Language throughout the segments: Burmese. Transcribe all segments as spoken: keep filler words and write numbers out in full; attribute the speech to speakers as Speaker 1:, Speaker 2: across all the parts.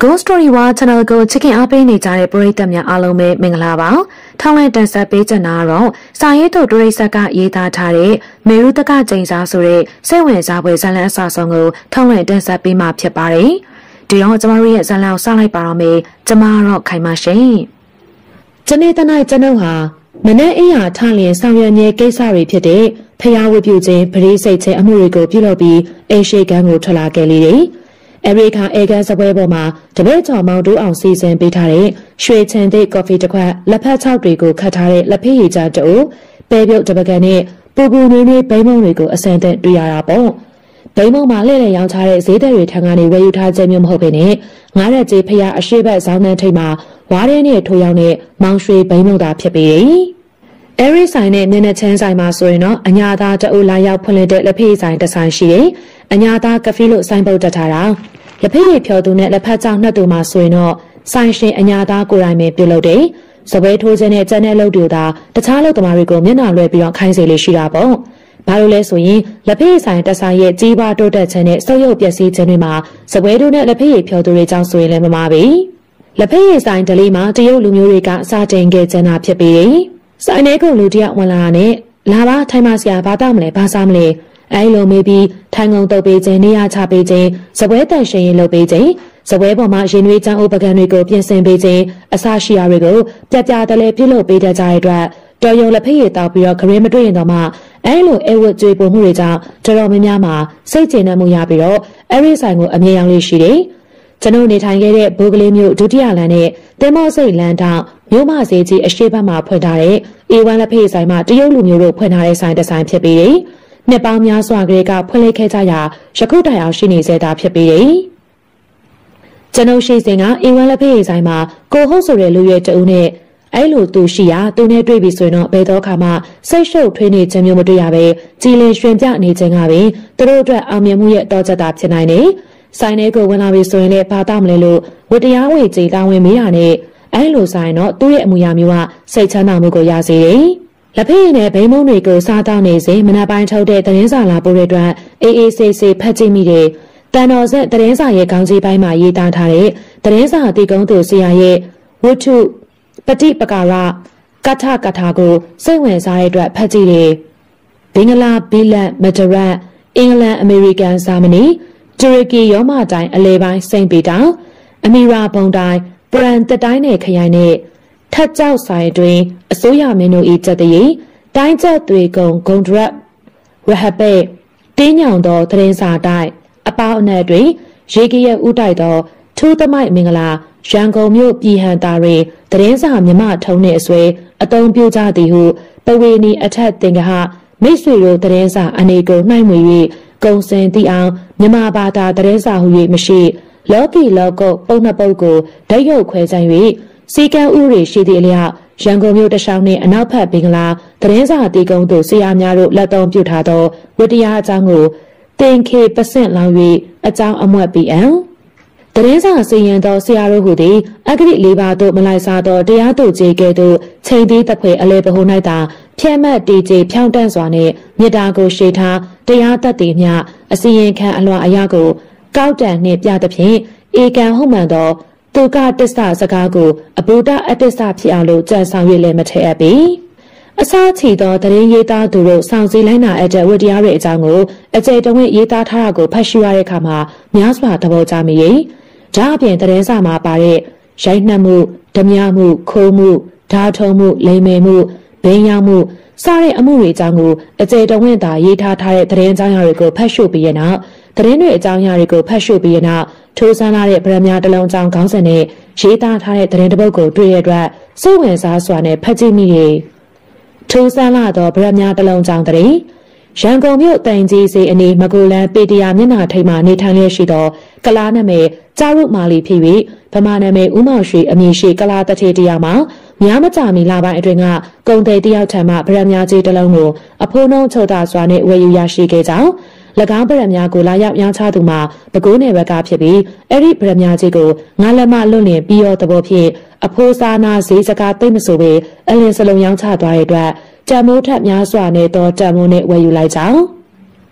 Speaker 1: Ghost Story ว่า channel ကိုချစ်ခင်အားပေးနေကြတဲ့ပရိသတ်များအားလုံးပဲမင်္ဂလာပါထောင်းလန့်တန်ဆက်ပေးချင်တာတော့စာရေးသူဒရိဆက်ကရေးသားထားတဲ့မေရုတကကျိန်စားဆိုတဲ့စိတ်ဝင်စားဖွယ်ဇာတ်လမ်းအစာဆုံးကိုထောင်းလန့်တန်ဆက်ပေးမှာဖြစ်ပါတယ်ဒီတော့ကျမတို့ရဲ့ဇာတ်လမ်းကိုစလိုက်ပါတော့မယ်ကျမတော့ခိုင်ပါရှင်ကျနေ့တနေ့ကျွန်ုပ်ဟာမနေ့အရာထားလျင်ဆောင်ရွက်မြဲကိစ္စတွေဖြစ်တဲ့ဖျားဝတ်ပြုခြင်းပရိစိတ်ခြင်းအမှုတွေကိုပြုလုပ်ပြီးအေရှိကန်းကိုထွက်လာခဲ့လေတယ်အမေရိကန်အေကန်စပွဲပေါ်မှာတပည့်တော်မောင်တူအောင်စီစဉ်ပေးထားတဲ့ရွှေချန်တဲ့ကော်ဖီတစ်ခွက်လက်ဖက်ချောက်တွေကိုခတ်ထားတဲ့လက်ဖက်ရည်ကြားတူပဲပြုတ်တပကံနဲ့ပူပူနွေးနွေးဘိန်းမုံတွေကိုအစံသက်တွေ့ရတာပေါ့ဘိန်းမုံမှာလှည့်လည်ရောင်းချတဲ့ဈေးသက်တွေထံကနေဝယ်ယူထားခြင်းမျိုးမဟုတ်ဘဲနဲ့ငားရက်ကြီးဖျားအရှိဘက်ဇောင်းနှန်းထိပ်မှာဝါးရဲနဲ့ထိုးရောင်းတဲ့မောင်ရွှေဘိန်းမုံသာဖြစ်ပေတယ်အဲရီဆိုင်နဲ့မျက်နှာချင်းဆိုင်မှာဆိုရင်တော့အညာသားတအူလာရောက်ဖွင့်လှစ်တဲ့လက်ဖက်ရည်ဆိုင်တစ်ဆိုင်ရှိတယ်အညာသားကဖီလို့ဆိုင်ပုတ်တက်ထားတာလက်ဖက်ရည်ဖြော်သူနဲ့လက်ဖက်ကြောင်နှက်သူမှာဆိုရင်တော့ဆိုင်ရှင်အညာသားကိုယ်တိုင်ပဲပြုလုပ်တယ်။စပွဲထိုးခြင်းနဲ့ကျန်တဲ့လုပ်တွေသာတခြားလုပ်သမားတွေကိုမျက်နှာလွှဲပြီးတော့ခိုင်းစေလေးရှိတာပေါ့။ဘာလို့လဲဆိုရင်လက်ဖက်ရည်ဆိုင်တဆိုင်ရဲ့ကြီးပွားတိုးတက်ခြင်းနဲ့ဆုပ်ယုပ်ပျက်စီးခြင်းတွေမှာစပွဲတို့နဲ့လက်ဖက်ရည်ဖြော်သူတွေကြောင့်ဆိုရင်လည်းမမှားပြီ။လက်ဖက်ရည်ဆိုင်ဒလေးမှာတရုတ်လူမျိုးတွေကစားတင်ခဲ့ကြတာဖြစ်ပြီးတယ်။ဆိုင်ထဲကလူတယောက်ဝင်လာတာနဲ့လာပါထိုင်ပါဆရာဘာတောက်မလဲဘာစားမလဲအဲလိုမေးပြီးထိုင်ငုံတုပ်ပေးခြင်းနေရာချပေးခြင်းစပွဲတန်ရှင်ရင်လုပ်ပေးခြင်းစပွဲပေါ်မှာရင်နွေးချောင်းဥပကံတွေကိုပြင်ဆင်ပေးခြင်းအစရှိရာတွေကိုပြပြတလဲပြုလုပ်ပေးတတ်ကြတဲ့အတွက်တော်ရုံလက်ဖက်ရည်တောက်ပြီးတော့ခရင်မတွေ့ရင်တော့မှအဲလိုအဲဝတ်ကြွေပုံမှုတွေကြောင့်တော်တော်များများမှာစိတ်ကျေနပ်မှုရပြီးတော့အဲဒီဆိုင်ကိုအမြဲရောင်းလေးရှိတယ်ကျွန်တော်နေထိုင်ခဲ့တဲ့ဘိုးကလေးမျိုးဒုတိယလမ်းနဲ့တင်မော့စိတ်လမ်းတောင်မြို့မဈေးကြီးအရှိတ်ဘက်မှာဖွင့်ထားတဲ့အေဝမ်လက်ဖက်ရည်ဆိုင်မှာတရုတ်လူမျိုးတို့ဖွင့်ထားတဲ့ဆိုင်တစ်ဆိုင်ဖြစ်ပြီးတယ်နှစ်ပေါင်းများစွာကလေးကဖွင့်လှစ်ခဲ့ကြရာယခုတိုင်အောင်ရှိနေစေတာဖြစ်ပြီးတယ်။ကျွန်ုပ်ရှိစဉ်ကအေဝမ်လက်ဖက်ရည်ဆိုင်မှာကိုဟုတ်ဆိုတဲ့လူရွယ်တဦးနဲ့အဲလိုသူရှိရာသူနဲ့တွေ့ပြီဆိုရင်တော့ဘယ်တော့ခါမှစိတ်ရှုပ်ထွေးနေခြင်းမျိုးမတွေ့ရပဲကြည်လင်ရွှင်ပြနေခြင်းကပင်သူတို့အတွက်အောင်မြင်မှုရဲ့တော်ချက်တာဖြစ်နိုင်တယ်။ဆိုင်ထဲကိုဝင်လာပြီဆိုရင်လည်းဘာသာမလဲလို့ဝတ္တရားဝေကြီးတာဝန်မေးတာနဲ့အဲလိုဆိုင်တော့သူ့ရဲ့အမူအရာမျိုးကစိတ်ချမ်းသာမှုကိုရစေတယ်။လက်ဖက်ရည်နဲ့ဘိန်းမုံတွေကိုစားတောင်းနေစဉ်မနက်ပိုင်းထုတ်တဲ့သတင်းစာလာပို့တဲ့အတွက်အေးအေးဆေးဆေးဖတ်ကြည့်မိတယ်။တန်တော်ဆက်သတင်းစာရဲ့ခေါင်းကြီးပိုင်းမှာရေးသားထားတဲ့သတင်းစာအတီကုန်းသူဆရာရဲ့ဝတ္ထုပฏิပကာရကထကထာကိုစိတ်ဝင်စားတဲ့အတွက်ဖတ်ကြည့်တယ်။ဘင်္ဂလားဘီလန်မဒရတ်အင်္ဂလန်အမေရိကန်ဇာမနီတူရကီရောမတိုင်းအလဲပိုင်းစိန့်ပီတာအမီရာဘုံတိုင်းပရန်တတိုင်းနယ်ခရိုင်နဲ့ထက်ကြောက်ဆိုင်တွင်အစိုးရမင်းတို့၏ကြက်တည်းတိုင်းကျက်တွေကုံဂုံဒရက်ရဟပဲတင်းညောင်သောသတင်းစာတိုက်အပေါအနက်တွင်ရေကရဲ့ဥတိုက်သောထူးသမိုက်မင်္ဂလာရန်ကုန်မြို့ပြည်ဟန်တာတွင်သတင်းစာမြမထုံးနှင့်အဆွဲအသုံးပြုကြသည်ဟုပဝေနီအထက်တင်ကဟမိတ်ဆွေတို့သတင်းစာအနေကိုနှိုင်းမွေ၍ကုံစင်သည့်အောင်မြမဘာသာသတင်းစာဟု၍မရှိလောကီလောကုတ်ပုံနှစ်ပုတ်ကိုဓာတ်ရုပ်ခွဲခြမ်း၍စီကံဥရီရှိသည့်အလျောက်ရန်ကုန်မြို့တခြားနှင့်အနောက်ဘက်ဘင်္ဂလားသတင်းစာတီကုန်းတို့ဆရာများတို့လက်သုံးပြုထားသောဝတ္တရားအကြောင်းကိုတင်ခေပစင့်လောင်၍အကြောင်းအမွက်ပြီးအံသတင်းစာစီရင်သောဆရာတို့ဟူသည်အဂရိလေးပါးတို့မလိုက်စားသောတရားသူကြီးကဲ့သို့ချိန်သီးတခွေအလဲပဟု၌သာဖြဲ့မတ်တီကြီးဖြောင်းတန့်စွာနှင့်မြစ်တာကိုရှေ့ထားတရားသက်တည်မြအစီရင်ခံအလွှာအရာကိုကောက်တန်နှင့်ပြသဖြင့်ဧကံဟုတ်မှန်သောသူကတစ္ဆစကားကိုအဘူဒအတ္တစဖြစ်အောင်လို့ကြံဆောင်၍လည်းမထည့်အပ်ပြီအစားချီသောသတင်းရေးသားသူတို့စောင့်စည်းလိုက်နာအပ်တဲ့ဝတ္တရားတွေအကြောင်းကိုအကျယ်တဝင့်ရေးသားထားတာကိုဖတ်ရှုရတဲ့အခါမှာများစွာသဘောကျမိ၏ဒါအပြင်သတင်းစာမှာပါတဲ့ရိုက်နှက်မှုဓမြမှုခိုးမှုဓာထုံမှုလိမ်မေမှုဘိန်းရောက်မှုစတဲ့အမှုတွေအကြောင်းကိုအကျယ်တဝင့်သာရေးထားထားတဲ့သတင်းကြောင်းရာတွေကိုဖတ်ရှုပြီးရနောက်သတင်းတွေအကြောင်းအရာတွေကိုဖတ်ရှုပြီးရနောက်ထိုးဆန်းလာတဲ့ဗရမများတစ်လုံးကြောင်းခေါင်းစဉ်နဲ့ရေးသားထားတဲ့သတင်းတစ်ပုဒ်ကိုတွေ့ရတဲ့အတွက်စိတ်ဝင်စားစွာနဲ့ဖတ်ကြည့်မိတယ်။ထိုးဆန်းလာသောဗရမများတစ်လုံးကြောင်းသတင်းရန်ကုန်မြို့တိုင်ကြီးစီအနီးမကူလန်ပေတရာမျက်နှာထိပ်မှနေထိုင်လျက်ရှိသောကလားနာမည်ကျရုမာလီဖြစ်ပြီးဗမာနာမည်ဦးမောင်ရွှေအမည်ရှိကလားတထေတရားမှာများမကြာမီလပိုင်းအတွင်းကကုံသေးတယောက်ထံမှဗရမများကြီးတစ်လုံးကိုအဖိုးနှုံးချုပ်တာစွာနဲ့ဝယ်ယူရရှိခဲ့ကြောင်း၎င်းဗရမများကိုလာရောက်ရောင်းချသူမှာပဲခူးနယ်ဘက်ကဖြစ်ပြီးအဲ့ဒီဗရမများကြီးကိုငါလက်မလွတ်လင်ပြီးရောသဘောဖြင့်အဖိုးစားနာဈေးစကားသိမ့်မဆိုပဲအလင်းစလုံးရောင်းချသွားတဲ့အတွက်တံမိုးထက်များစွာနဲ့တော့တံမိုးနဲ့ဝယ်ယူလိုက်ကြောင်း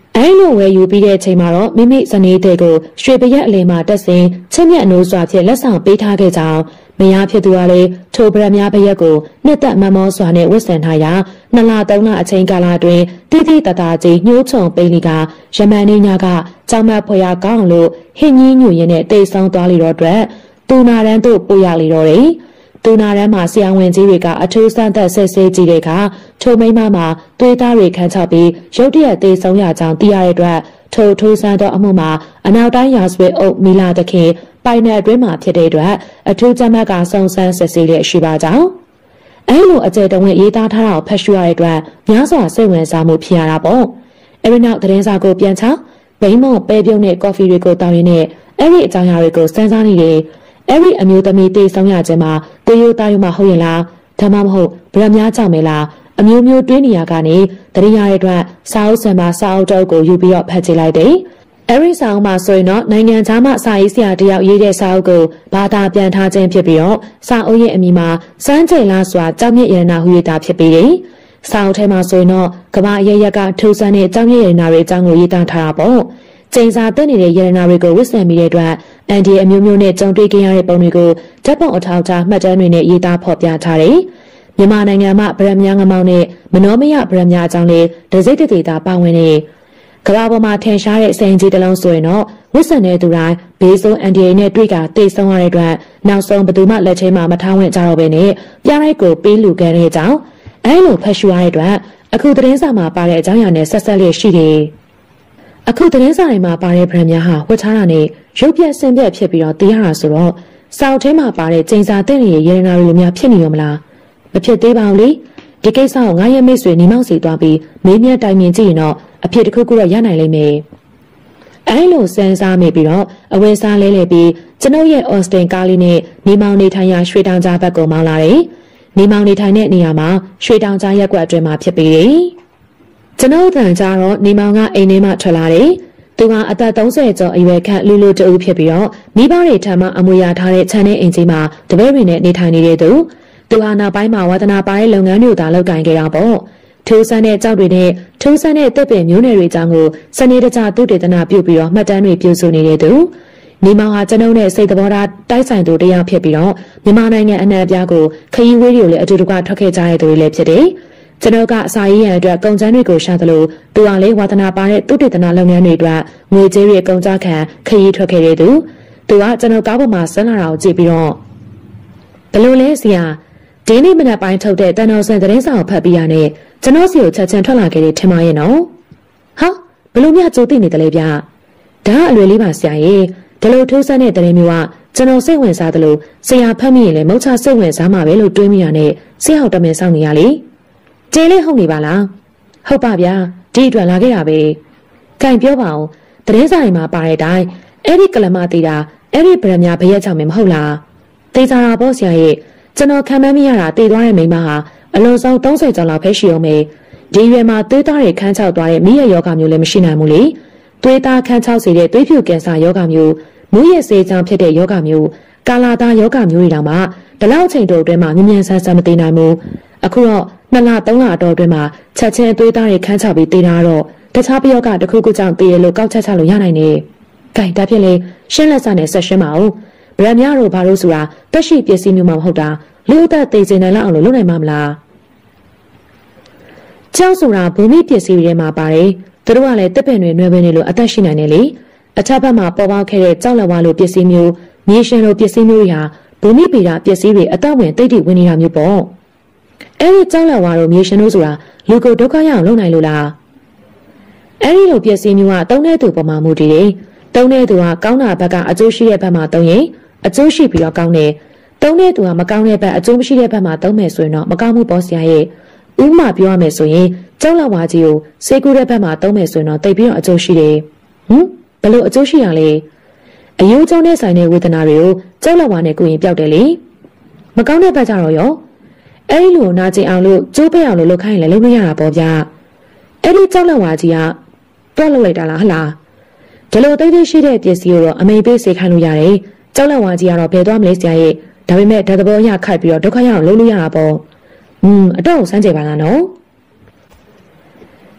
Speaker 1: အဲလိုဝယ်ယူပြီးတဲ့အချိန်မှာတော့မိမိဇနီးတွေကိုရွှေပရက်အလယ်မှာတက်စဉ်ချင်းမြတ်နိုးစွာဖြင့်လက်ဆောင်ပေးထားခဲ့ကြောင်းမယားဖြစ်သူကလည်းထိုဗရမ ्या ပရက်ကိုနှစ်သက်မမောစွာနဲ့ဝတ်ဆင်ထားရာနှစ်လသုံးလအချိန်ကာလအတွင်းတိတိတသားကြီးညှိုးချုံပိန်လီကယမန်နေညကကြောင်မဖွေရကောင်းလို့ဟင်းကြီးညွှန်ရင်နဲ့တိတ်ဆောင်သွားလိတော့အတွက်တူနာရန်တို့ပို့ရလိတော့တယ်တူနာရန်မှာဆရာဝန်ကြီးတွေကအထူးစမ်းသပ်စစ်ဆေးကြည့်တဲ့အခါထိုမိန်းမမှာသွေးသားတွေခန်းချပြီးရုတ်တရက်သေဆုံးရကြောင်းသိရတဲ့အတွက်ထိုထိုးဆန်းသောအမှုမှာအနောက်တိုင်းရာဇဝတ်အုပ်မီလာတခင်ပိုင်နယ်အတွင်းမှာဖြစ်တဲ့အတွက်အထူးကြမ်းမှတ်ကစုံစမ်းစစ်ဆေးလျက်ရှိပါကြောင်းအဲလိုအကျယ်တဝင့်ရေးသားထားတာကိုဖတ်ရှုရတဲ့အတွက်များစွာစိတ်ဝင်စားမှုဖြစ်ရတာပေါ့အဲဒီနောက်သတင်းစာကိုပြန်ချဘိန်းမော့ပဲပြုံးနဲ့ကော်ဖီတွေကိုတောင်းရင်းနဲ့အဲ့ဒီအကြောင်းအရာတွေကိုစမ်းစားနေတယ်အဲ့ဒီအမျိုးသမီးတေဆုံးရခြင်းမှာတေယိုတာယိုမှာဟုတ်ရင်လားဒါမှမဟုတ်ဗရမ ्या ကြောင့်မဲလားအမျိုးမျိုးတွေးနေရကနေတတိယရဲ့အတွက်စာအုပ်ဆံမှာစာအုပ်တုပ်ကိုယူပြီးတော့ဖတ်ကြည့်လိုက်တယ်အဲ့ဒီစာအုပ်မှာဆိုရင်တော့နိုင်ငံခြားမှစာရေးဆရာတယောက်ရေးတဲ့စာအုပ်ကိုဘာသာပြန်ထားခြင်းဖြစ်ပြီးတော့စာအုပ်ရဲ့အမည်မှာစမ်းကြိမ်လားစွာကြောက်မြင့်ရတနာဟူရတာဖြစ်ပြီးတယ်စာအုပ်ထဲမှာဆိုရင်တော့ကမ္ဘာအရရက်ကထူဆန်းတဲ့ကြောက်မြင့်ရတနာတွေအကြောင်းကိုရေးသားထားတာပေါ့ကျင်းစာတက်နေတဲ့ရတနာတွေကိုဝစ်ဆင်မိတဲ့အတွက်အန်ဒီအမျိုးမျိုးနဲ့ကြုံတွေ့ခဲ့ရတဲ့ပုံတွေကိုဓာတ်ပုံအထောက်အထားမှတ်တမ်းတွေနဲ့ရေးသားဖော်ပြထားတယ်မြန်မာနိုင်ငံမှာဗရမ ्या ငမောင်းနဲ့မနောမယဗရမ ्या အကြောင်းလေးဒစိတ်တသေးတာပါဝင်နေကမ္ဘာပေါ်မှာထင်ရှားတဲ့စိန်ကြီးတစ်လုံးဆိုရင်တော့ဝစ်ဆန်တဲ့သူတိုင်းဘေးဆုံးအန်ဒီအေနဲ့တွေ့ကတိတ်ဆုံးရတဲ့အတွက်နောက်ဆုံးဘယ်သူမှလက်ထဲမှာမထားဝင်ကြတော့ဘဲနဲ့ပြရိုက်ကိုပေးလူခဲ့တဲ့အကြောင်းအဲလိုဖတ်ရှုရတဲ့အတွက်အခုသတင်းစာမှာပါတဲ့အကြောင်းအရာနဲ့ဆက်ဆက်လျက်ရှိတယ်အခုသတင်းစာတွေမှာပါတဲ့ဗရမ ्या ဟာဝတ်ထားတာနဲ့ရုပ်ပြက်ဆင်းပြက်ဖြစ်ပြီးတော့တရားရတာဆိုတော့စာအုပ်ထဲမှာပါတဲ့ကျင်းစာတဲ့ရဲ့ရေနာတွေလိုများဖြစ်နေရောမလားမဖြစ်သေးပါဘူးလေဒီကိစ္စကိုငါရဲ့မိတ်ဆွေနေမောက်စီသွားပြီးမေးမြန်းတိုင်မြင်ကြည့်ရင်တော့အဖြစ်တစ်ခုခုတော့ရနိုင်လိမ့်မယ်အဲလိုစမ်းစားမိပြီးတော့အဝယ်စားလဲလဲပြီးကျွန်ုပ်ရဲ့အော်စတင်ကားလေးနဲ့နေမောင်နေထိုင်ရာရွှေတောင်ကြားဘက်ကိုမောင်းလာတယ်နေမောင်နေထိုင်တဲ့နေရာမှာရွှေတောင်ကြားရက်ကွက်အတွင်းမှာဖြစ်ပြီးတယ်ကျွန်ုပ်တန်ကြတော့နေမောင်ကအိမ်ထဲမှာထွက်လာတယ်သူကအသက်သုံးဆယ်ကျော်အရွယ်ခန့်လူလူတူဖြစ်ပြီးတော့မိဘတွေထံမှအမွေရထားတဲ့ခြံထဲအိမ်ကြီးမှာတပည့်တွေနဲ့နေထိုင်နေတဲ့သူသူဟာနောက်ပိုင်းမှာဝါသနာပါတဲ့လုပ်ငန်းတွေသာလုပ်ကိုင်ခဲ့တာပေါ့ထိုးဆန်းတဲ့ကြောက်တွေနဲ့ထိုးဆန်းတဲ့တက်ပင်မျိုးနယ်တွေအကြောင်းကိုစနေတကျသူတေသနာပြုပြီးတော့မှတ်တမ်းတွေပြုစုနေတဲ့သူနေမောင်ဟာကျွန်ုပ်နဲ့စိတ်သဘောထားတိုက်ဆိုင်သူတရားဖြစ်ပြီးတော့မြန်မာနိုင်ငံအနှံ့အပြားကိုခရီးဝေးတွေကိုလည်းအတူတကွထွက်ခဲ့ကြတဲ့သူတွေလည်းဖြစ်တယ်ကျွန်တော်ကအစာရေးရန်အတွက်ကုန်ကျန်းတွေကိုရှာသလိုသူကလည်းဝါသနာပါတဲ့သူတေသနာလုပ်ငန်းတွေအတွက်ငွေကြေးတွေကုန်ကျခံခရီးထွက်ခဲ့တဲ့သူသူကကျွန်တော်ကားပေါ်မှာဆင်းလာတာကိုကြည့်ပြီးတော့ဘလို့လဲဆရာဒီနေ့မနက်ပိုင်းထုတ်တဲ့တန်တော်ဆန်သတင်းစာကိုဖတ်ပြီးရတဲ့ကျွန်တော်စီကိုချက်ချင်းထွက်လာခဲ့တဲ့ထင်ပါရဲ့နော်ဟာဘလို့မြကြိုးသိနေတယ်လေဗျဒါအလွယ်လေးပါဆရာရေဒီလိုထိုးဆန်းတဲ့သတင်းမျိုးကကျွန်တော်စိတ်ဝင်စားသလိုဆရာဖတ်မိရင်လည်းမုတ်ချစိတ်ဝင်စားမှာပဲလို့တွေးမိရတဲ့ဆရာဟောက်တမင်ဆောင်နေရလေကျဲလေးဟုတ်နေပါလားဟုတ်ပါဗျာဒီအတွက်လာခဲ့တာပဲကြိုင်ပြောပါအောင်သတင်းစာတွေမှာပါတဲ့အတိုင်းအဲ့ဒီကလမသေးတာအဲ့ဒီဗရမ ्या ဘရက်ကြောင့်မဟုတ်လားသေချာတာပေါ့ဆရာရဲ့ကျွန်တော်ခံမမိရတာတည်သွားတဲ့မိန်းမဟာအလွန်ဆုံးသုံးဆယ်ကျော်လောက်ပဲရှိအောင်မယ်ဒီရွယ်မှာသွေးသားတွေခန်းချောက်သွားတဲ့မိရယောဂမျိုးလည်းမရှိနိုင်ဘူးလေသွေးသားခန်းချောက်စေတဲ့သွေးဖြူကင်ဆာယောဂမျိုးမူးယစ်ဆေးကြောင့်ဖြစ်တဲ့ယောဂမျိုးကာလာသားယောဂမျိုးတွေတောင်မှဒီလောက်ချိန်တိုအတွင်းမှာမြ мян ဆန်းဆန်းမသိနိုင်ဘူးအခုတော့နှစ်လသုံးလအတော်အတွင်းမှာချက်ချင်းသွေးသားတွေခန်းချောက်ပြီးတည်တာတော့တခြားပယောဂတစ်ခုခုကြောင့်တည်ရလို့ကောက်ချက်ချလို့ရနိုင်တယ်။ကြိုက်ဒါဖြစ်လေရှင်းလက်စနဲ့ဆက်ရှင်းပါဦး။ဗရမ ्या တို့ဘာလို့ဆိုတာတက်ရှိပစ္စည်းမျိုးမှမဟုတ်တာလူအသက်သိစေနိုင်လောက်အောင်လို့လုပ်နိုင်မှာမလား။ကြောက်ဆိုတာဘူမိပစ္စည်းတွေထဲမှာပါတယ်။သူတို့ကလည်းတစ်ပင်တွေနှွဲပင်တွေလိုအသက်ရှိနိုင်တယ်လေ။အထက်ဘက်မှာပေါ်ပေါက်ခဲ့တဲ့ကြောက်လက်ဝါလိုပစ္စည်းမျိုးမြေရှင်လိုပစ္စည်းမျိုးတွေဟာဘူမိပေတာပစ္စည်းတွေအသက်ဝင်တိတ်တိဝင်နေတာမျိုးပေါ့။အဲ့ဒီကြောက်လက်ဝါလိုမြေရှင်တို့ဆိုတာလူကိုဒုက္ခရအောင်လုပ်နိုင်လို့လား။အဲ့ဒီလိုပစ္စည်းမျိုးကတုံးတဲ့သူပေါ်မှာမူတည်တယ်။တုံးတဲ့သူကကောင်းတာဘက်ကအကျိုးရှိတဲ့ဘက်မှာတုံးရင်အကျိုးရှိပြီးတော့ကောင်းတယ်။တုံးတဲ့သူကမကောင်းတဲ့ဘက်အကျိုးမရှိတဲ့ဘက်မှာတုံးမယ်ဆိုရင်တော့မကောင်းဘူးပေါ့ဆရာရဲ့။ဥပမာပြောရမယ်ဆိုရင်ကြောက်လက်ဝါကြီးကိုစေကူတဲ့ဘက်မှာတုံးမယ်ဆိုရင်တော့တိတ်ပြီးတော့အကျိုးရှိတယ်။ဟမ်ဘယ်လိုအကျိုးရှိရလဲ။အယိုးကျုံတဲ့ဆိုင်တဲ့ဝေဒနာတွေကိုကြောက်လက်ဝါနဲ့ကိုရင်ပျောက်တယ်လေ။မကောင်းတဲ့ဘက်ကြတော့ရောအဲ့ဒီလိုနာကျင်အောင်လို့ကျိုးပဲအောင်လို့လုပ်ခိုင်းရင်လည်းလုပ်လို့ရတာပေါ့ဗျာ။အဲ့ဒီကြောက်လက်ဝါကြီးကတွက်လုပ်လိုက်တာလားဟလားဒီလိုတိတ်တိတ်ရှိတဲ့ပစ္စည်းကိုတော့အမိန်ပေးစေခိုင်းလို့ရတယ်ကြောက်လက်ဝါကြီးကတော့ဘယ်သွားမလဲဆရာရဲ့ဒါပေမဲ့ဓာတ်သဘောအရခိုက်ပြီးတော့ဒုက္ခရအောင်လုပ်လို့ရတာပေါ့อืมအတော့ဆန်းကြပါလားနော်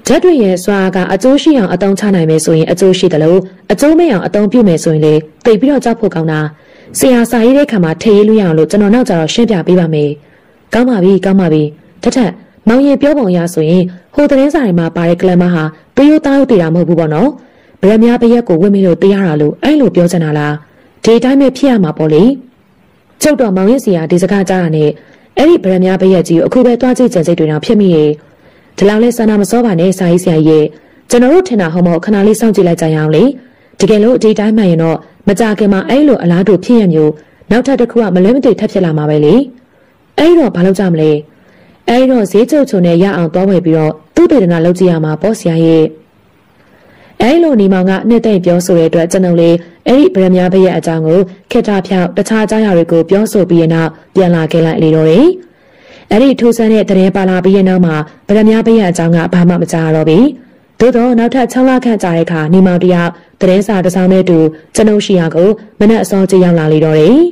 Speaker 1: ဂျက်တွေရဲ့စွာကအကျိုးရှိအောင်အသုံးချနိုင်မယ်ဆိုရင်အကျိုးရှိတယ်လို့အကျိုးမဲ့အောင်အသုံးပြုမယ်ဆိုရင်လေသိပြီးတော့ကြောက်ဖို့ကောင်းတာဆရာစာရေးတဲ့ခါမှာထည့်ရေးလို့ရအောင်လို့ကျွန်တော်နောက်ကြတော့ရှင်းပြပေးပါမယ်ကောင်းပါပြီကောင်းပါပြီတထက်မောင်ရင်ပြောပုံရဆိုရင်ဟိုသတင်းစာတွေမှာပါတဲ့ကလမဟာတရိုးသားရုပ်တည်တာမဟုတ်ဘူးပေါ့နော်ဗရမများပရက်ကိုဝင့်မလို့တရားရတာလို့အဲ့လိုပြောချင်တာလားဒီတိုင်းပဲဖြစ်ရမှာပေါ့လေကျုပ်တော်မောင်ရင်စီကဒီစကားကြားတာနဲ့အဲ့ဒီဗရမများပရက်ကြီးကိုအခုပဲတွားကြည့်ကြံစိတ်တွေတော့ဖြစ်မိရဲ့ဒီလောက်လဲဆန္ဒမစောပါနဲ့စာရေးဆရာကြီးရဲ့ကျွန်တော်တို့ထင်တာဟုတ်မဟုတ်ခဏလေးစောင့်ကြည့်လိုက်ကြရအောင်လေတကယ်လို့ဒီတိုင်းမှန်ရင်တော့မကြခင်မှာအဲ့လိုအလားတူဖြစ်ရမျိုးနောက်ထပ်တစ်ခုကမလွဲမသွေထပ်ဖြစ်လာမှာပဲလေအဲ့တော့ဘာလုပ်ကြမလဲအဲ့တော့ဈေးချုပ်ချုံနဲ့ရအောင်သွားဝယ်ပြီးတော့သူ့ဒေသနာလုပ်ကြည့်ရမှာပေါ့ဆရာရဲ့အဲ့လိုနေမောင်ကနှစ်သိမ့်ပြောဆိုတဲ့အတွက်ကျွန်တော်လေးအဲ့ဒီဗရမများဘရဲ့အကြောင်းကိုခေတ္တဖြောက်တခြားအကြောင်းအရာတွေကိုပြောဆိုပြီးရင်တော့ပြန်လာခဲ့လိုက်လေတော့တယ်အဲ့ဒီထူးဆန်းတဲ့တရင်ပါလာပြီးရင်နောက်မှာဗရမများဘရဲ့အကြောင်းကဘာမှမကြားတော့ဘူးသို့တော့နောက်ထပ်၆လခန့်ကြာတဲ့အခါနေမောင်တယောက်တရင်စာတစ်စောင်းနဲ့တူကျွန်ုပ်ရှိရာကိုမနက်အစောကြီးရောက်လာလေတော့တယ်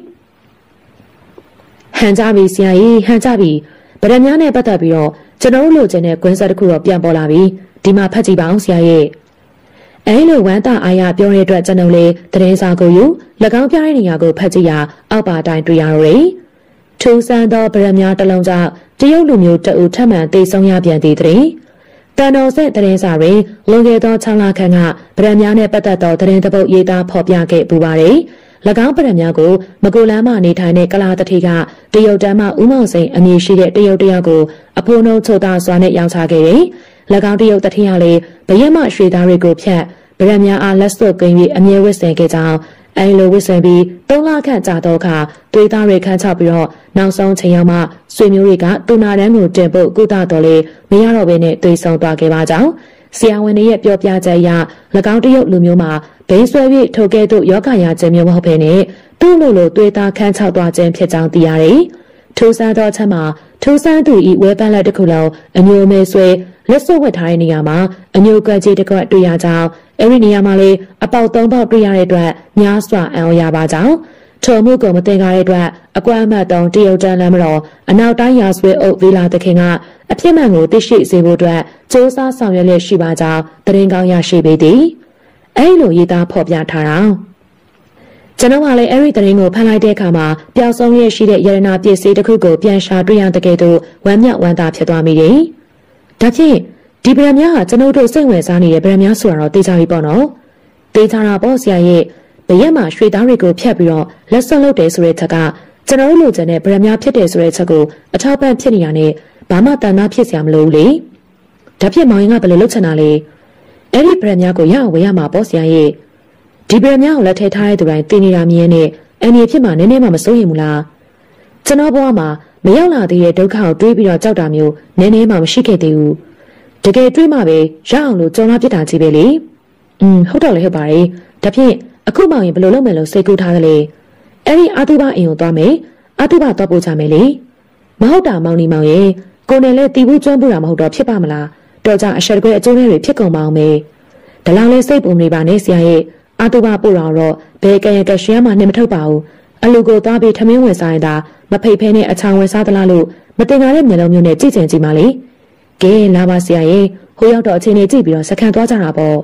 Speaker 1: ဟန်ကြပြီဆရာကြီးဟန်ကြပြီဗရမများနဲ့ပတ်သက်ပြီးတော့ကျွန်တော်တို့လိုချင်တဲ့ကွင်းဆက်တစ်ခုတော့ပြန်ပေါ်လာပြီဒီမှာဖတ်ကြည့်ပါအောင်ဆရာရဲ့အဲလိုဝမ်းသာအားရပြောတဲ့အတွက်ကျွန်တော်လေတရင်စာကိုယူ၎င်းပြတဲ့နေရာကိုဖတ်ကြည့်ရအောက်ပါတိုင်းတွေ့ရတော့တယ်ထူးဆန်းသောဗရမများတစ်လုံးကြောင့်တရုတ်လူမျိုးတအူထပ်မံသေဆုံးရပြန်သည်တဲ့တန်တော်ဆက်တရင်စာတွင်လွန်ခဲ့သော၆လခန့်ကဗရမများနဲ့ပတ်သက်သောတရင်တပုတ်ရေးသားဖော်ပြခဲ့ပူပါတယ်၎င်းဗရမများကိုမကူလမ်းမှနေထိုင်တဲ့ကလာတတိကတရုတ်တန်းမှဦးမောင်စိန်အမည်ရှိတဲ့တရုတ်တယောက်ကိုအဖိုးနှုံးချိုသားစွာနဲ့ရောင်းချခဲ့တယ်၎င်းတရုတ်တတိကလည်းဘရက်မှရွှေသားတွေကိုဖြတ်ဗရမများအားလက်စွပ်ကင်းပြီးအမြဲဝစ်ဆင်ခဲ့ကြောင်းအဲလိုဝစ်ဆင်ပြီးသုံးလခန့်ကြာတော့ခါသွေးသားတွေခန်းချပြီးတော့နောက်ဆုံးချိန်ရောက်မှဆွေမျိုးတွေကတူနာတန်းကိုတင်ဖို့ကုသတော်လေမရတော့ဘဲနဲ့သွေးဆုံးသွားခဲ့ပါကြောင်းဆရာဝန်တွေရဲ့ပြောပြချက်အရ၎င်းတရုတ်လူမျိုးမှာဘိန်းဆွဲပြီးထိုကဲ့သို့ယောဂရာခြင်းမျိုးမဟုတ်ဘဲနဲ့သူ့လိုလိုသွေးသားခန်းချသွားခြင်းဖြစ်ကြောင်းသိရတယ်။ထိုးဆန်းသောချက်မှာထိုးဆန်းသူဤဝဲပန်းလက်တစ်ခုလုံးအမျိုးမဲဆွဲလက်စွပ်ဝတ်ထားတဲ့နေရာမှာအမျိုးကွက်ကြီးတစ်ခွက်တွေ့ရကြောင်းအဲဒီနေရာမှာလေအပေါက်သုံးပေါက်တွေ့ရတဲ့အတွက်များစွာအံ့ဩရပါကြောင်းထိုမှုကိုမသိကြတဲ့အတွက်အကွမ်းအမှတ်သုံးတရုတ်တန်းလမ်းမတော်အနောက်တိုင်းရာဆွဲအုပ်ဗီလာတခင်ကအဖြစ်မှန်ကိုသိရှိစေဖို့အတွက်စ조사ဆောင်ရွက်လျက်ရှိပါကြောင်းတရင်ကောင်းရရှိပေသည်အဲဒီလိုရေးသားဖော်ပြထားတာကျွန်တော်ကလည်းအဲ့ဒီတရင်ကိုဖန်လိုက်တဲ့အခါမှာပျောက်ဆုံးရရှိတဲ့ရတနာပစ္စည်းတစ်ခုကိုပြန်ရှာတွေ့ရတဲ့ကဲ့သို့ဝမ်းမြောက်ဝမ်းသာဖြစ်သွားမိတယ်။ဒါဖြင့်ဒီဗရမများဟာကျွန်တော်တို့စိတ်ဝင်စားနေတဲ့ဗရမများဆိုတာတော့သိကြပြီပေါ့နော်။သိကြတာပေါ့ဆရာရဲ့ဘရက်မှာရွှေသားတွေကိုဖြတ်ပြီးတော့လက်ဆွတ်လုပ်တယ်ဆိုတဲ့ချက်ကကျွန်တော်တို့လိုချင်တဲ့ဗရမများဖြစ်တယ်ဆိုတဲ့ချက်ကိုအထောက်ပံ့ဖြစ်နေရတဲ့ဘာမှတန်တာဖြစ်စရာမလိုဘူးလေ။ဒါဖြင့်မောင်ရင်ကဘယ်လိုလုပ်ချင်တာလဲ။အဲ့ဒီဗရမများကိုရအောင်ဝေရမှာပေါ့ဆရာရဲ့ဒီဗရမများကိုလက်ထဲထားတဲ့သူတိုင်းတင်နေတာမြင်နဲ့အန်ဒီဖြစ်မှနည်းနည်းမှမစိုးရင်ဘူးလားကျွန်တော်ဘဝမှာမရောက်လာသေးတဲ့ဒုက္ခကိုတွေးပြီးတော့ကြောက်တာမျိုးနည်းနည်းမှမရှိခဲ့သေးဘူးတကယ်တွေးမှပဲရအောင်လို့ကြုံလာပြစ်တာကြီးပဲလေอืมဟုတ်တော့လေဟုတ်ပါတယ်ဒါဖြင့်အခုမောင်ရင်ဘယ်လိုလုပ်မယ်လို့စိတ်ကူးထားသလဲအဲ့ဒီအာတုဘအိမ်ကိုသွားမယ်အာတုဘသွားပို့ကြမယ်လေမဟုတ်တာမောင်နီမောင်ရဲ့ကိုယ်နဲ့လည်းတီးဘူးကျွမ်းပူတာမဟုတ်တော့ဖြစ်ပါမလားတော့ကြအရှက်ကွဲအကျိုးတွေဖြစ်ကုန်ပါအောင်မယ်ဒါလောက်လဲစိတ်ပုံနေပါနဲ့ဆရာရဲ့အာတုဘပို့တော့တော့ဘယ်ကရကရှမ်းမှနှင်မထုတ်ပါဘူးအလူကိုသွားပြီးထမင်းဝင်စားရင်သာမဖိတ်ဖဲနဲ့အချောင်ဝင်စားသလားလို့မတင်ကားတဲ့မျက်လုံးမျိုးနဲ့ကြည့်ချင်ကြည့်ပါလေကဲလာပါဆရာရဲ့ဟိုရောက်တော့အချိန်လေးကြည့်ပြီးတော့စကန်သွားကြတာပေါ့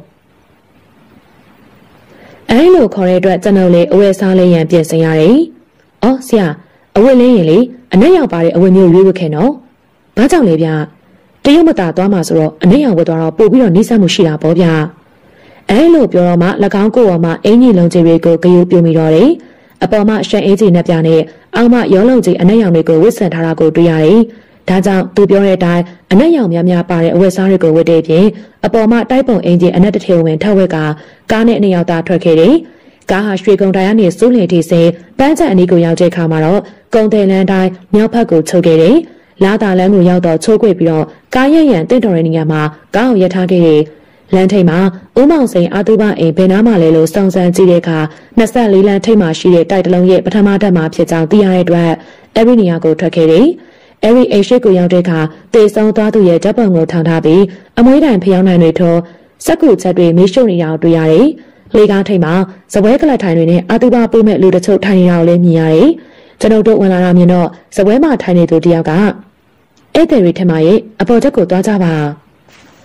Speaker 1: အဲလိုခေါ်တဲ့အတွက်ကျွန်တော်လေအဝယ်စားလေးရန်ပြင်ဆင်ရတယ်။အော်ဆရာအဝယ်လေးရင်လေအနက်ရောက်ပါတဲ့အဝယ်မျိုးရွေးဝတ်ခဲ့နော်။ဘာကြောင့်လဲဗျ။တရုတ်မတာသွားမှာဆိုတော့အနက်ရောက်ဝတ်သွားတော့ပို့ပြီးတော့နှိစက်မှုရှိတာပေါ့ဗျ။အဲလိုပြောတော့မှ၎င်းကိုယ်ပေါ်မှာအင်ကြီးလုံးကြီးတွေကိုဂယုပြုမိတော့တယ်။အပေါ်မှာရှန်အင်ကြီးနဲ့ပြနဲ့အောက်မှာရောလုံးကြီးအနက်ရောက်တွေကိုဝတ်ဆင်ထားတာကိုတွေ့ရတယ်။ဒါကြောင့်သူပြောတဲ့အတိုင်းအနက်ရောင်များများပါတဲ့အဝတ်စားတွေကိုဝတ်တဲ့ပြင်အပေါ်မှာတိုက်ပုံအင်ဂျင်အနက်တစ်ထည်ဝင်ထပ်ဝက်ကကားနဲ့နှစ်ယောက်သားထွက်ခဲ့တယ်။ကားဟာရွှေကုံတိုင်ကနေစိုးလင်ထိစင်ပန်းချန်အနီးကိုရောက်တဲ့အခါမှာတော့ကုံတယ်လန်းတိုင်းမြောက်ဘက်ကိုချုပ်ခဲ့တယ်။လာတာလန်းကိုရောက်တော့ချိုးကွေ့ပြီးတော့ကားရရန်တင့်တော်တဲ့နေရာမှာကားအောင်ရထားခဲ့တယ်။လမ်းထိပ်မှာဦးမောင်စိန်အာတုဘအိမ်ဘယ်နားမှာလဲလို့စောင့်စမ်းကြည့်တဲ့အခါနှစ်ဆက်လေးလမ်းထိပ်မှာရှိတဲ့တိုက်တလုံးရဲ့ပထမတက်မှာဖြစ်ကြောင်းသိရတဲ့အတွက်အဲ့ဒီနေရာကိုထွက်ခဲ့တယ်။အဲ့ဒီအိမ်ရှိကိုရောက်တဲ့အခါတေဆုံးသွားသူရဲ့ဓာတ်ပုံကိုထောင်ထားပြီးအမွှေးတိုင်ဖျောင်းနိုင်တွေထောစက်ကူချက်တွေမေးရှုပ်နေရအောင်တွေ့ရတယ်။လေကားထိပ်မှာစပွဲကလတ်ထိုင်တွေနဲ့အာတုဘပို့မဲ့လူတချို့ထိုင်နေတာကိုလည်းမြင်ရတယ်။ကျွန်တော်တို့ဝင်လာတာမြင်တော့စပွဲမှာထိုင်နေသူတယောက်ကအဲ့တဲ့ရီထမရဲ့အပေါ်ချက်ကိုသွားကြပါ။က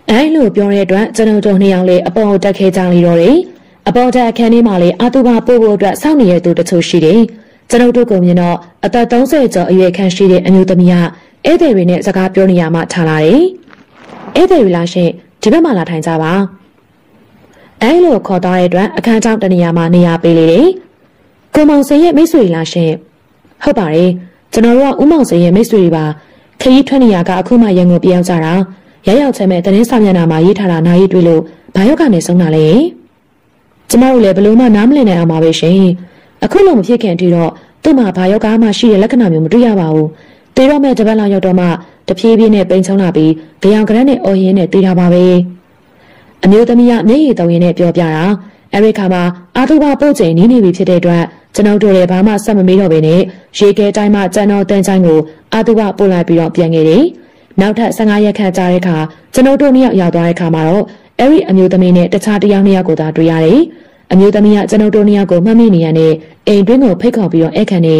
Speaker 1: အဲလိုပြောတဲ့အတွက်ကျွန်တော်တို့နှစ်ယောက်လေးအပေါ်တက်ခဲကြလေတော့တယ်အပေါ်တက်အခန်းထဲမှာလေအာတူဘာပို့ဖို့အတွက်စောင့်နေတဲ့သူတချို့ရှိတယ်ကျွန်တော်တို့ကမြင်တော့အသက်သုံးဆယ်ကျော်အရွယ်ခန့်ရှိတဲ့အမျိုးသမီးကဧည့်သည်တွေနဲ့စကားပြောနေရမှထားလာတယ်ဧည့်သည်တွေလာရှင်ဒီဘက်မှာလာထိုင်ကြပါအဲလိုခေါ်သွားတဲ့အတွက်အခန်းကျောင်းတနေရာမှာနေရာပေးလေတယ်ကိုမောင်စင်ရဲ့မိတ်ဆွေလာရှင်ဟုတ်ပါတယ်ကျွန်တော်တို့ကဦးမောင်စင်ရဲ့မိတ်ဆွေတွေပါခရီးထွက်နေရကအခုမှရန်ကုန်ပြောင်းကြတာရရောက်ချင်မဲ့တရင်စာမျက်နှာမှာရေးထားတာနားရေးတွေ့လို့ဘာရောက်ကနေဆုံးတာလဲကျမတို့လည်းဘလို့မှနားမလည်နိုင်အောင်ပါပဲရှင်အခုလုံးမဖြစ်ခင်တည်းတော့သူ့မှာဘာရောက်ကမှရှိတဲ့လက္ခဏာမျိုးမတွေ့ရပါဘူးတေတော့မဲ့တပတ်လောက်ရောက်တော့မှတဖြည်းဖြည်းနဲ့ပိန်ချုံလာပြီးကြောင်ကရန်းနဲ့အော်ရင်းနဲ့တေးတာပါပဲအမျိုးသမီးကမျက်ရည်တုံရင်းနဲ့ပြောပြတာအဲဒီခါမှာအာတူဘာပို့ချိန်နီးနေပြီဖြစ်တဲ့အတွက်ကျွန်တော်တို့လည်းဘာမှဆက်မမေးတော့ဘဲနဲ့ရေခဲတိုင်းမှာကျန်တော်တန်းချိုင်းကိုအာတူဘာပို့လိုက်ပြီးတော့ပြန်ခဲ့တယ်နောက်ထပ်ဆယ်ငါရက်ခန့်ကြာတဲ့အခါကျွန်တော်တို့နှစ်ယောက်ရောက်သွားတဲ့အခါမှာတော့အဲ့ဒီအမျိုးသမီးနဲ့တခြားတယောက်နှစ်ယောက်ကိုသာတွေ့ရတယ်။အမျိုးသမီးကကျွန်တော်တို့နှစ်ယောက်ကိုမှတ်မိနေရတဲ့အိမ်တွင်းကိုဖိတ်ခေါ်ပြီးတော့အခန့်နေ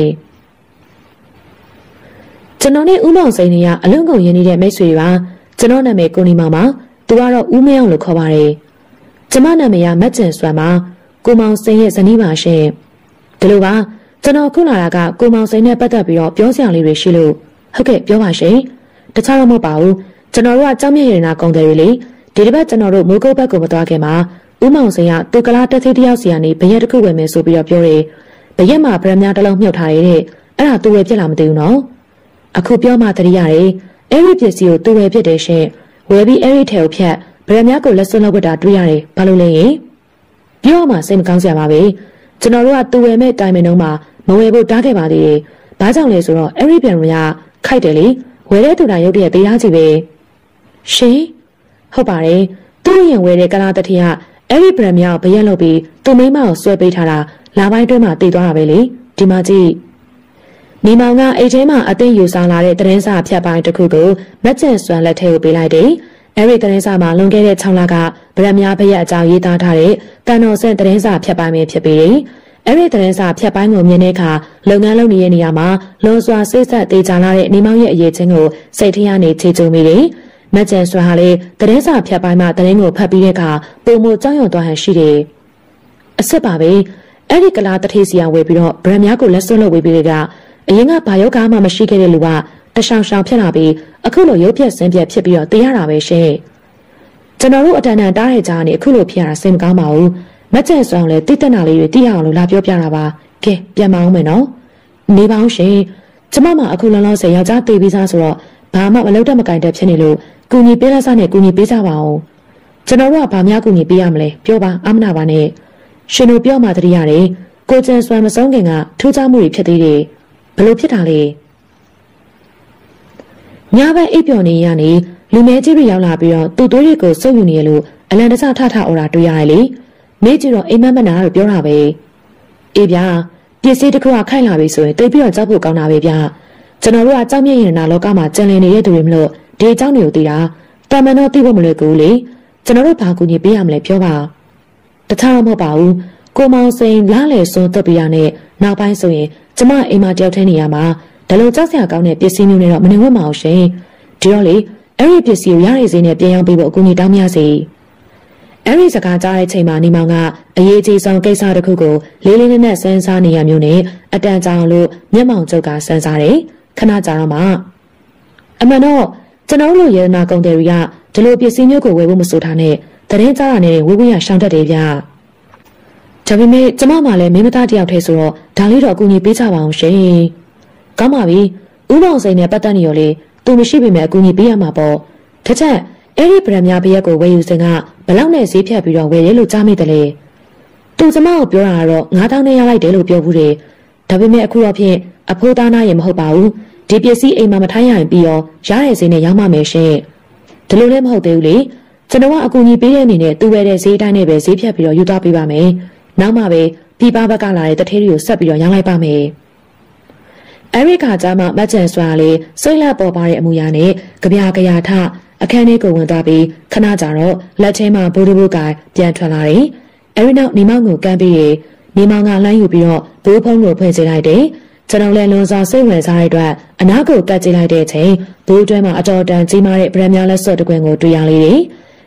Speaker 1: ကျွန်တော်နဲ့ဦးမောင်စိန်တွေကအလွန်ကုန်ရင်းနေတဲ့မိတ်ဆွေတွေပါကျွန်တော်နာမည်ကိုနီမောင်ပါသူကတော့ဦးမင်းအောင်လို့ခေါ်ပါတယ်။ကျမနာမည်ကမက်ကျန်စွမ်းပါကိုမောင်စိန်ရဲ့ဇနီးပါရှင်ဒီလိုပါကျွန်တော်ခုလာတာကကိုမောင်စိန်နဲ့ပတ်သက်ပြီးတော့ပြောစရာလေးတွေရှိလို့ဟုတ်ကဲ့ပြောပါရှင်တခြားတော့မဟုတ်ပါဘူးကျွန်တော်တို့ကကြောက်မြရနာကုန်တယ်လေဒီတစ်ပတ်ကျွန်တော်တို့မိုးကုတ်ဘက်ကိုမသွားခင်မှာဦးမောင်စိန်ကတူကလာတက်သေးတယောက်စီကနေဘရက်တစ်ခုဝယ်မယ်ဆိုပြီးတော့ပြောတယ်ဘရက်မှာဗရမများတစ်လုံးမြုပ်ထားရတဲ့အဲ့ဒါသူဝယ်ဖြစ်လာမသိဘူးနော်အခုပြောမှတတိရတယ်အဲ့ဒီပစ္စည်းကိုသူဝယ်ဖြစ်တယ်ရှင်ဝယ်ပြီးအဲ့ဒီထဲကိုဖြတ်ဗရမများကိုလက်စွပ်လောက်ဝတ်တာတွေ့ရတယ်ဘာလို့လဲရင်ပြောမှစိတ်မကောင်းစရာပါပဲကျွန်တော်တို့ကသူဝယ်မဲ့တိုင်မင်တော့မှမဝယ်ဖို့တားခဲ့ပါသေးတယ်ဘာကြောင့်လဲဆိုတော့အဲ့ဒီပြန်ရခိုက်တယ်လေဝယ်တဲ့သူတိုင်းရုပ်တရက်တရားကြည့်ပဲရှင်ဟုတ်ပါတယ်သူ့ရင်ဝယ်တဲ့ကလာတတိယအဲ့ဒီဗရမများကိုဘရက်လုပ်ပြီးသူ့မိမကိုဆွဲပေးထားတာလာပိုင်းတွင်းမှာတည်သွားတာပဲလေဒီမှာကြည့်နေမောင်ကအိတ်ထဲမှာအသိယူဆောင်လာတဲ့သတင်းစာဖြတ်ပိုင်းတစ်ခုကိုမက်ကျန်စွမ်းလက်ထဲကိုပေးလိုက်တယ်အဲ့ဒီသတင်းစာမှာလွန်ခဲ့တဲ့၆လကဗရမများဘရက်အကြောင်းရေးသားထားတဲ့တန်တော်ဆင့်သတင်းစာဖြတ်ပိုင်းပဲဖြစ်ပြီးတယ်အဲ့ဒီသတင်းစာဖြတ်ပိုင်းကိုမြင်တဲ့အခါလုပ်ငန်းလုပ်နေတဲ့နေရာမှာလွန်စွာစိတ်ဆက်သေးကြလာတဲ့နေမောင်ရဲ့အရေးချင်းကိုစိတ်ထရနေချေကျုံမိတယ်။မက်ကျန်စွာဟာလေသတင်းစာဖြတ်ပိုင်းမှာသတင်းကိုဖတ်ပြီးတဲ့အခါပုံမကြောက်ရွံ့သွားဟန်ရှိတယ်။အစ်စ်ပါပဲအဲ့ဒီကလာတထေးစီယာဝယ်ပြီးတော့ဗရမများကိုလက်စွပ်လုပ်ဝေးပြီးတဲ့ကအရင်ကဘာယောဂမှမရှိခဲ့တဲ့လူကတရှောင်ရှောင်ဖြစ်လာပြီးအခုလိုရုပ်ပြက်ဆင်းပြက်ဖြစ်ပြီးတော့တရားတာပဲရှင်။ကျွန်တော်တို့အတန်တန်တားတဲ့ကြားကနေအခုလိုဖြစ်ရတာစိတ်မကောင်းပါဘူး။မက်ကျန်စွမ်းလည်းတိတက်နာလေးတွေသိရအောင်လို့လာပြောပြတာပါကဲပြန်မအောင်မယ်နော်နေပါအောင်ရှင်ကျမမအခုလောလောဆယ်ယောက်ျားတေးပြီးသားဆိုတော့ဘာမှမလုပ်တတ်မကင်တတ်ဖြစ်နေလို့ကူညီပေးလက်စားနဲ့ကူညီပေးကြပါအောင်ကျွန်တော်တို့ကဘာများကူညီပေးရမလဲပြောပါအမနာပါနဲ့ရှင်တို့ပြောမှတတိရတယ်ကိုကျန်စွမ်းမဆုံးခင်ကထူးခြားမှုတွေဖြစ်သေးတယ်ဘလို့ဖြစ်တာလဲညဘက်အိပ်ပျော်နေရနေလူမဲကြီးတွေရောက်လာပြီးတော့သူ့သွေးတွေကိုစုပ်ယူနေရလို့အလန်တဆထထအော်တာတွေ့ရတယ်လေမေးကြည့်တော့အိမ်မက်မနာလို့ပြောတာပဲအေးဗျာပစ္စည်းတစ်ခုကခိုက်လာပြီဆိုရင်တိတ်ပြီးတော့ကြောက်ဖို့ကောင်းတာပဲဗျာကျွန်တော်တို့ကကြောက်မြင့်ရင်နာလောကမှာကြံလည်နေတဲ့သူတွေမလို့ဒီအကြောင်းတွေကိုသိတာတာမန်တော့သိဖို့မလွယ်ကူလေကျွန်တော်တို့ဘာကူညီပေးရမလဲပြောပါတခြားတော့မဟုတ်ပါဘူးကိုမောင်စိန်လားလေစွန်းတက်ပြရနဲ့နောက်ပိုင်းဆိုရင်ကျမအိမ်မှာတယောက်ထဲနေရမှာဒါလိုကြောက်စရာကောင်းတဲ့ပစ္စည်းမျိုးတွေတော့မနေဝတ်မအောင်ရှင်ဒီတော့လေအဲ့ဒီပစ္စည်းကိုရရစေနဲ့ပြန်ရောက်ပြီးဖို့အကူအညီတောင်းမရစေအဲ့ဒီစကားကြားတဲ့ချိန်မှာနေမောင်ကအရေးကြီးဆုံးကိစ္စတစ်ခုကိုလေးလေးနက်နက်စမ်းစားနေရမျိုးနဲ့အတန်ကြောင်လို့မျက်မှောင်ကျုပ်ကစမ်းစားတယ်ခဏကြာတော့မှအမှန်တော့ကျွန်တော်တို့ရေနာကုန်တယ်တွေကဒီလိုပစ္စည်းမျိုးကိုဝယ်ဖို့မဆိုထားနဲ့တရင်ကြားရနေတဲ့ဝေးဝေးရရှောင်တတ်တယ်ဗျဒါပေမဲ့ကျမမှလည်းမင်းမသားတယောက်တည်းဆိုတော့ဒါလေးတော့အကူအညီပေးကြပါအောင်ရှင်ကောင်းပါပြီဥမောင်စိန်နဲ့ပတ်သက်နေရောလေသူမရှိပေမဲ့အကူအညီပေးရမှာပေါ့တစ်ချက်အဲ့ဒီဗရမများဘရက်ကိုဝယ်ယူစဉ်ကဘလောက်နဲ့ဈေးဖြတ်ပြီးတော့ဝယ်တယ်လို့ကြားမိတယ်လေသူကျမကိုပြောတာကတော့ငါးထောင်နဲ့ရလိုက်တယ်လို့ပြောဘူးတယ်ဒါပေမဲ့အခုတော့ဖြင့်အဖိုးသားနာရင်မဟုတ်ပါဘူးဒီပစ္စည်းအိမ်မှာမထိုင်းရရင်ပြီးတော့ရတဲ့ဈေးနဲ့ရောက်မှမယ်ရှင်ဒီလိုလည်းမဟုတ်သေးဘူးလေကျွန်တော်ကအကူအညီပေးတဲ့အနေနဲ့သူဝယ်တဲ့ဈေးတိုင်းနဲ့ပဲဈေးဖြတ်ပြီးတော့ယူသွားပေးပါမယ်နောက်မှပဲပြပဘက်ကလာတဲ့တထေးတွေကိုဆက်ပြီးတော့ရောင်းလိုက်ပါမယ်အဲ့ဒီခါကျမှမတ်ကျန်စွာလေးစိတ်လက်ပေါ်ပါတဲ့အမူအရာနဲ့ကြပြကြရာထအခန်းထဲကိုဝင်သွားပြီးခဏကြာတော့လက်ထဲမှာဘိုးတဘိုးကပြန်ထွက်လာတယ်။အဲဒီနောက်နေမောင်ကိုကမ်းပြီးရင်နေမောင်ကလှမ်းယူပြီးတော့ဘိုးဖုံးကိုဖွင့်ချလိုက်တယ်။ကျွန်တော်လည်းလွန်စွာစိတ်ဝင်စားတဲ့အတွက်အနားကိုကပ်ကြည့်လိုက်တဲ့အချိန်ဘိုးတွဲမှာအတော်တန်ကြီးမားတဲ့ဗရမများလက်စော့တကွင်ကိုတွေ့ရလေတယ်။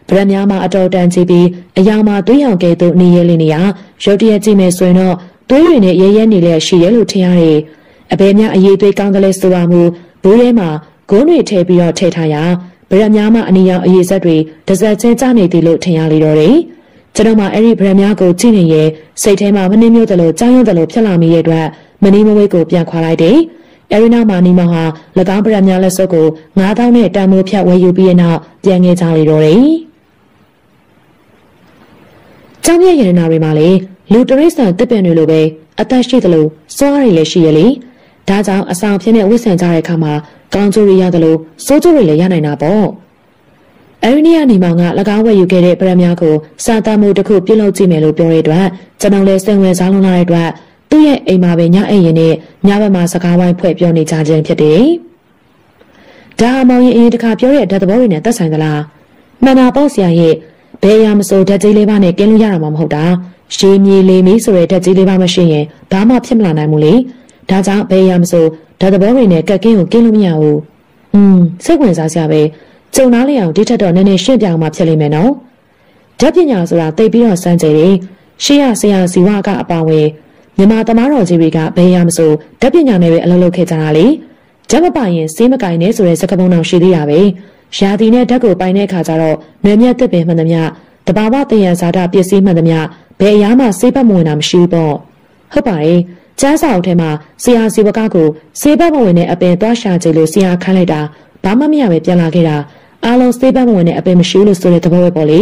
Speaker 1: ဗရမများမှာအတော်တန်ကြည့်ပြီးအယောင်မှာသွေးရောင်ကဲ့သို့နေရလေးနေရရုတ်တရက်ကြည့်မယ်ဆိုရင်တော့သွေးတွေနဲ့ရဲရဲနေလျက်ရှိရဲလို့ထင်ရတယ်။အဘယ်များအရေးသွေးကောင်းတယ်လဲဆိုပါမှုဘိုးထဲမှာဂုံးတွေထည့်ပြီးတော့ထည့်ထားရဗရမများမှာအနီရောင်အရေးဆက်တွေတစက်ချင်းကျနေသည်လို့ထင်ရလေတော့တယ်။ကျွန်တော်မှအဲ့ဒီဗရမများကိုကြည့်နေရင်စိတ်ထဲမှာမနှင်းမျိုးတယ်လို့ကြောက်ရွံ့တယ်လို့ဖြစ်လာမိရဲ့အတွက်မနီးမဝိတ်ကိုပြန်ခွာလိုက်တယ်။အဲဒီနောက်မှာနီမောင်ဟာ၎င်းဗရမများလက်စွပ်ကိုငါးသောင်းနဲ့တန်မိုးဖြတ်ဝယ်ယူပြီးတဲ့နောက်ပြန်ငယ်ကြလေတော့တယ်။ကျောင်းမြရရနာတွေမှာလေလူတရိษံတစ်ပင်တွေလိုပဲအသက်ရှိသလိုစွားရည်လည်းရှိရလေဒါကြောင့်အဆောင်ဖြစ်နေဝစ်ဆန်ကြတဲ့အခါမှာကောင်းကျိုးတွေရတယ်လို့စိုးကျိုးတွေလည်းရနိုင်တာပေါ့အဲဒီနေ့ကနေမောင်က၎င်းဝယ်ယူခဲ့တဲ့ပရမများကိုစာသားမှုတစ်ခုပြုလုပ်ကြည့်မယ်လို့ပြောတဲ့အတွက်ကျွန်တော်လည်းစိတ်ဝင်စားလွန်လာတဲ့အတွက်သူ့ရဲ့အိမ်မှာပဲညအိမ်ရင်နဲ့ညဘက်မှာစကားဝိုင်းဖွဲ့ပြောနေကြခြင်းဖြစ်တယ်ဒါမောင်ရင်အရင်တစ်ခါပြောတဲ့ဓာတ်သဘောတွေနဲ့သက်ဆိုင်သလားမှန်တာပေါ့ဆရာရဲ့ဘယ်ရမစိုးဓာတ်ကြီးလေးပါနဲ့ကင်းလို့ရတာမှမဟုတ်တာရှေးမြေလေးမီးဆိုတဲ့ဓာတ်ကြီးလေးပါမရှိရင်ဘာမှဖြစ်မလာနိုင်ဘူးလေဒါကြောင့်ဘယ်ရမစိုးဓာတ်သဘောတွေနဲ့ကက်ကင်းကိုကင်းလို့မရဘူးอืมစိတ်ဝင်စားစရာပဲကျုံနားလေးအောင်ဒီထက်တော့နည်းနည်းရှင်းပြအောင်မှဖြစ်လိမ့်မယ်နော်ဓာတ်ပညာဆိုတာသိပြီးတော့စမ်းကြတယ်ရှေးရဆရာစီဝါကအပါဝင်မြန်မာသမားတော်ကြီးတွေကဘယ်ရမစိုးဓာတ်ပညာနဲ့ပဲအလုပ်လုပ်ခဲ့ကြတာလေဓာတ်မပိုင်ရင်စေးမကင်နဲ့ဆိုတဲ့စကားပုံတော်ရှိသေးတာပဲရာသီနဲ့ဓာတ်ကိုပိုင်တဲ့အခါကျတော့နွယ်မြတ်သစ်ပင်မှန်သမျှတဘာဝတယံဇာတာပစ္စည်းမှန်သမျှဘယ်အရာမှစေးပတ်မဝင်တာမရှိဘူးပေါ့ဟုတ်ပါတယ်ကျန်းစာအုပ်ထဲမှာဆရာစီဝကကိုစေးပတ်မဝင်တဲ့အပင်သွားရှာကြလို့ဆရာခိုင်းလိုက်တာဘာမှမရပဲပြန်လာခဲ့တာအားလုံးစေးပတ်မဝင်တဲ့အပင်မရှိလို့ဆိုတဲ့သဘောပဲပေါ့လေ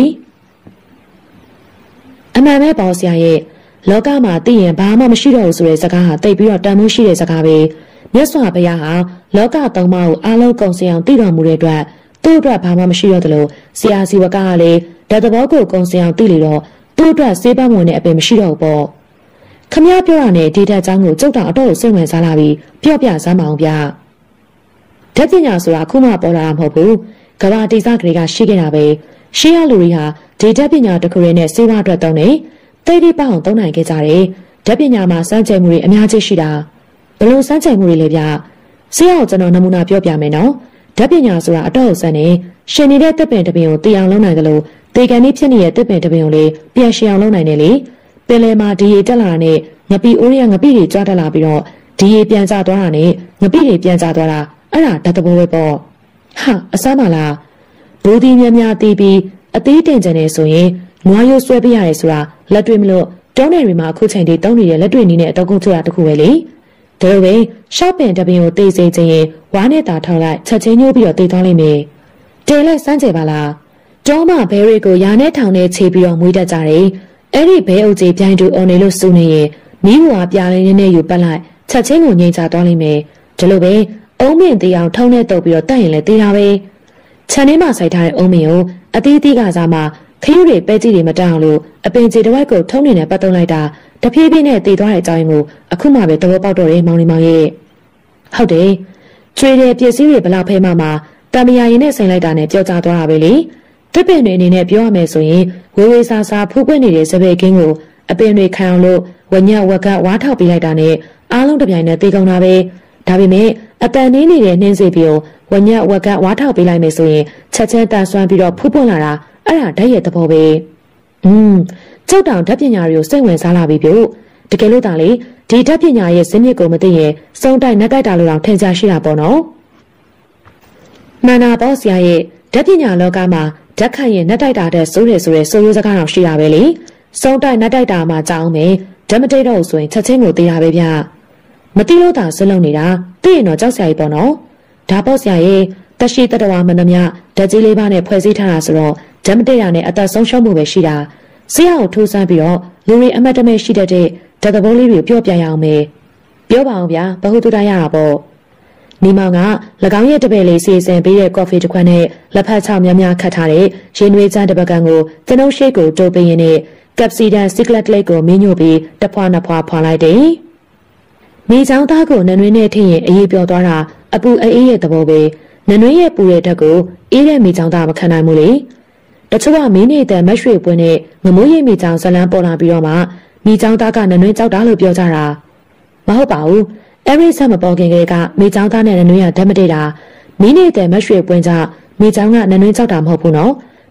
Speaker 1: အမှန်ပဲပေါ့ဆရာရဲ့လောကမှာသိရင်ဘာမှမရှိတော့ဘူးဆိုတဲ့စကားဟာတိတ်ပြီးတော့တန်ဖိုးရှိတဲ့စကားပဲမြတ်စွာဘုရားဟာလောကသုံးပါးကိုအားလုံးကုန်စင်အောင်သိတော်မူတဲ့အတွက်သူ့အတွက်ဘာမှမရှိတော့သလိုဆရာစီဝကကလည်းဓာတ်သဘောကိုကုန်စင်အောင်သိလေတော့သူ့အတွက်စေးပတ်မဝင်တဲ့အပင်မရှိတော့ဘူးပေါ့ခမရပြောတာနဲ့ဒီဓာတ်ကြောင်းကိုကျုပ်တော်အတော့စိတ်ဝင်စားလာပြီးပြော့ပြစမ်းမအောင်ဗျဓာတ်ပညာဆိုတာအခုမှပေါ်လာတာမဟုတ်ဘူးကဘာတိစကလေးကရှိခဲ့တာပဲရှေးရလူတွေဟာဒီဓာတ်ပညာတစ်ခုနဲ့စေဝါအတွက်သုံးနေတိတ်တိပအောင်သုံးနိုင်ခဲ့ကြတယ်ဓာတ်ပညာမှာစမ်းကြယ်မှုတွေအများကြီးရှိတာဘလို့စမ်းကြယ်မှုတွေလဲဗျဆရာကကျွန်တော်နမူနာပြောပြမယ်နော်ဓာတ်ပညာဆိုတာအတော့စမ်းနေရှင်နေတဲ့တပ်ပင်တပင်ကိုတရားလုံးနိုင်တယ်လို့တေကန်လေးဖြစ်နေတဲ့တပ်ပင်တပင်ကိုလေပြန်ရှင်းအောင်လုံးနိုင်တယ်လေပင်လယ်မှာဒီရေတက်လာတာနဲ့ငပိအိုးရငပိတွေကြွားတက်လာပြီးတော့ဒီရေပြန်ကျသွားတာနဲ့ငပိတွေပြန်ကျသွားတာအဲ့ဒါဓာတ်သဘောပဲပေါ့ဟာအစမ်းပါလားဘူဒီများများတီးပြီးအသေးတင်ကြနေဆိုရင်နွားရိုးဆွဲပြရတယ်ဆိုတာလက်တွေ့မလို့တုံးနယ်တွေမှာအခုချိန်ထိတုံးနေတဲ့လက်တွေ့နည်းနဲ့အတော့ကုတ်ဆိုတာတခုပဲလေဒါလိုပဲရှော့ပင်တပင်ကိုတေးစေခြင်းရင်ဝါနဲ့တာထောက်လိုက်ချက်ချင်းညှိုးပြီးတော့တေးသွားလိမ့်မယ်တဲလိုက်စမ်းကြပါလားကျောင်းမဘဲတွေကိုရာနဲ့ထောင်နဲ့ခြေပြီးတော့မွေးတတ်ကြတယ်အဲ့ဒီဘဲအုပ်ကြီးပြိုင်တူအုံနေလို့စူနေရင်မိဘွားပြားလေးနဲ့ယူပတ်လိုက်ချက်ချင်းကိုငိမ့်ချသွားလိမ့်မယ်ဒါလိုပဲအုံးမင်သေးအောင်ထုံးနဲ့တုပ်ပြီးတော့တတ်ရင်လည်းသေးတာပဲခြံထဲမှာစိုက်ထားတဲ့အုံးမင်ကိုအသေးသေးကစားမှာခရုတွေပဲကြီးတွေမတတ်အောင်လို့အပင်ကြီးတစ်ဝက်ကိုထုံးနေနဲ့ပတ်သုံးလိုက်တာတဖြည်းဖြည်းနဲ့တည်သွားတဲ့အကြောင်းရင်းကိုအခုမှပဲသဘောပေါက်တော့တယ်မောင်လေးမောင်ရဲ့ဟုတ်တယ်ကျွေးတဲ့ပစ္စည်းတွေဘလောက်ဖဲမှမှတမယာရင်နဲ့ဆိုင်လိုက်တာနဲ့ပျောက်ကျသွားတာပဲလေတစ်ပင်တွေအနေနဲ့ပြောရမယ်ဆိုရင်ဝေဝေဆာဆာဖူးပွင့်နေတဲ့စပယ်ကင်းကိုအပင်တွေခံအောင်လို့ဝညက်ဝက်ကဝါထောက်ပေးလိုက်တာနဲ့အားလုံးတစ်ပြိုင်နက်သေးကုန်တာပဲဒါပေမဲ့အတန်နေနေတဲ့နှင်းစီပြီးဝညက်ဝက်ကဝါထောက်ပေးလိုက်မယ်ဆိုရင်ချက်ချင်းတန်ဆွမ်းပြီးတော့ဖူးပွင့်လာတာအဲ့ဒါဓာတ်ရဲ့သဘောပဲอืมကျောက်တောင်ဓာတ်ပညာတွေကိုစိတ်ဝင်စားလာပြီပြုတကယ်လို့ဒါလေဒီဓာတ်ပညာရဲ့ဇင်းမြစ်ကိုမသိရင်စုံတိုက်နှက်တိုက်တာလို့တောင်ထင်ရှားရှိတာပေါ့နော်မှန်တာပေါ့ဆရာရဲ့ဓာတ်ပညာလောကမှာဓာတ်ခိုင်ရင်နှက်တိုက်တာတဲ့စိုးတယ်ဆိုတဲ့စိုးရိုးစကားတောင်ရှိတာပဲလေစုံတိုက်နှက်တိုက်တာမှကြောင်းမယ်ဓာတ်မတိတ်တော့ဆိုရင်ချက်ချင်းကိုသိတာပဲဗျမသိလို့သာစလုံးနေတာသိရင်တော့ကြောက်စရာကြီးပေါ့နော်ဒါပေါ့ဆရာရဲ့တရှိတတဝါမနှမဓာတ်ကြီးလေးပါးနဲ့ဖွဲ့စည်းထားတာဆိုတော့ဓာတ်မတိတ်တာနဲ့အသက်ဆုံးရှုံးမှုပဲရှိတာဆရာကိုထိုးဆန်းပြီးတော့လူတွေအမတ်တမဲ့ရှိတတ်တဲ့ဓာတ်သဘောလေးတွေပြောပြရအောင်မယ်ပြောပါအောင်ဗျာဘဟုတုတရတာပေါ့နီမောင်က၎င်းရဲ့တပည့်လေးစီစဉ်ပေးတဲ့ကော်ဖီတစ်ခွက်နဲ့လက်ဖက်ချောင်းများများခတ်ထားတဲ့ရင်နွေးချမ်းတစ်ပတ်ကန်ကိုကျွန်ုပ်ရှိကိုတိုးပေးရင်းနဲ့ကပ်စီဒန်စီကလက်လေးကိုမင်းညို့ပြီးတဖွာနှစ်ဖွာဖွာလိုက်တယ်မိချောင်းသားကိုနနွေးနဲ့ထည့်ရင်အေးပြောသွားတာအပူအေးရဲ့သဘောပဲနနွေးရဲ့ပူတဲ့ဓာတ်ကိုအေးတဲ့မိချောင်းသားမခံနိုင်ဘူးလေတချို့ကမင်းနေတဲ့မရွှေပွင့်နဲ့ငမိုးရိပ်မိချောင်းဇလန်းပေါ်လာပြီးတော့မှမိချောင်းသားကနနွေးကြောက်တာလို့ပြောကြတာမဟုတ်ပါဘူးအဲ့ဒီဆက်မပေါ်ခင်ကလေးကမိချောင်းသားနဲ့နနွေးကဓာတ်မတိတ်တာမင်းနေတဲ့မရွှေပွင့်ကြမိချောင်းကနနွေးကြောက်တာမဟုတ်ဘူးနော်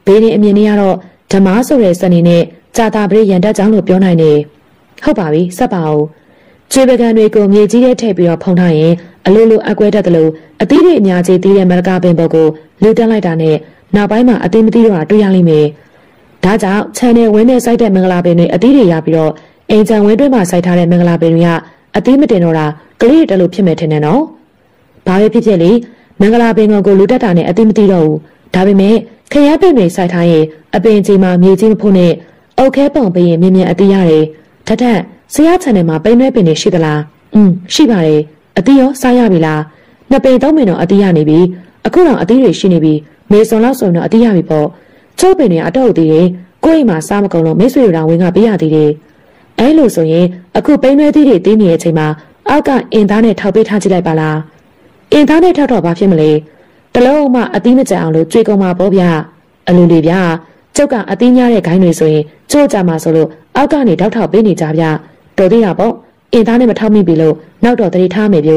Speaker 1: ဘေးနေအမြင်နေရတော့ဓမ္မဆိုတဲ့စနေနဲ့ကြာတာပရိရန်တက်ကြောင်းလို့ပြောနိုင်တယ်ဟုတ်ပါပြီစက်ပါအောင်ချွေပကံတွေကိုမြေကြီးထဲထည့်ပြီးတော့ဖုံးထားရင်အလိုလိုအကွဲတတ်တယ်လို့အသီးတွေအများကြီးတီးတဲ့မရကာပင်ပုတ်ကိုလူတက်လိုက်တာနဲ့နောက်ပိုင်းမှာအသီးမသီးတော့တွေ့ရလိမ့်မယ်ဒါကြောင့်ခြံနဲ့ဝင်းနဲ့စိုက်တဲ့မင်္ဂလာပင်တွေအသီးတွေရပြီးတော့အိမ်ခြံဝင်းတွင်းမှာစိုက်ထားတဲ့မင်္ဂလာပင်တွေကအသီးမတင်တော့တာကလေးတက်လို့ဖြစ်မယ်ထင်တယ်နော်ဘာပဲဖြစ်ဖြစ်လေမင်္ဂလာပင်ကိုလူတက်တာနဲ့အသီးမသီးတော့ဘူးဒါပေမဲ့ခရမ်းပင်တွေစိုက်ထားရင်အပင်ကြီးမှာမြေကြီးမဖို့နဲ့အုတ်ခဲပုံပြီးရင်မြင်မြင်အသီးရတယ်ထထက်ဆရာခြံထဲမှာပိန်းနှဲပင်တွေရှိသလားอืมရှိပါတယ်အသီးရောစားရပြီလားနှစ်ပင်သုံးပင်တော့အသီးရနေပြီအခုတော့အသီးတွေရှိနေပြီမေစွန်လောက်ဆိုရင်တော့အသီးရပြီပေါ့ချိုးပင်တွေအတော့အသီးတွေကိုယ့်အိမ်မှာစားမကုန်လို့မိတ်ဆွေတို့တော်ဝင်ကပေးရသေးတယ်အဲလိုဆိုရင်အခုပိန်းနှဲသီးတွေတင်းနေတဲ့အချိန်မှာအောက်ကအင်သားနဲ့ထောက်ပေးထားကြည့်လိုက်ပါလားအင်သားနဲ့ထောက်တော့ဘာဖြစ်မလဲတလုံးမှအသီးမကြအောင်လို့ကြွေကုန်မှာပေါ့ဗျအလိုလေးဗျကျုပ်ကအသီးများတဲ့ဂိုင်းတွေဆိုရင်ကြိုးကြမှာဆိုလို့အောက်ကနေတောက်ထောက်ပေးနေကြဗျတော်သေးတာပေါ့အင်သားနဲ့မထောက်မိပြီလို့နောက်တော့တတိထားမယ်ပြု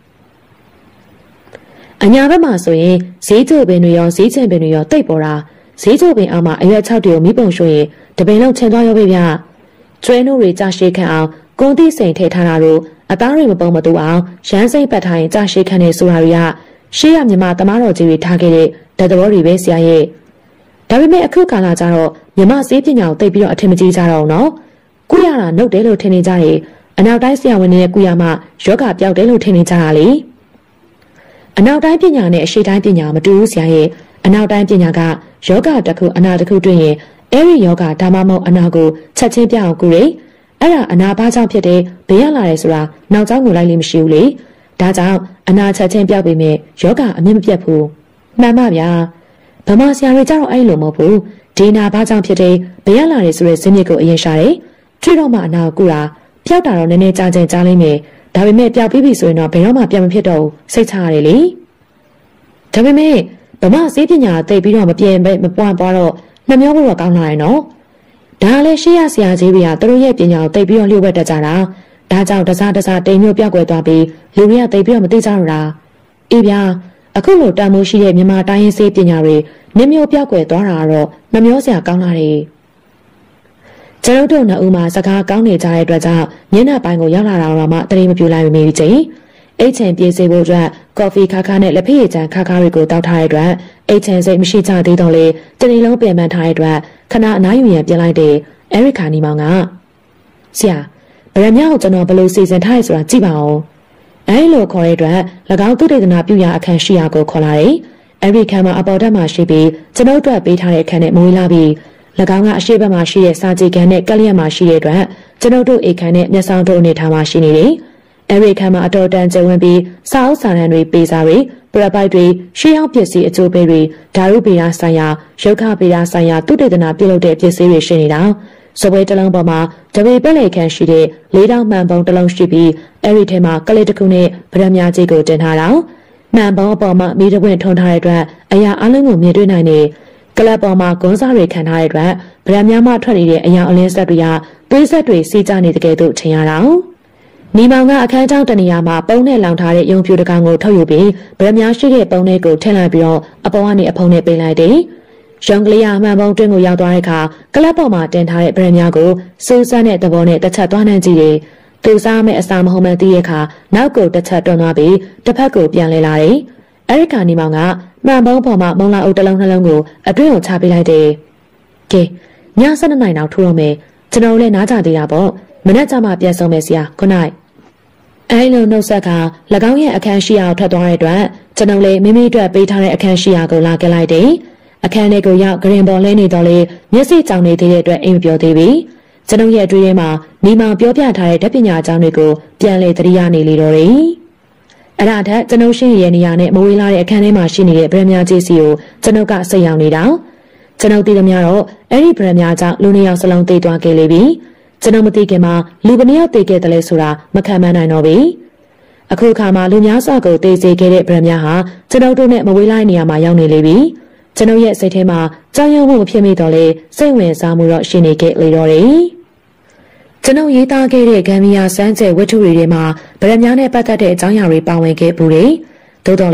Speaker 1: အညာဘက်မှာဆိုရင်ဈေးချိုပင်တွေရောဈေးချင်ပင်တွေရောတိတ်ပေါ်တာဈေးချိုပင်အောက်မှာအရွက်၆တီကိုမိပုံရွှင်တပင်လုံးချင်သွားရောပဲဗျကျွဲနှုတ်တွေကြာရှည်ခံအောင်ကုန်းသီးစိန်ထည့်ထားတာတို့အသားတွေမပုံမတူအောင်ရမ်းစိမ့်ပတ်ထားရင်ကြာရှည်ခံနေဆိုတာတွေကရှေးရမြမသမားတော်ကြီးတွေထားခဲ့တဲ့တသဘောတွေပဲဆရာရဲ့ဒါပေမဲ့အခုကာလကျတော့မြမစေးပညာကိုသိပြီးတော့အထင်မကြီးကြတော့နော်ကုရတာနှုတ်တယ်လို့ထင်နေကြတယ်အနောက်တိုင်းဆရာဝန်တွေရဲ့ကုရမှယောဂပျောက်တယ်လို့ထင်နေကြတာလေအနောက်တိုင်းပညာနဲ့အရှေ့တိုင်းပညာမတူဘူးဆရာရဲ့အနောက်တိုင်းပညာကယောဂတစ်ခုအနာတစ်ခုတွင်ရင်အဲ့ဒီယောဂဒါမှမဟုတ်အနာကိုချက်ချင်းပြအောင်ကုတယ်အဲ့ဒါအနာဘာကြောင့်ဖြစ်တယ်ဘေးရလာတယ်ဆိုတာနောက်ကြောင်းကိုလိုက်လို့မရှိဘူးလေဒါကြောင့်အနာချက်ချင်းပြောက်ပေမဲ့ယောဂအမြင့်မပြတ်ဘူးမှန်ပါဗျာဗမာဆရာတွေကြတော့အဲ့လိုမဟုတ်ဘူးဒီနာဘာကြောင့်ဖြစ်တယ်ဘေးရလာတယ်ဆိုတဲ့ဇင်းမြစ်ကိုအရင်ရှာတယ်ထွေးတော့မှအနာကိုကုတာပျောက်တာတော့နည်းနည်းကြာကျင်ကြားလိမ့်မယ်ဒါပေမဲ့ပျောက်ပြီးပြီဆိုရင်တော့ဘယ်တော့မှပြန်မဖြစ်တော့ဘူးစိတ်ချရတယ်လေဒါပေမဲ့ဗမာစေးပညာသိပြီးတော့မပြေမပွားပွားတော့နှမျောဖို့တော့ကောင်းလာရင်နော်ဒါလည်းရှေ့ရဆရာကြီးတွေကသူတို့ရဲ့ပညာကိုသိပြီးတော့လျှို့ဝှက်တတ်ကြတာဒါကြောင့်တစားတစားတိမ်မျိုးပြောက်ွယ်သွားပြီးလူတွေကသိပြီးတော့မသိကြတော့တာအေးဗျာအခုလိုတန်မိုးရှိတဲ့မြန်မာတိုင်းရင်းစေးပညာတွေနှမျိုးပြောက်ွယ်သွားတာကတော့နှမျောစရာကောင်းလာတယ်ကျတို့တို့နှစ်ဦးမှာစကားကောင်းနေကြတဲ့အတွက်ကြောင့်ညနေပိုင်းကိုရောက်လာတာတော့မှတရင်မပြူလိုက်မိပြီချင်းအိတ်ချင်ပြေးစေဖို့အတွက်ကော်ဖီခါခါနဲ့လက်ဖက်ရည်ချမ်းခါခါတွေကိုတောက်ထားတဲ့အတွက်အိတ်ချင်စိတ်မရှိကြသေးတော့လေတနေ့လုံးပြန်ပန်းထားတဲ့အတွက်ခဏအနားယူရန်ပြင်လိုက်တဲ့အဲရစ်ခါနီမောင်ကဆရာဗရမ ्या ကိုကျွန်တော်ဘယ်လိုစီစဉ်ထားရဆိုတာကြည့်ပါဦးအဲလိုခေါ်တဲ့အတွက်၎င်းသူတေသနာပြုရာအခန်းရှိရာကိုခေါ်လာတယ်အဲရစ်ခါမှာအပေါ်တက်မှာရှိပြီးကျွန်ုပ်တို့ပေးထားတဲ့အခန်းနဲ့မွေးလာပြီး၎င်းကအရှိဘက်မှာရှိတဲ့စာကြည့်ခန်းနဲ့ကက်လျက်မှာရှိတဲ့အတွက်ကျွန်ုပ်တို့အိတ်ခန်းနဲ့မျက်စောင်းတို့အနေထားမှာရှိနေတယ်အဲရစ်ခါမှာအတော်တန်ကျဝင်ပြီးစာအုပ်စာတမ်းတွေပေးစာတွေပရပိုက်တွေရှေးဟောင်းပစ္စည်းအကျိုးပေးတွေဓာရုပေရာဆိုင်ရာရုပ်ခပေရာဆိုင်ရာသူတေသနာပြုလုပ်တဲ့ပစ္စည်းတွေရှိနေတာစပွဲတစ်လုံးပေါ်မှာတပေပက်လေခန့်ရှိတဲ့လေးတောင်မှန်ပုံတစ်လုံးရှိပြီးအဲ့ဒီထဲမှာကလေးတစ်ခုနဲ့ဗရမ ्या ကြီးကိုတင်ထားတာမှန်ပုံအပေါ်မှာမိတပွင့်ထုံထားတဲ့အတွက်အရာအလုံးကိုမြင်တွေ့နိုင်နေကလပ်ပေါ်မှာဂွန်းစားတွေခံထားတဲ့အတွက်ဗရမ ्या မှထွက်နေတဲ့အရာအလင်းဆက်တွေကသွေးဆက်တွေစီးကြနေတဲ့ကဲ့သို့ထင်ရတာနီမောင်ကအခန်းကျောင်းတနေရာမှာပုံနဲ့လောင်ထားတဲ့ရုံဖြူတကောင်ကိုထုတ်ယူပြီးဗရမ ्या ရှိတဲ့ပုံနဲ့ကိုထည့်လိုက်ပြီးတော့အပေါ်ကနေအဖုံနဲ့ပိတ်လိုက်တယ်ရုံကလေးရမှန်ပုံတွင်းကိုရောက်သွားတဲ့အခါကလပ်ပေါ်မှာတင်ထားတဲ့ဗရမ ्या ကိုစူးစမ်းတဲ့သဘောနဲ့တစ်ချက်သွားနှံကြည့်တယ်သူစားမဲ့အစာမဟုတ်မှန်းသိတဲ့အခါနောက်ကိုတစ်ချက်တွန်းသွားပြီးတစ်ဖက်ကိုပြန်လဲလာတယ်အဲရိကာနီမောင်ကမှန်ပုံပေါ်မှာမုံလာအုပ်တစ်လုံးနှလုံးကိုအတွင်းကိုချပေးလိုက်တယ်ကဲညဆယ်နှစ်နာရီနောက်ထိုးတော့မယ်ကျွန်တော်လည်းနားကြသေးတာပေါ့မနေ့ကမှပြန်ဆုံးမယ်ဆရာခုနိုင်အဲလိုနှုတ်ဆက်က၎င်းရဲ့အခန်းရှိရာကိုထွက်သွားတဲ့အတွက်ကျွန်တော်လည်းမိမိအတွက်ပေးထားတဲ့အခန်းရှိရာကိုလာခဲ့လိုက်တယ်အခန်းထဲကိုရောက်ဂရင်ပေါ်လဲနေတော့လေမျက်စိကြောင်နေသေးတဲ့အတွက်အိမ်မပြောသေးပြီကျွန်တော်ရဲ့အတွေ့အထဲမှာမိမောင်ပြောပြထားတဲ့ဓာတ်ပညာကျောင်းတွေကိုပြန်လေသတိရနေလေတော့တယ်အဲ့ဒါထက်ကျွန်တော်ရှိရဲ့နေရာနဲ့မဝေးလာတဲ့အခန်းထဲမှာရှိနေတဲ့ဗရမ ्या ကြီးစီကိုကျွန်တော်ကစိတ်ရောက်နေတာကျွန်တော်သိသမျှတော့အဲ့ဒီဗရမ ्या ကြောင့်လူနှစ်ယောက်စလုံးသိသွားခဲ့လေပြီကျွန်တော်မသိခင်မှာလူဘယ်နှယောက်သိခဲ့တယ်လဲဆိုတာမခံမနိုင်တော့ပြီအခုအခါမှာလူများစွာကိုသိစေခဲ့တဲ့ဗရမ ्या ဟာကျွန်တော်တို့နဲ့မဝေးလိုက်နေရာမှာရောက်နေလေပြီကျွန်တော်ရဲ့စိတ်ထဲမှာကြောင်ရုံမှုမဖြစ်မိတော့လေစိတ်ဝင်စားမှုတော့ရှိနေခဲ့လေတော့တယ်ကျွန်တော်ရေးသားခဲ့တဲ့ဂမ်ဘီယာစမ်းကျဲဝတ္ထုတွေထဲမှာဗရမ ्या နဲ့ပတ်သက်တဲ့အကြောင်းအရာတွေပါဝင်ခဲ့ပူတယ်သို့တော်လေ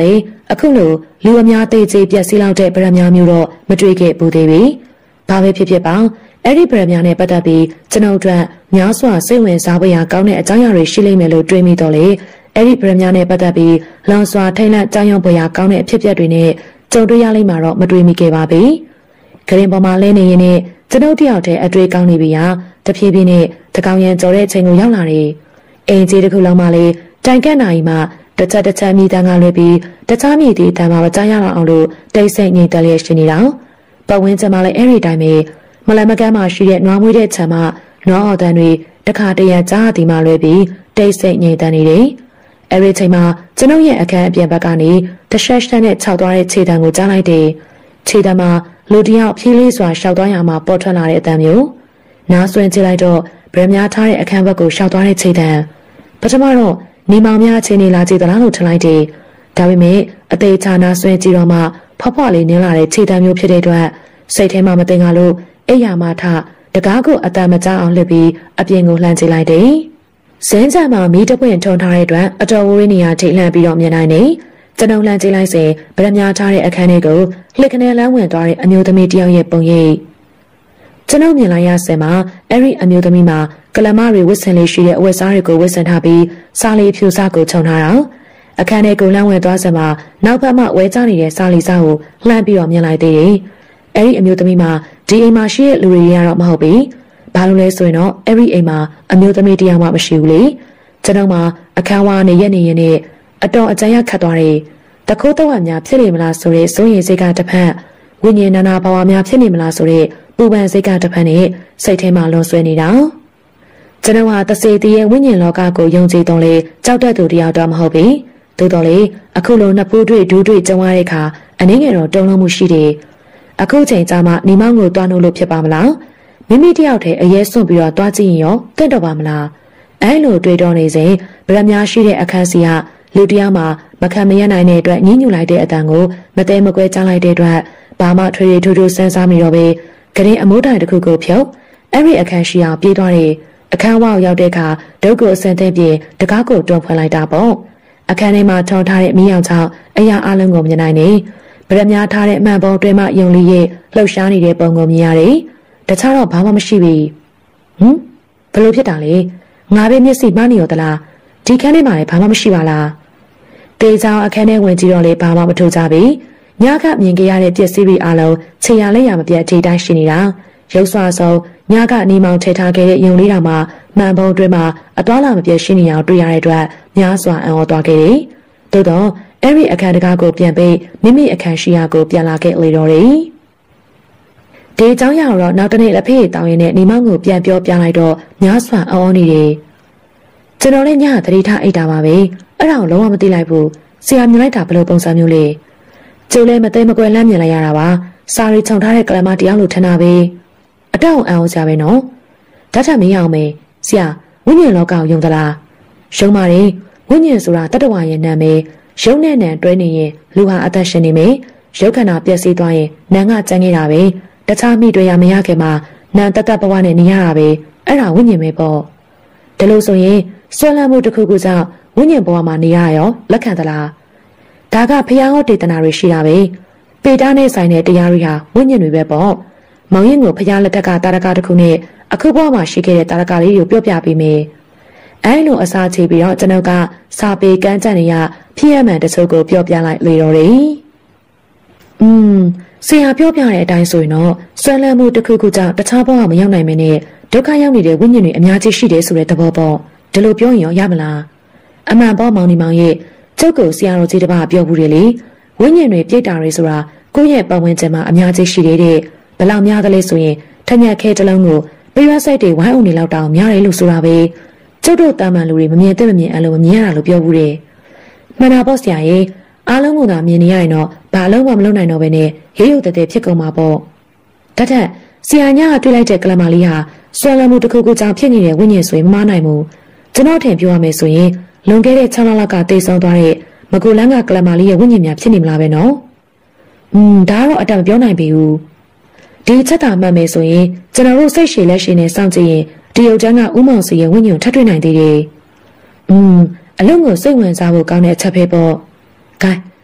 Speaker 1: အခုလိုလူအများသိသေးပြက်စီးလောက်တဲ့ဗရမများမျိုးတော့မတွေ့ခဲ့ဘူးသေးပြီ။ဘာပဲဖြစ်ဖြစ်ပါအဲ့ဒီဗရမများနဲ့ပတ်သက်ပြီးကျွန်ုပ်တို့များစွာစိတ်ဝင်စားဖွယ်ရာကောင်းတဲ့အကြောင်းအရာတွေရှိလိမ့်မယ်လို့တွေးမိတော့လေအဲ့ဒီဗရမများနဲ့ပတ်သက်ပြီးလွန်စွာထိတ်လန့်ကြောက်ရွံ့ဖွယ်ရာကောင်းတဲ့အဖြစ်အပျက်တွေနဲ့ကြုံတွေ့ရလိမ့်မှာတော့မတွေးမိခဲ့ပါဘူး။ဂရင်ပေါ်မှာလဲနေရင်နဲ့ကျွန်ုပ်တယောက်တည်းအတွေ့ကောင်းနေပြီဟာတဖြည်းဖြည်းနဲ့တကောင်ရန်ကြော်တဲ့အချိန်ကိုရောက်လာတယ်။အိမ်ကြီးတစ်ခုလုံးမှလည်းတိုင်ကက်နိုင်မှတချက်တချက်မြည်တမ်းကလွှဲပြီးတခြားမြည်သည့်တမ်းမှာမကြားရအောင်လို့တိတ်ဆိတ်ငြိမ်သက်လျက်ရှိနေတာ။ပတ်ဝန်းကျင်မှာလည်းအဲ့ဒီတိုင်းပဲမလမကမ်းမှာရှိတဲ့နွားမွေးတဲ့ခြံမှာနွားအော်တန်းတွေတခါတရံကြားသည်မှလွှဲပြီးတိတ်ဆိတ်ငြိမ်သက်နေတယ်။အဲ့ဒီချိန်မှာကျွန်ုပ်ရဲ့အခန်းအပြင်ဘက်ကနေတဆက်ဆက်နဲ့ခြောက်သွားတဲ့ခြေတံကိုကြားလိုက်တယ်။ခြေတံမှာလူတယောက်ဖြည်းလေးစွာရှောက်သွားရမှာပေါ်ထွက်လာတဲ့အတန်းမျိုးနားဆွင့်ကြည့်လိုက်တော့ဗရမများထားတဲ့အခန်းဘက်ကိုရှောက်သွားတဲ့ခြေတံပထမတော့နေမောင်များအချိန်နေလာကြည့်သလားလို့ထင်လိုက်တယ်။ဒါပေမဲ့အသေးချာနာဆွဲကြည့်တော့မှဖွားဖွားလေးနင်းလာတဲ့ခြေတံမျိုးဖြစ်တဲ့အတွက်စိတ်ထဲမှာမသိငါလို့အိယာမထတကားကိုအတန်မကြအောင်လှစ်ပြီးအပြင်ကိုလှမ်းကြည့်လိုက်တယ်။ဇင်းချမှာမီးတပွင့်ထုံထားတဲ့အတွက်အတော်ဝေးနေရထိတ်လန့်ပြီးတော့မြင်နိုင်တယ်။ကျွန်ုပ်လှမ်းကြည့်လိုက်စဉ်ဗရမများထားတဲ့အခန်းထဲကိုလှစ်ခနဲလမ်းဝင်သွားတဲ့အမျိုးသမီးတယောက်ရဲ့ပုံရိပ်ကျွန်ုပ်မြင်လိုက်ရစင်မှာအဲ့ဒီအမျိုးသမီးမှာကလမတွေဝတ်ဆင်လေးရှိတဲ့အဝတ်စားတွေကိုဝတ်ဆင်ထားပြီးစားလေးဖြူစားကိုခြုံထားတာအခန်းထဲကိုလမ်းဝင်သွားစင်မှာနောက်ဘက်မှဝဲကျနေတဲ့စားလေးစားကိုလှမ်းပြီးတော့မြင်လိုက်သေးတယ်။အဲ့ဒီအမျိုးသမီးမှာဒီအိမ်မှာရှိတဲ့လူတွေကတော့မဟုတ်ဘူး။ဘာလို့လဲဆိုရင်တော့အဲ့ဒီအိမ်မှာအမျိုးသမီးတယောက်မှမရှိဘူးလေ။ကျွန်တော်မှအခန်းဝါနေရက်နေရင်နဲ့အတော်အကြမ်းရခတ်သွားတယ်။တခိုးတော့များဖြစ်နေမလားဆိုတဲ့စိုးရင်စိတ်ကတစ်ဖက်ဝိညာဉ်နာနာဘာဝများဖြစ်နေမလားဆိုတဲ့ပူပန်စိတ်ကတစ်ဖက်နဲ့စိတ်ထဲမှာလွန်ဆွဲနေတာ။ကျွန်တော်ဟာတစေတီရဲ့ဝိညာဉ်လောကကိုယုံကြည်တော့လေကြောက်တတ်သူတယောက်တော့မဟုတ်ဘူး။သို့တော်လေအခုလိုနှစ်ဖူးတွေ့ဒူးတွေ့ကြုံရတဲ့အခါအနေငယ်တော့တုံ့လုံးမှုရှိတယ်။အခုချိန်ကြာမှနေမောင်းကိုတွားလို့လို့ဖြစ်ပါမလား။မိမိတယောက်တည်းအရေးစွန့်ပြီးတော့တွားကြည့်ရင်ရောတင့်တော်ပါမလား။အဲလိုတွေးတော့နေစဉ်ဗရမများရှိတဲ့အခန်းစီကလူတယောက်မှမခံမရနိုင်တဲ့အတွက်ညှဉ်းညူလိုက်တဲ့အတန်ကိုမတဲမကွဲကြားလိုက်တဲ့အတွက်ဘာမှထွေထွေထူးထူးစမ်းစားမိတော့ပဲဂရင်အမိုးတိုင်တစ်ခုကိုဖြုတ်အဲ့ဒီအခန်းရှိအောင်ပြေးသွားတယ်အခန်းဝေါရောက်တဲ့အခါဒုတ်ကိုအစင်သိပ်ပြေတကားကိုတွန်းဖွင့်လိုက်တာပေါ့အခန်းထဲမှာထောင်ထားတဲ့မီးရောင်ချောင်းအရာအလုံးကိုမြင်နိုင်နေဗရမများထားတဲ့အမှန်ပုံတွင်မှယုံလီရဲ့လှုပ်ရှားနေတဲ့ပုံကိုမြင်ရတယ်တခြားတော့ဘာမှမရှိဘူးဟမ်ဘယ်လိုဖြစ်တာလဲငါပဲမျက်စိမှားနေရောသလားဒီခန်းထဲမှာလည်းဘာမှမရှိပါလားတေချောင်းအခန်းထဲဝင်ကြည့်တော့လေဘာမှမထူးကြဘူးညကမြင်ကြရတဲ့ပစ္စည်းတွေအလုံးခြေရလက်ရမပြတ်ထိတိုင်းရှိနေတာရုပ်စွာဆုံးညကနေမောင်ထည့်ထားခဲ့တဲ့ယုံလေးတောင်မှမှန်ပုံတွင်မှအသွားလာမပြတ်ရှိနေအောင်တွေ့ရတဲ့အတွက်များစွာအံ့ဩသွားခဲ့တယ်။သို့တော့အဲ့ဒီအခန်းတကားကိုပြန်ပြီးမိမိအခန်းရှိရာကိုပြန်လာခဲ့လေတော့တယ်။ဒီအကြောင်းရတော့နောက်တနေ့လက်ဖေးတောင်းရင်နဲ့နေမောင်ကိုပြန်ပြောပြလိုက်တော့များစွာအံ့ဩနေတယ်။ကျွန်တော်လည်းညသတိထားအိတ်တာပါပဲ။အဲ့ဒါကိုလုံးဝမသိလိုက်ဘူး။ဆရာမြင်လိုက်တာဘယ်လိုပုံစံမျိုးလဲ။ကျိုးလည်းမသိမကွယ်လမ်းမြင်လိုက်ရတာပါ။စာရီခြုံထားတဲ့ကလမတယောက်လိုထင်တာပဲ။အတောင်အအောင်စရာပဲနော်။ဒါထက်မရအောင်မေဆရာဝိညာဉ်လောကကိုယုံသလား။ယုံပါတယ်ဝိညာဉ်ဆိုတာတတ္တဝါရဲ့နာမည်ယုံနဲ့နံတွဲနေရင်လူဟာအသက်ရှင်နေမယ်။ရုပ်ခန္ဓာပျက်စီးသွားရင်နာငါကျန်ခဲ့တာပဲ။တခြားမိတွေရမရခင်မှာနာတတဘဝနဲ့နေရတာပဲ။အဲ့ဒါဝိညာဉ်ပဲပေါ့။ဒါလို့ဆိုရင်ဆွဲလန်းမှုတစ်ခုခုကြောင့်ဝိညာဉ်ဘဝမှာနေရရောလက်ခံသလား။ဒါကဖျားဟောတေသနာတွေရှိတာပဲ။ပေတာနဲ့ဆိုင်တဲ့တရားတွေဟာဝိညာဉ်တွေပဲပေါ့။မောင်ရင်ကိုဖျားလက်ထက်ကတာရကတစ်ခုနဲ့အခုဘဝမှာရှိခဲ့တဲ့တာရကလေးကိုပြောပြပေးမယ်။အဲလိုအစားချေပြီးတော့ကျွန်ုပ်ကစာပေကမ်းကြံနေရဖြစ်ရမှန်တချို့ကိုပြောပြလိုက်လေတော့တယ်။อืมဆရာပြောပြတဲ့အတိုင်းဆိုရင်တော့ဆွဲလန်းမှုတစ်ခုခုကြောင့်တခြားဘဝမရောက်နိုင်မင်းနဲ့ဒုက္ခရောက်နေတဲ့ဝိညာဉ်တွေအများကြီးရှိတယ်ဆိုတဲ့သဘောပေါ့။ဒီလိုပြောရင်ရောရမလား။အမှန်ပေါ့မောင်နေမောင်ရဲ့ကျုပ်ကိုဆရာတော်ကြီးတစ်ပါးပြောဘူးတယ်လေ။ဝိညာဉ်တွေပြိတ္တာတွေဆိုတာကိုယ့်ရဲ့ပတ်ဝန်းကျင်မှာအများကြီးရှိတယ်တဲ့။ဘလောက်များသလဲဆိုရင်ထညက်ခဲတစ်လုံးကိုပြရွက်စိတ်တွေဝိုင်းအောင်နေလောက်တောင်များတယ်လို့ဆိုတာပဲကျုပ်တို့တာမန်လူတွေမမြင်တဲ့မမြင်အလုံးမမြင်ရတာလို့ပြောဘူးတယ်မှန်တာပေါ့ဆရာရဲ့အားလုံးကသာမြင်နေရရင်တော့ဘာလုံးမှမလုပ်နိုင်တော့ဘဲနဲ့ရေရုပ်တဲ့တဲ့ဖြစ်ကုန်မှာပေါ့တထက်ဆရာညာကတွေ့လိုက်တဲ့ကလမလေးဟာဆွဲလန်းမှုတစ်ခုခုကြောင့်ဖြစ်နေတဲ့ဝိညာဉ်ဆိုရင်မမနိုင်ဘူးကျွန်တော်ထင်ပြောရမယ်ဆိုရင်လွန်ခဲ့တဲ့၆လလောက်ကတိတ်ဆုံးသွားတဲ့မကူလန်းကကလမလေးရဲ့ဝိညာဉ်များဖြစ်နေမလားပဲနော်อืมဒါကတော့အတမပြောနိုင်ပြီဘူးဒီချက်တာမှတ်မယ်ဆိုရင်ကျွန်တော်တို့စိတ်ရှည်လက်ရှည်နဲ့စောင့်ကြည့်ရင်ဒီရုပ်ချမ်းကဥမောင်စီရဲ့ဝိညာဉ်ထပ်တွေ့နိုင်သေးတယ်။อืมအလုံးကိုစိတ်ဝင်စားဖို့ကောင်းတဲ့အချက်ပဲပေါ့။ဂိုင်း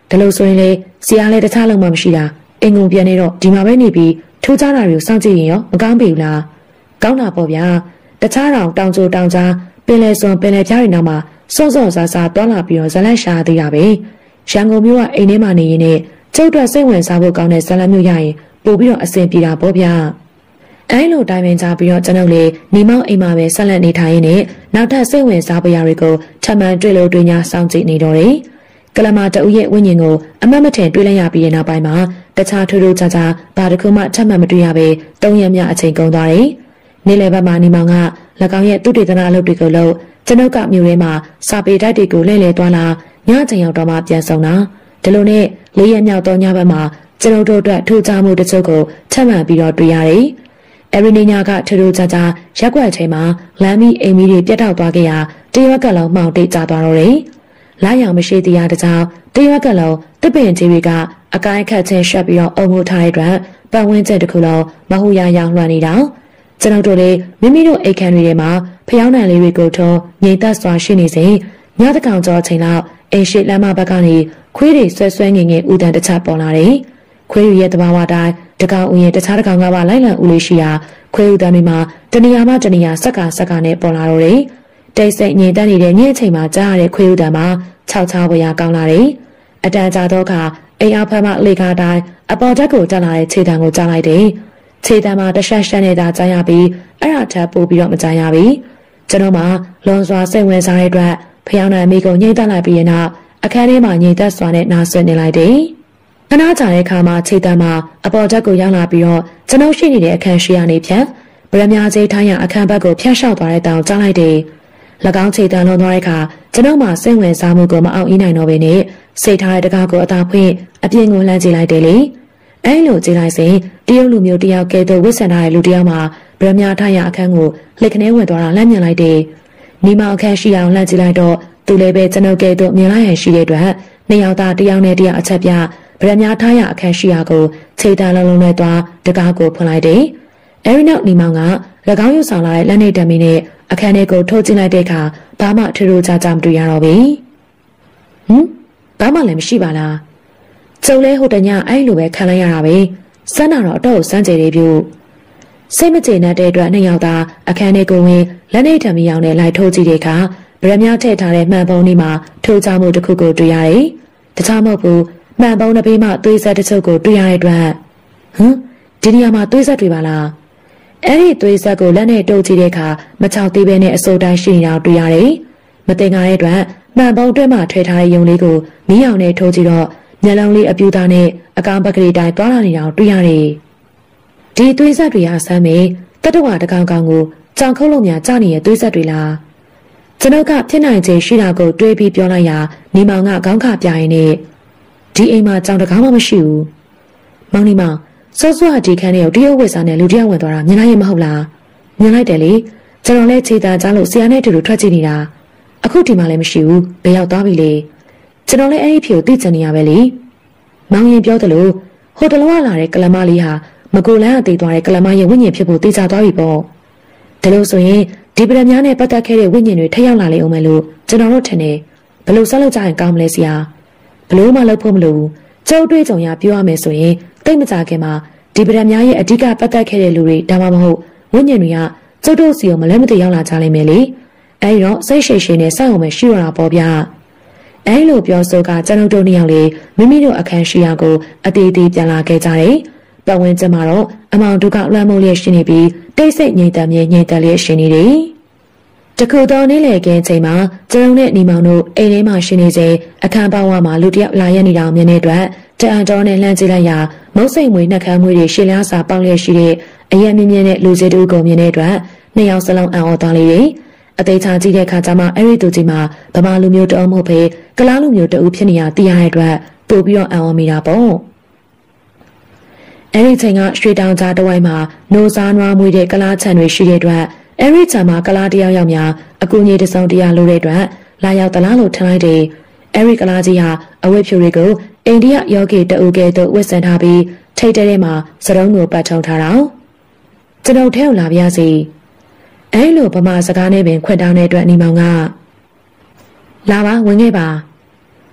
Speaker 1: ဒါလို့ဆိုရင်လေဆရာလည်းတခြားလုံးမှမရှိတာအင်ကုန်ပြန်နေတော့ဒီမှာပဲနေပြီးထိုးကြတာတွေကိုစောင့်ကြည့်ရင်ရောမကောင်းပြီလားကောင်းတာပေါ့ဗျာတခြားတောင်တောင်ကျိုတောင်ကြားပင်လယ်စွန်ပင်လယ်ပြားတွေနောက်မှာစောစောစားစားတွာလာပြီးတော့ဇလန့်ရှာသေးတာပဲရန်ကုန်မြို့ကအိမ်ထဲမှာနေရင်လည်းကျုပ်တို့စိတ်ဝင်စားဖို့ကောင်းတဲ့ဇလန့်မြို့ရရင်ပို့ပြီးတော့အဆင်ပြေတာပေါ့ဗျာအဲလိုတိုင်းပင်ကြပြီးတော့ကျွန်ုပ်လေညီမောင်အိမ်မှာပဲဆက်လက်နေထိုင်ရင်းနဲ့နောက်ထပ်စိတ်ဝင်စားပရာတွေကိုထပ်မံတွေ့လို့တွေ့ညာစောင့်ကြည့်နေတော့တယ်ကလမာတအုပ်ရဲ့ဝိညာဉ်ကိုအမတ်မထင်တွေ့လိုက်ရပြီးတဲ့နောက်ပိုင်းမှာတခြားထူးထူးခြားခြားဘာတစ်ခုမှထပ်မံမတွေ့ရပဲသုံးရက်မြအချိန်ကုန်သွားတယ်နေ့လယ်ဘက်မှာညီမောင်က၎င်းရဲ့သူတေသနာအလုပ်တွေကိုလုပ်ကျွန်ုပ်ကမြို့ထဲမှာစာပေတိုက်တွေကိုလှည့်လည်သွားလာညချိန်ရောက်တော့မှပြန်ဆောင်တာဒီလိုနဲ့လေးရက်မြောက်တော့ညဘက်မှာကျွန်ုပ်တို့အတွက်ထူးခြားမှုတချို့ကိုထပ်မံပြီးတော့တွေ့ရတယ်အရီနီညာကထူးထူးခြားခြားရက်ွက်ချိန်မှာလမ်းမီအိမ်မီတွေပြတ်တောက်သွားခဲ့ရာတရွက်ကလုံးမှောင်တိတ်ကျသွားတော့တယ်လာရောင်မရှိတရားတကြောင်တရွက်ကလုံးတစ်ပင်ကြီးတွေကအကိုင်းခတ်ချင်းရှက်ပြီးတော့အုံမိုးထားတဲ့အတွက်ပတ်ဝန်းကျင်တစ်ခုလုံးမဟူရရောင်လွှမ်းနေတာကျွန်ုပ်တို့လည်းမိမိတို့အိတ်ခမ်းတွေထဲမှာဖျောင်းနံလေးတွေကိုထုံးငြိမ်သက်စွာရှိနေစဉ်ညတကောင်ကျော်ချိန်လောက်အိမ်ရှိလမ်းမဘက်ကနေခွေးတွေဆွဲဆွဲငင်ငင်ဥတန်တစ်ချက်ပေါ်လာတယ်။ခွေးတွေရဲ့တဘာဝတိုင်းတကောင်ဥယျာဉ်တခြားတကောင်ကပါလိုက်လံဥလေးရှိရာခွေးဥတန်တွေမှာတနေရာမှတနေရာစက်ကစက်ကနဲ့ပေါ်လာတော့တယ်။တိတ်ဆိတ်ငြိမ်သက်နေတဲ့ညအချိန်မှာကြားရတဲ့ခွေးဥတန်မှာခြောက်ခြားပေါ်ရကောင်းလာတယ်။အတန်ကြာတော့ကအိမ်အားဖမ်းမှလေကားတိုင်းအပေါ်တက်ကိုတက်လာတဲ့ခြေတံကိုကြားလိုက်တယ်။ခြေတံမှာတရှက်ရှက်နေတာကြားရပြီးအဲ့ဒါထပ်ပို့ပြီးတော့မကြားရပြီ။ကျွန်တော်မှလွန်စွာစိတ်ဝင်စားတဲ့အတွက်ဖျောင်းနံမိကိုညှိတက်လိုက်ပြီးနောက်အခန်းထဲမှာညှိသက်စွာနဲ့နားဆွနေလိုက်တယ်။ခဏကြာတဲ့အခါမှာခြေတံမှာအပေါ်တက်ကိုရောက်လာပြီးတော့ကျွန်တော်ရှိနေတဲ့အခန်းရှိရနေဖြတ်ဗရမညာကြီးထိုင်းရအခန်းဘက်ကိုဖျက်လျှောက်သွားတဲ့တောင်ကြားလိုက်တယ်။၎င်းခြေတံလွန်သွားတဲ့အခါကျွန်တော်မှစိတ်ဝင်စားမှုကိုမအောင်အီးနိုင်တော့ဘဲနဲ့စိတ်ထားတဲ့တကားကိုအသာဖွင့်အပြင်ကိုလှမ်းကြည့်လိုက်တယ်လေ။အဲလိုကြည့်လိုက်စဉ်တရုတ်လူမျိုးတယောက်ကဲတော့ဝစ်ဆန်ထားတဲ့လူတယောက်မှဗရမညာထိုင်းရအခန်းကိုလက်ခနဲဝင်သွားတာလှမ်းမြင်လိုက်တယ်။မိမအခန်းရှိအောင်လှမ်းကြည့်လိုက်တော့သူလည်းပဲကျွန်ုပ်ကဲတော့မြင်လိုက်ရရှိတဲ့အတွက်နှစ်ယောက်သားတယောက်နဲ့တယောက်အချက်ပြဗရမညာထားရအခန်းရှိရာကိုခြေတံလုံးလုံးနဲ့သွားတကားကိုဖွင့်လိုက်တယ်။အဲဒီနောက်ညီမောင်က၎င်းရုပ်ဆောင်လာတဲ့လက်နေတံမီနဲ့အခန်းထဲကိုထုတ်ကျင်းလိုက်တဲ့အခါဘာမှထူးထူးခြားခြားမတွေ့ရတော့ဘူး။ဟမ်ဘာမှလည်းမရှိပါလား။ကျုံလဲဟိုတညအဲ့လိုပဲခံလိုက်ရတာပဲ။စမ်းတာတော့အတော့စမ်းကြယ်လေးပြုစိတ်မကျေနပ်တဲ့အတွက်နှစ်ယောက်သားအခန်းထဲကိုဝင်လက်နေတံမီရောင်နဲ့လိုက်ထိုးကြည့်တဲ့အခါဗရမညာထည့်ထားတဲ့မှန်ပုံးလေးမှာထိုးချမှုတစ်ခုကိုတွေ့ရတယ်။တခြားမဟုတ်ဘူးမှန်ပုံးတစ်ပေးမှသွေးဆက်တစ်ချုပ်ကိုတွေ့ရတဲ့အတွက်ဟမ်ဒီနေရာမှာသွေးဆက်တွေပါလား။အဲ့ဒီသွေးဆက်ကိုလက်နဲ့တုပ်ကြည့်တဲ့အခါမချောက်သေးပဲနဲ့အစိုးတိုင်းရှိနေတာတွေ့ရတယ်။မတင်ကားတဲ့အတွက်မှန်ပုံးတွဲမှာထွဲထားတဲ့ယုံလေးကိုမီးရောင်နဲ့ထိုးကြည့်တော့မျက်လုံးလေးအပြူသားနဲ့အကောင်ပကလေးတိုင်းသွားလာနေတာကိုတွေ့ရတယ်။ဒီသွေးဆက်တွေကဆမ်းမေတတဝါတကောင်ကောင်ကိုကြောင်ခုတ်လို့များကြားနေတဲ့သွေးဆက်တွေလား။ကျွန်ုပ်ကဖြစ်နိုင်ခြေရှိတာကိုတွေးပြီးပြောလိုက်ရာညီမောင်ကခေါင်းခပြရင်နဲ့ဒီအိမ်မှာကြောင်တကောင်မှမရှိဘူး။မောင်ညီမောင်စောစောဒီခန်းထဲကိုတရုတ်ဝစ်စားနဲ့လူတယောက်ဝင်သွားတာမြင်လိုက်ရင်မဟုတ်လား။မြင်လိုက်တယ်လေကျွန်တော်လည်းခြေတံကြားလို့ဆရာနဲ့တူတူထွက်ကြည့်နေတာ။အခုဒီမှာလည်းမရှိဘူး။ဘယ်ရောက်သွားပြီလဲ။ကျွန်တော်လည်းအဲ့ဒီဖြေကိုသိချင်နေရပဲလေ။မောင်ရင်ပြောတယ်လို့ဟိုတလောကလာတဲ့ကလမလေးဟာမကိုလန်းအသေးသွားတဲ့ကလမရဲ့ဝိညာဉ်ဖြစ်ဖို့သိချသွားပြီပေါ့။ဒါလို့ဆိုရင်ဒီပရမများနဲ့ပတ်သက်ခဲ့တဲ့ဝိညာဉ်တွေထရောက်လာလေအောင်မယ်လို့ကျွန်တော်တို့ထင်တယ်ဘလို့ဆက်လုပ်ကြရင်ကောင်းမလဲဆရာဘလို့မှလုပ်ဖို့မလိုဘူးကျုပ်တွေးကြုံရပြောရမယ်ဆိုရင်တိတ်မကြခင်မှာဒီပရမများရဲ့အဓိကပတ်သက်ခဲ့တဲ့လူတွေဒါမှမဟုတ်ဝိညာဉ်တွေကကျုပ်တို့စီကိုမလဲမသိရောက်လာကြလိမ့်မယ်လေအဲဒီတော့စိတ်ရှိရှိနဲ့စိုက်အောင်ပဲရှိရတာပေါ့ဗျာအဲလိုပြောဆိုကကျွန်တော်တို့နှစ်ယောက်လေးမိမိတို့အခန်းရှိရာကိုအသေးသေးပြန်လာခဲ့ကြတယ်ပတ်ဝန်းကျင်မှာတော့အမောင်တို့ကလွှမ်းမိုးလျက်ရှိနေပြီးတိတ်ဆိတ်ငြိမ်သက်မြဲငြိမ်သက်လျက်ရှိနေတယ်။တခုတော်နေ့လေကင်းချိန်မှာကျုံနဲ့ညီမောင်တို့အိမ်ထဲမှာရှိနေစဉ်အခန်းပေါက်ဝမှာလူတယောက်လာရက်နေတာမြင်တဲ့အတွက်တအံတော်နဲ့လှမ်းကြည့်လိုက်ရာမုတ်စိတ်မွေနှက်ခမ်းမွေးတွေရှည်လျားစာပေါက်လျက်ရှိတဲ့အရက်မြင့်မြင့်နဲ့လူစီတူကိုမြင်တဲ့အတွက်နှစ်ယောက်စလုံးအံ့ဩသွားလေတယ်။အသေးချာကြည့်တဲ့အခါကျမှအဲ့ဒီသူကြီးမှာဗမာလူမျိုးတအုံးမဟုတ်ဘဲကလားလူမျိုးတအုပ်ဖြစ်နေရသိရတဲ့အတွက်ပို့ပြီးတော့အံ့ဩမိတာပေါ့။အဲ့ဒီချိန်ကရွှေတောင်ကြားတဝိုင်းမှာနိုးစားနွားမွေးတဲ့ကလားချန်တွေရှိတဲ့အတွက်အဲ့ဒီချန်မှာကလားတယောက်ယောက်များအကူကြီးတစုံတရာလိုတဲ့အတွက်လာရောက်တလားလို့ထင်လိုက်တယ်။အဲ့ဒီကလားကြီးဟာအဝတ်ဖြူတွေကိုအိန္ဒိယယောဂီတအုပ်ကဲသို့ဝတ်ဆင်ထားပြီးထိတ်တဲထဲမှာစရုံးကိုပတ်ထုံထားတာ။ကျွန်တော်ထဲကိုလာပြစီ။အဲ့လိုဗမာစကားနဲ့ပင်ခွတ်တောင်းတဲ့အတွက်ညီမောင်ကလာပါဝင်ခဲ့ပါ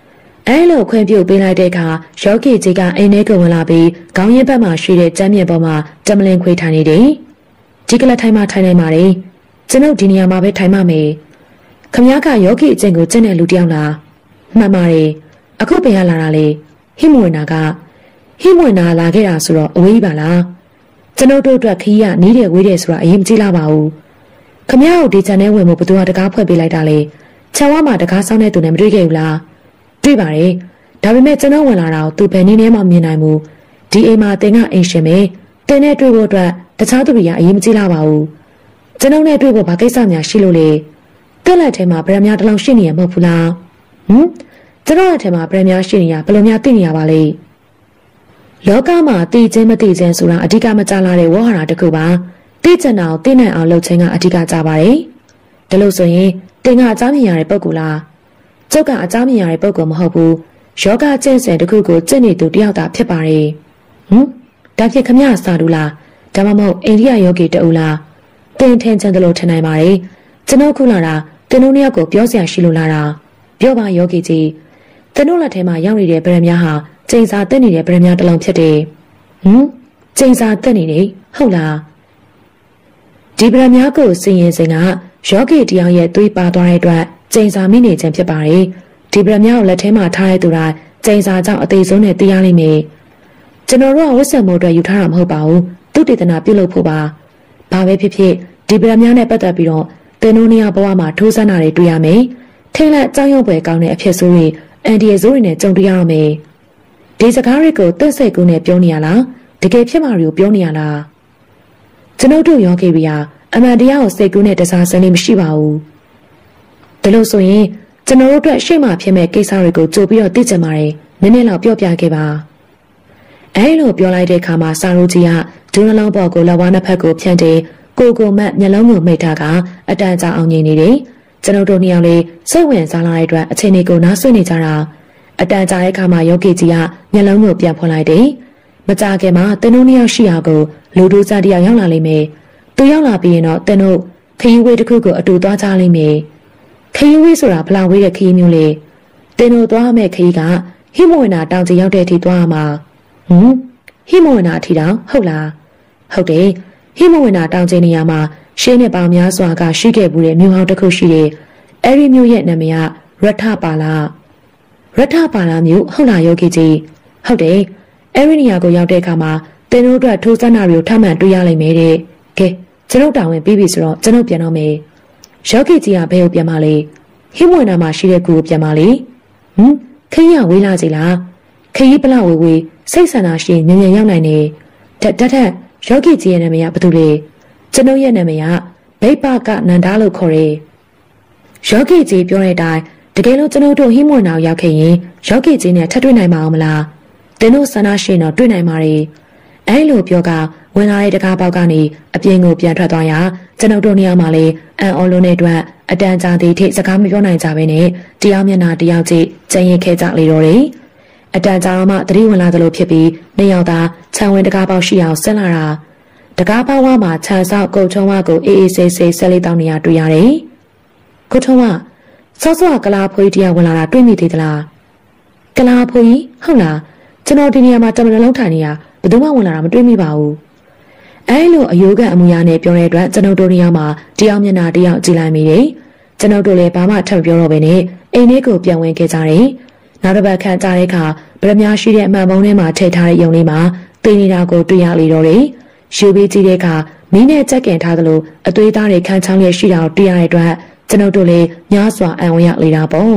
Speaker 1: အဲလိုခွင့်ပြုပေးလိုက်တဲ့အခါယောဂီကြီးကအိမ်ထဲကိုဝင်လာပြီးခေါင်းရင်းဘက်မှာရှိတဲ့ကျမ်းမြေပေါ်မှာတမလင်ခွေထိုင်နေတယ်ဒီကလထိုင်မှထိုင်နေပါလေကျွန်ုပ်ဒီနေရာမှာပဲထိုင်မှမယ်ခမည်းကယောဂီအကျင့်ကိုကျင့်တဲ့လူတယောက်လားမှန်ပါတယ်အခုပြန်ရလာတာလေဟိမွေနာကဟိမွေနာလာခဲ့တာဆိုတော့အဝေးပါလားကျွန်ုပ်တို့အတွက်ခီးရနီးတယ်ဝေးတယ်ဆိုတာအရင်မကြည့်လာပါဘူးခမည်းကိုဒီချန်ထဲဝင်ဖို့ဘသူကတကားဖွဲ့ပေးလိုက်တာလေခြံဝါမှာတကားဆောင်းတဲ့သူနဲ့မတွေ့ခဲ့ဘူးလားတွေ့ပါတယ်ဒါပေမဲ့ကျွန်တော်ဝင်လာတာကိုသူဘယ်နည်းနဲ့မှမြင်နိုင်ဘူးဒီအိမ်မှာတင်ကအိမ်ရှင်ပဲတင်နဲ့တွေ့ဖို့အတွက်တခြားသူတွေကအရင်မကြည့်လာပါဘူးကျွန်တော်နဲ့တွေ့ဖို့ဘာကိစ္စများရှိလို့လဲတက်လက်ထဲမှာဗရမများတစ်လုံးရှိနေရမဟုတ်ဘူးလားဟမ်ကျွန်တော်ရဲ့ထဲမှာဗရမများရှိနေရဘယ်လိုများသိနေရပါလဲလောကမှာတည်ခြင်းမတည်ခြင်းဆိုတာအဓိကမကြလာတဲ့ဝေါ်ဟာရာတစ်ခုပါသိကျင်တာကိုသိနိုင်အောင်လုပ်ခြင်းကအဓိကကြပါတယ်ဒါလို့ဆိုရင်တင်ကအကြောင်းမြင်ရတဲ့ပုံကူလားကျုပ်ကအကြောင်းမြင်ရတဲ့ပုံကူမဟုတ်ဘူးယောဂကျင့်စဉ်တစ်ခုကိုကျင့်နေသူတယောက်သာဖြစ်ပါတယ်ဟမ်ဒါဖြစ်ခမရစာတူလားဒါမှမဟုတ်အိန္ဒိယယောဂီတူလားတင်ထင်ချင်တယ်လို့ထင်နိုင်ပါတယ်ကျွန်တော်ခုလာတာတင်တို့နှစ်ယောက်ကိုပြောစရာရှိလို့လာတာပြောပါယောဂီကြီးတင်တို့လက်ထဲမှာရောက်နေတဲ့ဗရမများဟာကျိန်စာတက်နေတဲ့ဗရမများတစ်လုံးဖြစ်တယ်ဟမ်ကျိန်စာတက်နေတယ်ဟုတ်လားဒီဗရမများကိုစင်ရင်စင်ကယောဂီတယောက်ရဲ့သွေးပါသွားတဲ့အတွက်ကျိန်စာမိနေခြင်းဖြစ်ပါတယ်ဒီဗရမများကိုလက်ထဲမှာထားရတဲ့သူတိုင်းကျိန်စာကြောင့်အသေးဆုံးနဲ့တရားလိမ့်မယ်ကျွန်တော်တို့ကဝတ်ဆင်မှုအတွက်ယူထားတာမဟုတ်ပါဘူးသူတေသနာပြုလုပ်ဖို့ပါဘာပဲဖြစ်ဖြစ်ဒီဗရမများနဲ့ပတ်သက်ပြီးတော့တင်တို့နှစ်ယောက်ဘဝမှာထိုးဆန်းတာတွေတွေ့ရမယ်ထိတ်လန့်ကြောက်ရွံ့ဖွယ်ကောင်းတဲ့အဖြစ်ဆိုးတွေအန်ဒီရဲ့ဆိုးတွေနဲ့ကြုံတွေ့ရအောင်မယ်ဒီစကားတွေကိုတက်စိတ်ကူးနဲ့ပြောနေရလားတကယ်ဖြစ်မှာတွေကိုပြောနေရလားကျွန်ုပ်တို့ယောဂီတွေဟာအမှန်တရားကိုစိတ်ကူးနဲ့တစားစမ်းလေးမရှိပါဘူးဒါလို့ဆိုရင်ကျွန်တော်တို့အတွက်ရှေ့မှာဖြစ်မဲ့ကိစ္စတွေကိုကြိုပြီးတော့သိချင်ပါတယ်နည်းနည်းလောက်ပြောပြခဲ့ပါအဲလိုပြောလိုက်တဲ့အခါမှာစာရိုးကြီးကဒူးနှလုံးပေါ်ကိုလက်ဝါးနှစ်ဖက်ကိုဖြန့်တယ်ကိုကိုမတ်မျက်လုံးကိုမိတ်ထားကအတန်ကြာအောင်ငြိမ်နေတယ်ကျွန်တော်တို့နှစ်ယောက်လေးစိတ်ဝင်စားလာတဲ့အတွက်အချိန်လေးကိုနားဆွနေကြတာအတန်ကြာတဲ့အခါမှာယောဂီကြီးကမျက်လုံးကိုပြန်ဖွင့်လိုက်တယ်မကြခင်မှာတင်းတို့နှစ်ယောက်ရှိရာကိုလူတို့စားတယောက်ရောက်လာလိမ့်မယ်သူရောက်လာပြီးရင်တော့တင်းတို့ခရီးဝေးတစ်ခုကိုအတူသွားကြလိမ့်မယ်ခရီးဝေးဆိုတာဘလောက်ဝေးတဲ့ခရီးမျိုးလဲတင်းတို့သွားမယ့်ခရီးကဟိမဝနာတောင်ကြီးရောက်တဲ့အထိသွားရမှာဟမ်ဟိမဝနာအထိတောင်ဟုတ်လားဟုတ်တယ်ဟိမဝနာတောင်ကြီးနေရာမှာရှင်းနေပေါင်းများစွာကရှိခဲ့မှုတဲ့မြို့ဟောင်းတစ်ခုရှိတယ်အဲ့ဒီမြို့ရဲ့နာမည်ကရထပါလာရထပါလာမြို့ဟုတ်လားယောဂီကြီးဟုတ်တယ်အဲ့ဒီနေရာကိုရောက်တဲ့အခါမှာတင်းတို့အတွက်ထိုးစမ်းတာတွေကိုထပ်မံတွေ့ရလိမ့်မယ်တဲ့ကဲကျွန်ုပ်တာဝန်ပြီးပြီဆိုတော့ကျွန်ုပ်ပြန်တော့မယ်ယောဂီကြီးကဘယ်ကိုပြန်မလဲဟိမဝနာမှာရှိတဲ့ကူကိုပြန်မလဲဟမ်ခရီးရဝေးလာစီလားခရီးပလောက်ဝေးဝေးစိတ်ဆန္ဒရှိညဉ့်ညဉ့်ရောက်နိုင်နေတတ်တတ်ယောဂီကြီးရဲ့နာမည်ကဘာတူလဲကျွန်ုပ်ရဲ့နာမည်ကဘိပကနန္ဒာလို့ခေါ်တယ်ယောဂီကြီးပြောတဲ့အတိုင်းတကယ်လို့ကျွန်ုပ်တို့ဟိမဝနာကိုရောက်ခဲ့ရင်ယောဂီကြီးနဲ့ထပ်တွေ့နိုင်မှာအောင်မလားတင်းတို့ဆန္ဒရှိတော့တွေ့နိုင်ပါ रे အဲလိုပြောကဝင်လာတဲ့တကားပေါက်ကနေအပြင်ကိုပြန်ထွက်သွားရာကျွန်ုပ်တို့နေရာမှာလေအန်အော်လုံးနဲ့အတွက်အတန်ကြာသေးထိစကားမပြောနိုင်ကြဘဲနဲ့တရားမျက်နှာတရားကြည့်ကျန်ရင်ခဲကြလေတော့တယ်အတန်ကြာမှသတိဝင်လာသလိုဖြစ်ပြီးနှစ်ယောက်သာခြံဝင်တကားပေါက်ရှိအောင်ဆက်လာတာတကားပေါက်ဝမှာခြံဆောက်ကုတ်ထုံးဝကိုအေးအေးဆေးဆေးဆက်လေးတောင်းနေရတွေ့ရတယ်ကုတ်ထုံးဝစောစောကလာဖွေးတရားဝင်လာတာတွေ့မိသေးသလားကလာဖွေးဟုတ်လားကျွန်တော်ဒီနေရာမှာတမန်လုံးထိုင်နေရဘယ်သူမှဝင်လာတာမတွေ့မိပါဘူးအဲလိုအယိုးကအမူအရာနဲ့ပြောတဲ့အတွက်ကျွန်တော်တို့နေရာမှာတရားမျက်နှာတရားကြည့်လိုက်မိတယ်ကျွန်တော်တို့လည်းဘာမှထပ်ပြောတော့ဘဲနဲ့အိမ်လေးကိုပြန်ဝင်ခဲ့ကြတယ်နောက်တစ်ပတ်ခန့်ကြာတဲ့အခါဗရမများရှိတဲ့အမှန်ပုံးထဲမှာထည့်ထားတဲ့ယုံလေးမှာတင်နေတာကိုတွေ့ရလေတော့တယ်ယူပြီးကြည့်တဲ့အခါမီးနဲ့ကြက်ကင်ထားသလိုအသွေးသားတွေခန်းချောင်းရဲ့ရှိတာကိုတွေ့ရတဲ့အတွက်ကျွန်တော်တို့လည်းညားစွာအံ့ဝင်ရလေတာပေါ့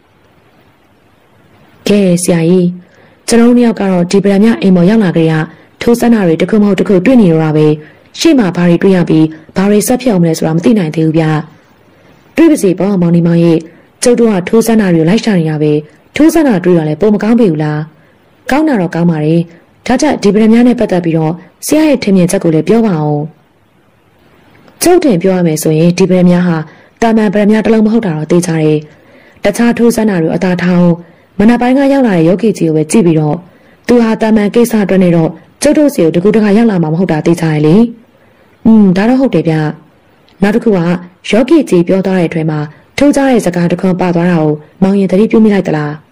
Speaker 1: ကဲဆရာကြီးကျွန်တော်တို့ယောက်ကတော့ဒီဗရမများအိမ်ပေါ်ရောက်လာကြရထိုးစမ်းတာတွေတစ်ခုမဟုတ်တစ်ခုတွေ့နေတော့တာပဲရှေ့မှာဘာတွေတွေ့ရပြီးဘာတွေဆက်ဖြစ်အောင်လဲဆိုတာမသိနိုင်သေးဘူးဗျတွေ့ပါစေပေါ့မောင်နီမောင်ရဲ့ကျုပ်တို့ကထိုးစမ်းတာတွေလိုက်ရှာနေရပဲထိုးစမ်းတာတွေ့ရလဲပုံမကောင်းပြီဘူးလားကောင်းတာတော့ကောင်းပါလေဒါကြောင့်ဒီဗရမများနဲ့ပတ်သက်ပြီးတော့ဆရာရဲ့ထင်မြင်ချက်ကိုလည်းပြောပါအောင်ကျုပ်တင်ပြောရမယ်ဆိုရင်ဒီဗရမများဟာတာမန်ဗရမများတစ်လုံးမဟုတ်တာတော့သိကြတယ်တခြားထိုးစမ်းတာတွေအသာထောင်းမနက်ပိုင်းကရောက်လာတဲ့ယောဂီကြီးကိုပဲကြည့်ပြီးတော့သူဟာတာမန်ကိစ္စအတွက်နေတော့ကျုပ်တို့စီကိုတကူတခါရောက်လာမှာမဟုတ်တာသိကြရလေอืมဒါတော့ဟုတ်တယ်ဗျနောက်တစ်ခုကယောဂီကြီးပြောသွားတဲ့အထွေမှာထိုးကြတဲ့စကားတစ်ခွန်းပါသွားတာကိုမောင်ရင်သတိပြုမိလိုက်သလား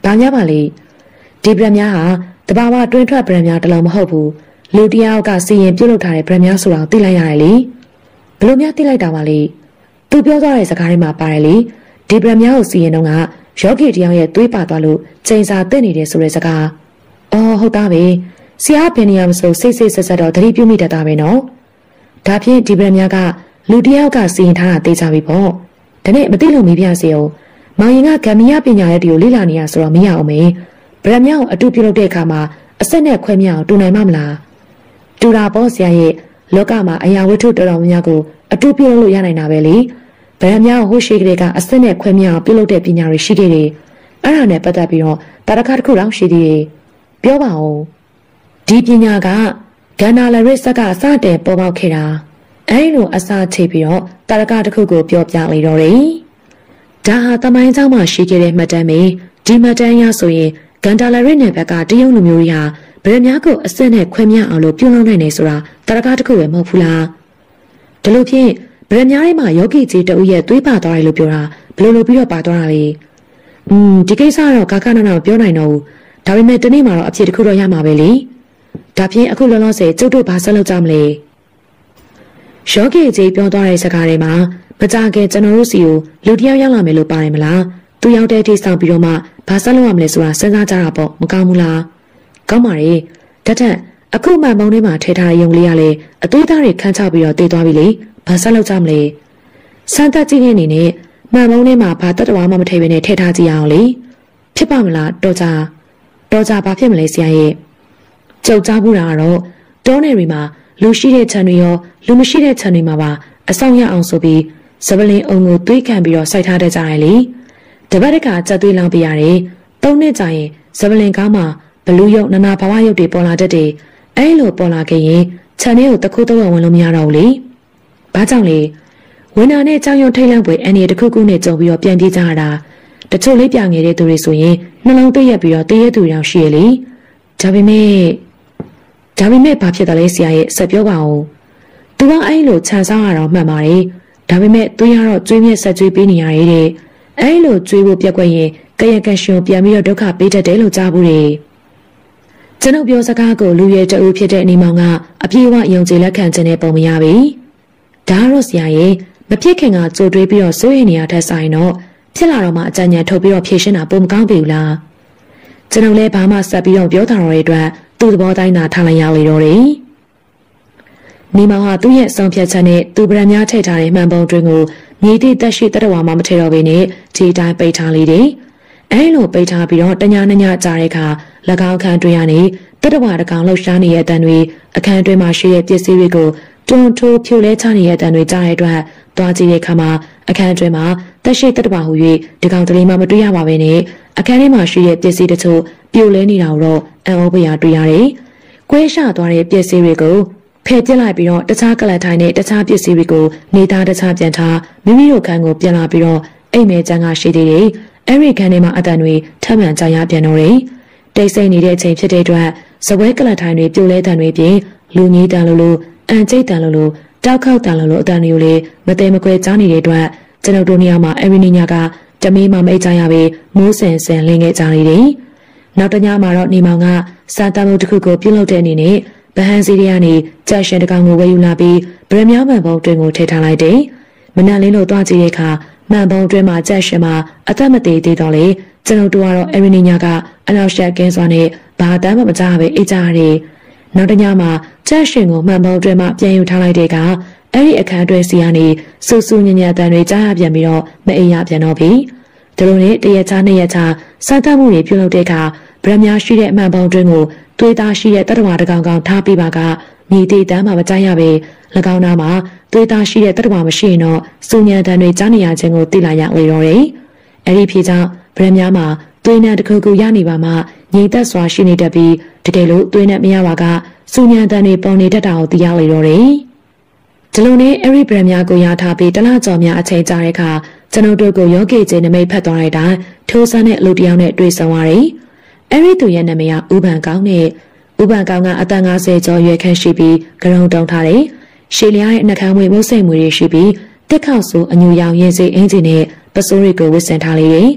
Speaker 1: ဘာများပါလေဒီဗရမ်များဟာတဘာဝတွင်းထွက်ဗရမ်များတလုံးမဟုတ်ဘူးလူတယောက်ကစီရင်ပြုတ်လုထားတဲ့ဗရမ်များဆိုတာသိလိုက်ရတယ်လေဘလို့များသိလိုက်တာပါလေသူပြောသွားတဲ့စကားတွေမှာပါတယ်လေဒီဗရမ်များကိုစီရင်တော့ကယောဂီတယောက်ရဲ့သွေးပါသွားလို့ချိန်စာတက်နေတယ်ဆိုတဲ့စကားအော်ဟုတ်သားပဲဆရာဘယ်နေရာမဆိုစိတ်စိတ်ဆက်ဆက်တော့သတိပြုမိတတ်တာပဲနော်ဒါဖြင့်ဒီဗရမ်များကလူတယောက်ကစီရင်ထားတာသိကြပြီပေါ့ဒါနဲ့မသိလို့မေးပြစေအောင်မောင်ရင်ကဂမ်မီယာပညာရဲ့တူကိုလေ့လာနေရဆိုတော့မရအောင်မေဗရမ်များကိုအတူပြုလုပ်တဲ့အခါမှာအဆက်နဲ့ခွဲမြောက်တူနိုင်မှာမလားတူတာပေါ့ဆရာရဲ့လောကမှာအရာဝတ္ထုတော်တော်များများကိုအတူပြုလုပ်လို့ရနိုင်တာပဲလေဗရမ်များကိုဟိုရှိကလေးကအဆက်နဲ့ခွဲမြောက်ပြုလုပ်တဲ့ပညာတွေရှိခဲ့တယ်အဲ့ဒါနဲ့ပတ်သက်ပြီးတော့တာရခတစ်ခုတောင်ရှိသေးတယ်ပြောပါဦးဒီပညာကဂန္ဓာလရစ်ဆက်ကစတင်ပေါ်ပေါက်ခဲ့တာအဲ့လိုအစာချိပြီးတော့တာရကတစ်ခုကိုပြောပြလိုက်တော့တယ်ဒါဟာတမိုင်းเจ้าမှာရှိခဲ့တဲ့မှတ်တမ်းပဲဒီမှတ်တမ်းရဆိုရင်ဂန္ဓာလရစ်နယ်ဘက်ကတရုတ်လူမျိုးတွေဟာဗရမ်များကိုအစစ်နဲ့ခွဲမြအောင်လို့ပြုလုပ်နိုင်နေဆိုတာတာရကတစ်ခုပဲမဟုတ်ဘူးလားဒါလို့ဖြင့်ဗရမ်များထဲမှာယောဂီကြီးတဦးရဲ့သွေးပါသွားတယ်လို့ပြောတာဘယ်လိုလုပ်ပြီးတော့ပါသွားတာလဲอืมဒီကိစ္စကတော့ကာကနာနာပြောနိုင်တော့ဘူးဒါပေမဲ့တနေ့မှာတော့အဖြစ်တစ်ခုတော့ရမှာပဲလေဒါဖြင့်အခုလောလောဆယ်ကျုပ်တို့ဘာဆက်လုပ်ကြမလဲယောဂီကြီးပြောသွားတဲ့စကားတွေမှာမကြခင်ကျွန်တော်တို့စီကိုလူတယောက်ရောက်လာမယ်လို့ပါတယ်မလားသူရောက်တဲ့အထိဆောင်ပြီးတော့မှဘာဆက်လုပ်ရမလဲဆိုတာစဉ်းစားကြတာပေါ့မကောင်းဘူးလားကောင်းပါရဲ့တတ်တက်အခုမှန်ပုံထဲမှာထဲထားတဲ့ယုံလေးကလည်းအသွေးသားတွေခန်းချပြီးတော့တည်သွားပြီလေဘာဆက်လုပ်ကြမလဲစမ်းသပ်ကြည့်တဲ့အနေနဲ့မှန်ပုံထဲမှာဘာတတ်တော်မှမထည့်ဘဲနဲ့ထည့်ထားကြည့်အောင်လေဖြစ်ပါမလားတော့ကြတော့ကြဘာဖြစ်မလဲဆရာရဲ့ကြုံကြားဘူးတာကတော့တောနယ်တွေမှာလူရှိတဲ့ခြံတွေရောလူမရှိတဲ့ခြံတွေမှာပါအဆောင်ရအောင်ဆိုပြီးစပလင်အုံကိုသွေးခံပြီးတော့စိုက်ထားတတ်ကြတယ်လေတပတ်တခါကြက်သွေးလောင်းပြရတယ်သုံးနှစ်ကြာရင်စပလင်ကောင်းမှာဘလူးရုပ်နနာဘဝရုပ်တွေပေါ်လာတတ်တယ်အဲလိုပေါ်လာခဲ့ရင်ခြံထဲကိုတခုတော့ဝင်လို့မရတော့ဘူးလေဘာကြောင့်လဲဝင်နာနဲ့ကြောင်ရုံထိတ်လန့်ပွဲအန်ဒီတစ်ခုခုနဲ့ကြုံပြီးတော့ပြန်ပြေးကြရတာတချို့လေးပြငယ်တဲ့သူတွေဆိုရင်နှလုံးသွေးရက်ပြီးတော့တည့်ရသူတောင်ရှိရလေဒါပေမဲ့ဒါပေမဲ့ဘာဖြစ်တယ်လဲဆရာရဲ့ဆက်ပြောပါဦးသူကအဲ့လိုခြံဆောင်ရတော့မှန်ပါတယ်ဒါပေမဲ့သူရတော့ကျွေးမြက်ဆက်ကျွေးပေးနေရတဲ့အဲ့လိုကျွေးဖို့ပြက်ကွက်ရင်ကရကရှင်ပြန်ပြီးတော့ဒုက္ခပေးတတ်တယ်လို့ကြားဘူးတယ်ကျွန်ုပ်ပြောစကားကိုလူရဲတအူးဖြစ်တဲ့အနေမောင်ကအပြေးဝယုံကြည်လက်ခံခြင်းနဲ့ပုံမရပြီဒါတော့ဆရာရဲ့မဖြစ်ခင်ကကြိုတွေးပြီးတော့စိုးရိမ်နေရတဲ့ဆိုင်တော့ဖြစ်လာတော့မှအကြံဉာဏ်ထုတ်ပြီးတော့ဖြေရှင်းတာပုံမကောင်းပြီလားကျွန်ုပ်လည်းဘာမှဆက်ပြီးတော့ပြောတာတော့တဲ့အတွက်သူ့သဘောတိုင်းသာထားလိုက်ရလေတော့တယ်နေမောင်ဟာသူ့ရဲ့ဆောင်ဖြတ်ချက်နဲ့သူဗရမ်များထည့်ထားတဲ့မှန်ပုံတွင်ကိုမြေတိတက်ရှိတတဝါမှမထည့်တော့ဘဲနဲ့ခြေတိုင်းပိတ်ထားလေးတယ်အဲလိုပိတ်ထားပြီးတော့တညာနှညာကြားတဲ့အခါ၎င်းအခန်းတွင်ရနေတတဝါတကောင်လှုပ်ရှားနေတဲ့အတန်တွေအခန်းတွင်မှာရှိတဲ့ပစ္စည်းတွေကိုတွန်းထိုးဖြိုလဲချနေတဲ့အတန်တွေကြားတဲ့အတွက်သွားကြည့်တဲ့အခါမှာအခန်းတွင်မှာတက်ရှိတတဝါဟူ၍ဒီကောင်တလေးမှမတွေ့ရပါဘဲနဲ့အခန်းထဲမှာရှိတဲ့ပစ္စည်းတချို့ပြိုလဲနေတာတော့အံ့ဩဖွယ်ရာတွေ့ရတယ်။ကွဲရှသွားတဲ့ပစ္စည်းတွေကိုဖယ်ပစ်လိုက်ပြီးတော့တခြားကလတ်ထိုင်နဲ့တခြားပစ္စည်းတွေကိုနေသားတခြားပြန်ထားမိမိတို့ခန်းကိုပြန်လာပြီးတော့အိမ်မဲချမ်းကရှိသေးတယ်။အဲ့ဒီခန်းထဲမှာအတန်တွေထပ်မံကြာရပြန်တော့တယ်။တိတ်ဆိတ်နေတဲ့အချိန်ဖြစ်တဲ့အတွက်စပွဲကလတ်ထိုင်တွေပြိုလဲတန်တွေပြင်လူကြီးတန်လို့လို့အန်ကျိတ်တန်လို့လို့တောက်ခောက်တန်လို့လို့အတန်တွေကိုလေမသေးမကွဲကြားနေတဲ့အတွက်ကျွန်တော်တို့နေရာမှာအဲ့ဒီညကတမီးမှမိတ်ကြရပြီးမိုးဆင်ဆင်လင်းခဲ့ကြနေတယ်။နောက်တညမှာတော့နေမောင်ကစာတမ်းမှုတစ်ခုကိုပြုလုပ်တဲ့အနေနဲ့ဗဟန်စီရီကနေကြာရှင်တကောင်ကိုဝယ်ယူလာပြီးဗရမြောင်းမှန်ပုံတွင်ကိုထည့်ထားလိုက်တယ်။မနက်လင်းလို့သွားကြည့်တဲ့အခါမှန်ပုံတွင်မှာကြာရှင်မှာအသက်မသေးသေးတော့လေကျွန်တော်တို့ကတော့အရီနီညာကအနောက်ရှက်ကင်းစွာနဲ့ဘာတမ်းမှမကြားပဲအေးကြရတယ်။နောက်တညမှာကြာရှင်ကိုမှန်ပုံတွင်မှာပြန်ယူထားလိုက်တဲ့အခါအဲ့ဒီအခန်းတွဲစီကနေစူးစူးညံ့ညံ့တန်တွေကြားရပြန်ပြီးတော့မအိမ်ရပြန်တော့ပြီ။ဒါလိုနဲ့တရက်ချာနှစ်ရက်ချာစားတတ်မှုတွေပြုလုပ်တဲ့အခါဗရမများရှိတဲ့အမှန်ပုံတွင်ကိုသွေးသားရှိတဲ့တတ္တဝါတကောင်ကောင်ထားပြီးပါကမြေတီတန်းမှာမကြားရပဲ၎င်းသားမှာသွေးသားရှိတဲ့တတ္တဝါမရှိရင်တော့စူညံတန်တွေကြားနေရခြင်းကိုသိလာရလေတော့တယ်။အဲ့ဒီဖြစ်ကြောင့်ဗရမများမှာသွေးနဲ့တခုခုရနေပါမှငြိမ်သက်စွာရှိနေတတ်ပြီးတကယ်လို့သွေးနဲ့မရပါကစူညံတန်တွေပေါ်နေတတ်တာကိုသိရလေတော့တယ်။ဒီလိုနဲ့အဲ့ဒီဗရမများကိုရထားပြီးတလကြော်များအချိန်ကြာတဲ့အခါကျွန်တော်တို့ကိုယောဂီကျင်းနမိတ်ဖတ်သွားတဲ့အတိုင်းထိုးဆန်းတဲ့လူတစ်ယောက်နဲ့တွေ့ဆုံရတယ်။အဲ့ဒီသူရဲ့နာမည်ကဥပန်ကောင်းနဲ့ဥပန်ကောင်းကအသက်၅၀ကျော်ရွယ်ခန့်ရှိပြီးကရုံတုံထားတယ်။ရှေလျားရဲ့နှကမ်းမွေမုတ်စိတ်မွေတွေရှိပြီးတက်ခေါက်ဆိုအညူရောင်ရင်စိအင်ဂျင်နဲ့ပစိုးတွေကိုဝစ်ဆင်ထားလေတယ်။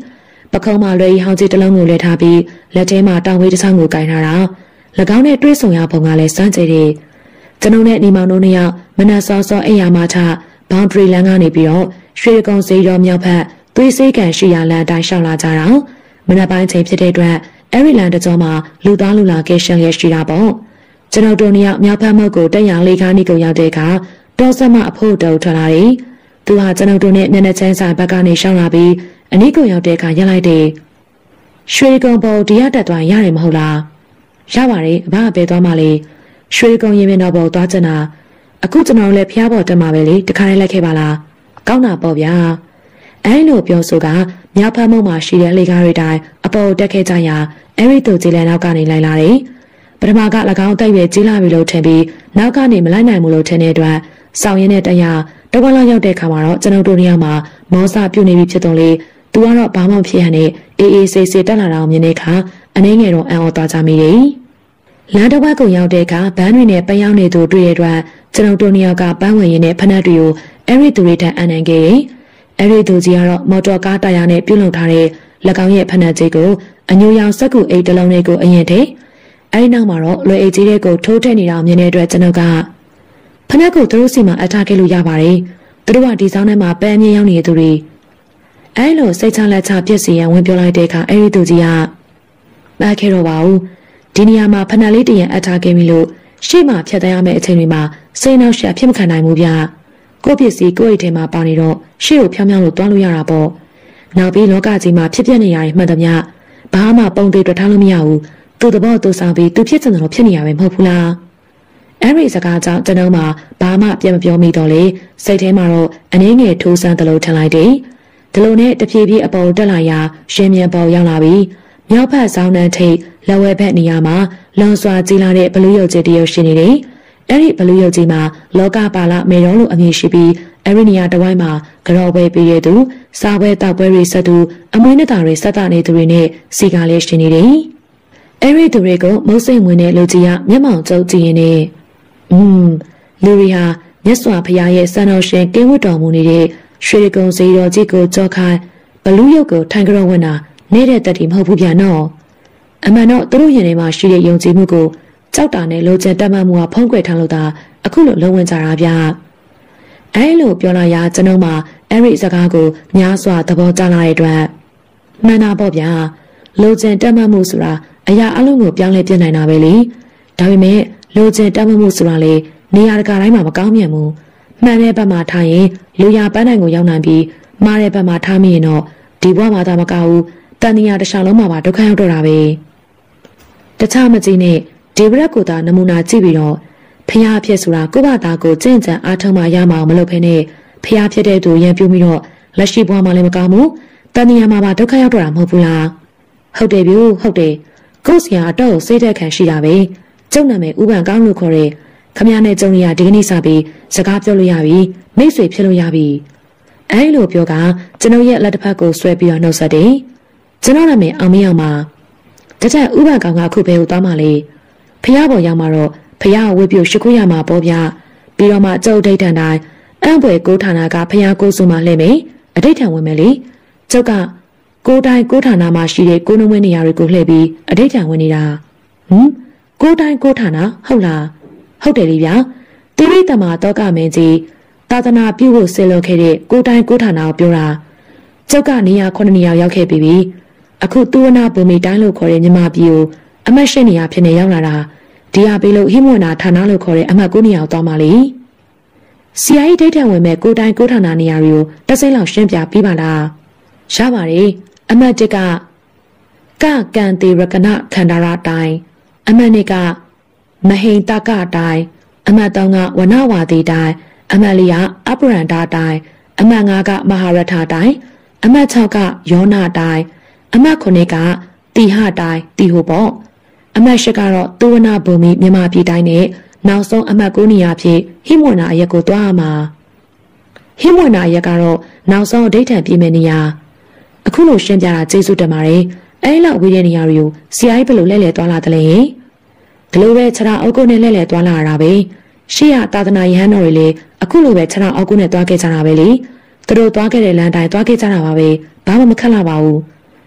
Speaker 1: ပခုံးမှာလွယ်ရီဟောင်းကြီးတစ်လုံးကိုလဲထားပြီးလက်ထဲမှာတောင်ဝေးတစ်ဆောင်ကိုကင်ထားတာ၎င်းနဲ့တွဲဆုံရပုံကလည်းစမ်းကြည့်တယ်ကျွန်ုပ်နဲ့ညီမောင်တို့နှစ်ယောက်မနက်စောစောအိမ်ယာမှာချဘောင်ဒရီလန်ကနေပြီးတော့ရွှေကုန်းစေးတော်မြောက်ဖက်သွေးစိတ်ကန်ရှိရာလန်တိုင်းရှောက်လာကြတာမနက်ပိုင်းချိန်ဖြစ်တဲ့အတွက်အဲ့ဒီလန်တကြောမှာလူသားလူလာကဲရှန်ရရှိတာပေါ့ကျွန်ုပ်တို့နှစ်ယောက်မြောက်ဖက်မုတ်ကိုတက်ရလေးကားနီကိုရောက်တဲ့အခါတောဆက်မအဖို့တုံထွက်လာတယ်သူဟာကျွန်ုပ်တို့နဲ့မျက်နှာချင်းဆိုင်ဘက်ကနေရှောက်လာပြီးအနီးကိုရောက်တဲ့အခါရက်လိုက်တယ်ရွှေကုန်းပေါ်ဒီရတက်သွားရတယ်မဟုတ်လားရပါတယ်အဘအပဲသွားမှလေရွှေကုန်းရင်မင်းတော်ပေါ်သွားချင်တာအခုကျွန်တော်လည်းဖျားပေါ်တက်မှာပဲလေတခါလေးလိုက်ခဲ့ပါလားကောင်းတာပေါ့ဗျာအဲလိုပြောဆိုကမြောက်ဖက်မုံမှာရှိတဲ့လေကားတွေတိုင်းအပေါ်တက်ခဲ့ကြရာအဲ့ဒီသူကြီးလည်းနောက်ကနေလိုက်လာတယ်ပထမက၎င်းတိုက်ပဲကြီးလာပြီလို့ထင်ပြီးနောက်ကနေမလိုက်နိုင်ဘူးလို့ထင်တဲ့အတွက်စောင်းရင်းနဲ့တရားတဝက်လောက်ရောက်တဲ့ခါမှာတော့ကျွန်တော်တို့နေရာမှာမောစပြုတ်နေပြီဖြစ်တော့လေသူကတော့ဘာမှမဖြစ်ဟန်နဲ့အေးအေးဆေးဆေးတက်လာတာကိုမြင်တဲ့အခါအနေငယ်တော့အံ့ဩသွားကြမိတယ်လမ်းတစ်ဝက်ကိုရောက်တဲ့အခါဘန်းတွေနဲ့ပန်းရောက်နေသူတွေ့ရတဲ့အတွက်ကျွန်တော်တို့နေရာကပန်းဝင်ရင်းနဲ့ဖနက်တွေကိုအဲ့ဒီသူတွေထံအန်နန်ခဲ့တယ်အဲ့ဒီသူကြီးကတော့မော်တော်ကားတာယာနဲ့ပြုတ်လုံထားတဲ့၎င်းရဲ့ဖနက်ကြီးကိုအညိုရောင်စက်ကူအိတ်တစ်လုံးလေးကိုအရင်ထိအဲ့ဒီနောက်မှာတော့လွယ်အိတ်ကြီးတွေကိုထိုးထည့်နေတာမြင်တဲ့အတွက်ကျွန်တော်ကဖနက်ကိုသူတို့စီမှာအထားခဲ့လို့ရပါတယ်သူတို့ကဒီဆောင်ထဲမှာပန်းမြင့်ရောက်နေတဲ့သူတွေအဲ့လိုစိတ်ချလက်ချပြစ်စီရန်ဝင်ပြောလိုက်တဲ့အခါအဲ့ဒီသူကြီးကမခဲ့တော့ပါဘူးဒီနေရာမှာဖနက်လေးတရံအထားခဲ့ပြီလို့ရှေ့မှာဖြတ်တန်းရမယ့်အချိန်တွေမှာစိတ်နှောက်ရှက်ဖြစ်မခံနိုင်ဘူးဗျကိုယ့်ပစ္စည်းကိုယ့်အိတ်ထဲမှာပါနေတော့ရှေ့ကိုဖြောင်းဖြောင်းလို့တွားလို့ရတာပေါ့နောက်ပြီးလောကကြီးမှာဖြစ်ပျက်နေရတဲ့မှန်သမျှဘာမှပုံသေးတွေ့ထားလို့မရဘူးသူ့သဘောသူဆောင်ပြီးသူဖြစ်ချင်တယ်လို့ဖြစ်နေရပဲမဟုတ်ဘူးလားအဲ့ဒီစကားကြောင့်ကျွန်တော်မှဘာမှပြန်မပြောမိတော့လေစိတ်ထဲမှာတော့အနည်းငယ်ထိုးဆန်းသလိုထင်လိုက်တယ်ဒီလိုနဲ့တဖြည်းဖြည်းအပေါ်တက်လာရာရှင်မြန်ပေါ်ရောက်လာပြီးမြောက်ဖက်ဆောင်နှန်းထိပ်လက်ဝဲဘက်နေရာမှာလွန်စွာကြီးလာတဲ့ဘလူးရုပ်ကြီးတရုပ်ရှင်နေတယ်အဲ့ဒီဘလူးရုပ်ကြီးမှာလောကပါလမေရောလို့အမည်ရှိပြီးအဲ့ဒီနေရာတစ်ဝိုင်းမှာကြော်ပွဲပေးရသူစားပွဲတောက်ပွဲတွေဆက်သူအမွေးနှစ်တာတွေဆက်တာနေသူတွေနဲ့စီကားလေးရှင်နေတယ်အဲ့ဒီသူတွေကိုမုတ်စိတ်ဝင်တဲ့လူကြီးကမျက်မှောင်ကျုပ်ကြည့်ရင်းနဲ့อืมလူရီဟာမြတ်စွာဘုရားရဲ့စံတော်ရှင်ကင်းဝတ်တော်မူနေတဲ့ရွှေကုံစီတော်ကြီးကိုကြောခိုင်းဘလူးရုပ်ကိုထိုင်ကြတော့ဝင်တာနေတဲ့တက်တီမဟုတ်ဘူးဗျာနော်အမှန်တော့သူတို့ရင်ထဲမှာရှိတဲ့ယုံကြည်မှုကိုကြောက်တာနဲ့လိုချင်တတ်မှတ်မှုကဖုံးကွယ်ထားလို့သာအခုလိုလုံးဝကြတာဗျအဲလိုပြောလာရာကျွန်တော်မှအဲ့ဒီစကားကိုညားစွာသဘောကျလာတဲ့အတွက်မှန်တာပေါ့ဗျာလိုချင်တတ်မှတ်မှုဆိုတာအရာအလုံးကိုပြောင်းလဲပြနိုင်တာပဲလေဒါပေမဲ့လိုချင်တတ်မှတ်မှုဆိုတာလေနေရာတကာတိုင်းမှာမကောင်းမြန်ဘူးမှန်တဲ့ဘက်မှာထားရင်လူရပန်းနိုင်ကိုရောက်နိုင်ပြီးမှားတဲ့ဘက်မှာထားမိရင်တော့ဒီဘဝမှာသာမကောက်ဘူးတန်တရားတစ်ခြားလုံးမှာပါဒုက္ခရောက်တော့တာပဲတခြားမကြည့်နဲ့ဒီဘရက်ကိုသာနမူနာကြည့်ပြီးတော့ဖျားဖြစ်ဆိုတာကိုယ့်ဘာသာကိုကြင်ကြံအားထုတ်မှရမှာမလုပ်ဖ ೇನೆ ဖျားဖြစ်တဲ့သူရန်ပြုပြီးတော့လက်ရှိဘဝမှာလည်းမကောင်းဘူးတန်တရားမှာပါဒုက္ခရောက်တော့တာမဟုတ်ဘူးလားဟုတ်တယ်ဗျဟုတ်တယ်ကိုယ့်စီကအတော့စိတ်သက်ခံရှိတာပဲကျုပ်နာမည်ဥပန်ကောင်းလို့ခေါ်တဲ့ခမရနဲ့ကျုံရဒီကနေ့စပြီးစကားပြောလို့ရပြီမိတ်ဆွေဖြစ်လို့ရပြီအဲလိုပြောကကျွန်ုပ်ရဲ့လက်တစ်ဖက်ကိုဆွဲပြီးတော့နှုတ်ဆက်တယ်ကျွန်တော်နာမည်အောင်မအောင်ပါတကြဥပန်ကောင်ကအခုဘယ်ကိုသွားမှလဲဖះပေါ်ရောက်မှာတော့ဖះဝေပြုတ်ရှိခိုးရမှာပေါ့ဗျပြီးတော့မှကျုပ်ဒိတ်ထန်တိုင်းအံ့ဖွယ်ကိုဌာနကဖះကိုစုမှလှည့်မယ်အဒိတ်ထန်ဝင်မယ်လေကျုပ်ကကိုတိုင်းကိုဌာနမှာရှိတဲ့ကိုနှုံးဝင်းနေရာတွေကိုလှည့်ပြီးအဒိတ်ထန်ဝင်နေတာဟမ်ကိုတိုင်းကိုဌာနဟုတ်လားဟုတ်တယ်လေဗျာတိရိတ္တမှာတောကမင်းကြီးသာသနာပြုဖို့ဆင်လွန်ခဲ့တဲ့ကိုတိုင်းကိုဌာနကိုပြောတာကျုပ်ကနေရာခုနှစ်နေရာရောက်ခဲ့ပြီးပြီအခုသူဝနာဘူမီတိုင်းလို့ခေါ်တဲ့မြမပြည်ကိုအမတ်ရှိနေရဖြစ်နေရောက်လာတာဒီဟာပေးလို့ဟိမွန်နာဌာနလို့ခေါ်တဲ့အမတ်ကိုနေရာကိုသွားမှလေစီအိုင်ဒိတ်ထံဝင်မဲ့ကိုတိုင်းကိုဌာနနေရာတွေကိုတစ်စိမ့်လောက်ရှင်းပြပြီးပါလားရပါတယ်အမတ်တစ်ကကကန်တေရကနခန္ဓာရတိုင်းအမတ်နှစ်ကမဟိန်တကတိုင်းအမတ်သုံးကဝနဝါဒီတိုင်းအမတ်လေးကအပရန္တာတိုင်းအမတ်ငါးကမဟာရထတိုင်းအမတ်၆ကယောနာတိုင်းအမတ်ခုနှစ်ကတီဟတိုင်းတီဟိုပေါ့အမတ်၈ကတော့သူဝနာဘူမီမြန်မာပြည်တိုင်းနဲ့နောက်ဆုံးအမတ်ကိုနေရာဖြစ်ဟိမွန်နာအရက်ကိုသွားရမှာဟိမွန်နာအရက်ကတော့နောက်ဆုံးအဒိဋ္ဌံပြည်မဲ့နေရာအခုလိုရှင်းပြတာကျေးဇူးတင်ပါတယ်အဲလောက်ဝေးတဲ့နေရာတွေကိုစီအိုင်ဘယ်လိုလဲလဲသွားလာတယ်လဲဒီလိုပဲခြေထောက်အုပ်ကုတ်နဲ့လဲလဲသွားလာရတာပဲရှေ့ရသာသနာယဟန်တော်တွေလေအခုလိုပဲခြေထောက်အုပ်ကုတ်နဲ့သွားခဲ့ကြတာပဲလေသူတို့သွားခဲ့တဲ့လမ်းတိုင်းသွားခဲ့ကြတာပါပဲဘာမှမခက်လာပါဘူး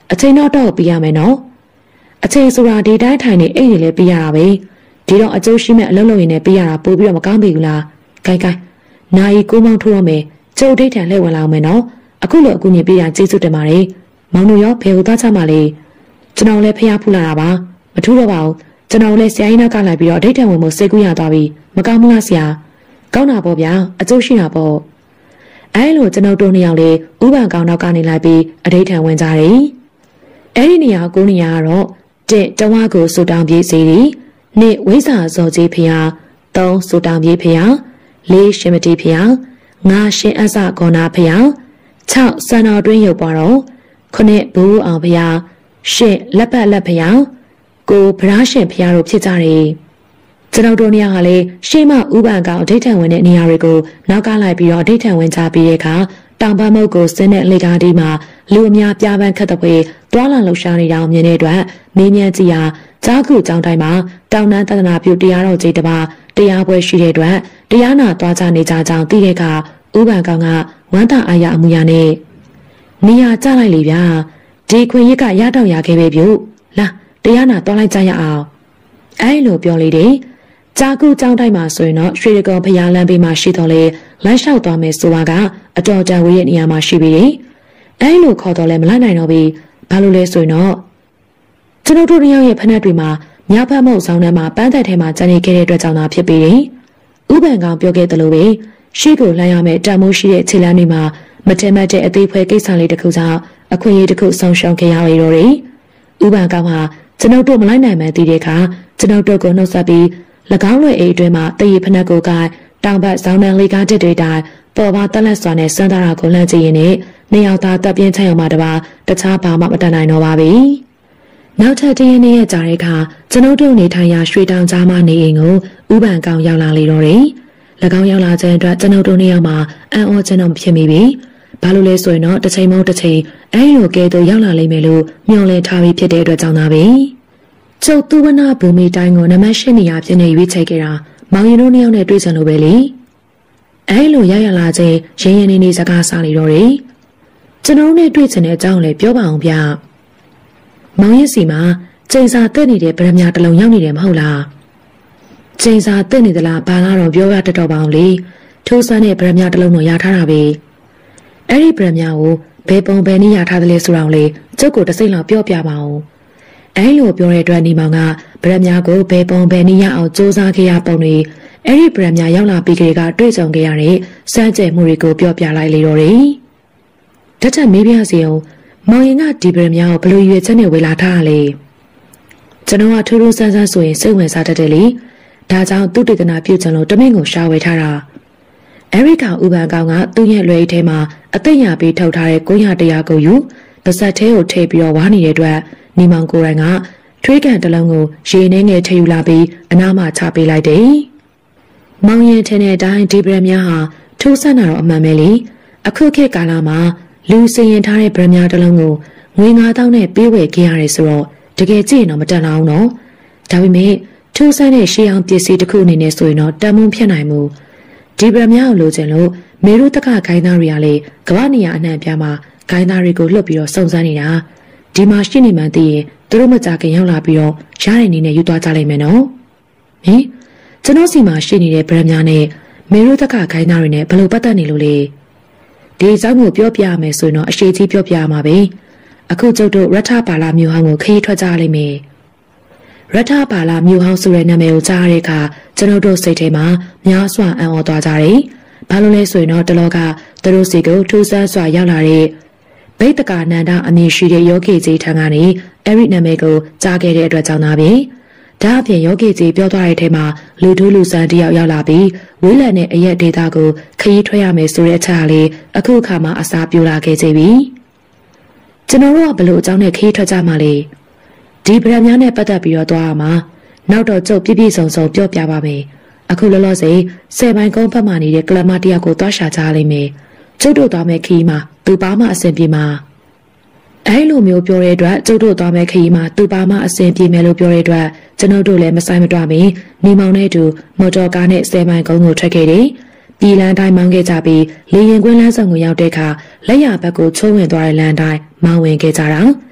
Speaker 1: အချိန်တော့တော့ပြရမယ်နော်အချိန်ဆိုတာဒီတိုင်းထိုင်နေအိတ်တွေလည်းပြရတာပဲဒီတော့အကျိုးရှိမဲ့အလုပ်လုပ်ရင်လည်းပြရတာပို့ပြီးတော့မကောင်းပြီလားခိုင်ခိုင်နိုင်ကိုမောင်ထိုးရမယ်ကျုပ်ဒိတ်ထန်လှည့်ဝင်လာအောင်မယ်နော်အခုလိုအခုညပြရကျေးဇူးတင်ပါတယ်မောင်တို့ရောဘယ်ကိုသားချမှာလဲကျွန်တော်လည်းဖျားဖူးလာတာပါမထူးတော့ပါဘူးကျွန်တော်လည်းဆရာကြီးနောက်ကလိုက်ပြီးတော့ဒိတ်ထန်ဝင်မှုစိတ်ကူးရသွားပြီမကောင်းဘူးလားဆရာကောင်းတာပေါ့ဗျာအကျိုးရှိတာပေါ့အဲလိုကျွန်တော်တို့နှစ်ယောက်လေးဥပန်ကောင်နောက်ကနေလိုက်ပြီးအဒိတ်ထန်ဝင်ကြတယ်အဲ့ဒီနေရာကိုနေရာကတော့တစ်တဝါကိုစူတောင်ပြေးစီရီနှစ်ဝိဇာဇော်ကြီးဖျားသုံးစူတောင်ပြေးဖျားလေးရှင်မတီဖျားငါရှင်အစကောနာဖျား၆စံတော်တွင်းရုပ်ပွားတော့ခုနှစ်ဘူးအောင်ဖျားရှစ်လက်ပတ်လက်ဖျားကိုဗရာရှင်ဖျားတို့ဖြစ်ကြတယ်ကျွန်တော်တို့နေရာကလည်းရှေ့မှဥပန်ကောင်အဒိတ်ထန်ဝင်တဲ့နေရာတွေကိုနောက်ကလိုက်ပြီးတော့အဒိတ်ထန်ဝင်ကြပြီးတဲ့အခါတောင်ပန်းမုတ်ကိုစင်းတဲ့လေကားဒီမှာလူအများပြပန်းခတ်တဲ့ဖွေတွားလာလှူရှားနေတာမြင်တဲ့အတွက်မင်းမြန်းကြီးဟာကြားခုကျောင်းတိုင်းမှာတောင်တန်းတဒနာပြုတရားတော်ကြီးတစ်ပါးတရားပွဲရှိတဲ့အတွက်တရားနာသွားကြနေကြကြောင်းသိတဲ့အခါဥပန်ကောင်ကဝမ်းသာအားရအမှုရနဲ့နေရာကျလိုက်လေဗျာဒီခွင်ရစ်ကရတော့ရခဲ့ပဲပြုလာတရားနာသွားလိုက်ကြရအောင်အဲလိုပြောလေတယ်ကြာကူကျောင်းတိုင်းမှာဆိုရင်တော့ရွှေရကောဖျားလမ်းဘေးမှာရှိတော့လေလမ်းလျှောက်သွားမယ်ဆိုတာကအတော်တန်ဝေးရဲ့နေရာမှာရှိပြီ။အဲလိုခေါ်တော့လဲမလိုက်နိုင်တော့ပြီ။ဘာလို့လဲဆိုရင်တော့ကျွန်တော်တို့ရောက်ရဲ့ဖက်နှက်တွေမှာမြဖတ်မုတ်ဆောင်ထဲမှာပန်းသက်ထဲမှာကျန်နေခဲ့တဲ့အတွက်ကြောင့်သာဖြစ်ပြီးဥပန်ကောင်ပြောခဲ့သလိုပဲရှေ့ကိုလှမ်းရမယ့်တန်မိုးရှိတဲ့ခြေလမ်းတွေမှာမထင်မှတ်တဲ့အသေးဖွဲကိစ္စလေးတစ်ခုကြောင့်အခွင့်အရေးတစ်ခုဆုံးရှုံးခဲ့ရလေတော့တယ်။ဥပန်ကောင်ကကျွန်တော်တို့မလိုက်နိုင်မှန်းသိတဲ့အခါကျွန်တော်တို့ကိုနှုတ်ဆက်ပြီး၎င်းလွယ်အိတ်အတွင်းမှာတရေဖနက်ကိုကတောင်ဘက်ဇောင်းတန်းလေးကားတစ်တွေတိုင်ပေါ်ပါတက်လက်စွာနဲ့စမ်းသားတာကိုလှမ်းကြည့်ရင်လည်းနေရောက်သားတပ်ပြင်းချအောင်မှတပါတခြားဘာမှမတတ်နိုင်တော့ပါဘူး။နောက်ထပ်တရင်းနေ့ရဲ့ကြားတဲ့အခါကျွန်ုပ်တို့နေထိုင်ရာရွှေတောင်ကြားမနေအိမ်ကိုဥပန်ကောင်ရောက်လာလေတော့တယ်။၎င်းရောက်လာခြင်းအတွက်ကျွန်ုပ်တို့နေရောက်မှာအံ့ဩခြင်းတော့ဖြစ်မိပြီ။ဘာလို့လဲဆိုရင်တော့တစ်ချိန်မဟုတ်တစ်ချိန်အဲဒီလိုကဲတော့ရောက်လာလိမ့်မယ်လို့မျှော်လင့်ထားပြီးဖြစ်တဲ့အတွက်ကြောင့်သာပဲ။ကျုပ်သူဝနာဘူမီတိုင်းကိုနမရှင်းနေရဖြစ်နေရွေးချယ်ခဲ့တာမောင်ရင်တို့နှစ်ယောက်နဲ့တွေ့ကြလို့ပဲလေအဲလိုရရလာချင်းရင်းရင်းနေနေစကားစားနေတော့တယ်ကျွန်တော်နဲ့တွေ့ချင်တဲ့အကြောင်းလည်းပြောပါအောင်ဗျမောင်ရင်စီမှာချိန်စာတက်နေတဲ့ဗရမ ्या တစ်လုံးရောက်နေတယ်မဟုတ်လားချိန်စာတက်နေသလားဘာလားတော့ပြောရတတ်တော့ပါအောင်လေထိုးစမ်းတဲ့ဗရမ ्या တစ်လုံးတော့ရထားတာပဲအဲ့ဒီဗရမ ्या ကိုဘယ်ပုံဘယ်နည်းရထားသလဲဆိုတော့လေကျုပ်ကိုတစ်စိမ့်လောက်ပြောပြပါအောင်အဲလိုပြောတဲ့အတွက်နေမောင်ကဗရမ ्या ကိုဘယ်ပုံဘယ်နည်းရအောင်စူးစမ်းခဲ့ရပုံတွေအဲ့ဒီဗရမ ्या ရောက်လာပြီးကြကတွေ့ကြုံခဲ့ရတဲ့စမ်းကြဲမှုတွေကိုပြောပြလိုက်လေတော့တယ်။တတ်ချက်မေးပြစီအောင်မောင်ရင်ကဒီဗရမ ्या ကိုဘလို့ရွေချက်နဲ့ဝေလာထားရလေ။ကျွန်တော်ကထူးထူးဆန်းဆန်းဆိုရင်စိတ်ဝင်စားတတ်တယ်လေ။ဒါကြောင့်သူ့တေသနာပြုချင်လို့တမင်ကိုရှာဝယ်ထားတာ။အဲရိကဥပန်ကောင်ကသူ့ရဲ့လွယ်ထဲမှာအသိဉာဏ်ပေးထုတ်ထားတဲ့ကိုရတရားကိုယူပါဇက်သေးကိုထည့်ပြီးတော့ဝါနေတဲ့အတွက်နေမောင်ကိုယ်တိုင်ကထွေးကန်တလုံးကိုရေနှင်းငယ်ထည့်ယူလာပြီးအနားမှာချပေးလိုက်တယ်။မောင်ရင်ထင်တဲ့အတိုင်းဒီဗရမ ्या ဟာထိုးဆန်းတာတော့အမှန်ပဲလေ။အခုခေတ်ကာလမှာလူစင်ရင်ထားတဲ့ဗရမ ्या တလုံးကိုငွေငါးသောင်းနဲ့ပေးဝယ်ခဲ့ရတယ်ဆိုတော့တကယ်ကြည့်ရင်တော့မတန်အောင်နော်။ဒါပေမဲ့ထိုးဆန်းတဲ့ရှေးအောင်ပစ္စည်းတစ်ခုအနေနဲ့ဆိုရင်တော့တန်ဖိုးဖြတ်နိုင်မှုဒီဗရမ ्या ကိုလိုချင်လို့မေရုတက္ကဂိုင်းသားတွေကလေကမ္ဘာနေရာအနှံ့ပြားမှာဂိုင်းသားတွေကိုလှုပ်ပြီးတော့စုံစမ်းနေတာဒီမှာရှိနေမှန်းသိရင်သူတို့မကြခင်ရောက်လာပြီးတော့ရတဲ့နေနဲ့ယူသွားကြလိမ့်မယ်နော်ဟင်ကျွန်တော်စီမှာရှိနေတဲ့ဗရမ ्या နဲ့မေရုတက္ကဂိုင်းသားတွေနဲ့ဘယ်လိုပတ်သက်နေလို့လဲဒီအကြောင်းကိုပြောပြရမယ်ဆိုရင်တော့အရှိကြီးပြောပြရမှာပဲအခုကျုပ်တို့ရထပါလာမြို့ဟောင်းကိုခရီးထွက်ကြလိမ့်မယ်ရထပါလာမြို့ဟောင်းဆိုတဲ့နာမည်ကိုကြားရတဲ့အခါကျွန်တော်တို့စိတ်ထဲမှာများစွာအံ့ဩသွားကြတယ်ဘာလို့လဲဆိုရင်တော့တလောကသူတို့စီကိုထူးဆန်းစွာရောက်လာတဲ့ဗိတ္တကာနန္ဒအမည်ရှိတဲ့ယောဂီကြီးထံကနေအဲ့ဒီနာမည်ကိုကြားခဲ့တဲ့အတွက်ကြောင့်သာပဲဒါအပြင်ယောဂီကြီးပြောသွားတဲ့ထဲမှာလူထူးလူဆန်းတယောက်ရောက်လာပြီးဝေးလံတဲ့အရက်ဒေတာကိုခရီးထွက်ရမယ်ဆိုတဲ့အချက်အလေးအခုအခါမှာအစာပြိုလာခဲ့ကြပြီကျွန်တော်တို့ကဘလို့အကြောင်းနဲ့ခရီးထွက်ကြမှာလဲဒီဗရမ ्या နဲ့ပတ်သက်ပြီးတော့သွားရမှာနောက်တော့ကျုပ်ပြည့်ပြည့်စုံစုံပြောပြပါမယ်အခုလောလောဆယ်ဆယ်ပိုင်းကုန်းဖက်မှနေတဲ့ကလမတယောက်ကိုသွားရှာကြလိမ့်မယ်ကျုပ်တို့သွားမယ်ခရီးမှာသူပါမအဆင်ပြေမှာအဲလိုမျိုးပြောတဲ့အတွက်ကျုပ်တို့သွားမယ်ခရီးမှာသူပါမအဆင်ပြေမယ်လို့ပြောတဲ့အတွက်ကျွန်တော်တို့လည်းမဆိုင်မတွမီနေမောင်နဲ့အတူမော်တော်ကားနဲ့ဆယ်ပိုင်းကုန်းကိုထွက်ခဲ့တယ်ပြည်လန်းတိုင်းမောင်းခဲ့ကြပြီးလေရင်ကွင်းလမ်းဆောင်ကိုရောက်တဲ့အခါလက်ရဘက်ကိုချိုးဝင်သွားတဲ့လမ်းတိုင်းမောင်းဝင်ခဲ့ကြတာ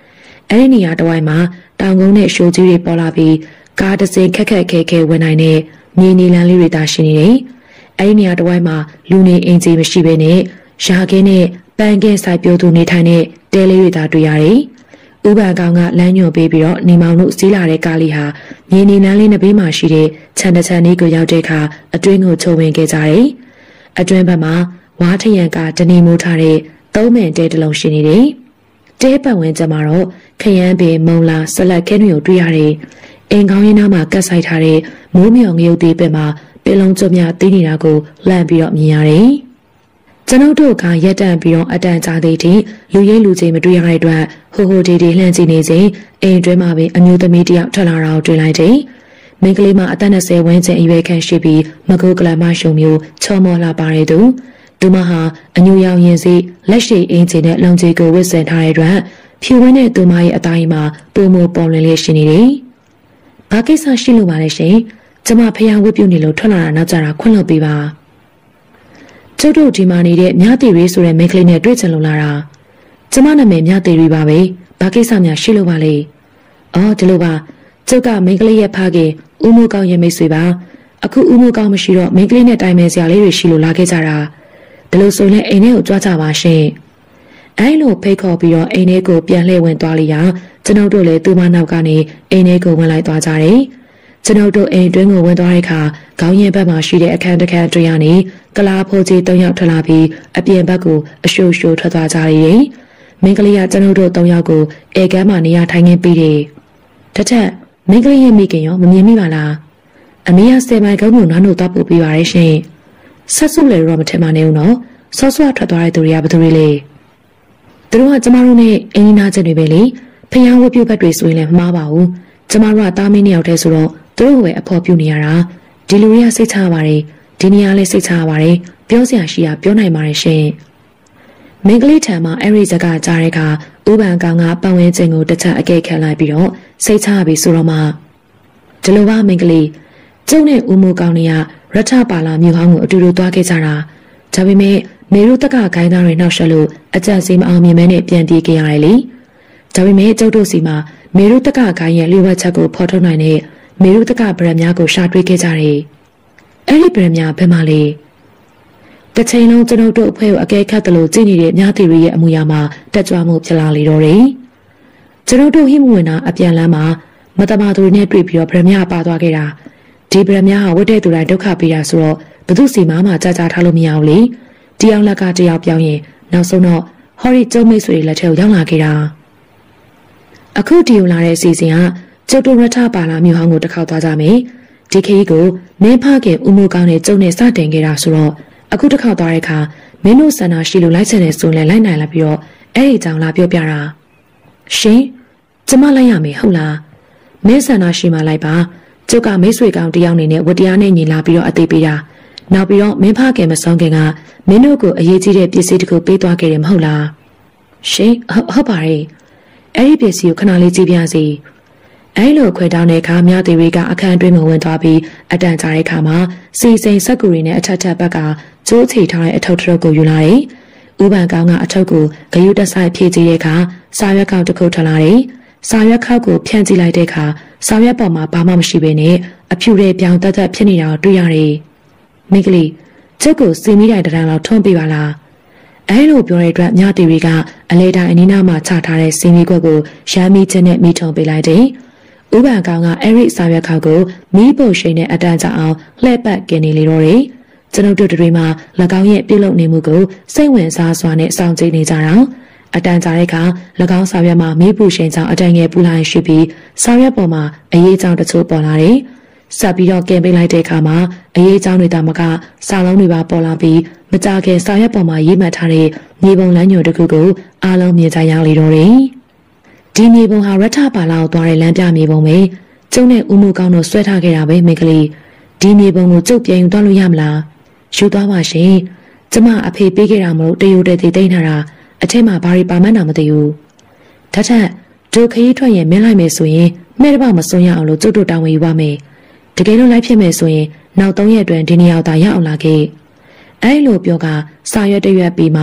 Speaker 1: အဲ့ဒီနေရာတစ်ဝိုက်မှာတောင်ကုန်းနဲ့ရှိုးကြီးတွေပေါ်လာပြီးကားတစ်စိမ်ခက်ခက်ခဲခဲဝင်နိုင်တဲ့မြေနီလန်းလေးတွေသာရှိနေတယ်။အဲ့ဒီနေရာတစ်ဝိုက်မှာလူနေအင်ဂျီမရှိဘဲနဲ့ရာခင်းနဲ့ပန်းကင်းစိုက်ပျိုးသူနေထိုင်တဲ့တဲလေးတွေသာတွေ့ရတယ်။ဥပန်ကောင်ကလမ်းညွှန်ပေးပြီးတော့နေမောင်တို့စီးလာတဲ့ကားလေးဟာမြေနီလန်းလေးနှစ်ဘေးမှာရှိတဲ့ခြံတစ်ခြံလေးကိုရောက်တဲ့အခါအတွင်းကိုချုံဝင်ခဲ့ကြတယ်။အတွင်းဘက်မှာဝါထရံကတနေမိုးထားတဲ့သုံးမင်တဲတစ်လုံးရှိနေတယ်။တဲပတ်ဝန်းကျင်မှာတော့ခရမ်းပင်မုံလာဆက်လက်ခဲတွေကိုတွေ့ရတယ်။အင်ကောင်းရင်းနားမှာကတ်ဆိုင်ထားတဲ့မိုးမြောင်ငရုတ်သေးပင်မှာပင်လုံးကျုံများတီးနေတာကိုလှမ်းပြီးတော့မြင်ရတယ်။ကျွန်ုပ်တို့ကရက်တန့်ပြီးတော့အတန်ကြာသေးတဲ့လူရဲလူချင်းမတွေ့ရတဲ့အတွက်ဟိုဟိုဒီဒီလှမ်းကြည့်နေချိန်အိမ်တွဲမှာပဲအမျိုးသမီးတယောက်ထွက်လာတာကိုတွေ့လိုက်တယ်။မိန်းကလေးမအသက်၂၀ဝန်းကျင်အရွယ်ခန့်ရှိပြီးမကုတ်ကလမရှုံမျိုးချောမောလာပါတဲ့သူသူမဟာအညူရောင်ရင်စီလက်ရှိအင်ဂျင်နဲ့လုံကြီးကိုဝစ်ဆင်ထားတဲ့အတွက်ဖြူဝင်းတဲ့သူမရဲ့အတိုင်းမှာပုံမပေါ်လွင်လေးရှိနေတယ်။ဘာကိစ္စရှိလို့ပါလဲရှင်။ကျမဖျားဝတ်ပြုတ်နေလို့ထွက်လာတာနောက်ကြတာခွင့်လွှတ်ပေးပါ။ကျုပ်တို့ဒီမှာနေတဲ့မြတီရီဆိုတဲ့မိန်းကလေးနဲ့တွေ့ချင်လို့လာတာ။ကျမနာမည်မြတီရီပါပဲ။ဘာကိစ္စများရှိလို့ပါလဲ။အော်ဒီလိုပါ။ကျုပ်ကမိန်းကလေးရဲ့ဖခင်ဦးမိုးကောင်းရဲ့မိတ်ဆွေပါ။အခုဦးမိုးကောင်းမရှိတော့မိန်းကလေးနဲ့တိုင်ပင်စရာလေးတွေရှိလို့လာခဲ့ကြတာ။ဒီလိုဆိုရင်အိမ်ထဲကိုကြွားကြပါရှင်။အဲလိုဖိတ်ခေါ်ပြီးတော့အိမ်ထဲကိုပြန်လှည့်ဝင်သွားလိုက်ရကျွန်ုပ်တို့လည်းသူမနောက်ကနေအိမ်ထဲကိုဝင်လိုက်သွားကြတယ်။ကျွန်ုပ်တို့အိမ်တွင်းကိုဝင်သွားတဲ့အခါခေါင်းရင်းဘက်မှာရှိတဲ့အခန်းတစ်ခန်းတွေ့ရနေကလာဖိုးကြီး၃ယောက်ထွက်လာပြီးအပြင်ဘက်ကိုအရှို့ရှို့ထွက်သွားကြတယ်။မိန်းကလေးကကျွန်ုပ်တို့၃ယောက်ကိုအေကမ်းမှာနေရာထိုင်ခင်းပြီးတယ်။တစ်ထက်မိန်းကလေးရဲ့မိခင်ရောမမြင်မိပါလား။အမေကဆယ်မိုင်ကုန်းကိုနားနို့သွားပို့ပေးပါရဲ့ရှင်။ဆက်စုလေတော့မထင်ပါနဲ့ဦးနော်။ဆော့ဆော့ထွက်သွားတဲ့သူတွေကဘယ်သူတွေလဲ။သူတို့ကကျမတို့နဲ့အင်းနာချက်တွေပဲလေ။ဖျားဝတ်ပြုတ်ဘက်တွေဆိုရင်လည်းမမှားပါဘူး။ကျမတို့ကတားမင်းနှစ်ယောက်တည်းဆိုတော့သူတို့ပဲအဖော်ပြုတ်နေရတာဒီလူတွေကစိတ်ချရပါတယ်ဒီနေရာလေးစိတ်ချရပါတယ်ပြောစရာရှိတာပြောနိုင်ပါတယ်ရှင်မင်္ဂလိထံမှာအဲ့ဒီစကားကြားတဲ့အခါဥပန်ကောင်ကပတ်ဝန်းကျင်ကိုတစ်ချက်အကဲခတ်လိုက်ပြီးတော့စိတ်ချရပြီဆိုတော့မှဒီလိုပါမင်္ဂလိကျုံနဲ့ဦးမိုးကောင်တွေကရထပါလာမြို့ဟောင်းကိုအတူတူသွားခဲ့ကြတာဒါပေမဲ့မေရုတက်ကခိုင်းသားတွေနှောက်ယှက်လို့အကြက်စီမအောင်မြင်မဲနဲ့ပြန်ပြေးခဲ့ရတယ်လေဒါပေမဲ့ကျုပ်တို့စီမှာမေရုတက်ကခိုင်းရဲ့လျှို့ဝှက်ချက်ကိုဖော်ထုတ်နိုင်တဲ့မေရုတကဗရမများကိုရှာတွေ့ခဲ့ကြတယ်။အဲ့ဒီဗရမများဘယ်မှာလဲ။တစ်ချိန်လုံးကျွန်ုပ်တို့အဖွဲ့ကိုအကဲခတ်တယ်လို့ကြည့်နေတဲ့မြသီရီရဲ့အမူအရာမှာတက်ကြွမှုဖြစ်လာလေတော့တယ်။ကျွန်ုပ်တို့ဟိမဝင်တာအပြန်လမ်းမှာမတမာသူတွေနဲ့တွေ့ပြီးတော့ဗရမများပါသွားခဲ့တာ။ဒီဗရမများဟာဝတ်တဲ့သူတိုင်းဒုက္ခပေးတာဆိုတော့ဘသူစီမှမှကြာကြာထားလို့မရဘူးလေ။တယောက်လက်ကတယောက်ပြောင်းရင်နောက်ဆုံးတော့ဟော်ရီကျုံမိတ်ဆွေလက်ထဲကိုရောက်လာခဲ့တာ။အခုဒီကိုလာတဲ့အစီအစဉ်ကကျုပ်တို့ရထပါလာမြို့ဟောင်းကိုတစ်ခေါက်သွားကြမယ်။ဒီခရီးကိုမင်းဖခင်ဦးမိုးကောင်းနဲ့ကျုံနဲ့စတင်ခဲ့တာဆိုတော့အခုတစ်ခေါက်သွားတဲ့အခါမင်းတို့ဆန္ဒရှိလို့လိုက်ချင်တယ်ဆိုရင်လိုက်နိုင်လာပြီးတော့အဲ့ဒီကြောင်လာပြောပြတာ။ရှင်ကျမလိုက်ရမယ်ဟုတ်လား။မင်းဆန္ဒရှိမှလိုက်ပါ။ကျုပ်ကမိတ်ဆွေကောင်းတယောက်နေနဲ့ဝတရားနဲ့ညီလာပြီးတော့အသေးပေးတာ။နောက်ပြီးတော့မင်းဖခင်မဆုံးခင်ကမင်းတို့ကိုအရေးကြီးတဲ့ပစ္စည်းတစ်ခုပေးသွားခဲ့တယ်မဟုတ်လား။ရှင်ဟုတ်ပါရဲ့။အဲ့ဒီပစ္စည်းကိုခဏလေးကြည့်ပြစီ။အဲလိုခွဲတောင်းတဲ့အခါမြသီရီကအခန်းအတွင်းမှာဝင်သွားပြီးအတန်ကြာတဲ့အခါမှာစီစိန်စက်ကူရီနဲ့အထက်ထက်ဘက်ကကျိုးချီထားတဲ့အထုပ်တစ်ထုပ်ကိုယူလာတယ်။ဥပန်ကောင်းကအထုပ်ကိုဂယုတက်ဆိုင်ဖြည့်ကြည့်တဲ့အခါစာရွက်ကောက်တစ်ခုထွက်လာတယ်။စာရွက်ခောက်ကိုဖြန့်ကြည့်လိုက်တဲ့အခါစာရွက်ပေါ်မှာဘာမှမရှိဘဲနဲ့အဖြူတဲ့ပြောင်တက်တက်ဖြစ်နေတာကိုတွေ့ရတယ်။မိကလေးကျုပ်ကိုစီမီတိုင်တရံလောက်ထွန်းပြပါလား။အဲလိုပြောတဲ့အတွက်မြသီရီကအလဲတိုင်းအနီးနားမှာချထားတဲ့စီမီခွက်ကိုရမ်းမီချင်းနဲ့မိထုံပေးလိုက်တယ်။ဥပန်ကောင်ကအဲ့ဒီစာရွက်ခောက်ကိုမီးပုံရှိန်နဲ့အတန်းကြအောင်လှည့်ပတ်กินနေလေတော့တယ်။ကျွန်ုပ်တို့တွေမှာ၎င်းရဲ့ပြုလုပ်နေမှုကိုစိတ်ဝင်စားစွာနဲ့စောင့်ကြည့်နေကြတာ။အတန်းကြတဲ့အခါ၎င်းစာရွက်မှာမီးပူရှိန်ကြောင့်အတန်းငယ်ပူလာရှိပြီးစာရွက်ပေါ်မှာအရေးကြောင်းတချို့ပေါ်လာတယ်။ဆက်ပြီးတော့ကင်ပေးလိုက်တဲ့အခါမှာအရေးကြောင်းတွေတာမကစာလုံးတွေပါပေါ်လာပြီးမကြခင်စာရွက်ပေါ်မှာရေးမှတ်ထားတဲ့မြေပုံလမ်းညွှန်တစ်ခုကိုအားလုံးမြင်ကြရလေတော့တယ်။ဒီမြေပုံဟာရထပါလာကိုသွားတဲ့လမ်းပြမြေပုံပဲကျုံနဲ့ဦးမိုးကောင်းတို့ဆွဲထားခဲ့တာပဲမိကလေးဒီမြေပုံကိုကျုပ်ပြန်ယူသွားလို့ရမလားယူသွားပါရှင်ကျမအဖေပေးခဲ့တာမလို့တရိုတဲ့တိတ်တိတ်ထားတာအထက်မှာဘာတွေပါမှန်းတာမသိဘူးထထဒုခရီးထွက်ရင်မင်းလိုက်မယ်ဆိုရင်မဲ့တစ်ပေါက်မစွန့်ရအောင်လို့ကျုပ်တို့တာဝန်ယူပါမယ်တကယ်လို့လိုက်ဖြစ်မယ်ဆိုရင်နောက်သုံးရက်အတွင်းဒီနေရာသာရအောင်လာခဲ့အဲလိုပြောကစာရွက်တရွက်ပြီးမှ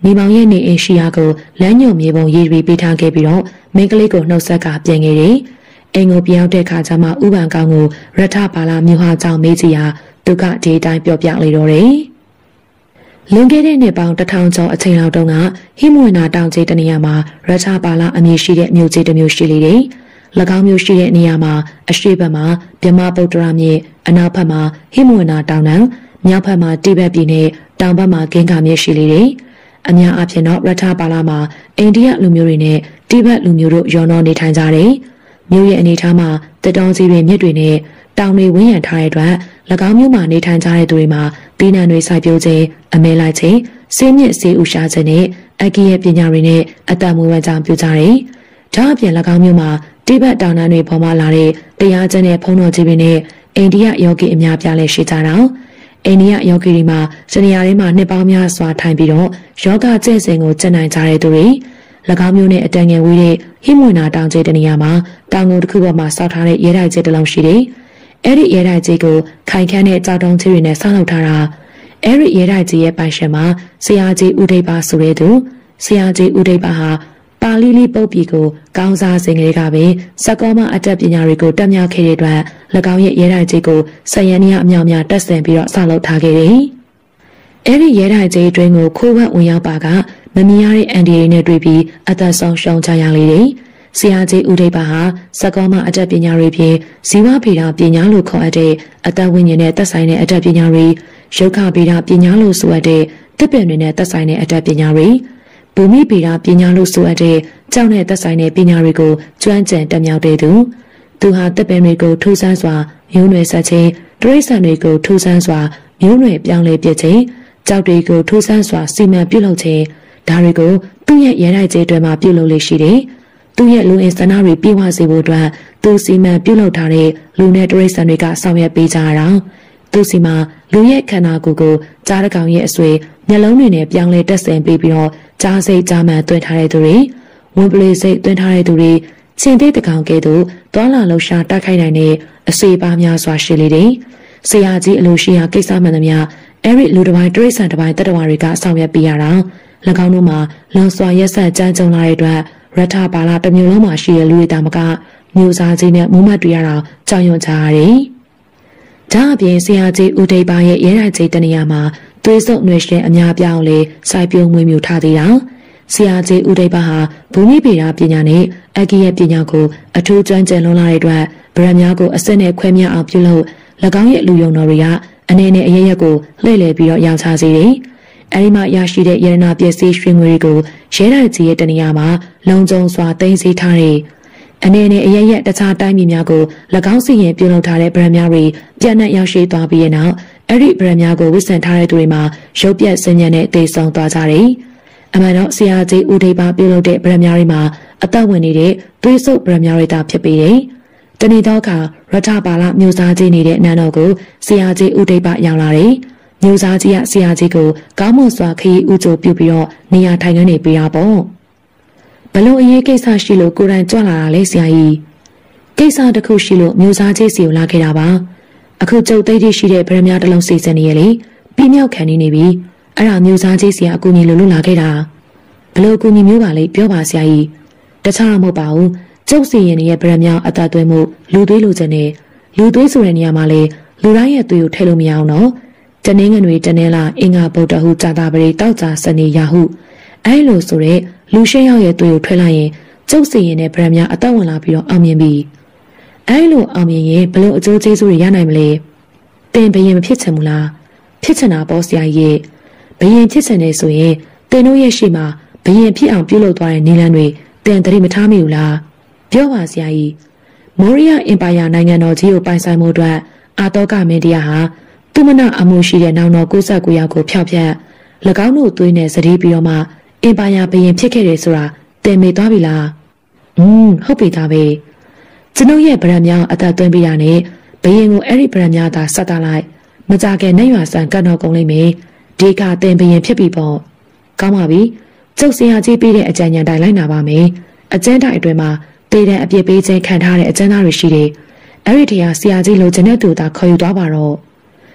Speaker 1: မိမောင်ရဲ့နေအိမ်ရှိရာကိုလမ်းညွန်မြေပုံရေးပြီးပေးထားခဲ့ပြီးတော့မိန်းကလေးကိုနှုတ်ဆက်ကပြန်ခဲ့တယ်။အိမ်ကိုပြောင်းတဲ့ခါကျမှဥပန်ကောင်းကိုရထပါလာမြို့ဟာကြောင့်မေးကြည့်ရာသူကဒီတိုင်းပြောပြလေတော့တယ်။လွန်ခဲ့တဲ့နှစ်ပေါင်းတစ်ထောင်ကျော်အချိန်လောက်တုန်းကဟိမွေနာတောင်ကျေးတနေရာမှာရထပါလာအမည်ရှိတဲ့မြို့ကျေးတစ်မြို့ရှိလေတယ်။၎င်းမြို့ရှိတဲ့နေရာမှာအရှိတ်ဘက်မှာမြမဗုဒ္ဓရာမြေအနောက်ဘက်မှာဟိမွေနာတောင်တန်းမြောက်ဘက်မှာတိဘက်ပြည်နယ်တောင်ဘက်မှာဂင်္ဂါမြေရှိလေတယ်။အများအားဖြင့်တော့ရထပါလာမှာအိန္ဒိယလူမျိုးတွေနဲ့တိဘက်လူမျိုးတို့ရောနှောနေထိုင်ကြတယ်။မြို့ရဲ့အနေအထားမှာတတောင်စီတွေမြစ်တွေနဲ့တောင်တွေဝန်းရံထားတဲ့အတွက်၎င်းမြို့မှာနေထိုင်ကြတဲ့သူတွေမှာပြည်နယ်တွေစိုက်ပျိုးခြင်းအမဲလိုက်ခြင်းစေးမြစ်စေးဥရှာခြင်းနဲ့အကီရဲ့ပညာတွေနဲ့အတ္တမွေးဝမ်းကြောင်းပြုကြတယ်။ဒါအပြင်၎င်းမြို့မှာတိဘက်တောင်တန်းတွေပေါ်မှာလာတဲ့တရားကျင့်တဲ့ဘုန်းတော်ကြီးတွေနဲ့အိန္ဒိယယောဂီအများပြားလည်းရှိကြတာ။အိန္ဒိယယောဂီတွေမှာစနေရတွေမှာနှစ်ပေါင်းများစွာထိုင်ပြီးတော့ယောဂကျင့်စဉ်ကိုကျင့်နိုင်ကြတဲ့သူတွေ၎င်းမျိုးနဲ့အတန်ငယ်ဝေးတဲ့ဟိမွေနာတောင်ကျဲတနေရာမှာတောင်ငုံတစ်ခုပေါ်မှာဆောက်ထားတဲ့ရဲတိုက်ကျဲတစ်လုံးရှိတယ်။အဲ့ဒီရဲတိုက်ကျဲကိုခိုင်ခန့်တဲ့ကြောက်တုံးချီတွေနဲ့ဆောက်လုပ်ထားတာ။အဲ့ဒီရဲတိုက်ကျဲရဲ့ပိုင်ရှင်မှာဆရာကြီးဦးဒိတ်ပါဆိုတဲ့သူဆရာကြီးဦးဒိတ်ပါဟာပါဠိလိပုတ်ပြည်ကိုကောင်းစားစဉ်ကလေးကပဲစကောမအတတ်ပညာတွေကိုတက်မြောက်ခဲ့တဲ့အတွက်၎င်းရဲ့ရဲတိုက်ကျဲကိုဆယန္နိယအမြောက်များတက်ဆင်ပြီးတော့ဆောက်လုပ်ထားခဲ့တယ်။အဲ့ဒီရဲတိုက်ကျဲအတွင်းကိုခိုးဝှက်ဝင်ရောက်ပါကမမြင်ရတဲ့အန်ဒီရီနဲ့တွေ့ပြီးအသက်ဆုံးရှုံးကြရလေတယ်။ဆရာကြီးဦးဒိတ်ပါဟာစကောမအတတ်ပညာတွေဖြင့်ဇီဝဗေဒပညာလို့ခေါ်အပ်တဲ့အတ္တဝိညာဉ်နဲ့သက်ဆိုင်တဲ့အတတ်ပညာတွေရုပ်ခဗေဒပညာလို့ဆိုအပ်တဲ့တစ်ပင်တွေနဲ့သက်ဆိုင်တဲ့အတတ်ပညာတွေဘူမိဗေဒပညာလို့ဆိုအပ်တဲ့ကြောက်နဲ့သက်ဆိုင်တဲ့ပညာတွေကိုကျွမ်းကျင်တက်မြောက်တဲ့သူသူဟာတစ်ပင်တွေကိုထူးဆန်းစွာမျိုးနွယ်ဆက်ခြင်းတရိษံတွေကိုထူးဆန်းစွာမျိုးနွယ်ပြောင်းလဲပြခြင်းကြောက်တွေကိုထူးဆန်းစွာစီမံပြုလုပ်ခြင်းဒါတွေကိုသူ့ရဲ့ရဲတိုက်ကျဲတွေမှာပြုလုပ်လေရှိတယ်။သူ့ရဲ့လူအင်စနာတွေပြေဝစေဖို့အတွက်သူစီမံပြုလုပ်ထားတဲ့လူနဲ့တရိษံတွေကဆောင်ရွက်ပေးကြတာ။သူစီမှာလူရဲ့ခန္ဓာကိုယ်ကိုကြားတကောင်ရဲ့အဆွေမျက်လုံးတွေနဲ့ပြောင်းလဲတက်ဆင်ပေးပြီးတော့ကြားစိတ်ကြားမှန်သွင်းထားတဲ့သူတွေဝင်ပလေစိတ်သွင်းထားတဲ့သူတွေချင်းသေးတကောင်ကဲ့သို့သွာလာလှူရှာတိုက်ခိုက်နိုင်တဲ့အစေပါများစွာရှိလေတယ်။ဆရာကြီးအလိုရှိရာကိစ္စမှန်သမျှအဲ့ဒီလူတစ်ပိုင်းတရိษံတစ်ပိုင်းတတဝါတွေကဆောင်ရွက်ပေးရတာ၎င်းတို့မှာလွန်စွာရက်ဆက်ကြမ်းကြုံလာတဲ့အတွက်ရထပါလာတစ်မျိုးလုံးမှာရှိတဲ့လူတွေတာမကမျိုးစားကြီးနဲ့မူးမတ်တွေရတာကြောက်ရွံ့ကြရတယ်။ဒါအပြင်ဆရာကြီးဦးဒိတ်ပါရဲ့ရဲတိုက်ကြီးတနေရာမှာသွေးစုပ်နှွေရှင်အများပြားအောင်လေစိုက်ပြုံးမွေးမြူထားသေးတာ။ဆရာကြီးဦးဒိတ်ပါဟာဘူမိဗေဒပညာနဲ့အကီရဲ့ပညာကိုအထူးကျွမ်းကျင်လွန်လာတဲ့အတွက်ဗရန်များကိုအစစ်နဲ့ခွဲမြအောင်ပြုလုပ်၎င်းရဲ့လူယုံတော်တွေကအနေနဲ့အရရက်ကိုလှည့်လည်ပြီးတော့ရောင်းချစေတယ်။အဲဒီမှာရရှိတဲ့ရတနာပစ္စည်းရွှေငွေတွေကိုရဲတိုက်ကြီးရဲ့တနေရာမှာလုံခြုံစွာသိမ်းဆည်းထားတဲ့အနေနဲ့အရရက်တခြားတိုင်းပြည်များကို၎င်းစီရင်ပြုလုပ်ထားတဲ့ဗရန်များတွေပြန့်နှံ့ရောက်ရှိသွားပြီးတဲ့နောက်အဲ့ဒီဗရန်များကိုဝစ်ဆင်ထားတဲ့သူတွေမှာရုပ်ပြက်ဆင်းရဲနဲ့တိတ်ဆုံသွားကြတယ်။အမှန်တော့ဆရာကြီးဦးဒိတ်ပါပြုလုပ်တဲ့ဗရန်များတွေမှာအသက်ဝင်နေတဲ့သွေးဆုပ်ဗရန်များတွေတာဖြစ်ပေတယ်။တနေ့တော့အခါရထပါလာမျိုးစားကြီးနေတဲ့နန်းတော်ကိုဆရာကြီးဦးဒိတ်ပါရောက်လာတယ်။မျိုးစားကြီးကဆရာကြီးကိုကောင်းမွန်စွာခရီးဦးကြိုပြုပြီးတော့နေရာထိုင်ခန်းနေပေးတာပေါ့ဘလို့အရေးကိစ္စရှိလို့ကိုယ်တိုင်ကြွလာတာလေဆရာကြီးကိစ္စတစ်ခုရှိလို့မျိုးစားကြီးစီကိုလာခဲ့တာပါအခုကျုပ်သိသိရှိတဲ့ဗရမ ्या တစ်လုံးစီစဉ်နေရလေပြီးမြောက်ခံနေနေပြီအဲ့ဒါမျိုးစားကြီးစီကအကူကြီးလို့လို့လာခဲ့တာဘလို့အကူကြီးမျိုးပါလေပြောပါဆရာကြီးတခြားတော့မဟုတ်ပါဘူးကျုပ်စီရင်ရဲ့ဗရမ ्या အသက်သွင်းမှုလူသွေးလိုချင်တယ်လူသွေးဆိုတဲ့နေရာမှာလေလူတိုင်းရဲ့သွေးကိုထည့်လို့မရအောင်နော်တနင်္ဂနွေတနင်္လာအင်္ဂါဗုဒ္ဓဟူကြာတာပရိတောက်ကြစနေရာဟုအဲလိုဆိုတဲ့လူရှင်းရောက်ရဲ့သွေးကိုထွက်လိုက်ရင်ကျုပ်စီရင်တဲ့ဗရမ ्या အသက်ဝင်လာပြီးတော့အောင်မြင်ပြီအဲလိုအောင်မြင်ရင်ဘလို့အကျိုးကျေးဇူးတွေရနိုင်မလဲတင်ဘရင်မဖြစ်ချင်ဘူးလားဖြစ်ချင်တာပေါ့ဆရာကြီးဘရင်ဖြစ်ချင်နေဆိုရင်တင်တို့ရဲ့ရှိမှာဘရင်ဖြစ်အောင်ပြုလုပ်သွားတဲ့နေလန်းတွေတင်တတိမထားမိဘူးလားပြောပါဆရာကြီးမောရီးယားအင်ပါယာနိုင်ငံတော်ကြီးကိုပိုင်ဆိုင်မှုအတွက်အာတောကမင်းတရားဟာသူမနာအမှုရှိတဲ့နောင်တော်ကိုးဆယ်ကိုယောက်ကိုဖျောက်ဖျက်၎င်းတို့သွေးနဲ့စတိပြီးတော့မှအင်ပါယာဘရင်ဖြစ်ခဲ့တယ်ဆိုတာတင်မေသွားပြီလားอืมဟုတ်ပြီသားပဲကျွန်ုပ်ရဲ့ဗရမ ्या အသက်သွင်းပေးတာနဲ့ဘရင်ကိုအဲ့ဒီဗရမ ्या သာဆက်တာလိုက်မကြခင်နဲ့ရွာဆန်ကတ်တော့ကုန်လိမ့်မယ်ဒီကတင်ဘရင်ဖြစ်ပြီပေါ့ကောင်းပါပြီကျုပ်ဆရာကြီးပေးတဲ့အကြံဉာဏ်တိုင်းလိုက်နာပါမယ်အကျဉ်းတိုင်းအတွင်းမှာတေးတဲ့အပြစ်ပေးခြင်းခံထားတဲ့အကျဉ်းသားတွေရှိတယ်အဲ့ဒီတရားဆရာကြီးလိုချင်တဲ့သူသာခေါ်ယူသွားပါတော့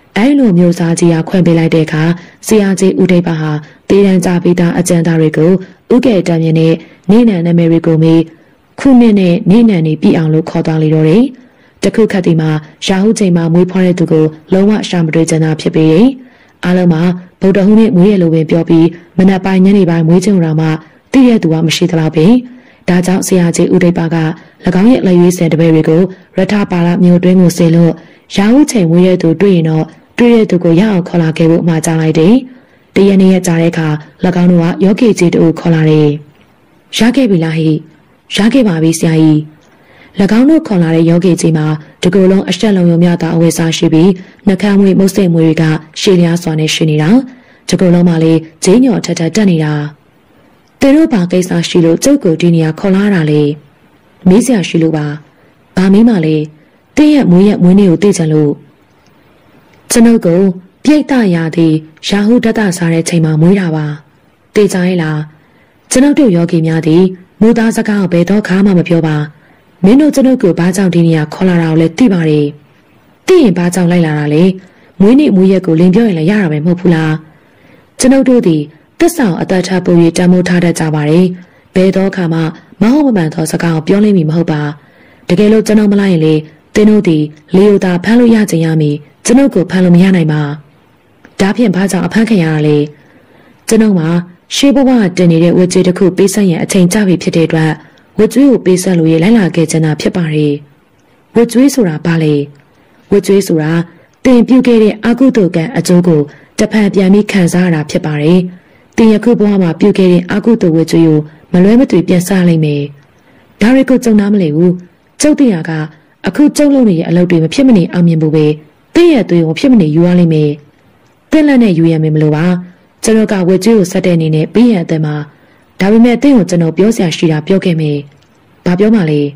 Speaker 1: အဲလိုမျိုးစားကြီးကခွင့်ပေးလိုက်တဲ့အခါဆရာကြီးဦးဒိတ်ပါဟာတည်တံကြပြီးသားအကြံသားတွေကိုဥကဲတမ်းမြင်နဲ့နေနံနာမည်တွေကိုမေးခုနှစ်နဲ့နေနံနေပြည်အောင်လို့ခေါ်သွားလေတော့တယ်တခုခတ်ဒီမှာရာဟုချိန်မှာမွေးဖွားတဲ့သူကိုလုံးဝရှာမတွေ့ကြတာဖြစ်ပေတယ်အားလုံးမှာဗုဒ္ဓဟူးနဲ့မွေးရလို့ပင်ပြောပြီးမနက်ပိုင်းညနေပိုင်းမွေးကြုံတာမှသိရသူကမရှိသလောက်ပဲဒါကြောင့်ဆရာကြီးဦးဒိတ်ပါက၎င်းရဲ့လက်ရွေးစံတပည့်တွေကိုရထပါလာမျိုးတွင်းကိုဆေးလို့ရာဟုချိန်မွေးရသူတွေ့ရင်တော့တွေ့ရသူကိုရအောင်ခေါ်လာခဲ့ဖို့အမှားကြားလိုက်တယ်တရနေ့ရက်ကြားတဲ့အခါ၎င်းတို့ကယောဂီကြီးတို့ခေါ်လာတယ်ရခဲ့ပြီလားဟိရခဲ့ပါပြီဆရာကြီး၎င်းတို့ခေါ်လာတဲ့ယောဂီကြီးမှာဒီကုလုံးအဆက်လုံးယုံမြတာအဝိစားရှိပြီးနှကမ်းမွေမုတ်စိတ်မွေတွေကရှည်လျားစွာနဲ့ရှိနေတာဒီကုလုံးမှာလေဂျင်းညော်ထက်ထက်တက်နေတာတဲတို့ဘာကိစ္စရှိလို့ကျုပ်ကိုဒီနေရာခေါ်လာတာလေမေးစရာရှိလို့ပါဘာမင်းမလဲတင်းရဲ့မွေးရဲ့မွေးနေ့ကိုသိချင်လို့ကျွန်ုပ်ကိုပြိတ္တရာသည့်ရာဟုတတစားတဲ့ချိန်မှာမွေးတာပါသိကြရဲ့လားကျွန်ုပ်တို့ယောဂီများသည်မူသားစကားကိုဘယ်တော့ခါမှမပြောပါမင်းတို့ကျွန်ုပ်ကိုဘာကြောင့်ဒီနေရာခေါ်လာတာကိုလည်းသိပါတယ်သိရင်ဘာကြောင့်လိုက်လာတာလဲမွေးနေ့မွေးရက်ကိုလင်းပြောရင်လည်းရတာပဲမဟုတ်ဘူးလားကျွန်ုပ်တို့သည်သစ္စာအတ္တထပို၍တမိုးထားတတ်ကြပါတယ်ဘယ်တော့ခါမှမဟုတ်မမှန်သောစကားကိုပြောလိမ့်မည်မဟုတ်ပါတကယ်လို့ကျွန်ုပ်မလိုက်ရင်လေသင်တို့သည်လေယိုသာဖမ်းလို့ရချင်ရမည်ကျွန်ုပ်ကိုဖမ်းလို့မရနိုင်ပါဒါဖြင့်ဘာကြောင့်အဖမ်းခံရတာလဲကျွန်ုပ်မှာရှေးဘဝတင်နေတဲ့ဝတ်ကြွေးတစ်ခုပေးဆက်ရန်အချိန်ကျပြီဖြစ်တဲ့အတွက်ဝတ်ကြွေးကိုပေးဆက်လို့ရလိုက်လာခဲ့ချင်တာဖြစ်ပါတယ်ဝတ်ကြွေးဆိုတာဘာလဲဝတ်ကြွေးဆိုတာတင်ပြုတ်ခဲ့တဲ့အကုသိုလ်ကံအကျိုးကိုတစ်ဖန်ပြန်ပြီးခံစားရတာဖြစ်ပါတယ်တင်ယခုဘဝမှာပြုတ်ခဲ့တဲ့အကုသိုလ်ဝတ်ကြွေးကိုမလွဲမသွေပြန်စားလိုက်မယ်ဒါတွေကိုကြုံနာမလဲဘူးကျုပ်တရားကအခုကျုပ်လုပ်နေတဲ့အလုပ်တွေမဖြစ်မနေအောင်မြင်ဖို့ပဲတည့်ရသွေးကိုဖြစ်မနေယူရလိမ့်မယ်တင်းလက်နဲ့ယူရမယ်မလို့ပါကျွန်တော်ကဝတ်ကြွေးကိုဆက်တဲ့အနေနဲ့ပြီးရအသက်မှာဒါပေမဲ့တင်းကိုကျွန်တော်ပြောစရာရှိတာပြောခဲ့မယ်ဘာပြောမှလဲ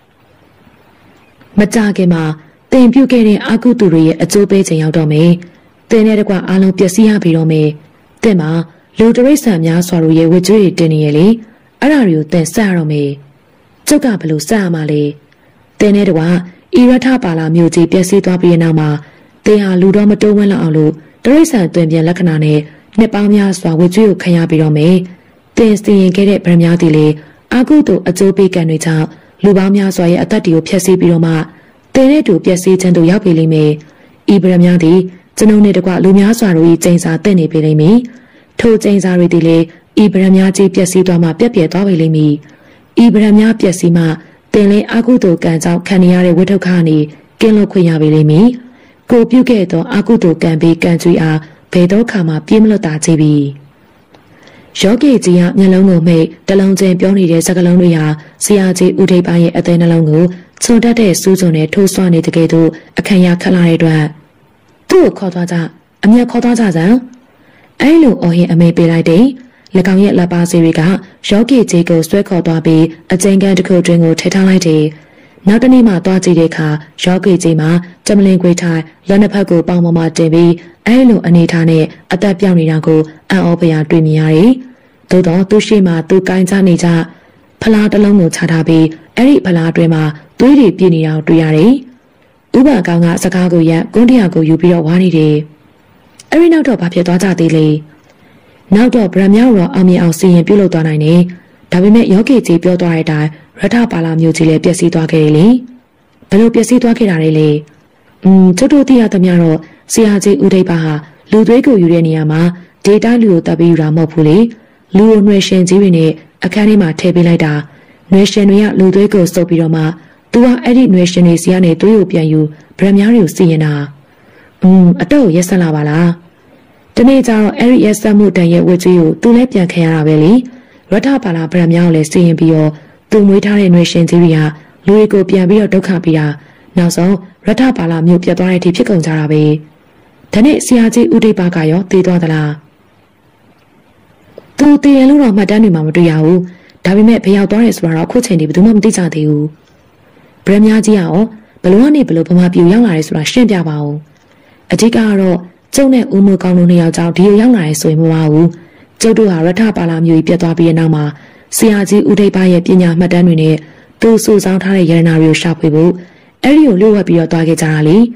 Speaker 1: မကြခင်မှာတင်ပြုတ်ခဲ့တဲ့အကုသိုလ်တွေရဲ့အကျိုးပေးခြင်းရောက်တော့မယ်တင်းနဲ့တကွအားလုံးပျက်စီးရပြီးတော့မယ်တင်းမှာလူတရိษံများစွာတို့ရဲ့ဝတ်ကြွေးတွေတင်နေရလေအဲ့ဒါတွေကိုတင်ဆက်ရတော့မယ်ကျုပ်ကဘလို့ဆက်ရမှာလဲတင်းနဲ့တကွဤရထပါလာမျိုးကြီးပျက်စီးသွားပြီးတဲ့နောက်မှာတင်းဟာလူတော်မတိုးဝန်းလောက်အောင်လို့တရိษံတွင်ပြန်လက္ခဏာနဲ့နှစ်ပေါင်းများစွာဝတ်ကြွေးကိုခံရပြီးတော့မယ်တင်စီရင်ခဲ့တဲ့ဗရမ ्या တီလေအာကုတို့အကျိုးပေးကံတွေကြောင့်လူပေါင်းများစွာရဲ့အသက်တွေကိုဖျက်ဆီးပြီးတော့မှတင်တဲ့တူပျက်စီးခြင်းတို့ရောက်ပြီလိမ့်မယ်ဤဗရမ ्या တီကျွန်ုပ်နဲ့တကွလူများစွာတို့၏ကျိန်စာတက်နေပြီလိမ့်မည်ထိုကျိန်စာတွေတီလေဤဗရမ ्या ကြီးပျက်စီးသွားမှပြက်ပြဲသွားပြီလိမ့်မည်ဤဗရမ ्या ပျက်စီးမှတင်လေအာကုတို့ကံကြောင့်ခံရတဲ့ဝိထုခါနေကင်းလွတ်ခွင့်ရပြီလိမ့်မည်ကိုပြုခဲ့သောအာကုတို့ကံပေးကံကြွေအားဘယ်တော့ခါမှပြင်းမလွတ်တာကြပြီယောဂီကြီးကမျက်လုံးကိုမိတ်တလုံးချင်းပြောနေတဲ့စကားလုံးတွေဟာဆရာကြီးဦးဒိတ်ပါရဲ့အသေးနှလုံးကိုချုံတက်တဲ့စူးစုံနဲ့ထိုးဆွနေတဲ့ကဲ့သို့အခမ်းရခတ်လာတဲ့အတွက်သူ့ကိုခေါ်သွားကြအမျက်ခေါ်သွားကြစမ်းအဲလိုအော်ဟင်အမေပေးလိုက်တဲ့၎င်းရဲ့လက်ပါစီတွေကယောဂီကြီးကိုဆွဲခေါ်သွားပြီးအကျဉ်းကန်တစ်ခုတွင်ကိုထည့်ထားလိုက်တယ်နောက်တနေ့မှသွားကြည့်တဲ့အခါယောဂီကြီးမှာကြမလင်ခွေထိုင်လက်နှစ်ဖက်ကိုပေါင်ပေါ်မှာတင်ပြီးအဲလိုအနေထားနဲ့အသက်ပြောင်းနေတာကိုအံ့ဩဖွယ်ရာတွေ့မြင်ရတယ်။သို့တော့သူရှိမှသူကိုင်းချနေကြဖလားတစ်လုံးကိုချထားပြီးအဲ့ဒီဖလားအတွင်းမှာသွေးတွေပြည့်နေတာကိုတွေ့ရတယ်။ဥပကောင်ကစကားကိုရက်ကွန်းတရာကိုယူပြီးတော့ဝါနေတယ်။အဲ့ဒီနောက်တော့ဘာဖြစ်သွားကြသေးလဲ။နောက်တော့ဗရမ ्या ရောအောင်မြင်အောင်စီရင်ပြုတ်လုပ်သွားနိုင်တယ်။ဒါပေမဲ့ယောဂီကြီးပြောသွားတဲ့အတိုင်းရထပါလာမျိုးကြီးလည်းပျက်စီးသွားခဲ့တယ်လေ။ဘယ်လိုပျက်စီးသွားခဲ့တာလဲလေ။อืมကျုပ်တို့သိရသမျှတော့ဆရာကြီးဦးဒိတ်ပါဟာလူသွေးကိုယူတဲ့နေရာမှာဒေတာလူကိုတပ်ပြီးယူတာမဟုတ်ဘူးလေလူကိုနှွေရှင်ကြီးတွေနဲ့အခန်းထဲမှာထည့်ပေးလိုက်တာနှွေရှင်တွေကလူသွေးကိုစုပ်ပြီးတော့မှသူကအဲ့ဒီနှွေရှင်တွေစီကနေသွေးကိုပြန်ယူဗရမ ्या တွေကိုစီရင်တာอืมအတော့ရက်ဆက်လာပါလားဒီနေ့ကျတော့အဲ့ဒီရက်ဆက်မှုတန်ရဲ့ဝတ်ကြီးကိုသူလည်းပြန်ခံရတာပဲလေရထပါလာဗရမ ्या ကိုလည်းစီရင်ပြီးတော့သူမွေးထားတဲ့နှွေရှင်ကြီးတွေကလူတွေကိုပြန်ပြီးတော့ဒုက္ခပေးတာနောက်ဆုံးရထပါလာမျိုးပြတ်သွားတဲ့အထိဖြစ်ကုန်ကြတာပဲဒါနဲ့ဆရာကြီးဦးဒိတ်ပါကရောတည်သွားသလားသူတည်ရလို့တော့မှတ်တမ်းတွေမှာမတွေ့ရဘူးဒါပေမဲ့ဘယ်ရောက်သွားတယ်ဆိုတာတော့အခုချိန်ထိဘယ်သူမှမသိကြသေးဘူးဗရမ ्या ကြီးကရောဘလို့ကနေဘလို့ဗမာပြူရောက်လာတယ်ဆိုတာရှင်းပြပါဦးအဓိကကတော့ကျုံနဲ့ဦးမိုးကောင်းတို့နှစ်ယောက်ကြောင့်ဒီကိုရောက်လာတယ်ဆိုရင်မပါဘူးကျုပ်တို့ဟာရထပါလာမျိုးကြီးပြတ်သွားပြီးတဲ့နောက်မှာဆရာကြီးဦးဒိတ်ပါရဲ့ပညာမှတ်တမ်းတွေနဲ့သူစုဆောင်းထားတဲ့ရတနာတွေကိုရှာဖွေဖို့အဲ့ဒီကိုလှုပ်ဝက်ပြီးတော့သွားခဲ့ကြတာလေ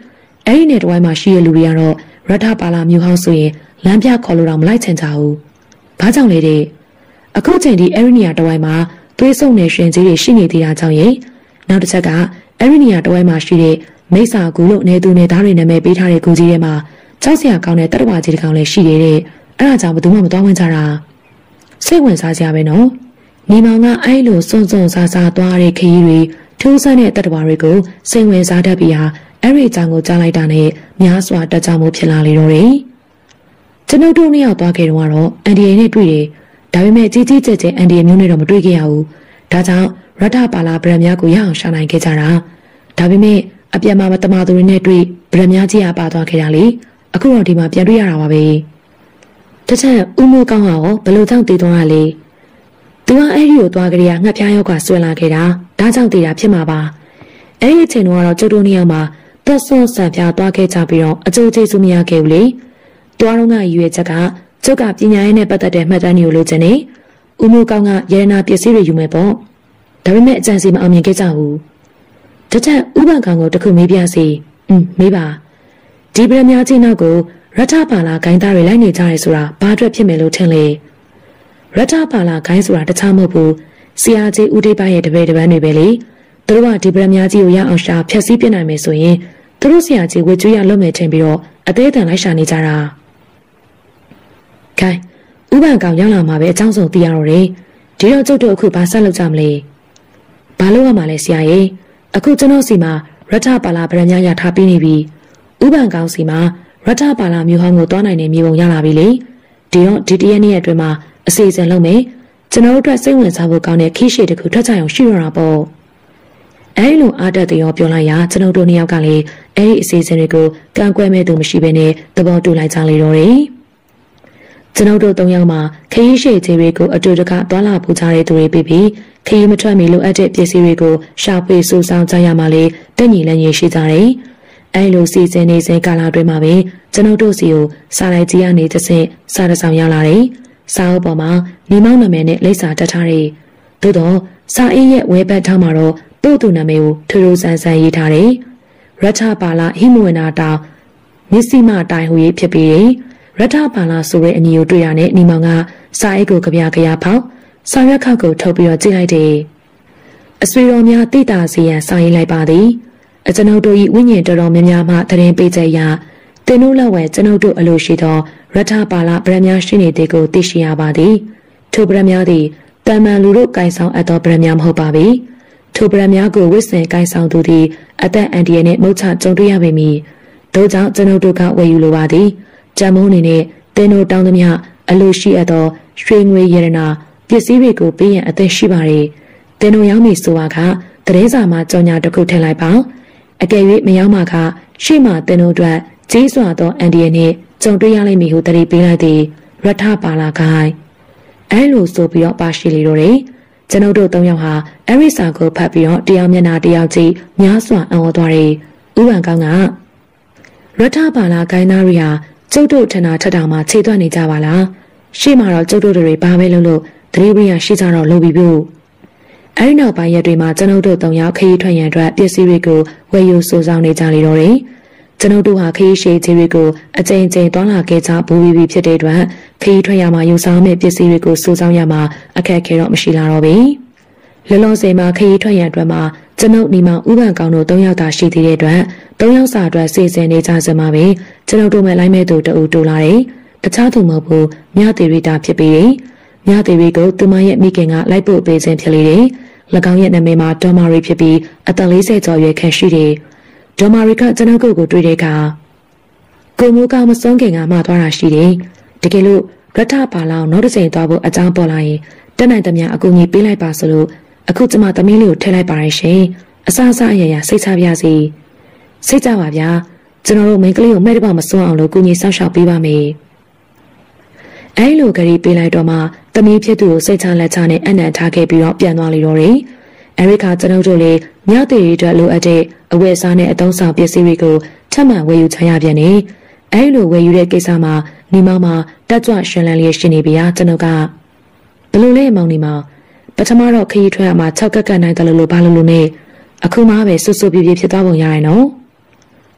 Speaker 1: အဲ့ဒီနဲ့တဝိုင်းမှာရှိတဲ့လူတွေကတော့ရထပါလာမျိုးဟောင်းဆိုရင်လမ်းပြခေါ်လို့တော့မလိုက်ချင်ကြဘူး။ဘာကြောင့်လဲတဲ့အခုချိန်ဒီအဲ့ဒီနေရာတဝိုင်းမှာသွေးဆုံနေရှင်ကြီးတွေရှိနေသေးတာကြောင့်ရင်နောက်တစ်ချက်ကအဲ့ဒီနေရာတဝိုင်းမှာရှိတဲ့မိစ္ဆာကူလို့နေသူနေသားတွေနာမည်ပေးထားတဲ့ကူကြီးထဲမှာကြောက်စရာကောင်းတဲ့တတဝါကြီးတစ်ကောင်လည်းရှိနေတဲ့အဲ့ဒါကြောင့်ဘယ်သူမှမတော်ဝင်ကြတာစိတ်ဝင်စားကြပဲနော်ညီမောင်ကအဲ့လိုစွန့်စွန့်စားစားသွားတဲ့ခရီးတွေထူးဆန်းတဲ့တတဝါတွေကိုစိတ်ဝင်စားတတ်ပြီးဟာအဲ့ဒီအကြောင်းကိုကြားလိုက်တာနဲ့များစွာတက်ကြမှုဖြစ်လာလေတော့တယ်ကျွန်ုပ်တို့နှစ်ယောက်သွားခဲ့တော့ကတော့အန်ဒီယေနဲ့တွေ့တယ်ဒါပေမဲ့ကြီးကြီးကျယ်ကျယ်အန်ဒီယေမျိုးနဲ့တော့မတွေ့ခဲ့ရဘူးဒါကြောင့်ရထပါလာဗရမ်များကိုရအောင်ရှာနိုင်ခဲ့ကြတာဒါပေမဲ့အပြတ်မှာမတမာသူတွေနဲ့တွေ့ဗရမ်များကြီးရပါသွားခဲ့တာလေအခုတော့ဒီမှာပြန်တွေ့ရတာပါပဲတချက်ဦးမိုးကောင်းဟာရောဘယ်လိုကြောင့်တည်သွားတာလဲသူကအဲ့ဒီကိုသွားကြရငှက်ပြားရောက်ကဆွဲလာခဲ့တာဒါကြောင့်တည်တာဖြစ်မှာပါအဲ့ဒီအချိန်တော့ကျုပ်တို့နှစ်ယောက်မှာသက်ဆွန်ဆန်ပြားသွားခဲ့ကြပြီးတော့အကျိုးကျေးဇူးမရခဲ့ဘူးလေတွားတော့ကရွေချက်ကကျုပ်ကပညာရေးနဲ့ပတ်သက်တဲ့မှတ်တမ်းတွေကိုလိုချင်နေဦးမိုးကောင်းကရတနာပစ္စည်းတွေယူမယ်ပေါ့ဒါပေမဲ့အကြံစီမအောင်မြင်ခဲ့ကြဘူးတချက်ဥပကောင်ကိုတခုမေးပြစီอืมမေးပါဒီဗရမကြီးနောက်ကိုရထပါလာဂိုင်းသားတွေလိုက်နေကြရဲဆိုတာဘာအတွက်ဖြစ်မယ်လို့ထင်လဲရထပါလာဂိုင်းဆိုတာတခြားမဟုတ်ဘူးဆရာကြီးဦးဒေးပါရဲ့တပည့်တပန်းတွေပဲလေသူတို့ကဒီဗရမကြီးကိုရအောင်ရှာဖျက်ဆီးပြနိုင်မယ်ဆိုရင်သူတို့ဆရာကြီးဝေကျွေးရလွတ်မယ်ထင်ပြီးတော့အသေးအံလိုက်ရှာနေကြတာခိုင်းဥပကောင်ရောက်လာမှာပဲအကြောင်းစုံသိရတော့တယ်ဒီတော့ကျုပ်တို့အခုဘာဆက်လုပ်ကြမလဲဘာလုပ်ရမှာလဲဆရာကြီးအခုကျွန်တော်စီမှာရထပါလာဗရမရထားပြီးနေပြီဥပကောင်စီမှာရထပါလာမျိုးဟောင်းကိုတွားနိုင်တဲ့မြေပုံရလာပြီလေဒီတော့ဒီတရက်နေ့အတွင်းမှာအစီအစဉ်လုပ်မယ်ကျွန်တော်တို့အတွက်စိတ်ဝင်စားဖို့ကောင်းတဲ့ခီးရှည်တစ်ခုထွက်ကြအောင်ရှိရတာပေါ့အဲလိုအားတက်တရောပြောလိုက်ရကျွန်တော်တို့နှစ်ယောက်ကလည်းအဲဒီအစီအစဉ်တွေကိုကန့်ကွက်မဲ့သူမရှိဘဲနဲ့သဘောတူလိုက်ကြလေတော့တယ်ကျွန်တော်တို့သုံးယောက်မှာခရီးရှည်ကြီးတွေကိုအတူတကတွာလာပူကြတဲ့သူတွေပြီးပြီးခရီးမထွက်မီလိုအပ်တဲ့ပစ္စည်းတွေကိုရှာဖွေစုဆောင်းကြရမှလေတက်ညီလက်ညီရှိကြတယ်အဲလိုစီစဉ်နေစဉ်ကာလအတွင်းမှာပဲကျွန်တော်တို့စီကိုစာလိုက်ကြီးကနေတစ်ဆင့်စာတစ်စောင်ရောက်လာတယ်စာအုပ်ပေါ်မှာညီမောင်နာမည်နဲ့လိပ်စာတက်ထားတယ်သို့တော့စာအင်းရဲ့ဝဲဘက်ထောင်းမှာတော့သူ့သူနာမည်ကိုထူးထူးဆန်းဆန်းရေးထားတယ်ရထပါလာဟိမဝနာတောင်မစ္စည်းမတိုင်ဟူရေးဖြစ်ပြီးရထပါလာဆိုတဲ့အမည်ကိုတွေ့ရတဲ့ညီမောင်ကစာအိတ်ကိုကြပြကြရဖောက်စာရွက်ခောက်ကိုထုတ်ပြီးတော့ကြည့်လိုက်တယ်အဆွေတော်များတိတာစီရန်စာရေးလိုက်ပါသည်အကျွန်ုပ်တို့၏ဝိညာဉ်တော်တော်များများမှတရင်ပေးချက်ရတင်တို့လက်ဝဲကျွန်ုပ်တို့အလိုရှိသောရထပါလာဗရမများရှိနေသည်ကိုသိရှိရပါသည်ထိုဗရမများသည်တမန်လူတို့ကိုင်ဆောင်အပ်သောဗရမများမဟုတ်ပါပေထိုဗရမများကိုဝစ်စင်ကိုင်ဆောင်သူသည်အသက်အန္တရာယ်နှင့်မုတ်ချကြုံတွေ့ရပေမည်ထို့ကြောင့်ကျွန်ုပ်တို့ကဝယ်ယူလိုပါသည်ကြံမိုးအနေနဲ့တင်တို့တောင်းသမျှအလိုရှိအပ်သောရွှေငွေရတနာပစ္စည်းတွေကိုပေးရန်အသက်ရှိပါれတင်တို့ရောက်မည်ဆိုတာကတရေစာမှာကြော်ညာတစ်ခုထည့်လိုက်ပါအကယ်၍မရောက်မှကရှေ့မှာတင်တို့အတွက်ကြီးစွာသောအန်ဒီယနှင့်ကြုံတွေ့ရလိမ့်မည်ဟုတတိပေးလိုက်သည်ရထပါလာခိုင်အဲလိုဆိုပြီးတော့ပါရှိလေတော့တယ်ကျွန်ုပ်တို့သုံးယောက်ဟာအရိစာကိုဖတ်ပြီးတော့တရားမျက်နှာတရားကြည့်များစွာအံ့ဩသွားတယ်ဥပန်ကောင်းကရထပါလာခိုင်သားရီဟာကျုပ်တို့ထနာထက်တာမှာခြေသွက်နေကြပါလားရှေ့မှာတော့ကျုပ်တို့တွေဘာပဲလုပ်လို့တတိပရိယာရှိကြတော့လုပ်ပြီးပြီအဲဒီနောက်ပိုင်းရက်တွေမှာကျွန်ုပ်တို့သုံးယောက်ခရီးထွက်ရန်အတွက်ပစ္စည်းတွေကိုဝယ်ယူစုဆောင်းနေကြလေတော့တယ်ကျွန်ုပ်တို့ဟာခရီးရှည်ကြီးတွေကိုအကြိမ်ကြိမ်သွားလာခဲ့ကြဘူးပြီးဖြစ်တဲ့အတွက်ခရီးထွက်ရမှာယူဆောင်မဲ့ပစ္စည်းတွေကိုစုဆောင်းရမှာအခက်အခဲတော့မရှိလာတော့ဘူးလောလောဆယ်မှာခရီးထွက်ရန်အတွက်မှာကျွန်ုပ်ညီမဥပန်ကောင်တို့သုံးယောက်သာရှိသေးတဲ့အတွက်သုံးယောက်စာအတွက်စီစဉ်နေကြစမှာပဲကျွန်ုပ်တို့မဲ့လိုက်မဲ့သူတအူတူလာတယ်တခြားသူမဟုတ်ဘူးမြသေးရီတာဖြစ်ပြီးမြသေးရီကိုသူမရဲ့မိခင်ကလိုက်ပို့ပေးခြင်းဖြစ်လေတယ်၎င်းရဲ့နာမည်မှာဒေါ်မာရီဖြစ်ပြီးအသက်၄၀ကျော်ရွယ်ခန့်ရှိတယ်ဒေါ်မာရီကကျွန်ုပ်ကိုယ်ကိုတွေ့တဲ့အခါကိုမိုးကမဆုံးခင်ကမှသွားတာရှိတယ်တကယ်လို့ရထပါလောင်နောက်တစ်ချိန်သွားဖို့အကြောင်းပေါ်လာရင်တက်နိုင်သမျှအကူအညီပေးလိုက်ပါဆိုလို့အခုကျမသမီးလေးကိုထည့်လိုက်ပါရရှင်အဆအဆအရရစိတ်ချပါစေစိတ်ကြပါဗျာကျွန်တော်တို့မိန်းကလေးကိုမဲ့တပမစွန့်အောင်လို့ကူညီဆောက်ရှောက်ပေးပါမယ်အဲလိုကြိပေးလိုက်တော့မှသမီးဖြစ်သူကိုစိတ်ချလက်ချနဲ့အနံ့ထားခဲ့ပြီးတော့ပြန်သွားလေတော့တယ်အဲရိကကျွန်ုပ်တို့လည်းမြတ်သေးတွေအတွက်လိုအပ်တဲ့အဝတ်အစားနဲ့အသုံးဆောင်ပစ္စည်းတွေကိုထပ်မံဝယ်ယူချရပြန်နေအဲလိုဝယ်ယူတဲ့ကိစ္စမှာညီမမတက်ကြွရှင်လန်းလေးရှိနေပြီဟာကျွန်ုပ်ကဘလို့လဲမောင်ညီမပထမတော့ခရီးထွက်ရမှာ၆ကက်ကက်နိုင်တယ်လို့လို့ဘာလို့လို့နဲ့အခုမှပဲစွတ်စွတ်ပြပြဖြစ်သွားပုံရရင်နော်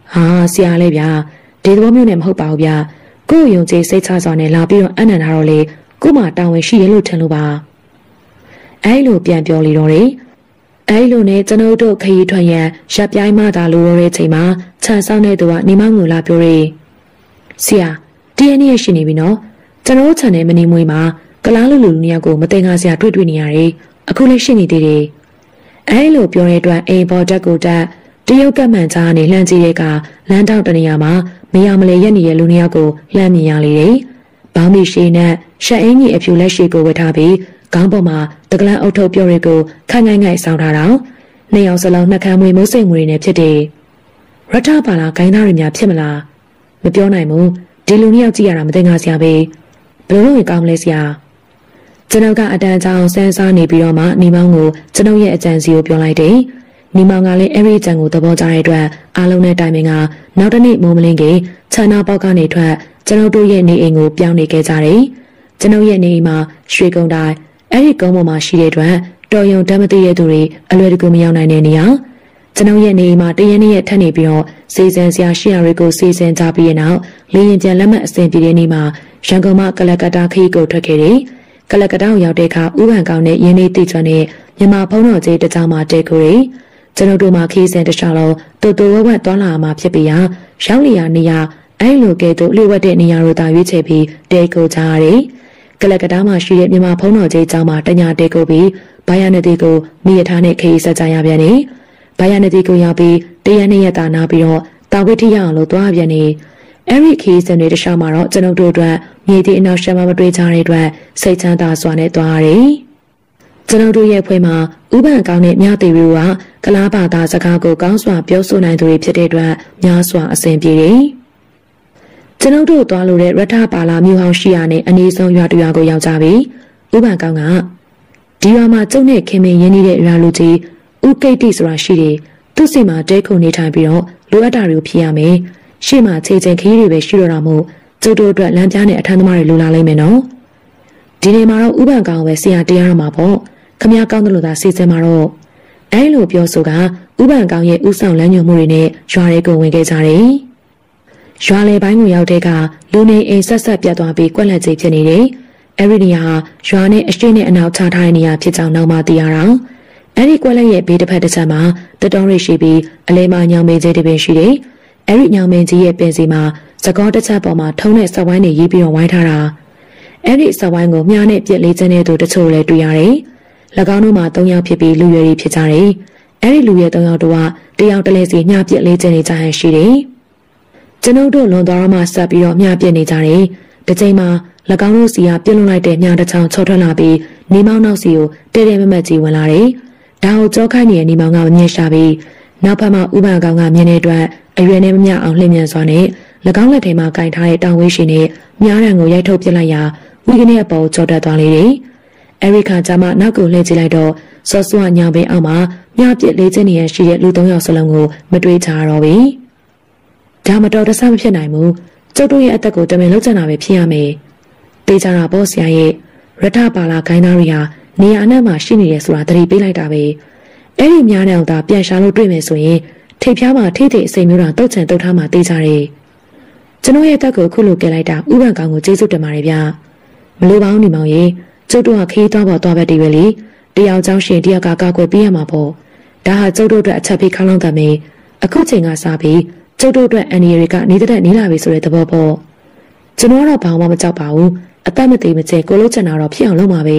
Speaker 1: ဟာဆရာလေးဗျာဒီသဘောမျိုးနဲ့မဟုတ်ပါဘူးဗျာကို့ယုံကြည်စိတ်ချစွာနဲ့လာပြီးတော့အနန္တတော်လေကို့မှာတာဝန်ရှိရလို့ထင်လို့ပါအဲ့လိုပြန်ပြောလေတော့တယ်အဲ့လိုနဲ့ကျွန်ုပ်တို့ခရီးထွက်ရန်ရပ်ပြိုင်းမှသာလိုတော့တဲ့ချိန်မှာခြံဆောင်တဲ့သူကနေမောင်ငူလာပြောတယ်ဆရာတရနေ့ရှိနေပြီနော်ကျွန်တော်ခြံနဲ့မနေမွေးမှာကလားလူလူနှစ်ယောက်ကိုမတင်ကားစရာတွေ့တွေ့နေရတယ်အခုလည်းရှိနေသေးတယ်အဲ့လိုပြောတဲ့အတွက်အိမ်ပေါ်တက်ကိုတက်တရုတ်ကမှန်ချာနေလှမ်းကြည့်တဲ့ကလမ်းတောက်တနေရာမှာမရမလဲရက်နေတဲ့လူနှစ်ယောက်ကိုလှမ်းမြင်ရလေတယ်ဘောင်းမီရှိနဲ့ရှက်အင်းကြီးအဖြူလက်ရှိကိုဝတ်ထားပြီးခေါင်းပေါ်မှာတကလန်းအုပ်ထုပ်ပြော်တွေကိုခန့်ငိုင်းငိုင်းဆောင်ထားတာနှစ်ယောက်စလုံးနှကမ်းမွေမိုးစိမ်မွေနဲ့ဖြစ်တယ်ရထပါလာဂိုင်းသားတွေများဖြစ်မလားမပြောနိုင်ဘူးဒီလူနှစ်ယောက်ကြည့်ရတာမတင်ကားစရာပဲဘယ်လိုလုပ်ရင်ကောင်းမလဲဆရာကျွန်တော်ကအတန်းချောင်းဆန်းစားနေပြီးတော့မှနေမောင်ကိုကျွန်တော်ရဲ့အကြံစီကိုပြောလိုက်တယ်နေမောင်ကလည်းအဲ့ဒီအကြံကိုသဘောကျတဲ့အတွက်အားလုံးနဲ့တိုင်ပင်ကနောက်တစ်နေ့မိုးမလင်းခင်ခြံနာပေါက်ကနေထွက်ကျွန်တော်တို့ရဲ့နေအိမ်ကိုပြောင်းနေခဲ့ကြတယ်ကျွန်တော်ရဲ့နေအိမ်မှာရွှေကုန်းတိုင်းအဲ့ဒီကုန်းပေါ်မှာရှိတဲ့အတွက်တော်ရုံတမ်းမသိတဲ့သူတွေအလွယ်တကူမရောက်နိုင်တဲ့နေရာကျွန်တော်ရဲ့နေအိမ်မှာတရက်နေ့ရက်ထပ်နေပြီးတော့စီစဉ်စရာရှိရာတွေကိုစီစဉ်ကြပြီးတဲ့နောက်လေရင်ပြန်လက်မှတ်အဆင်ပြေတဲ့နေ့မှာရန်ကုန်မှကလကတ္တာခရီးကိုထွက်ခဲ့တယ်ကလကတ္တာကိုရောက်တဲ့အခါဥပန်ကောင်းနဲ့ရင်းနှီးတည်ကျွမ်းတဲ့မြန်မာဖုံးတော်ကြီးတကြောင်မှတဲကိုရီကျွန်တော်တို့မှခီးစင်တခြားလုံးတူတူဝက်ဝက်သွားလာမှာဖြစ်ပြီးရာရောက်လျာနေရအဲ့လိုကဲတို့လျှို့ဝှက်တဲ့နေရာတို့သာရွေးချယ်ပြီးတဲကိုကြရတယ်ကလကတ္တာမှာရှိတဲ့မြန်မာဖုံးတော်ကြီးအကြောင်းမှာတညာတဲကိုပြီးဘာယာနတိကိုမိရထားနဲ့ခရီးဆက်ကြရပြန်တယ်ဘာယာနတိကိုရောက်ပြီးတရနေ့ရက်တာနာပြီးတော့တာဝိထိရအောင်လို့သွားပြန်နေအဲ့ဒီခီးစင်တွေတခြားမှာတော့ကျွန်တော်တို့အတွက်မြေတီအနောက်ရှမ်းမမတွေးကြတဲ့အတွက်စိတ်ချမ်းသာစွာနဲ့သွားရတယ်ကျွန်တော်တို့ရဲ့ဖွဲ့မှာဥပန်ကောင်းတဲ့မြသေးတွေကကလားဘာသာစကားကိုကောင်းစွာပြောဆိုနိုင်သူတွေဖြစ်တဲ့အတွက်များစွာအဆင်ပြေတယ်ကျွန်တော်တို့သွားလို့တဲ့ရထပါလာမြို့ဟောင်းရှိရနဲ့အနည်းဆုံးရွာတရွာကိုရောက်ကြပြီဥပန်ကောင်းကဒီရွာမှာကျုပ်နဲ့ခင်မင်းရင်းနှီးတဲ့ရွာလူကြီးဥကိတ်တိဆိုတာရှိတယ်သူ့စီမှာတဲခုန်နေထိုင်ပြီးတော့လိုအပ်တာတွေကိုဖြည့်ရမယ်ရှေ့မှာခြေချင်းခရီးတွေပဲရှိတော့တာမို့ကျုပ်တို့အတွက်လမ်းပြားနဲ့အထမ်းသမားတွေလိုလာလိမ့်မယ်နော်ဒီနေ့မှာတော့ဥပန်ကောင်ပဲဆရာတရားရမှာပေါ့ခမည်းကောင်းတယ်လို့သာစီစဉ်မှာတော့အဲလိုပြောဆိုကဥပန်ကောင်ရဲ့ဥဆောင်လမ်းညွှန်မှုတွေနဲ့ရွာတွေကိုဝင်ခဲ့ကြတယ်ရွာလေပိုင်းကိုရောက်တဲ့ကလူနေအိမ်ဆက်ဆက်ပြတ်သွားပြီးကွက်လက်ကြီးဖြစ်နေတယ်အဲ့ဒီနေရာဟာရွာနဲ့အရှိနဲ့အနောက်ချထားတဲ့နေရာဖြစ်ကြောင်းနောက်မှသိရတာအဲ့ဒီကွက်လက်ရဲ့ဘေးတစ်ဖက်တစ်ချက်မှာတတော်ရိပ်ရှိပြီးအလဲမညောင်မင်းကြီးတစ်ပင်ရှိတယ်အဲ့ဒီညောင်မင်းကြီးရဲ့ပင်စီမှာစကောတစ်ချက်ပေါ်မှာထုံးတဲ့စက်ဝိုင်းတွေရေးပြီးတော့ဝိုင်းထားတာအဲ့ဒီစက်ဝိုင်းကိုမြားနဲ့ပြစ်လေးကျင်းတဲ့သူတချို့လည်းတွေ့ရတယ်၎င်းတို့မှာ၃ယောက်ဖြစ်ပြီးလူရွယ်တွေဖြစ်ကြတယ်အဲ့ဒီလူရဲ့၃ယောက်တို့ကတယောက်တလဲစီမြားပြစ်လေးကျင်းနေကြဟန်ရှိတယ်ကျွန်ုပ်တို့လွန်သွားတော့မှဆက်ပြီးတော့မြားပြစ်နေကြတယ်ဒီချိန်မှာ၎င်းတို့စီကပြစ်လွန်လိုက်တဲ့မြားတစ်ချောင်းချောထွက်လာပြီးနေမောင်းနောက်စီကိုတဲတဲမမက်ကြီးဝင်လာတယ်ဒါကိုကြောခိုင်းနေတဲ့နေမောင်းကမြင်ရှာပြီးနောက်ဖက်မှာဥပန်ကောင်ကမြင်တဲ့အတွက်အရွယ်နဲ့မမျှအောင်လှည့်မြန်စွာနဲ့၎င်းလက်ထဲမှာကင်ထားတဲ့တောင်ဝေးရှင်နဲ့မြားရံကိုရိုက်ထုတ်ပစ်လိုက်ရာဝီကနေအပေါ်ကြောတက်သွားလေတယ်။အဲဒီခါကျမှနောက်ကိုလှည့်ကြည့်လိုက်တော့စောစွာညောင်ပင်အောက်မှာမြားပြစ်လေးချင်းနေရရှိတဲ့လူသုံးယောက်စလုံးကိုမတွေးချတော့ဘူး။ဒါမတော်တဆမဖြစ်နိုင်ဘူး။ကျုပ်တို့ရဲ့အသက်ကိုတမင်လုံးချင်တာပဲဖြစ်ရမယ်။တေးကြတာပေါ့ဆရာရဲ့ရထပါလာခိုင်းသားတွေဟာနေရာအနှံ့မှာရှိနေတယ်ဆိုတာသတိပေးလိုက်တာပဲ။အဲ့ဒီမြားနဲ့အောင်သာပြန်ရှာလို့တွေ့မယ်ဆိုရင်ထိပ်ဖြားမှာထိထိအစိမ်မျိုးတောင်တုတ်ချင်တုတ်ထားမှတေးကြတယ်။ကျွန်တော်ရဲ့တက်ကိုခုလိုကဲလိုက်တာဥပန်ကောင်ကိုကျေးဇူးတင်ပါတယ်ဗျာမလိုပါဘူးညီမောင်ရေကျုပ်တို့ကခီးသွားပေါ်သွားပဲတည်ပဲလေတယောက်ချောင်းရှင်တယောက်ကကောက်ွယ်ပေးရမှာပေါ့ဒါဟာကျုပ်တို့အတွက်အချက်ပေးခေါင်းလောင်းတမ်းမယ်အခုချိန်ကစားပြီးကျုပ်တို့အတွက်အန်ဒီရီကနေတက်နေလာပြီဆိုတဲ့သဘောပေါ့ကျွန်တော်ကတော့ဘာမှမကြောက်ပါဘူးအသက်မသေးမကျဲကိုလုံးချင်တာတော့ဖြစ်အောင်လုပ်မှာပဲ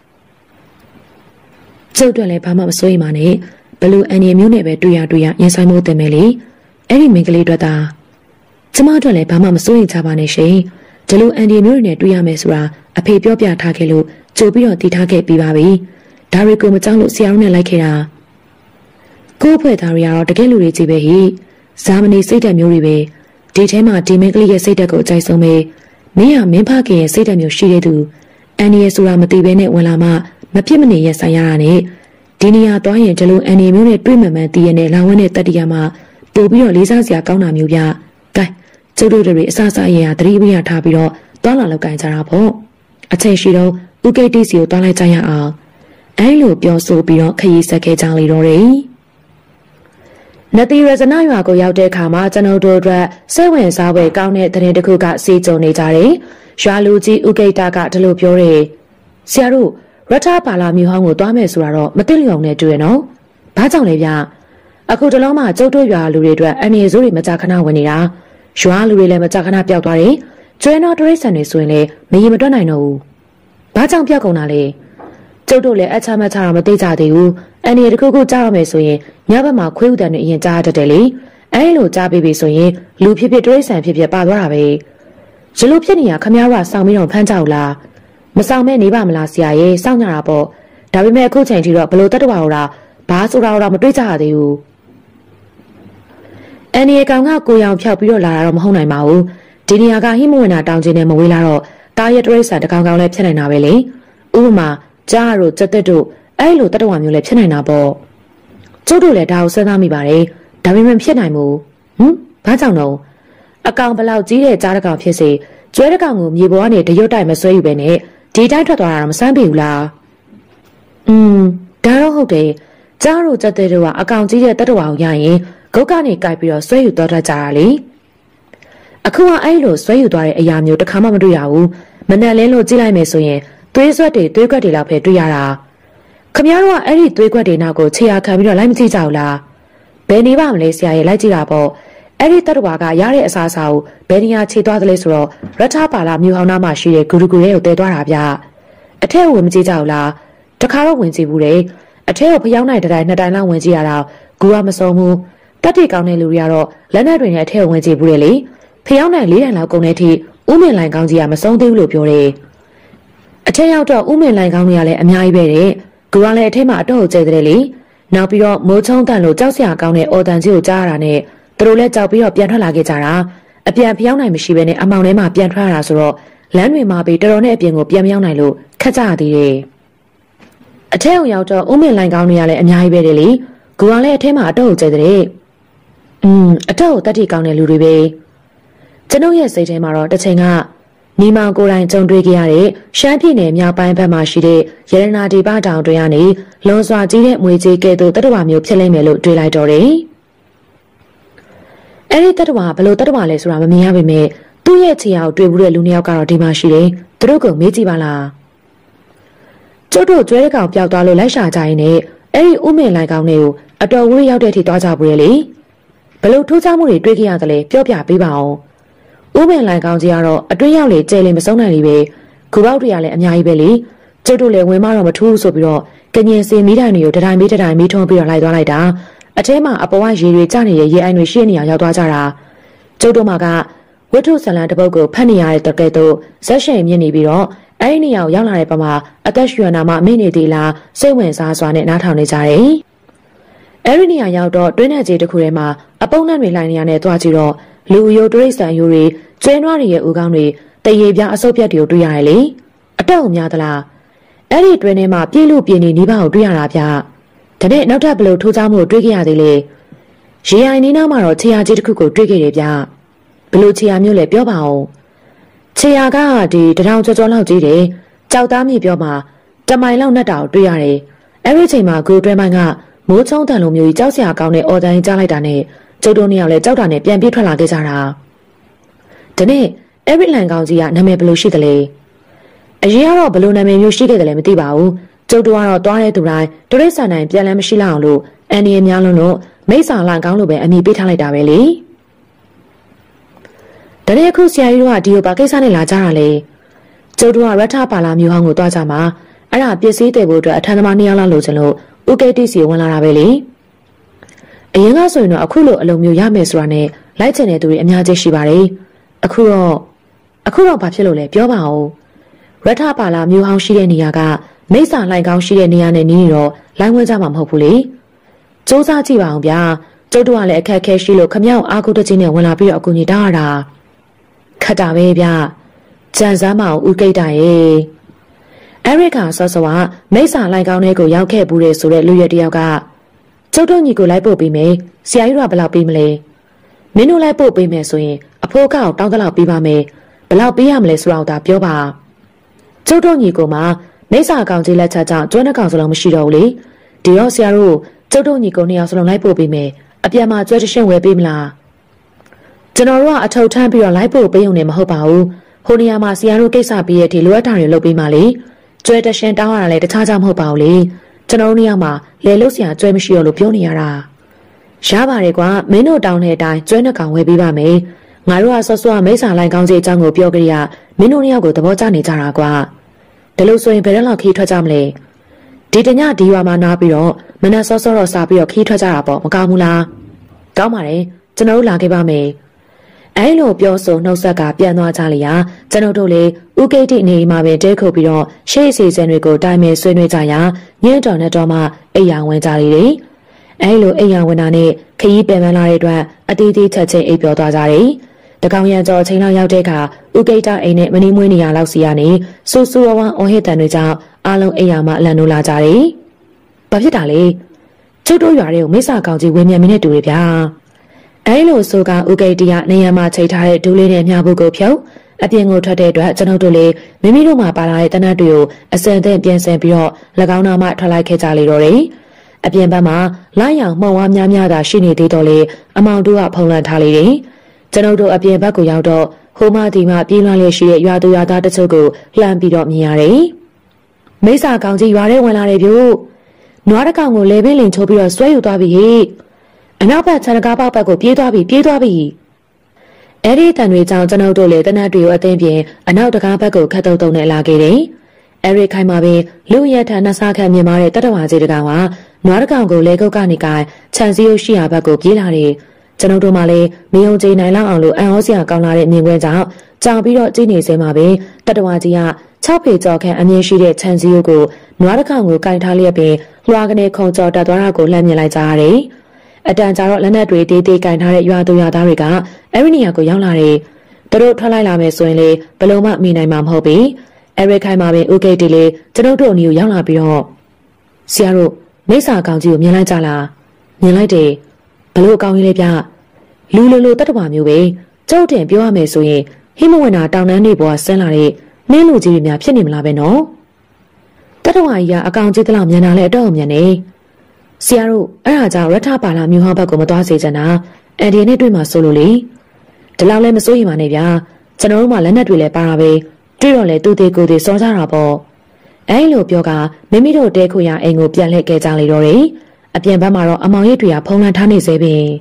Speaker 1: ကျုပ်တို့လည်းဘာမှမစိုးရိမ်ပါနဲ့ဘလို့အန်ဒီမျိုးနဲ့ပဲတွေ့ရတွေ့ရရင်ဆိုင်မှုတင်မယ်လေအဲ့ဒီမင်္ဂလေးအတွက်သာကျမတို့လည်းဘာမှမစိုးရိမ်ကြပါနဲ့ရှင်ဒီလိုအန်ဒီမျိုးတွေနဲ့တွေ့ရမယ်ဆိုတာအဖေပြောပြထားခဲ့လို့ကြိုပြီးတော့တည်ထားခဲ့ပြီးပါပြီဒါတွေကိုမကြောက်လို့ဆရာတို့နဲ့လိုက်ခဲ့တာကို့ဖွဲ့သားတွေကတော့တကယ်လူတွေကြီးပဲဟိဇာမနီစိတ်ဓာတ်မျိုးတွေပဲဒီထဲမှာဒီမင်းကလေးရဲ့စိတ်ဓာတ်ကိုအကြိုက်ဆုံးပဲမင်းဟာမင်းဖခင်ရဲ့စိတ်ဓာတ်မျိုးရှိတဲ့သူအန်ဒီရဲ့ဆိုတာမသိဘဲနဲ့ဝင်လာမှမဖြစ်မနေရဆိုင်ရတာနဲ့ဒီနေရာသွားရင်ဒီလိုအန်ဒီမျိုးနဲ့တွေ့မှန်မှန်တည်ရတဲ့လာဝင်းတဲ့တတိယမှာပို့ပြီးတော့လေးစားစရာကောင်းတာမျိုးပြကဲကျုပ်တို့တွေအစအစအရာသတိပညာထားပြီးတော့တွားလာလောက်ကင်ကြတာပေါ့အချိန်ရှိတော့ဥကိတိစီကိုတွားလိုက်ကြရအောင်အဲလိုပြောဆိုပြီးတော့ခရီးဆက်ခဲ့ကြလေတော့တယ်နတိရဇနရွာကိုရောက်တဲ့အခါမှာကျွန်ုပ်တို့အတွက်စိတ်ဝင်စားဖွယ်ကောင်းတဲ့သတင်းတစ်ခုကစီကြုံနေကြတယ်။ရွာလူကြီးဥကိတကဒီလိုပြောတယ်။ဆရာတို့ရထပါလာမြို့ဟောင်းကိုသွားမယ်ဆိုတာတော့မသိလျော်နဲ့တွေ့ရနော်။ဘာကြောင့်လဲဗျ။အခုတလုံးမှကျုပ်တို့ရွာလူတွေအတွက်အနေဆိုးတွေမကြခဏဝင်နေတာ။ရွာလူတွေလည်းမကြခဏပျောက်သွားတယ်။ကျွဲတော်တရိတ်ဆန်တွေဆိုရင်လည်းမရင်မတွက်နိုင်တော့ဘူး။ဘာကြောင့်ပျောက်ကုန်တာလဲ။ကျုပ်တို့လည်းအချမ်းမချတော့မသိကြသေးဘူး။အနေတခုခုကြားရမယ်ဆိုရင်ညဘက်မှာခွေးဥတန်တွေအရင်ကြားတတ်တယ်လေ။အဲလိုကြားပြီးပြီဆိုရင်လူဖြစ်ဖြစ်တရိတ်ဆန်ဖြစ်ဖြစ်ပါသွားတာပဲ။ဒီလိုဖြစ်နေရခမရကစောင်းပြီးတော့ဖမ်းကြဘူးလား။မဆောင်မဲ့နေပါမလားဆရာရဲ့စောင့်ကြတာပေါ့ဒါပေမဲ့အခုချိန်ထိတော့ဘလို့တတ်တော်တော့ဘာဆိုတာတော့မတွေ့ကြရသေးဘူးအန်ဒီရဲ့ကောင်ကကိုရောင်ဖြောက်ပြီးတော့လာတာတော့မဟုတ်နိုင်ပါဘူးဒီနေရာကဟိမဝနာတောင်ကျင်းနဲ့မဝေးလာတော့တာရတရိတ်ဆန်တကောင်ကောင်လည်းဖြစ်နိုင်တာပဲလေဥပမာကြားတို့စက်တက်တို့အဲ့လိုတတ်တော်မျိုးလည်းဖြစ်နိုင်တာပေါ့ကျုပ်တို့လည်းဒါကိုစဉ်းစားမိပါတယ်ဒါပေမဲ့ဖြစ်နိုင်မို့ဟမ်ဘာကြောင့်တော့အကောင်ဘလောက်ကြီးတဲ့ကြားတကောင်ဖြစ်စေကျွဲတကောင်ကိုမြေပေါ်ကနေတရွတ်တိုက်မဆွဲယူပဲနဲ့ဒီတိုင်းထွက်သွားတာတော့မစမ်းပြီဘူးလားอืมဒါတော့ဟုတ်တယ်ကြားတို့ကြက်တဲ့တို့ကအကောင်ကြီးတဲ့တတ္တဝါကိုရရင်ဂုတ်ကနေကြိုက်ပြီးတော့ဆွဲယူသွားတတ်ကြတာလေအခုကအဲ့လိုဆွဲယူသွားတဲ့အရာမျိုးတစ်ခါမှမတွေ့ရဘူးမနက်လင်းလို့ကြည့်လိုက်မယ်ဆိုရင်သွေးဆွက်တွေသွေးကွက်တွေလောက်ပဲတွေ့ရတာခမရတို့ကအဲ့ဒီသွေးကွက်တွေနောက်ကိုခြေရခံပြီးတော့လိုက်မကြည့်ကြဘူးလားဘယ်နေပါမလဲဆရာရဲ့လိုက်ကြည့်တာပေါ့အဲ့ဒီတတ္တဝါကရတဲ့အစားအစာကိုဘယ်နေရာခြေသွားသလဲဆိုတော့ရထပါလာမြို့ဟောင်းနားမှာရှိတဲ့ဂူရူဂူရဲကိုတည်သွားတာဗျအထက်ကိုဝင်မကြည့်ကြဘူးလားတခါတော့ဝင်ကြည့်ဘူးလေအထက်ကိုဖျောင်းနိုင်တဲ့တိုင်နှစ်တိုင်လောက်ဝင်ကြည့်ရတာဂူကမစုံဘူးတက်တိကောင်းတဲ့လူတွေကတော့လက်နက်တွေနဲ့အထက်ကိုဝင်ကြည့်ဘူးလေဖျောင်းနိုင်လေးတိုင်လောက်ကုန်တဲ့အထိဥမင်လိုင်ကောင်းကြီးကမစုံသေးဘူးလို့ပြောတယ်အထက်ရောက်တော့ဥမင်လိုင်ကောင်းတွေကလည်းအများကြီးပဲတဲ့ဂူကလည်းအထက်မှာအတော့ကိုကျဲတဲ့လေနောက်ပြီးတော့မိုးချုံတန်လို့ကြောက်စရာကောင်းတဲ့အော်တန်ကြီးကိုကြားရတာနဲ့သူတို့လည်းကြောက်ပြီးတော့ပြန်ထွက်လာခဲ့ကြတာအပြန်ဖျောင်းနိုင်မရှိဘဲနဲ့အမောင်ထဲမှာပြန်ထွက်ရတာဆိုတော့လမ်းတွေမှာပြီးတော်တော်နဲ့အပြင်ကိုပြန်မရောက်နိုင်လို့ခက်ကြသေးတယ်အထက်အောင်ရောက်တော့ဥမင်လိုင်ကောင်းတွေကလည်းအများကြီးပဲတယ်လေဂူကလည်းအထက်မှာအတော့ကိုကျဲတဲ့อืมအတော့ကိုတတ်တိကောင်းတဲ့လူတွေပဲကျွန်ုပ်ရဲ့စိတ်ထဲမှာတော့တစ်ချိန်ကနီမောင်ကိုယ်တိုင်ကြုံတွေ့ခဲ့ရတဲ့ရှမ်းပြည်နယ်မြောက်ပိုင်းဘက်မှာရှိတဲ့ရတနာဒီပတောင်တွေကနေလွန်စွာကြီးတဲ့မွေကြီးကဲ့သို့တတ္တဝါမျိုးဖြစ်လိမ့်မယ်လို့တွေးလိုက်တော့တယ်အဲ့ဒီတတ္တဝါဘယ်လိုတတ္တဝါလဲဆိုတာမမြင်ရပေမဲ့သူ့ရဲ့ခြေအောင်တွေ့ဘူးတဲ့လူနှစ်ယောက်ကတော့ဒီမှာရှိတယ်သူတို့ကမေးကြည့်ပါလားကျုပ်တို့ကျွဲတဲ့ကောင်ပျောက်သွားလို့လိုက်ရှာကြရင်လည်းအဲ့ဒီဥမင်လိုင်ကောင်တွေကိုအတော်ဝေးရောက်တဲ့အထိသွားကြဘူးလေဘယ်လိုထိုးချမှုတွေတွေ့ခဲ့ရသလဲပြောပြပေးပါအောင်ဥမင်လိုင်ကောင်ကြီးကတော့အတွင်းရောက်လေကျဲလေမဆုံးနိုင်လေပဲဂူပေါက်တွေကလည်းအများကြီးပဲလေကျုပ်တို့လည်းဝင်မတော့မထူးဆိုပြီးတော့ကငင်စင်မီးတိုင်တွေကိုတတိုင်းမီးတတိုင်းမီးထုံးပြီးတော့လိုက်သွားလိုက်တာအထဲမှာအပေါ်ကရေတွေကျနေတဲ့ရေအိုင်တွေရှေ့နေရာရောက်သွားကြတာကျုပ်တို့မှာကဝတ္ထုဇလံတစ်ပုဒ်ကိုဖတ်နေရတဲ့တကယ်တော့ဇက်ရှိန်မြင့်နေပြီးတော့အဲ့ဒီနေရာကိုရောက်လာတဲ့ပမာအသက်ရှူရနာမှာမိနေသေးလားစိတ်ဝင်စားစွာနဲ့နားထောင်နေကြတယ်အဲ့ဒီနေရာရောက်တော့တွင်းနဲ့ကြီးတစ်ခုထဲမှာအပုံနဲ့တွေလှိုင်းနေရတဲ့သွားကြည့်တော့လူယိုတရိတ်ဆန်ယိုတွေကျွဲနွားတွေရဲ့ဦးခေါင်းတွေတရေပြားအဆုပ်ပြတ်တွေကိုတွေ့ရတယ်လေအတော့များသလားအဲ့ဒီတွင်းထဲမှာပြေးလို့ပြင်းနေနီးပါးကိုတွေ့ရတာဗျဒါနဲ့နောက်ထပ်ဘလို့ထိုးချမှုတွေ့ခဲ့ရသေးလေရေအိုင်နီးနားမှာတော့ခြေရာကြီးတစ်ခုကိုတွေ့ခဲ့တယ်ဗျဘလို့ခြေရာမျိုးလဲပြောပါဦးခြေရာကဒီတထောင်ကျော်ကျော်လောက်ကြီးတယ်ကြောက်သားမြေပြောမှာတမိုင်လောက်နဲ့တာကိုတွေ့ရတယ်အဲ့ဒီချိန်မှာဂူတွဲမိုင်းကမိုးချုံတန်လိုမျိုးကြီးကြောက်စရာကောင်းတဲ့အော်တန်ကြီးကြားလိုက်တာနဲ့ကျုပ်တို့နှစ်ယောက်လည်းကြောက်တာနဲ့ပြန်ပြေးထွက်လာခဲ့ကြတာဒီနေ့အဲ့ဒီလန်ကောင်ကြီးကနာမည်ဘယ်လိုရှိသလဲအရင်ကတော့ဘယ်လိုနာမည်မျိုးရှိခဲ့တယ်လဲမသိပါဘူးကျုပ်တို့ကတော့တွားတဲ့သူတိုင်းတရိတ်ဆန်တိုင်းပြန်လည်မရှိလောက်အောင်လို့အန်ဒီရဲ့များလုံးလို့မိစ္ဆာလန်ကောင်းလို့ပဲအမည်ပေးထားလိုက်တာပဲလေတနေ့အခုဆရာကြီးတို့ကဒီကိုဘာကိစ္စနဲ့လာကြတာလဲကျုပ်တို့ကရထပါလာမျိုးဟောင်းကိုတွားကြမှာအဲ့ဒါပစ္စည်းတွေဖို့အတွက်အထမ်းသမားနှစ်ယောက်လောက်လိုချင်လို့ဥကေတီစီဝင်လာတာပဲလေအရင်ကဆိုရင်တော့အခုလိုအလုံးမျိုးရမယ်ဆိုတာနဲ့လိုက်ချင်တဲ့သူတွေအများကြီးရှိပါတယ်အခုတော့အခုတော့ဘာဖြစ်လို့လဲပြောပါဦးရထပါလာမျိုးဟောင်းရှိတဲ့နေရာကမိစ္ဆာလိုင်ကောင်းရှိတဲ့နေရာနဲ့နီးနေတော့လိုင်းဝဲကြမှာမဟုတ်ဘူးလေစူးစမ်းကြည့်ပါအောင်ဗျာကျုပ်တို့ကလည်းအခက်အခဲရှိလို့ခမောက်အားကိုတချင်းနဲ့ဝင်လာပြီးတော့အကူကြီးတားရတာခက်တာပဲဗျကြံစမ်းမအောင်ဦးကိတ်တာရဲ့အဲရစ်ကဆော့ဆော့ကမိစ္ဆာလိုင်ကောင်းတဲ့ကိုရောက်ခဲ့ဘူးတဲ့ဆိုတဲ့လူရွယ်တယောက်ကကျုပ်တို့ညီကိုလိုက်ပို့ပေးမယ်ဆရာကြီးကဘယ်လောက်ပေးမလဲမင်းတို့လိုက်ပို့ပေးမယ်ဆိုရင်အဖိုးကောက်တောင်းတလောက်ပေးပါမယ်ဘယ်လောက်ပေးရမလဲဆိုတော့ဒါပြောပါကျုပ်တို့ညီကိုမှမိစ္ဆာကောင်ကြီးလက်ချက်ကြောင့်ကျွမ်းတဲ့ကောင်စလုံးမရှိတော့ဘူးလေဒီတော့ဆရာတို့ကျုပ်တို့ညီကိုနှစ်ယောက်စလုံးလိုက်ပို့ပေးမယ်အပြန်မှာကျွဲတရှင်းဝယ်ပေးမလားကျွန်တော်တို့ကအထောက်ထမ်းပြီးတော့လိုက်ဖို့ပေးုံနေမဟုတ်ပါဘူးဟိုနေရာမှာဆရာတို့ကိစ္စပြီးရတဲ့လိုအပ်တာတွေလုပ်ပေးမှလေကျွဲတရှင်းတောင်းရတာလည်းတခြားကြောင့်မဟုတ်ပါဘူးလေကျွန်တော်တို့နေရာမှာလဲလို့ဆရာကျွဲမရှိတော့လို့ပြောနေရတာရပါတယ်ကွာမင်းတို့တောင်းတဲ့အတိုင်းကျွဲနှစ်ကောင်ဝယ်ပေးပါမယ်ငါတို့ကဆော့ဆော့မိစ္ဆာလိုက်ကောင်းစီအကြောင်းကိုပြောကြရမင်းတို့နှစ်ယောက်ကိုသဘောကျနေကြတာကွာဒါလို့ဆိုရင်ဘယ်တော့ခီးထွက်ကြမလဲဒီတညဒီရွာမှာနားပြီးတော့မနက်စောစောတော့စားပြီးတော့ခီးထွက်ကြတာပေါ့မကောင်းဘူးလားကောင်းပါတယ်ကျွန်တော်တို့လာခဲ့ပါမယ်အဲလိုပြောဆိုနှုတ်ဆက်ကပြန်သွားကြလျာကျွန်တော်တို့လေဥကိတိနေမှာပဲတဲခုတ်ပြီးတော့ရှေ့စီစဉ်တွေကိုတိုင်ပင်ဆွေးနွေးကြရာညင်းတော်နဲ့တော့မှအိယာဝင်ကြလေတယ်အဲလိုအိယာဝင်တာနဲ့ခရီးပင်ပန်းလာတဲ့အတွက်အတီးတီးချက်ချင်းအိပ်ပျော်သွားကြတယ်တကောင်ရံကျော်ချိန်လောက်ရောက်တဲ့အခါဥကိတအိမ်နဲ့မနီမွေးနေရလောက်စီကနေဆူဆူဝဝအော်ဟစ်တန်တွေကြောင့်အားလုံးအိယာမှအလံနိုးလာကြတယ်ဘာဖြစ်တာလဲကျုပ်တို့ရွာတွေကိုမိစ္ဆာကောင်ကြီးဝင်းမြန်မင်းနဲ့တူတယ်ဗျာအဲလိုဆိုကဥကိတရနေရမှာချိန်ထားတဲ့ဒူးလေးနဲ့မြားဖို့ကိုဖြုတ်အပြင်ကိုထွက်တဲ့အတွက်ကျွန်တော်တို့လေမိမိတို့မှာပါလာတဲ့တနတ်တွေကိုအစင်သင့်ပြန်ဆင်ပြီးတော့၎င်းနာမှထွက်လိုက်ခဲ့ကြလေတော့တယ်အပြင်ဘက်မှာလိုက်ရောင်မှုံဝါးများများသာရှိနေသေးတော့လေအမောင်တို့ကဖုံးလန့်ထားလေတယ်ကျွန်တော်တို့အပြင်ဘက်ကိုရောက်တော့ဟိုမဒီမပြေးလွှမ်းလျက်ရှိတဲ့ရွာသူရွာသားတချို့ကိုလှမ်းပြီးတော့မြင်ရတယ်မိစ္ဆာကောင်ကြီးရွာထဲဝင်လာတယ်ဗျို့နွားတကောင်ကိုလေပင်လင်ချိုးပြီးတော့ဆွဲယူသွားပြီဟိအနောက်ဘက်ခြံကားပေါက်ဘက်ကိုပြေးသွားပြီပြေးသွားပြီအဲ့ဒီတန်တွေကြောင့်ကျွန်တော်တို့လေတနတ်တွေကိုအသိပြင်အနောက်တကားဘက်ကိုခတ်တုံတုံနဲ့လာခဲ့တယ်အဲ့ဒီခိုင်မှာပင်လူရထနှစားခန့်မြင်မာတဲ့တတဝါကြီးတကောင်ကနွားတကောင်ကိုလေကုတ်ကနေကိုင်ခြံစည်းရုပ်ရှိရာဘက်ကိုပြေးလာတယ်ကျွန်တော်တို့မှလည်းမယုံကြည်နိုင်လောက်အောင်လို့အံ့ဩစရာကောင်းလာတဲ့မြင်ကွင်းကြောင့်ကြောင်ပြီးတော့ကြည့်နေစဲမှာပဲတတဝါကြီးက၆ဖေကျော်ခန့်အမြင့်ရှိတဲ့ခြံစည်းရုပ်ကိုနွားတကောင်ကိုကင်ထားလျက်ပင်လွှာကနေခုံကျော်တက်သွားတာကိုလှမ်းမြင်လိုက်ကြရတယ်အတန်ကြာတော့လက်နက်တွေတေးသေးကင်ထားတဲ့ရွာသူရွာသားတွေကအဲ့ဒီနေရာကိုရောက်လာတယ်သူတို့ထွက်လိုက်လာမယ်ဆိုရင်လေဘယ်လုံးမှမိနိုင်မှာမဟုတ်ဘူးအဲ့ဒီခိုင်မှာပင်ဥကိတ်တီလေကျွန်တော်တို့အနီကိုရောက်လာပြီးတော့ဆရာတို့မိစ္ဆာကောင်ကြီးကိုမြင်လိုက်ကြလားမြင်လိုက်တယ်ဘလို့အကောင်ကြီးလေးပြလူလူလူတတ်တပါမျိုးပဲကျုပ်တင်ပြောရမယ်ဆိုရင်ဟိမဝနာတောင်တန်းနေပေါ်ဆင်းလာတဲ့မင်းလူကြီးတွေများဖြစ်နေမလားပဲနော်တတ်တဝါကြီးကအကောင်ကြီးတလောက်မြန်တာလဲအတော့မြန်နေဆရာတို့အဲ့ဒါကြောင့်ရထပါလာမြို့ဟောင်းဘက်ကိုမသွားစေချင်တာအန်ဒီနဲ့တွေ့မှဆိုလို့လေဒီလောက်လဲမစိုးရိမ်ပါနဲ့ဗျာကျွန်တော်တို့မှလက်နက်တွေလည်းပါတာပဲတွေ့တော့လေသူသေးကိုယ်သေးစောကြတာပေါ့အဲ့လိုပြောကမိမိတို့တဲခွေရအိမ်ကိုပြန်လှည့်ခဲ့ကြလေတော့တယ်အပြင်ဘက်မှာတော့အမောင်ရိပ်တွေကဖုံးလန်းထားနေစေပင်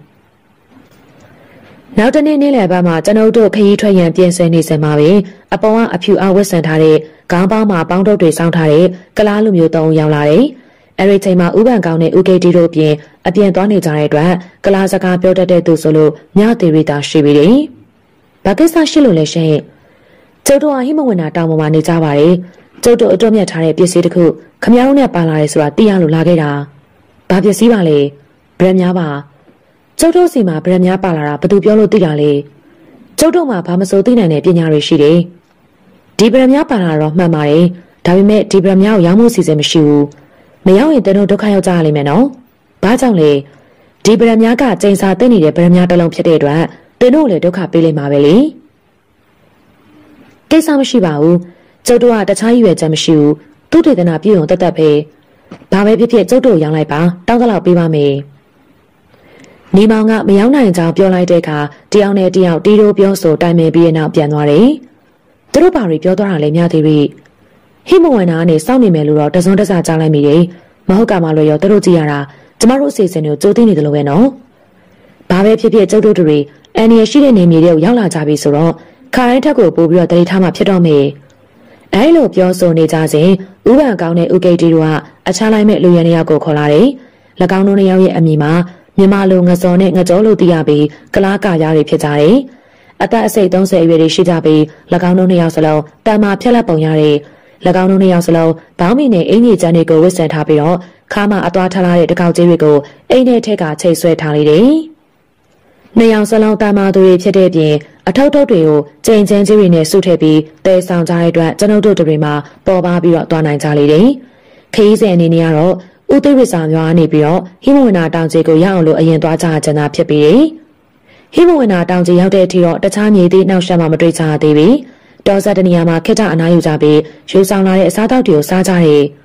Speaker 1: နောက်တနေ့နေ့လယ်ဘက်မှာကျွန်တော်တို့ခရီးထွက်ရန်ပြင်ဆင်နေစမှာပဲအပေါ်ကအဖြူအဝတ်ဆင်ထားတဲ့ခေါင်းပေါင်းမှာပေါင်းတုပ်တွေစောင်းထားတဲ့ကလားလူမျိုးသုံးရောက်လာတယ်အဲ့ဒီချိန်မှာဥပန်ကောင်းနဲ့ဥကေတီတို့ပြင်အပြင်သွားနေကြတဲ့အတွက်ကလားစကားပြောတတ်တဲ့သူဆိုလို့ညသေးရီတာရှိပြီလေ။ဘာကိစ္စရှိလို့လဲရှင်။ကျုပ်တို့ဟာဟိမဝနာတောင်ပေါ်မှာနေကြပါတယ်။ကျုပ်တို့အတွတ်မြတ်ထားတဲ့ပစ္စည်းတစ်ခုခမ ्या တို့နဲ့ပါလာတယ်ဆိုတာသိရလို့လာခဲ့တာ။ဘာပစ္စည်းပါလဲ။ဗရက်များပါ။ကျုပ်တို့စီမှာဗရက်များပါလာတာဘယ်သူပြောလို့သိတာလဲ။ကျုပ်တို့မှာဘာမစိုးသိနိုင်တဲ့ပညာတွေရှိတယ်။ဒီဗရက်များပါလာတော့မှန်ပါတယ်။ဒါပေမဲ့ဒီဗရက်များကိုရောင်းမှုစီစဉ်မရှိဘူး။မရောက်ရင်တတို့ဒုက္ခရောက်ကြရလိမ့်မယ်နော်။ဘာကြောင့်လဲဒီဗရမ ्या ကကျိန်စာသိနေတဲ့ဗရမ ्या တစ်လုံးဖြစ်တဲ့အတွက်တတို့လည်းဒုက္ခပေးလိမ့်မှာပဲလေ။ကိစ္စမရှိပါဘူး။ကျုပ်တို့ကတခြားရွယ်ချက်မရှိဘူး။သူ့ဒေသနာပြည်ုံတတ်တတ်ပဲ။ဘာပဲဖြစ်ဖြစ်ကျုပ်တို့ရောင်းလိုက်ပါတောင်းတလောက်ပေးပါမယ်။နေမောင်ကမရောက်နိုင်ကြောင်းပြောလိုက်တဲ့အခါတယောက်နဲ့တယောက်တီးတိုးပြောဆိုတိုင်ပင်ပြီးနောက်ပြန်သွားတယ်။သူတို့ဘာတွေပြောသွားတာလဲများသေးပြီ။ဟိမဝန္နာကနေစောင့်နေမယ်လို့တော့တစုံတစကြားလိုက်မိတယ်။မဟုတ်ကမှလွယ်ရောသူတို့ကြည့်ရတာကျမတို့အစီအစဉ်ကိုကြိုးသိနေတယ်လို့ပဲနော်။ဘာပဲဖြစ်ဖြစ်ကျုပ်တို့တွေအန်ရရှိတဲ့နေမြေတွေကိုရောက်လာကြပြီဆိုတော့ခါတိုင်းထက်ကိုပို့ပြီးတော့တတိထားမှဖြစ်တော့မယ်။အဲလိုပြောဆိုနေကြစဉ်ဥပန်ကောင်းတဲ့ဥကိတီတို့ကအခြားလိုက်မဲ့လူရန်ယောက်ကိုခေါ်လာတယ်။၎င်းတို့နှစ်ယောက်ရဲ့အမိမှာမြန်မာလူငစော်နဲ့ငကြောလို့သိရပြီးကလားကာရားတွေဖြစ်ကြတယ်။အသက်အစိတ်သုံးဆယ်အရွယ်တွေရှိကြပြီး၎င်းတို့နှစ်ယောက်စလုံးတန်မာဖြက်လက်ပုံရတယ်။၎င်းတို့နှစ်ယောက်စလုံးဘောင်းမီနဲ့အင်ကြီးချမ်းတွေကိုဝစ်ဆင်ထားပြီးတော့ခါမအသွားထားလာတဲ့တကောက်ကြီးတွေကိုအိမ်ထဲထက်ကချိတ်ဆွဲထားလိုက်တယ်။နှစ်ယောက်စလုံးတန်မာသူတွေဖြစ်တဲ့ပြင်အထောက်ထုတ်တွေကိုကျိန်ချင်းကြီးတွေနဲ့စုထည့်ပြီးတဲဆောင်ကြတဲ့အတွက်ကျွန်ုပ်တို့တွေမှာပေါ်ပါပြီးတော့သွားနိုင်ကြလေတယ်။ခရီးစဉ်အနေနဲ့ကတော့ဥသိရိစာမျိုးအနေပြီးတော့ဟိမဝနာတောင်ကြီးကိုရောက်အောင်လို့အရင်သွားကြကြတာဖြစ်ပြီးတယ်။ဟိမဝနာတောင်ကြီးရောက်တဲ့အထိတော့တခြားမြေသေးနောက်ဆက်မှမတွေ့ကြသေးဘူး။တောဆက်တနေရာမှာခိတ္တအနားယူကြပြီးယူဆောင်လာတဲ့အစားအသောက်တွေကိုစားကြတယ်။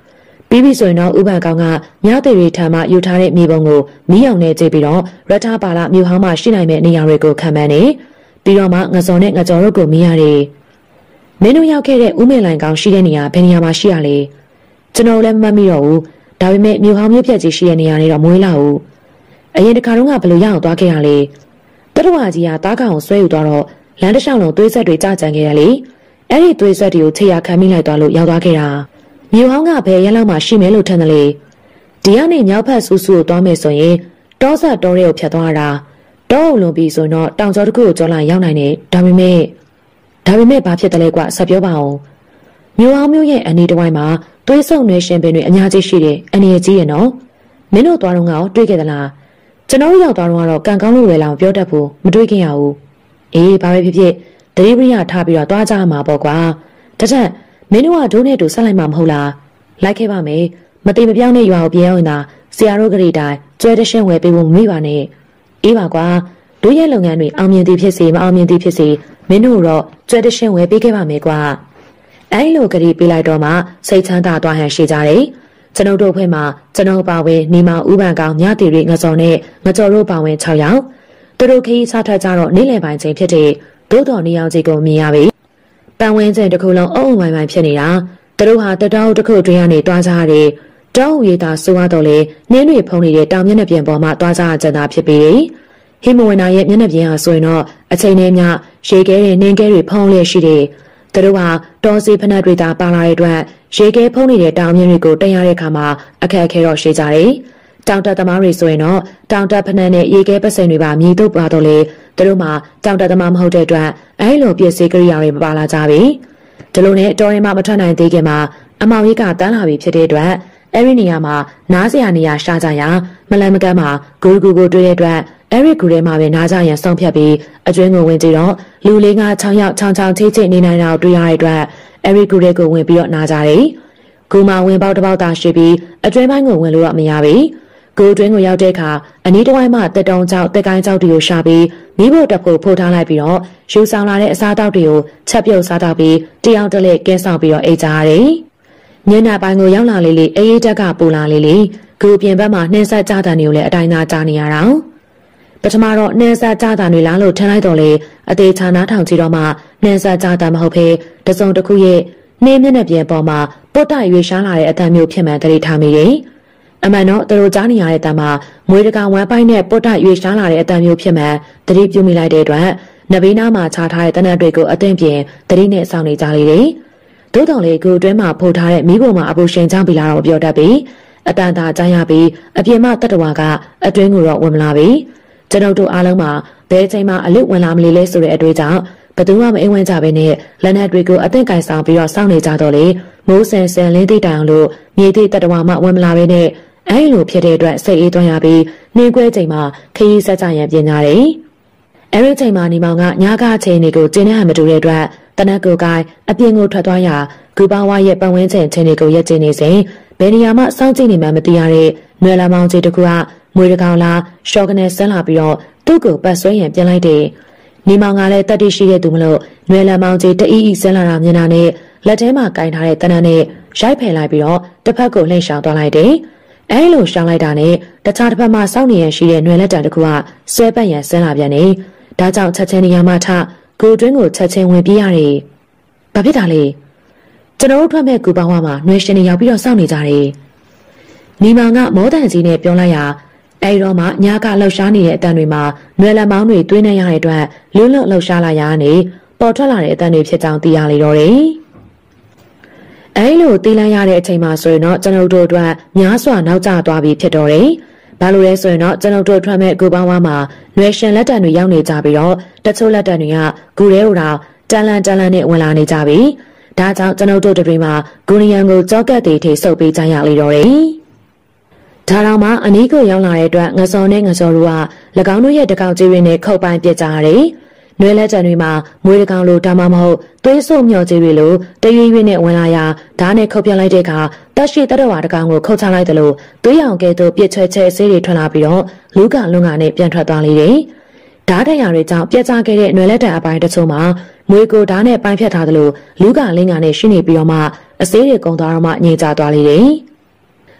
Speaker 1: ပြီးပြီဆိုရင်တော့ဥပန်ကောင်ကမြသေးရီထံမှယူထားတဲ့မြေပုံကိုမီးရောင်နဲ့ကြည့်ပြီးတော့ရထပါလာမြို့ဟောင်းမှာရှိနိုင်တဲ့နေရာတွေကိုခံမှန်းနေပြီးတော့မှငစော်နဲ့ငကြော်တို့ကိုမီးရတယ်မင်းတို့ရောက်ခဲ့တဲ့ဥမေလိုင်ကောင်ရှိတဲ့နေရာဘယ်နေရာမှာရှိရလဲကျွန်တော်လည်းမမှတ်မိတော့ဘူးဒါပေမဲ့မြို့ဟောင်းမြို့ပြက်ကြီးရှိတဲ့နေရာတွေတော့မွေးလာဘူးအရင်တစ်ခါတော့ကဘယ်လိုရအောင်သွားခဲ့ရလဲတရဝါကြီးကတားကောင်ကိုဆွဲယူသွားတော့လမ်းတစ်လျှောက်လုံးသွေးဆက်တွေကြာကြံခဲ့ရလေအဲ့ဒီသွေးဆက်တွေကိုခြေရခံမိလိုက်သွားလို့ရောက်သွားခဲ့တာမြို့ဟောင်းကဘယ်ရက်လောက်မှရှိမယ်လို့ထင်တယ်လေဒီကနေညောက်ဖက်ဆူဆူကိုသွားမယ်ဆိုရင်တောဆက်တောတွေကိုဖြတ်သွားတာတောအုံလုံးပြီးဆိုတော့တောင်ကျောတစ်ခုကိုကျော်လာရောက်နိုင်တယ်ဒါပေမဲ့ဒါပေမဲ့ဘာဖြစ်တယ်လဲကွာဆက်ပြောပါအောင်မြို့ဟောင်းမြို့ရဲ့အနေတစ်ဝိုင်းမှာသွေးဆုံနေရှင်ပင်တွေအများကြီးရှိတယ်အနေကြီးရနော်မင်းတို့သွားတော့ငါ့ကိုတွေးခဲ့သလားကျွန်တော်ရောက်သွားတော့ကတော့ကံကောင်းလို့ပဲလောင်ပြောတတ်ဖို့မတွေးခင်ရဘူးအေးဘာပဲဖြစ်ဖြစ်တတိပရိယထားပြီးတော့သွားကြမှာပေါ့ကွာတထက်မင်းတို့ကဒိုးနဲ့တူဆက်လိုက်မှာမဟုတ်လားလိုက်ခဲ့ပါမယ်မတိမပြောင်းတဲ့ရွာကိုပြေးအောင်သာဆရာတို့ကလေးတိုင်းကျွဲတရှင်းဝယ်ပေးဖို့မမိပါနဲ့အေးပါကွာတို့ရဲ့လုပ်ငန်းတွေအောင်မြင်သည်ဖြစ်စေမအောင်မြင်သည်ဖြစ်စေမင်းတို့တော့ကျွဲတရှင်းဝယ်ပေးခဲ့ပါမယ်ကွာအဲလိုကလေးပေးလိုက်တော့မှစိတ်ချမ်းသာသွားဟန်ရှိကြတယ်ကျွန်ုပ်တို့ဖွဲ့မှာကျွန်ုပ်ပါဝင်နေမဥပန်ကောင်ညတီရီငစော်နဲ့ငကြော်တို့ပါဝင်၆ယောက်သူတို့ခရီးစားထွက်ကြတော့နေ့လယ်ပိုင်းချိန်ဖြစ်တဲ့ဒို့တော်နေအောင်ကြီးကိုမြင်ရပြီပန်ဝင်းချိန်တစ်ခုလုံးအုံအုံဝိုင်းဝိုင်းဖြစ်နေတာသူတို့ဟာတတောက်တစ်ခုတွင်ကနေတွားကြရတယ်တောင်းဝေးတာဆိုရတော့လေနင်းတွေဖုံးနေတဲ့တောင်မျက်နှာပြင်ပေါ်မှာတွားကြကြတာဖြစ်ပြီးဟိမဝနာရဲ့မျက်နှာပြင်ဟာဆိုရင်တော့အချိန်နဲ့မျှရေခဲတွေနှင်းခဲတွေဖုံးလျက်ရှိတယ်သူတို့ဟာတောစီဖနက်တွေသာပါလာတဲ့အတွက်ရေခဲဖုံးနေတဲ့တောင်မြင့်တွေကိုတင်ရတဲ့အခါမှာအခက်အခဲတော့ရှိကြတယ်တောင်တက်သမားတွေဆိုရင်တော့တောင်တက်ဖနက်နဲ့ရေခဲပစိန်တွေပါမြည်တော့ပါတော့လေသူတို့မှာတောင်တက်သမားမဟုတ်တဲ့အတွက်အဲလိုပစ္စည်းကိရိယာတွေမပါလာကြပြီဒီလိုနဲ့တော်ရင်မှမထွက်နိုင်သေးခင်မှာအမောင်ကြီးကတန်းလာပြီဖြစ်တဲ့အတွက်အဲ့ဒီနေရာမှာနားစရာနေရာရှာကြရာမလန်မကန်းမှာဂူဂူကိုတွေ့တဲ့အတွက်အဲ့ဒီဂူထဲမှာပဲနားကြရန်ဆုံးဖြတ်ပြီးအတွင်းကိုဝင်ကြည့်တော့လူလေးက၆ယောက်ချောင်းချောင်းချိတ်ချိတ်နေနိုင်တာကိုတွေ့ရတဲ့အတွက်အဲ့ဒီဂူထဲကိုဝင်ပြီးတော့နားကြတယ်ဂူမှာဝင်ပေါက်တစ်ပေါက်သာရှိပြီးအတွင်းပိုင်းကိုဝင်လို့တော့မရပြီဂူအတွင်းကိုရောက်တဲ့အခါအနီးတစ်ဝိုင်းမှာတက်တုံကြောက်တက်ကိုင်းကြောက်တွေကိုရှာပြီးမိဖို့တက်ဖို့ဖိုးထားလိုက်ပြီးတော့ယူဆောင်လာတဲ့အစားအသောက်တွေကိုချက်ပြုတ်စားတော့ပြီးတယောက်တလက်ကင်းဆောင်ပြီးတော့အိတ်ကြရတယ်ညနေပိုင်းကိုရောက်လာလေလေအေးအေးတက်ကပူလာလေလေဂူပြင်ဘက်မှာနှင်းဆက်ကြတာတွေကိုလည်းအတိုင်းသားကြားနေရတာပထမတော့နှင်းဆက်ကြတာတွေလားလို့ထင်လိုက်တော့လေအသေးချာနားထောင်ကြည့်တော့မှနှင်းဆက်ကြတာမဟုတ်ဖေးတစုံတစ်ခုရဲ့နှင်းမျက်နှာပြင်ပေါ်မှာပုတ်တရွေရှားလာတဲ့အတန်မျိုးဖြစ်မှန်တတိထားမိတယ်အမှန်တော့သူတို့ကြားနေရတဲ့တမ်းမှာမွေးတကောင်ဝမ်းပိုင်းနဲ့ပုတ်တရွေရှားလာတဲ့အတန်မျိုးဖြစ်မှန်တတိပြုမိလိုက်တဲ့အတွက်နဘေးနားမှာခြားထားတဲ့တနက်တွေကိုအသင့်ပြင်တတိနဲ့ဆောင်နေကြလေတယ်သို့တော်လေကိုအတွင်းမှာဖိုးထားတဲ့မိဖို့မှာအပူရှင်ချောင်းပြလာတော့ပြောတတ်ပြီးအတန်သာကြားရပြီးအပြင်မှာတတ္တဝါကအတွင်းကိုတော့ဝင်မလာပြီကျွန်ုပ်တို့အားလုံးမှာဘယ်ချိန်မှအလွတ်ဝင်လာမလို့လဲဆိုတဲ့အတွေ့အကြောင်းဘယ်သူမှမအိမ်ဝင်ကြဘဲနဲ့လက်နက်တွေကိုအသင့်ကင်ဆောင်ပြီးတော့စောင့်နေကြတော့လေမိုးဆန်ဆန်လင်းသိတိုင်အောင်လို့မြေသိတတ္တဝါမှဝင်မလာဘဲနဲ့အဲလိုဖြစ်တဲ့အတွက်စိတ်အေးသွင်းရပြီးနှင်းခွဲချိန်မှာခရီးဆက်ကြရန်ပြင်ကြတယ်အဲဒီချိန်မှာနေမောင်ကညကားချိန်တွေကိုကျင်းနေဟန်မတူတဲ့အတွက်တနက်ကိုကိုင်းအပြင်ကိုထွက်သွားရာဂူပါဝါရဲ့ပတ်ဝန်းကျင်ချင်းတွေကိုရက်ကျင်းနေစဉ်ဘယ်နေရာမှစောင့်ကြည့်နေမှမသိရတဲ့နွယ်လာမောင်ကြီးတကူကမွေတကောင်လာရှော့ကနေဆန်းလာပြီးတော့သူ့ကိုပတ်ဆွဲရန်ပြန်လိုက်တယ်နေမောင်ကလည်းတတ်တိရှိတဲ့သူမလို့နွယ်လာမောင်ကြီးတအီးအီဆန်းလာတာမြင်တာနဲ့လက်ထဲမှာကင်ထားတဲ့တနက်နဲ့ရိုက်ဖယ်လိုက်ပြီးတော့တစ်ဖက်ကိုလှည့်ရှောင်သွားလိုက်တယ်အဲလိုရှောင်လိုက်တာနဲ့တခြားတစ်ဖက်မှာစောင့်နေရရှိတဲ့နွယ်လက်တံတကူကဆွဲပတ်ရန်ဆန်းလာပြန်တယ်ဒါကြောင့်ချက်ချင်းနေရာမှာထကိုတွင်းကိုချက်ချင်းဝင်ပြေးရတယ်။ဘာဖြစ်တာလဲ။ကျွန်တော်တို့ထွက်မဲ့ကူပေါင်းဝါမှာနှွေရှင်တွေရောက်ပြီးတော့စောင့်နေကြတယ်။နီမောင်ကမောတန်ကြီးနဲ့ပြောလိုက်ရအဲဒီတော့မှညာကလှောက်ရှားနေတဲ့အတန်တွေမှာနွယ်လက်မောင်းတွေတွင်းနေရတဲ့အတွက်လွတ်လွတ်လှောက်ရှားလာရကနေပေါ်ထွက်လာတဲ့အတန်တွေဖြစ်ကြောင်းသိရလေတော့တယ်။အဲလိုသိလိုက်ရတဲ့အချိန်မှာဆိုရင်တော့ကျွန်တော်တို့အတွက်များစွာနောက်ကျသွားပြီးဖြစ်တော့တယ်။ဘာလို့လဲဆိုရင်တော့ကျွန်တော်တို့ထွက်မဲ့ဂူပေါင်းဝါမှာနွယ်ရှင်လက်တံတွေရောက်နေကြပြီးတော့တချို့လက်တံတွေကဂူရဲဟိုတော့တန်လန်တန်လန်နဲ့ဝင်လာနေကြပြီဒါကြောင့်ကျွန်တော်တို့တွေမှာဂူနီယန်ကိုကြောက်ကက်တွေထိစုပ်ပေးကြရလေတော့တယ်ဒါတော့မှအနီးကိုရောက်လာတဲ့အတွက်ငစော်နဲ့ငစော်တို့က၎င်းတို့ရဲ့တကောင်ကြီးတွေနဲ့ခုတ်ပိုင်းပြစ်ကြရတယ်နွယ်လက်တံတွေမှာမွေးတကောင်လိုဒါမှမဟုတ်သွေးဆို့မြော်ကြီးတွေလိုတရွေ့ရွေ့နဲ့ဝင်လာရာဓာတ်နဲ့ခုတ်ပြလိုက်တဲ့အခါတက်ရှိတတဝါတကောင်ကိုခုတ်ချလိုက်တယ်လို့သွေးရောင်ကဲသို့ပြစ်ချဲချဲဆေးတွေထွက်လာပြီးတော့လူကလွန်ကနဲ့ပြန်ထွက်သွားလေတယ်ဓာတ်တရားတွေကြောင့်ပြက်ကျခဲ့တဲ့နွယ်လက်တံအပိုင်းတချို့မှာမွေးကိုဓာတ်နဲ့ပိုင်းဖြတ်ထားတယ်လို့လူကလင်းကနဲ့ရှိနေပြီးတော့မှအဆေးတွေကုံသွားတော့မှငြိမ်ကျသွားလေတယ်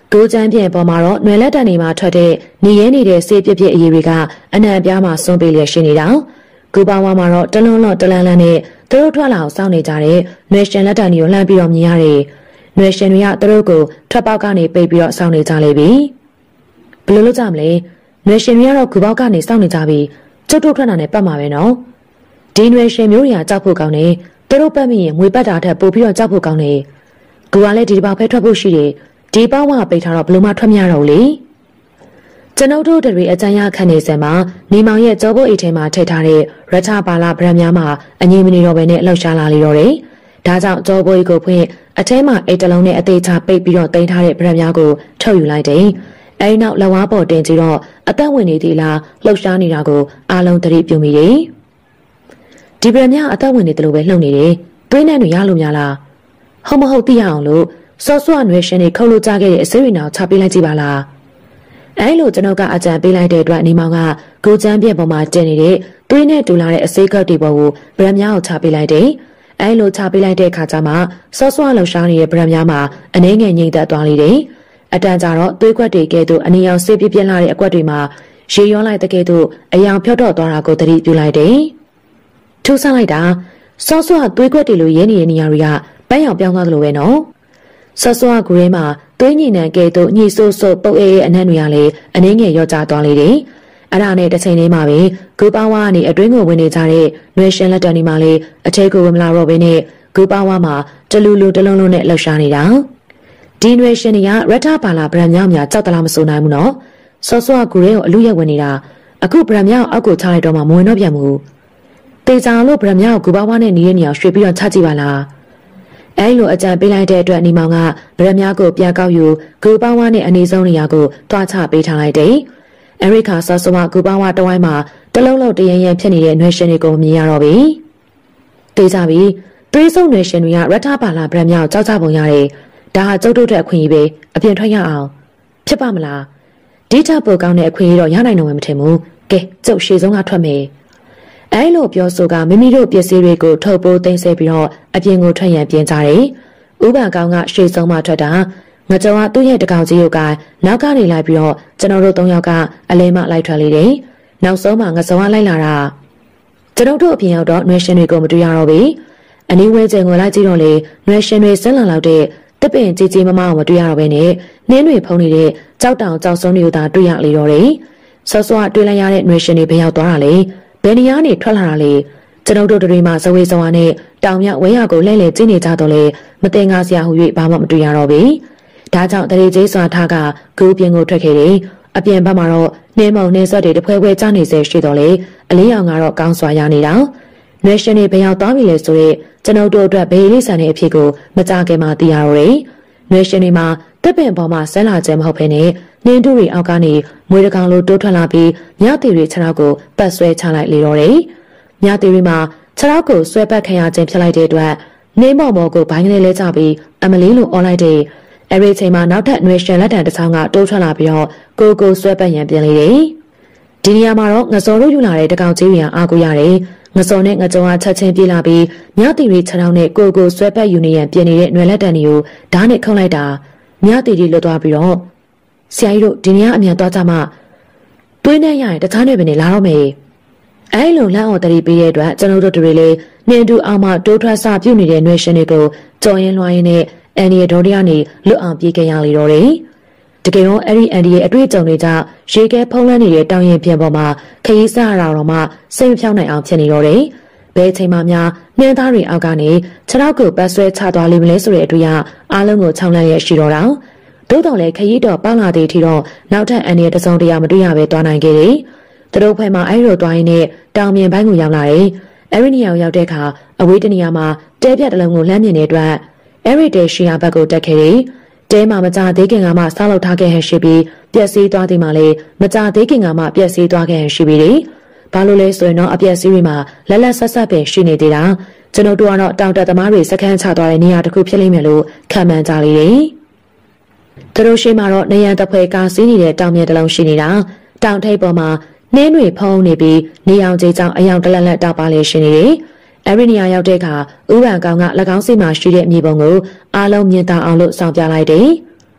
Speaker 1: ကိုကျန်းပြင်ပေါ်မှာတော့နွယ်လက်တန်နေမှာထွက်တဲ့နေရဲနေတဲ့ဆေးပြစ်ပြစ်အရေးတွေကအနံ့ပြားမှာစွန့်ပေးလျက်ရှိနေတာကိုပါဝါမှာတော့တလွန်းလွန်းတလန်းလန်းနဲ့သူတို့ထွက်လာအောင်စောင့်နေကြတဲ့နွယ်ရှင်လက်တန်တွေကိုလှမ်းပြီးတော့မြင်ရတယ်နွယ်ရှင်တွေကသူတို့ကိုထွက်ပေါက်ကနေပိတ်ပြီးတော့စောင့်နေကြလေပြီဘယ်လိုလုပ်ကြမလဲနွယ်ရှင်တွေကတော့ကူပေါက်ကနေစောင့်နေကြပြီးကျုပ်တို့ထွက်တာနဲ့ပတ်မှာပဲနော်ဒီနွယ်ရှင်မျိုးတွေကကြောက်ဖို့ကောင်းတယ်သူတို့ပတ်မိရင်ငွေပတ်တာထက်ပိုပြီးတော့ကြောက်ဖို့ကောင်းတယ်ကူကလည်းဒီတစ်ပေါက်ဖဲထွက်ဖို့ရှိတယ်ဒီပေါက်ကပိတ်ထားတော့ဘယ်လိုမှထွက်မရတော့ဘူးလေကျွန်ုပ်တို့တွေအကြမ်းရခန့်နေစမှာနေမောင်ရဲ့ကြောဘိုးအိတ်ထဲမှာထည့်ထားတဲ့ရထပါလာဗရန်များမှာအငြိမ်မနေတော့ဘဲနဲ့လှောက်ရှားလာလေတော့တယ်ဒါကြောင့်ကြောဘိုးကိုဖွင့်အထဲမှာအိတ်တလုံးနဲ့အသေးချပိတ်ပြီးတော့တင်ထားတဲ့ဗရန်များကိုထုတ်ယူလိုက်တယ်အဲဒီနောက်လက်ဝါးပေါ်တင်ကြည့်တော့အသက်ဝင်နေသေးလားလှောက်ရှားနေတာကိုအားလုံးသတိပြုမိတယ်ဒီဗရန်များအသက်ဝင်နေတယ်လို့ပဲလှုပ်နေတယ်သွေးနဲ့တွေရလို့များလားဟုတ်မဟုတ်သိရအောင်လို့စောစောနွယ်ရှင်တွေခုတ်လို့ကြခဲ့တဲ့အစိရိနာကိုချပေးလိုက်ကြပါလားအဲလိုကျွန်ုပ်ကအကြံပေးလိုက်တဲ့အတွက်နေမောင်ကကိုကျန်းပြက်ပေါ်မှာတင်နေတဲ့သွေးနဲ့တူလာတဲ့အစိကောက်တွေပေါ်ကိုဗရန်များကိုချပေးလိုက်တယ်အဲလိုချပေးလိုက်တဲ့အခါကျမှစောစောလှရှားနေတဲ့ဗရန်များမှာအနှဲငယ်ငိမ့်သက်သွားလေတယ်အတန်ကြတော့သွေးကွက်တွေကဲ့သို့အနီအောင်ဆေးပြပြလာတဲ့အကွက်တွေမှာရေရောလိုက်တဲ့ကဲ့သို့အယောင်ဖြော့တော့သွားတာကိုသတိပြုလိုက်တယ်ထူးဆန်းလိုက်တာစောစောသွေးကွက်တွေလိုရဲနေတဲ့နေရာတွေကပန်းရောင်ပြောင်းသွားသလိုပဲနော်ဆော့ဆော့ကူရဲမှာသွေးညင်နံကဲ့သို့ညှိဆိုးဆိုးပုတ်အေးအေးအနှံ့တွေကလည်းအနှင်းငယ်ရော့ကျသွားလေတယ်။အဲ့ဒါနဲ့တစ်ချိန်လေးမှာပဲဂူပါဝါကနေအတွင်းကိုဝင်နေကြတဲ့နွယ်ရှင်လက်တန်ဒီမှာလေအထဲကိုဝင်မလာတော့ဘဲနဲ့ဂူပါဝါမှာတလူလူတလုံးလုံးနဲ့လှောက်ရှားနေတာ။ဒီနွယ်ရှင်တွေကရထပါလာဗရန်မြောင်များကြောက်တလားမစိုးနိုင်ဘူးနော်။ဆော့ဆော့ကူရဲကိုအလူရက်ဝင်နေတာအခုဗရန်မြောင်အောက်ကိုချလိုက်တော့မှမဝင်တော့ပြန်ဘူး။တေချာလို့ဗရန်မြောင်ကိုဂူပါဝါနဲ့နေတဲ့နေရာရွှေ့ပြီးတော့ချကြည့်ပါလား။အဲလိုအကြံပေးလိုက်တဲ့အတွက်နေမောင်ကဗရမ ्या ကိုပြန်ကောက်ယူဂူပေါဝါနဲ့အနီးဆုံးနေရာကိုတွားချပေးထားလိုက်တယ်။အရိခါဆော့ဆော့ဂူပေါဝါတဝိုင်းမှာတလုံးလုံးတရရန်ဖြစ်နေတဲ့နွယ်ရှင်တွေကိုမြင်ရတော့ပြီ။သိကြပြီ။သွေးစုံနွယ်ရှင်တွေကရထပါလာဗရမ ्या ကိုကြောက်ကြပုံရတယ်။ဒါဟာကျုပ်တို့တဲ့အခွင့်အရေးပဲအပြင်ထွက်ရအောင်ဖြစ်ပါမလား။ဒီထပ်ပိုကောင်းတဲ့အခွင့်အရေးတော့ရနိုင်တော့မှမထင်ဘူး။ကဲကျုပ်ရှေ့ဆုံးကထွက်မယ်။အဲလိုပြောဆိုကမိမိတို့ပစ္စည်းတွေကိုထုတ်ပိုးသိမ်းဆည်းပြီးတော့အပြင်ကိုထွက်ရန်ပြင်ကြတယ်။ဥပန်ကောင်ကရှေ့ဆုံးမှထွက်တာငကြုံကသူ့ရဲ့တကောင်ကြီးကိုကနောက်ကနေလိုက်ပြီးတော့ကျွန်တော်တို့သုံးယောက်ကအလဲမလိုက်ထွက်လေတယ်။နောက်ဆုံးမှငကြုံကလိုက်လာတာကျွန်တော်တို့အပြင်ရောက်တော့နွယ်ရှင်တွေကိုမတွေ့ရတော့ဘူး။အနီးဝဲကျင်ကိုလိုက်ကြည့်တော့လေနွယ်ရှင်တွေဆက်လာလောက်တဲ့တစ်ပင်ကြီးကြီးမမအောင်မတွေ့ရတော့ဘဲနဲ့နင်းတွေဖုံးနေတဲ့ကြောက်တောင်ကြောက်စုံတွေကိုသာတွေ့ရလေတော့တယ်။ဆော့ဆော့တွေ့လိုက်ရတဲ့နွယ်ရှင်တွေဘယ်ရောက်သွားတာလဲ။ဘယ်နေရာနေထွက်လာတာလဲကျွန်ုပ်တို့တွေမှာဇဝေဇဝါနဲ့တောင်မြဝဲရကိုလဲလဲကျင်းနေကြတော့လေမတင်ကားစရာဟူ၍ဘာမှမတွေ့ရတော့ဘူးဒါကြောင့်တရေကြီးစွာထားကဂူးပြင်းကိုထွက်ခဲ့တယ်အပြင်ဘက်မှာတော့နှင်းမုံနှင်းဆက်တွေတဖွဲဖွဲကျနေစေရှိတော့လေအလေးရောင်ကတော့ကောင်းစွာရနေတာနွေရှင်တွေဘယ်ရောက်သွားပြီလဲဆိုတော့ကျွန်ုပ်တို့အတွက်ဘေးလေးဆန်တဲ့အဖြစ်ကိုမကြခင်မှသိရတော့တယ်နွေရှင်တွေမှာတက်ပင်ပေါ်မှာဆန်းလာခြင်းမဟုတ်ဘဲနဲ့နှင်းတူတွေအောက်ကနေမွေးတကောင်လိုတိုးထွက်လာပြီးမြတီတွေခြေထောက်ကိုပတ်ဆွဲချလိုက်လေတော့တယ်။မြတီတွေမှာခြေထောက်ကိုဆွဲပတ်ခံရခြင်းဖြစ်လိုက်တဲ့အတွက်နှင်းမော်မော်ကိုဘိုင်းကလေးလဲကျပြီးအမလီလိုអော်လိုက်တဲ့အဲဒီချိန်မှာနောက်ထပ်နွေရှင်လက်တံတစ်ချောင်းကတိုးထွက်လာပြီးတော့ကိုကိုဆွဲပတ်ရန်ပြင်လေတယ်။ဒီနေရာမှာတော့ငစောတို့ယူလာတဲ့တကောင်ကြီးတွေကအားကိုရတယ်။ငစောနဲ့ငကြုံအားချက်ချင်းပြေးလာပြီးမြတီတွေခြေထောက်နဲ့ကိုကိုဆွဲပတ်ယူနေရန်ပြင်နေတဲ့နွေလက်တံတွေကိုဓာတ်နဲ့ခုံလိုက်တာမြတီတွေလွတ်သွားပြီးတော့ဆရာကြီးတို့ဒီနေ့အမြန်သွားကြမှာတွေးနေရရင်တခြားနေပဲနေလာတော့မယ်အဲလိုလမ်းအောင်တရီပေးတဲ့အတွက်ကျွန်တော်တို့တွေလည်းနှင်းတူအောင်မှတိုးထွက်စပြုတ်နေတဲ့နွေရှင်တွေကိုကြော်ရင်လွှားရင်းနဲ့အန်ဒီရဲ့ဒေါ်ရီကနေလွတ်အောင်ပြေးခဲ့ရလေတော့တယ်တကယ်တော့အဲ့ဒီအန်ဒီရဲ့အတွေ့အကြုံတွေကြောင့်ရေခဲဖုံးလန်းနေတဲ့တောင်ရင်ပြင်ပေါ်မှာခရီးစားရတော့မှစိတ်မဖြောင်းနိုင်အောင်ဖြစ်နေတော့တယ်ဘယ်ချိန်မှများနှင်းသားတွေအောက်ကနေခြေထောက်ကိုပတ်ဆွဲချသွားလိမ့်မလဲဆိုတဲ့အတွေ့အအားလုံးကိုခြောက်လန့်ရရှိတော့တာသို့တော်လည်းခရီးတော်ပေါက်လာတဲ့အထိတော့နောက်ထပ်အန်ဒီရဲ့တစုံတရာမတွေ့ရပဲသွားနိုင်ခဲ့တယ်။သူတို့ဖွဲ့မှာအဲ့လိုသွားရင်းနဲ့တောင်မြင်ဘက်ကိုရောက်လာတယ်။အဲ့ဒီနေရာကိုရောက်တဲ့အခါအဝေးတနေရာမှာတဲပြတ်တလုံးကိုလှမ်းမြင်တဲ့အတွက်အဲ့ဒီတဲရှီယာဘက်ကိုတက်ခဲ့တယ်။တဲမှာမကြသေးခင်ကမှဆောက်လုပ်ထားခဲ့ဟန်ရှိပြီးပျက်စီးသွားသည်မှာလည်းမကြသေးခင်ကမှပျက်စီးသွားခဲ့ဟန်ရှိပြီးတယ်။ဘာလို့လဲဆိုရင်တော့အပျက်စီးတွေမှာလက်လက်ဆက်ဆက်ပင်ရှိနေသေးတာကျွန်တော်တို့ကတော့တောင်တက်သမားတွေစခန်းချသွားတဲ့နေရာတစ်ခုဖြစ်လိမ့်မယ်လို့ခံမှန်းကြလေတယ်။သူတို့ရှိမှတော့နေရန်တဖွဲကားစီးနေတဲ့တောင်မြစ်တစ်လုံးရှိနေတာတောင်ထိပ်ပေါ်မှာနှင်းတွေဖုံးနေပြီးနေအောင်ကြီးကြောင်အယောင်တလက်လက်တောက်ပါလေရှိနေတယ်။အဲဒီနေရာရောက်တဲ့အခါဥပန်ကောင်က၎င်းစီမှာရှိတဲ့မြေပုံကိုအားလုံးမြင်သာအောင်လို့စောင့်ပြလိုက်တယ်။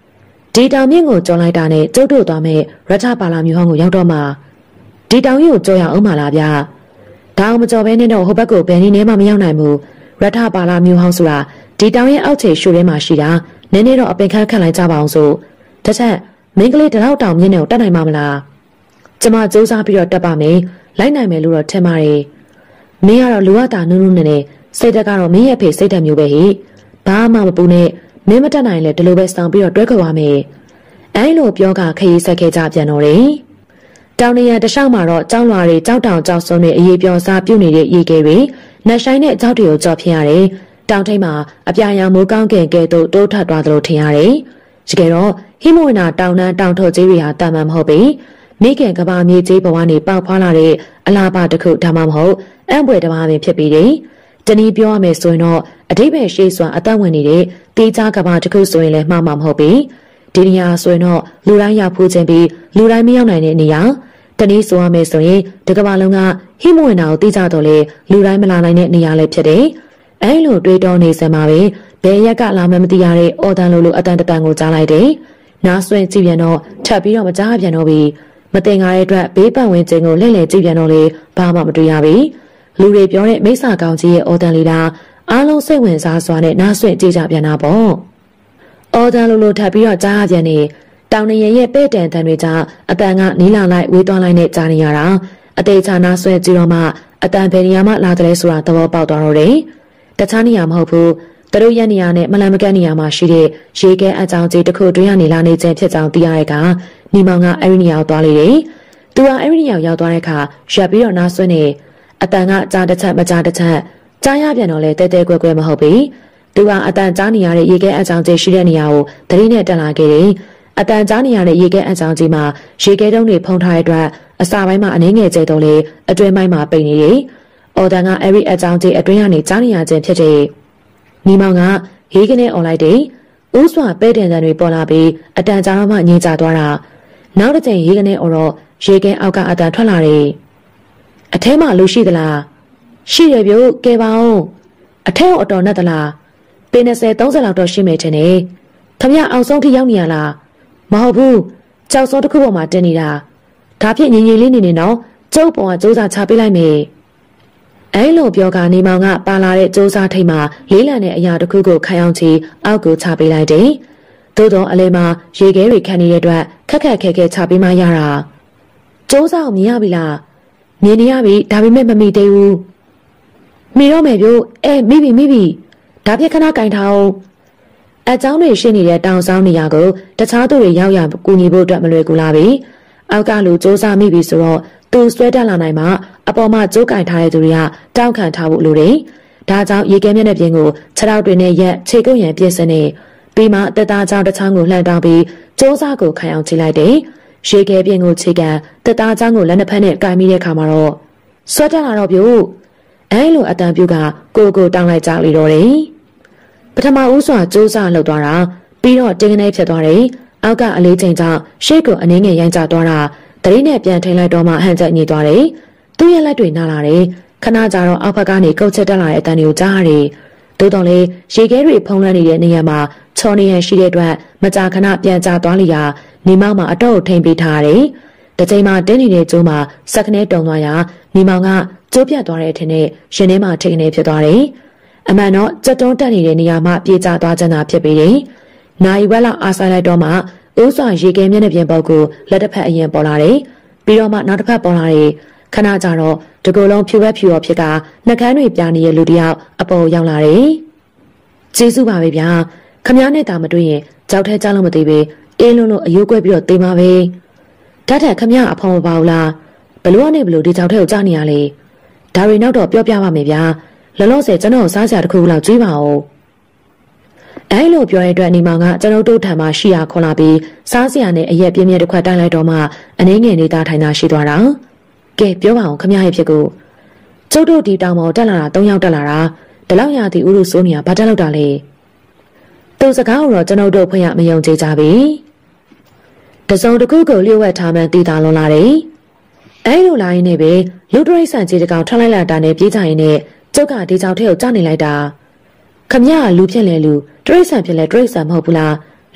Speaker 1: ဒီတောင်မြင့်ကိုကြော်လိုက်တာနဲ့ကျုပ်တို့သွားမဲ့ရထပါလာမျိုးဟောင်းကိုရောက်တော့မှဒီတောင်ကြီးကိုကြော်ရအောင်ပါလားဗျာဒါအောင်မကြော်ဘဲနဲ့တော့ဟိုဘက်ကိုဘယ်နည်းနဲ့မှမရောက်နိုင်ဘူးရထပါလာမျိုးဟောင်းဆိုတာဒီတောင်ရဲ့အောက်ခြေရှူထဲမှာရှိတာနည်းနည်းတော့အပင်ခတ်ခတ်လိုက်ကြပါအောင်ဆိုတစ်ချက်မင်းကလေးတလောက်တောင်မြင့်နေကိုတက်နိုင်မှာမလားကျမစူးစမ်းပြီးတော့တက်ပါမယ်လိုက်နိုင်မယ်လို့တော့ထင်ပါတယ်မင်းကတော့လူဝတာနုံနုံနဲ့နဲ့စိတ်တက်ကတော့မင်းရဲ့ဖေစိတ်တက်မျိုးပဲဟိဘာမှမပူနဲ့မင်းမတက်နိုင်လဲဒီလိုပဲစောင်းပြီးတော့တွဲခေါ်ပါမယ်အဲလိုပြောကခရီးဆက်ခဲ့ကြပြန်တော့တယ်တောင်နေရတလျှောက်မှာတော့ကြောက်လွာတွေကြောက်တောင်ကြောက်စွန်းတွေအေးပြောစားပြုတ်နေတဲ့ရေကဲတွေနှက်ဆိုင်တဲ့ကြောက်တွေကိုကြော်ဖြစ်ရတယ်တောင်ထိပ်မှာအပြာရောင်မိုးကောင်းကင်ကဲသို့တိုးထပ်သွားသလိုထင်ရတယ်တကယ်တော့ဟိမဝနာတောင်နှန်းတောင်ထုတ်ကြီးတွေဟာတာမန်မဟုတ်ပေမိခင်ကဘာမြေကြီးဘဝနေပေါက်ဖွာလာတဲ့အလားပါတစ်ခုဒါမှမဟုတ်အံ့ဘွယ်တစ်ပါးပင်ဖြစ်ပြီးတယ်တနည်းပြောရမယ်ဆိုရင်တော့အတိပ္ပယ်ရှိစွာအသက်ဝင်နေတဲ့တေးကြားကဘာတစ်ခုဆိုရင်လည်းမှားမှာမဟုတ်ပေဒီနေရာဆိုရင်တော့လူတိုင်းရောက်ဖို့ချင်းပြီးလူတိုင်းမရောက်နိုင်တဲ့နေရာတနည်းဆိုရမယ်ဆိုရင်ဒီကဘာလုံးကဟိမဝနာကိုသိကြတော့လေလူတိုင်းမလာနိုင်တဲ့နေရာလည်းဖြစ်တယ်အဲလိုတွေးတောနေစမှာပဲဘယ်ရက်ကလာမှမသိရတဲ့အော်တန်လိုလိုအတန်တပံကိုကြားလိုက်တယ်နားဆွင့်ကြည့်ပြန်တော့ထပ်ပြီးတော့မကြားပြန်တော့ပြီမတင်ကားတဲ့အတွက်ဘေးပတ်ဝန်းကျင်ကိုလှည့်လည်ကြည့်ပြန်တော့လေဘာမှမတွေ့ရပြီလူတွေပြောတဲ့မိစ္ဆာကောင်ကြီးရဲ့အော်တန်လေးတာအားလုံးစိတ်ဝင်စားစွာနဲ့နားဆွင့်ကြည့်ကြပြန်တာပေါ့အော်တန်လိုလိုထပ်ပြီးတော့ကြားပြန်နေတောင်နေရဲ့ပဲ့တန်တန်တွေကြောင့်အတန်ကနီးလာလိုက်ဝေးသွားလိုက်နဲ့ကြားနေရတာအသေးချာနားဆွင့်ကြည့်တော့မှအတန်ဘယ်နေရာမှလာတယ်ဆိုတာသဘောပေါက်သွားတော့တယ်တခြားနေရာမဟုတ်ဘူးသူတို့ရဲ့နေရာနဲ့မလန်မကန့်နေရာမှာရှိတဲ့ရေခဲအကြောင်းကြီးတစ်ခုတွင်းရနေလာနေခြင်းဖြစ်ကြောင်းသိရတဲ့အခါညီမောင်ကအဲ့ဒီနေရာကိုသွားလေတယ်။သူကအဲ့ဒီနေရာကိုရောက်သွားတဲ့အခါရပ်ပြီးတော့နားဆွနေအတန်ကကြားတစ်ချက်မကြားတစ်ချက်ကြားရပြန်တော့လေတဲတဲကွဲကွဲမဟုတ်ဘူး။သူကအတန်ကြားနေရတဲ့ရေခဲအကြောင်းကြီးရှိတဲ့နေရာကိုသတိနဲ့တက်လာခဲ့တယ်။အတန်ကြားနေရတဲ့ရေခဲအကြောင်းကြီးမှာရေခဲတုံးတွေဖုံးထားတဲ့အတွက်အစာပိုင်းမှာအနှင်းငယ်ကျတော့လေအတွင်းပိုင်းမှာပိတ်နေတယ်။အော်တန်ကအဲ့ဒီအကြောင်းကြီးအတွင်းကနေကြားနေရခြင်းဖြစ်တဲ့ညီမောင်ကဟေးကနေអော်လိုက်တယ်။ဦးစွာပဲ့တင်တန်တွေပေါ်လာပြီးအတန်ကြားတော့မှငြိမ်ချသွားတာ။နောက်တစ်ချိန်ဟေးကနေអော်တော့ရေကဲအောက်ကအတန်ထွက်လာတယ်။အထဲမှာလူရှိသလား။ရှိရပြို့ကဲပါအောင်။အထဲကိုအတော်နဲ့သလား။ပေနှစ်ဆယ်သုံးဆယ်လောက်တော့ရှိမယ်ထင်တယ်။ခမရအောင်ဆုံးထိရောက်နေရလား။မဟုတ်ဘူး။ကြောက်စောတစ်ခုပေါ်မှာတင်နေတာ။ဒါဖြစ်ငြိမ်ငြိမ်လေးနေနေတော့ကျုပ်ပေါ်ကစူးစာချပေးလိုက်မယ်။အဲလိုပြောကနေမောင်ကပါလာတဲ့စူးစာထိတ်မှာလေးလံတဲ့အရာတစ်ခုကိုခိုင်အောင်ချီအောက်ကိုချပေးလိုက်တယ်။သို့တော့အလဲမှာရေခဲတွေခံနေတဲ့အတွက်ခက်ခက်ခဲခဲချပေးမှရတာ။စူးစာကိုမြင်ရပြီလား။မြင်နေရပြီဒါပေမဲ့မမိသေးဘူး။မိတော့မယ်ပြို့အဲမိပြီမိပြီ။ဒါပြက်ခဏကင်ထားအောင်။အเจ้าတွေရှင်းနေတဲ့တောင်ဆောင်နေရာကိုတခြားသူတွေရောက်ရကူညီဖို့အတွက်မလွယ်ကူလာပြီ။အောက်ကလူစူးစာမိပြီဆိုတော့သူဆွဲတက်လာနိုင်မှအပေါ်မှာကြိုးကင်ထားတဲ့သူတွေကတောင်းခံထားဖို့လိုတယ်။ဒါကြောင့်ရေခဲမျက်နှာပြင်ကိုခြေထောက်တွေနဲ့ရက်ခြေကုပ်ရံပြည့်စနေပြီးမှတက်သားချောင်းတစ်ချောင်းကိုလှန်တောင်းပြီးစူးစာကိုခိုင်အောင်ချိလိုက်တယ်။ရေခဲပြင်ကိုခြေကန်တက်သားချောင်းကိုလက်နှစ်ဖက်နဲ့ကင်မိတဲ့အခါမှာတော့ဆွဲတက်လာတော့ပြို့အဲလိုအတန်ပြူကကိုကိုတောင်းလိုက်ကြလေတော့တယ်။ပထမဦးစွာစူးစာလှုပ်သွားတာပြီးတော့တင်းကနေဖြစ်သွားတယ်။အောက်ကအလေးချိန်ကြောင့်ရှေ့ကိုအနှင်းငယ်ရိုင်းကျသွားတာတရင်းနဲ့ပြန်ထိန်လိုက်တော့မှဟန်ချက်ညှိသွားတယ်။သူ့ရဲ့လက်တွေနားလာတယ်။ခဏကြာတော့အောက်ဘက်ကနေကုတ်ချက်တက်လာတဲ့အတန်တွေကိုကြားရတယ်။သို့တော်လေရေခဲတွေဖုံးလွှမ်းနေတဲ့နေရာမှာချော်နေရန်ရှိတဲ့အတွက်မကြာခဏပြန်ကျသွားလိရာနေမောင်မှာအတော့ထိန်ပေးထားရတယ်။တစ်ချိန်မှာတင်းနေတဲ့ကျိုးမှာစက်ကနေတုံသွားရာနေမောင်ကကျိုးပြတ်သွားတဲ့အထင်နဲ့ရင်ထဲမှာထိန်နေဖြစ်သွားတယ်။အမှန်တော့ကြက်တုံးတက်နေတဲ့နေရာမှာပြေးကျသွားကြတာဖြစ်ပေတယ်။နိုင်ဝက်လောက်အားဆိုင်လိုက်တော့မှဦးစွာရေခဲမျက်နှာပြင်ပေါက်ကိုလက်တစ်ဖက်အရင်ပေါ်လာတယ်။ပြီးတော့မှနောက်တစ်ဖက်ပေါ်လာတယ်။ခဏကြာတော့တကူလုံးဖြူဘက်ဖြူရောဖြစ်ကနှကန်းတွေပြနေတဲ့လူတယောက်အပေါ်ရောက်လာတယ်။ကျေးဇူးပါပဲဗျာ။ခမည်းနဲ့တာမတွေ့ရင်ကြောက်ထဲကြောက်လို့မသိပဲအေးလုံးလုံးအယိုးကွဲပြီးတော့တေးပါပဲ။ဓာတ်ထက်ခမည်းအဖော်မပါဘူးလား။ဘလို့ကနေဘလို့ဒီကြောက်ထဲကိုကြားနေရလေ။ဒါတွေနောက်တော့ပြောပြပါမယ်ဗျာ။လောလောဆယ်ကျွန်တော်စားစရာတစ်ခုလောက်ကြွေးပါဦး။အဲလိုပြောတဲ့အတွက်နေမောင်ကကျွန်တော်တို့ထံမှာရှိရခေါ်လာပြီးစားစရာနဲ့အရက်ပြင်းပြင်းတစ်ခွက်တိုင်းလိုက်တော့မှအနှင်းငယ်နေတာထိုင်တာရှိသွားတာကဲပြောပါအောင်ခမရရဲ့ဖြစ်ကိုကျုပ်တို့ဒီတောင်ပေါ်တက်လာတာ၃ယောက်တက်လာတာဒီလောက်ရသည်ဥရုစိုးနေရဘာတက်လောက်တာလဲသူစကားကိုတော့ကျွန်တော်တို့ဖွင့်ရမယုံကြည်ကြပြီတစုံတစ်ခုကိုလျှို့ဝှက်ထားမှန်းသိတာလွန်လာတယ်အဲလိုလာရင်းနဲ့ပဲလူတရိတ်ဆန်ကြီးတကောင်ထွက်လိုက်လာတာနဲ့ပြေးကြရင်နဲ့ကျုပ်ကဒီကြောင်ထဲကိုကျနေလိုက်တာခမရကလူဖြစ်လဲလူတရိတ်ဆန်ဖြစ်လဲတရိတ်ဆန်မဟုတ်ဘူးလား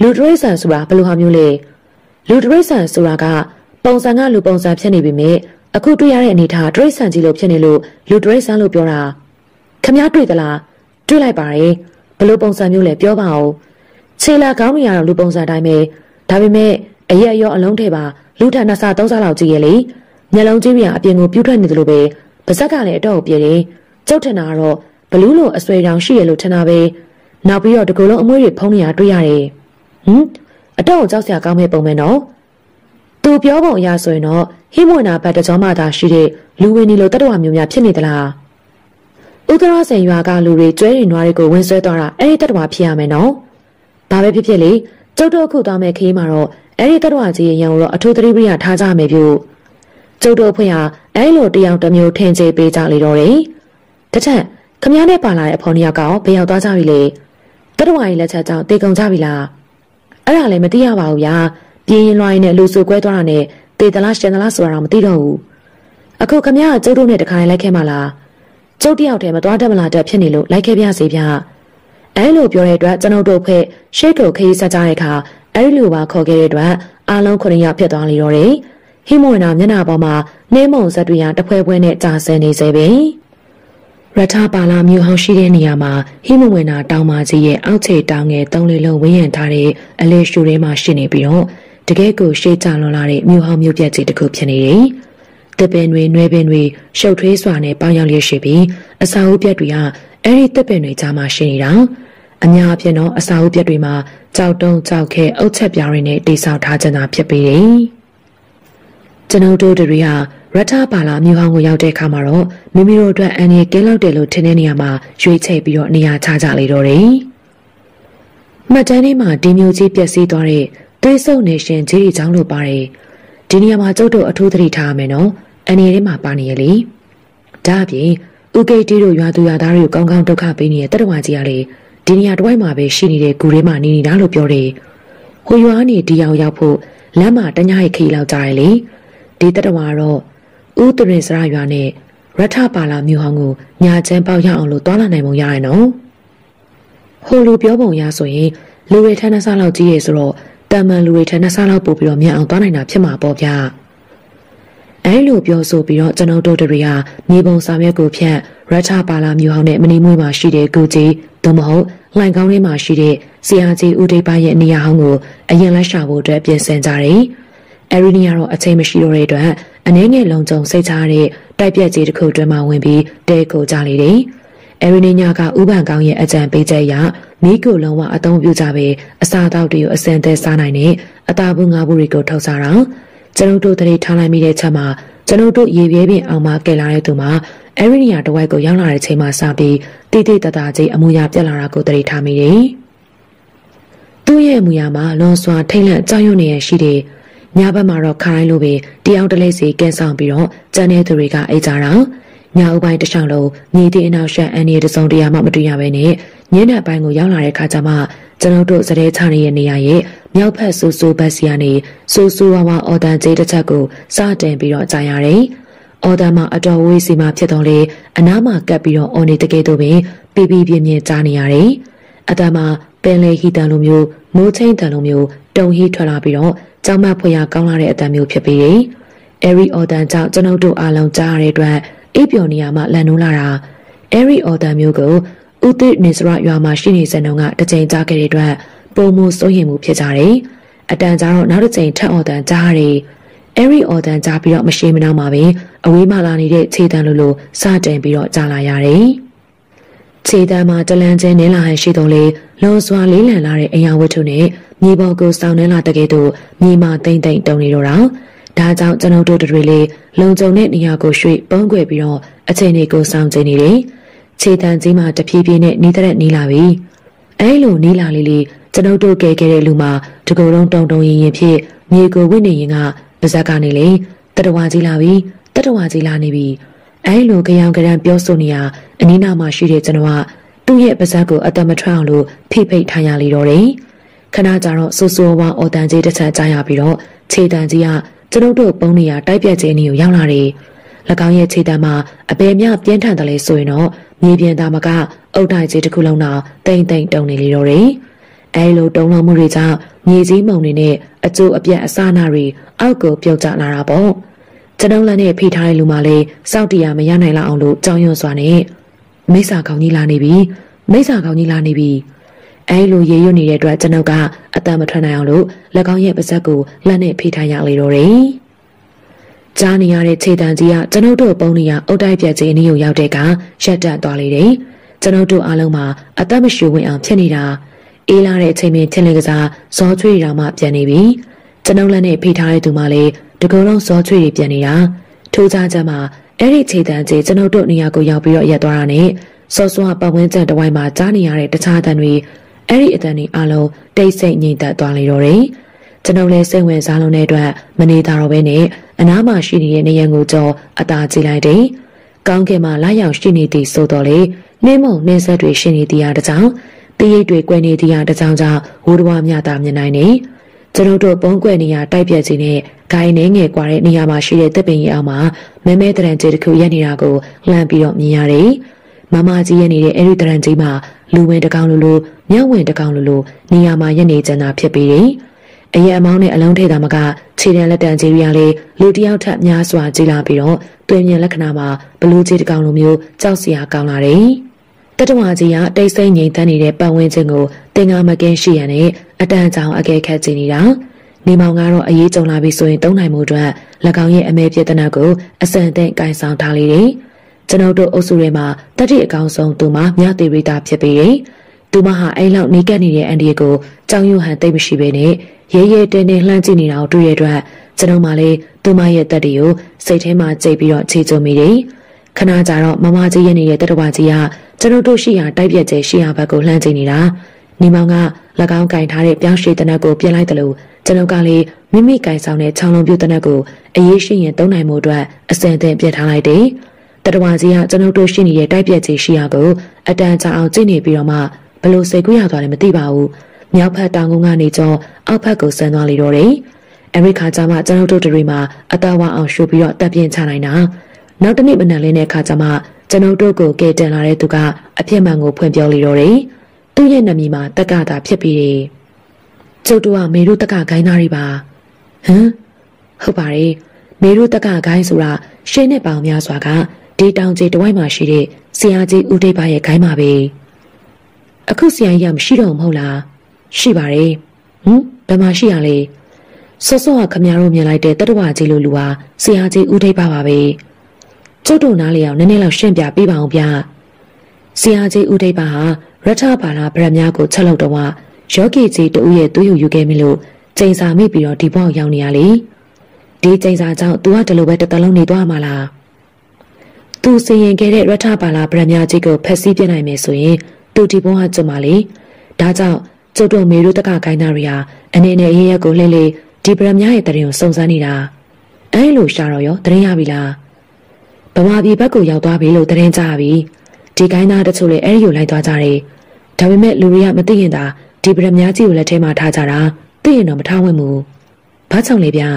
Speaker 1: လူတရိษံဆိုတာဘယ်လိုဟာမျိုးလဲလူတရိษံဆိုတာကပုံစံကလူပုံစံဖြစ်နေပြီမြဲအခုတွေ့ရတဲ့အနေထားတရိษံကြီးလို့ဖြစ်နေလို့လူတရိษံလို့ပြောတာခမည်းတွေ့သလားတွေ့လိုက်ပါရဲ့ဘယ်လိုပုံစံမျိုးလဲပြောပါဦးခြေလာကောင်းနေရတော့လူပုံစံတိုင်းပဲဒါပေမဲ့အရက်ရောအလုံးထဲပါလူထက်နှစ်ဆသုံးဆလောက်ကြီးရဲ့လေမျက်လုံးကြီးတွေကအပြင်ကိုပြူးထွက်နေတယ်လို့ပဲပါဇက်ကလည်းအတော့ကိုပြည့်တယ်ကျုပ်ထင်တာကတော့ဘလူးလိုအဆွေတောင်ရှိရလို့ထင်တာပဲနောက်ပြီးတော့ဒီကုလုံးအမွှေးတွေဖုံးနေတာတွေ့ရတယ်ဟမ်အတော့ကိုကြောက်စရာကောင်းမဲ့ပုံပဲနော်သူပြောပုံအရဆိုရင်တော့ဟိမွေနာဘတ်တကြောမှသာရှိတဲ့လူဝင်ဒီလိုတတ္တဝမျိုးများဖြစ်နေသလားဥဒရဆင်ရွာကလူတွေကျွဲရင်နွားတွေကိုဝင်ဆွဲသွားတာအဲ့ဒီတတ္တဝဖြစ်ရမယ်နော်ဘာပဲဖြစ်ဖြစ်လေကျုပ်တို့အခုသွားမဲ့ခရီးမှာတော့အဲ့ဒီတတ္တဝကြီးရဲ့ရံကိုတော့အထူးသတိပညာထားကြမယ်ပြုကျုပ်တို့အဖွဲ့ဟာအဲ့လိုတယောက်တစ်မျိုးထင်ကြေးပေးကြလေတော့တယ်တထက်ခမည်းနဲ့ပါလာတဲ့အဖော်နှစ်ယောက်ကဘယ်ရောက်သွားကြပြီလဲတတ္တဝကြီးလက်ချက်ကြောင့်တေကုန်ကြပြီလားအဲ့ဒါလည်းမသိရပါဘူးဗျာပြင်းရင်လွှိုင်းနဲ့လူစုကွဲသွားတာနဲ့တေသလားရှင်သလားဆိုတာတော့မသိတော့ဘူးအခုခမည်းကကျုပ်တို့နဲ့တခါလိုက်ခဲ့မှလားကျုပ်တယောက်တည်းမသွားတတ်မလားတက်ဖြစ်နေလို့လိုက်ခဲ့ပြစေဗျအဲ့လိုပြောတဲ့အတွက်ကျွန်ုပ်တို့ဖွဲ့ရှေ့ကိုခရီးဆက်ကြတဲ့အခါအဲ့လိုပါခေါ်ခဲ့တဲ့အတွက်အားလုံးခုနှစ်ယောက်ဖြစ်သွားလိမ့်တော့တယ်ဟိမွေနာမျက်နှာပေါ်မှာနှင်းမုံဇက်တွေရတဖွဲဖွဲနဲ့ကြာဆင်းနေစေပဲရထပါလာမြို့ဟောင်းရှိတဲ့နေရာမှာဟိမဝေနာတောင်မကြီးရဲ့အောက်ခြေတောင်ငယ်သုံးလေးလုံးဝင်းရံထားတဲ့အလေးရှူထဲမှာရှိနေပြီးတော့တကယ်ကိုရှေ့ကျလွန်လာတဲ့မြို့ဟောင်းမြို့ပြက်ကြီးတစ်ခုဖြစ်နေတယ်။တပင်တွေ၊နွဲပင်တွေရှုပ်ထွေးစွာနဲ့ပေါင်းရောက်လျက်ရှိပြီးအစာအုပ်ပြက်တွေကအဲ့ဒီတပင်တွေကြားမှာရှိနေတာအများအပြားတော့အစာအုပ်ပြက်တွေမှာကြောက်တုံးကြောက်ခဲအုတ်ချက်ပြားတွေနဲ့တိဆောက်ထားကြတာဖြစ်ပေတယ်။ကျွန်ုပ်တို့တွေကရထပါလာမြို့ဟောင်းကိုရောက်တဲ့အခါမှာတော့မိမိတို့အတွက်အန်ရီကင်းလောက်တယ်လို့ထင်တဲ့နေရာမှာရွေးချယ်ပြီးတော့နေရာချကြလေတော့တယ်။မှတ်တမ်းလေးမှာဒီမျိုးကြီးပျက်စီးသွားတဲ့သွေးဆုပ်နေရှင်ကြီးကြီးချောင်းလို့ပါတယ်။ဒီနေရာမှာကျုပ်တို့အထူးသတိထားရမယ်နော်။အန်ရီထဲမှာပါနေရလေ။ဒါအပြင်ဥကေတီတို့ရွာသူရွာသားတွေကိုကောင်းကောင်းဒုက္ခပေးနေတဲ့တတဝါကြီးကလေဒီနေရာတစ်ဝိုက်မှာပဲရှိနေတဲ့ဂူထဲမှာနေနေတာလို့ပြောတယ်။ဟိုရွာကနေဒီရောက်ရောက်ဖို့လမ်းမှာတညရဲ့ခီလောက်ကြားရလေ။ဒီတတဝါတော့ဦးတရင်စရရွာနဲ့ရထပါလာမြို့ဟောင်းကိုညာချမ်းပေါက်ရအောင်လို့တွာလာနိုင်ပုံရရနော်ဟိုလူပြောပုံရဆိုရင်လူတွေထန်းနှဆလောက်ကြီးရဆိုတော့တမန်လူတွေထန်းနှဆလောက်ပို့ပြီးတော့မြန်အောင်တွာနိုင်တာဖြစ်မှာပေါ့ဗျာအဲလိုပြောဆိုပြီးတော့ကျွန်တော်တို့တွေကမြေပုံစာရွက်ကိုဖြန့်ရထပါလာမြို့ဟောင်းနဲ့မနီမွေးမှာရှိတဲ့ကိုကြီးသို့မဟုတ်လှိုင်ကောင်းထဲမှာရှိတဲ့စီယာကြီးဦးဒိတ်ပါရဲ့နေရာဟောင်းကိုအရင်လက်ရှာဖို့အတွက်ပြင်ဆင်ကြတယ်အရီနီယာတော့အချိန်မရှိတော့တဲ့အတွက်အနေငယ်လုံးကြုံစိတ်ချတဲ့တိုက်ပြက်ကြီးတစ်ခုတွင်မှဝင်ပြီးတဲကိုကြလေတယ်။အရီနီယာကဥပန်ကောင်းရဲ့အကြံပေးချက်အရမိကိုလုံးဝအသုံးပြုကြပဲအစာတောက်တွေကိုအစင်သက်စားနိုင်တဲ့အတာဘူးငါးဘူးတွေကိုထုတ်စားတာကျွန်ုပ်တို့တရေထားလိုက်မိတဲ့ချက်မှာကျွန်ုပ်တို့ရေပြဲပင်အောင်မကဲလာတဲ့သူမှာအရီနီယာတဝိုက်ကိုရောက်လာတဲ့ချိန်မှာစပြီးတိတိတတာကြီးအမူအရာပြက်လာတာကိုတရေထားမိတယ်။သူ့ရဲ့အမူအရာမှာလွန်စွာထိတ်လန့်ကြောက်ရွံ့နေရရှိတဲ့ညဘက်မှာတော့ခါတိုင်းလိုပဲတယောက်တလေးစီကင်းဆောင်ပြီးတော့ကျန်တဲ့သူတွေကအိတ်ကြတာညအုပ်ပိုင်းတစ်ချောင်းလုံးမြေတီအနောက်ရှက်အန်ရီတစုံတရာမှမတွေ့ရဘဲနဲ့ညနေပိုင်းကိုရောက်လာတဲ့ခါကျမှကျွန်တော်တို့စတဲ့ချနေတဲ့နေရာရဲ့မြောက်ဖက်ဆူဆူဘက်စီကနေဆူဆူဝါဝါအော်တန်ကျေးတစ်ချက်ကိုစတင်ပြီးတော့ကြားရတယ်။အော်တန်မှာအတော်ဝေးစီမှာဖြစ်တော့လေအနားမှာကပ်ပြီးတော့အော်နေတကယ်တော့ပင်ပြပြပြင်းပြင်းကြားနေရတယ်။အတန်မှာပင်လေဟီတန်လိုမျိုးမိုးချင်းတန်လိုမျိုးတုံဟီထွက်လာပြီးတော့ကြောင်မဖွေရကောင်းလာတဲ့အတန်မျိုးဖြစ်ပြီးတယ်။အဲဒီအော်တန်ကြောင့်ကျွန်ုပ်တို့အားလုံးကြားရတဲ့အတွက်အိပ်ပျော်နေရမှလန်နိုးလာတာအဲဒီအော်တန်မျိုးကိုဥသိနေစရရွာမှာရှိနေစံတုန်းကတစ်ချိန်ကြားခဲ့တဲ့အတွက်ပုံမှုစိုးရင်မှုဖြစ်ကြတယ်။အတန်ကြားတော့နောက်တစ်ချိန်ထပ်အော်တန်ကြားရတယ်။အဲဒီအော်တန်ကြားပြီးတော့မရှိမနှောင်းပါပဲအဝေးမှလာနေတဲ့ခြေတံလိုလိုစတင်ပြီးတော့ကြားလာရတယ်။ခြေတံမှာတလန်းချင်းနင်းလာဟန်ရှိတော့လေလုံစွာလေးလံလာတဲ့အရာဝတ္ထုနဲ့မြေပေါ်ကိုစောင်းနှင်းလာတကယ်တော့မြေမှာတိမ့်တိမ့်တုံနေတော့တာဒါကြောင့်ကျွန်ုပ်တို့တွေလေလုံခြုံတဲ့နေရာကိုရွှေ့ပုံးကွယ်ပြီးတော့အချိန်လေးကိုစောင့်ကြည့်နေတယ်ခြေတံကြီးမှာတဖြည်းဖြည်းနဲ့နီးတဲ့နီးလာပြီအဲလိုနီးလာလေးလေးကျွန်ုပ်တို့ကဲခဲ့တဲ့လူမှာတကူလုံးတုံတုံရင်ရင်ဖြစ်မြေကိုဝိနေရင်ကပါဇက်ကနေလေတတဝါကြီးလာပြီတတဝါကြီးလာနေပြီအဲလိုကြောင်ကြံပြောဆိုနေရအနီးနားမှာရှိတဲ့ကျွန်တော်ကသူ့ရဲ့ပါဇက်ကိုအတမထွက်အောင်လို့ဖိဖိတ်ထားရလေတော့တယ်ခဏကြာတော့ဆူဆူဝါအော်တန်ကြီးတစ်ချက်ကြားရပြီးတော့ခြေတံကြီးကကျွန်ုပ်တို့ပုံနေရတိုက်ပြက်ခြင်းနေကိုရောက်လာတယ်။၎င်းရဲ့ခြေတံမှာအပေမြပြင်းထန်တယ်လေဆိုရင်တော့မြေပြင်သားမကအုတ်တိုင်ကြီးတစ်ခုလုံးတော့တိမ့်တိမ့်တုံနေလေတော့တယ်။အဲဒီလိုတုံလုံးမှုတွေကြောင့်မြေကြီးမုံတွေနဲ့အကျိုးအပြတ်အစနာတွေအောက်ကိုပြုတ်ကျလာတာပေါ့ကျွန်ုပ်လည်းနဲ့ဖိထားတဲ့လူမလေးစောက်တရားမရနိုင်လောက်အောင်လို့ကြောင်ရွံ့စွာနဲ့မိစ္ဆာကောင်းကြီးလာနေပြီမိစ္ဆာကောင်းကြီးလာနေပြီအဲလိုရေရွတ်နေတဲ့အတွက်ကျွန်ုပ်ကအတန်မထွက်နိုင်အောင်လို့၎င်းရဲ့ပါဇက်ကိုလက်နဲ့ဖိထားရလေတော့တယ်ကြားနေရတဲ့ခြေတံကြီးကကျွန်ုပ်တို့ပုံနေရအုတ်တိုက်ပြက်ကြီးအနည်းကိုရောက်တဲ့ကရက်တက်သွားလေတယ်ကျွန်ုပ်တို့အားလုံးမှာအသက်မရှူဝင်အောင်ဖြစ်နေတာအေးလာတဲ့အချိန်မှထင်လေကစားဇောချွေတောင်မှပြန်နေပြီကျွန်ုပ်လည်းနဲ့ဖိထားတဲ့သူမှလည်းတကူလုံးဇောချွေတွေပြန်နေတာထိုးကြကြမှာအဲ့ဒီခြေတံကြီးကျွန်ုပ်တို့နေရာကိုရောက်ပြီးတော့ရက်သွားတာနဲ့စောစောပတ်ဝန်းကျင်တစ်ဝိုင်းမှာကြားနေရတဲ့တခြားအတန်တွေအဲ့ဒီအတန်တွေအားလုံးတိတ်ဆိတ်ငြိမ်သက်သွားလေတော့တယ်ကျွန်ုပ်လည်းစိတ်ဝင်စားလုံးတဲ့အတွက်မနေတာတော့ဘဲနဲ့အနားမှာရှိနေတဲ့နေရန်ကိုကြောအသာကြည့်လိုက်တယ်ကောင်းကင်မှာလာရောက်ရှိနေသည်ဆိုတော့လေနှင်းမုံနှင်းဆက်တွေရှိနေသည်အားတကြောင်တရိပ်တွေကွယ်နေသည်အားတကြောင်ကြောင့်ဝိုးတော်မြတာမြင်နိုင်နေကျွန်ုပ်တို့ပုံကွယ်နေရတိုက်ပြက်ခြင်းနဲ့ဂိုင်းနေငယ်ကွာတဲ့နေရာမှာရှိတဲ့တပ်ပင်ကြီးအောင်မှာမဲမဲတရံကြီးတစ်ခုရက်နေတာကိုလှမ်းပြီးတော့မြင်ရတယ်မမကြီးရဲ့နေတဲ့အဲ့ဒီတရံကြီးမှာလူဝင်တကောင်လိုလိုမြောက်ဝင်တကောင်လိုလိုနေရာမှာရက်နေကြတာဖြစ်ပြီးတယ်အရက်အမောင်းနဲ့အလုံးထိတာမကခြေတံလက်တံကြီးတွေကလည်းလူတယောက်ထက်များစွာကြီးလာပြီးတော့တွင်မြင်လက္ခဏာမှာဘလူးကြီးတကောင်လိုမျိုးကြောက်စရာကောင်းလာတယ်တတဝါကြီးကတိတ်ဆိတ်ငြိမ်သက်နေတဲ့ပတ်ဝန်းကျင်ကိုတင်ကားမကင်းရှိရတဲ့အတန်ကြောင်အကဲခတ်ကြည့်နေတာနေမောင်ကတော့အရေးကြုံလာပြီဆိုရင်တုံးနိုင်မှုအတွက်၎င်းရဲ့အမဲပြည့်တနက်ကိုအစံသင့်ကင်ဆောင်ထားလေတယ်ကျွန်ုပ်တို့အုပ်စုတွေမှာတတိအကောင်ဆုံးသူမှမြသေးရိတာဖြစ်ပြီးတယ်သူမဟာအဲ့လောက်နေကက်နေတဲ့အန်ဒီကိုကြောင်ရွဟန်သိမ့်မရှိဘဲနဲ့ရဲရဲတဲတဲလှမ်းကြည့်နေတာကိုတွေ့ရတဲ့အတွက်ကျွန်တော်မှလည်းသူမရဲ့တက်တွေကိုစိတ်ထဲမှာကြိတ်ပြီးတော့ခြေကျုံမိတယ်ခဏကြာတော့မမကြီးရဲ့နေတဲ့တတဝါကြီးကကျွန်တော်တို့ရှိရာတိုက်ပြက်ကျဲရှိရာဘက်ကိုလှမ်းကြည့်နေတာနေမောင်က၎င်းကင်ထားတဲ့ပြောင်းရွှေတနက်ကိုပြင်လိုက်တယ်လို့ကျွန်တော်ကလည်းမိမိကင်ဆောင်တဲ့ချောင်းလုံးပြတနက်ကိုအရေးရှိရင်သုံးနိုင်မှုအတွက်အစင်သင့်ပြထားလိုက်တယ်တတဝါကြီးကကျွန်တော်တို့ရှိနေတဲ့တိုက်ပြက်ကျဲရှိရာကိုအတန်ကြာအောင်ကြည့်နေပြီးတော့မှဘလို့စိတ်ကူးရသွားတယ်မသိပါဘူးမြောက်ဖက်တောင်ကုန်းကနေကျော်အောက်ဖက်ကိုဆန်းသွားလေတော့တယ်အမေရိကကျမှကျွန်တော်တို့တွေမှာအသားဝအောင်ရှုပ်ပြီးတော့တပ်ပြင်းချနိုင်တာနောက်တစ်နေ့မနက်လင်းတဲ့အခါကျမှကျွန်တော်တို့ကိုကဲတင်လာတဲ့သူကအဖြစ်မှန်ကိုဖွင့်ပြောလေတော့တယ်သူ့ရဲ့နာမည်မှာတက္ကတာဖြစ်ပြီးတယ်ကျုပ်တို့ကမေရုတက္ကဂိုင်းသားတွေပါဟမ်ဟုတ်ပါတယ်မေရုတက္ကဂိုင်းဆိုတာရှင်းနဲ့ပေါင်များစွာကဒီတောင်ကြီးတဝိုက်မှာရှိတဲ့ဆရာကြီးဦးတိတ်ပါရဲ့ဂိုင်းပါပဲအခုဆရာကြီးကမရှိတော့မဟုတ်လားရှိပါတယ်ဟမ်ဘယ်မှာရှိရလဲစောစောကခမရတို့မြင်လိုက်တဲ့တတဝါကြီးလိုလူဟာဆရာကြီးဦးထိပ်ပါပါပဲကျုပ်တို့နားလေအောင်နည်းနည်းလောက်ရှင်းပြပေးပါအောင်ဗျဆရာကြီးဦးထိပ်ပါဟာရထဘာလာဗရမ ्या ကိုချက်လောက်တော့ယောဂီကြီးတူရဲ့သူ့ယူယူခဲ့မိလို့ကျိန်စာမိပြီးတော့ဒီဘောက်ရောက်နေရလေဒီကျိန်စာကြောင့် तू ကဒီလိုပဲတတလုံးနေသွားမှာလား तू စီရင်ခဲ့တဲ့ရထဘာလာဗရမ ्या ကြီးကိုဖက်စီးပြနိုင်မယ်ဆိုရင်သူဒီဘောကကြွမှာလေဒါကြောင့်ကျုပ်တို့မေရုတက္ကခိုင်းသားတွေဟာအနေနဲ့ရဲရဲကိုလှည့်လေဒီဗရမ ्या ရဲ့တရင်ကိုစုံစမ်းနေတာအဲလိုရှာတော့ရောတရင်ရပြီလားဗမာပြည်ဘက်ကိုရောက်သွားပြီလို့တရင်ကြားပြီဒီခိုင်းသားတချို့လည်းအဲဒီကိုလိုက်သွားကြတယ်ဒါပေမဲ့လူတွေကမသိရင်သာဒီဗရမ ्या ကြီးကိုလက်ထဲမှာထားကြတာသိရင်တော့မထားဝင်ဘူးဘာကြောင့်လဲဗျ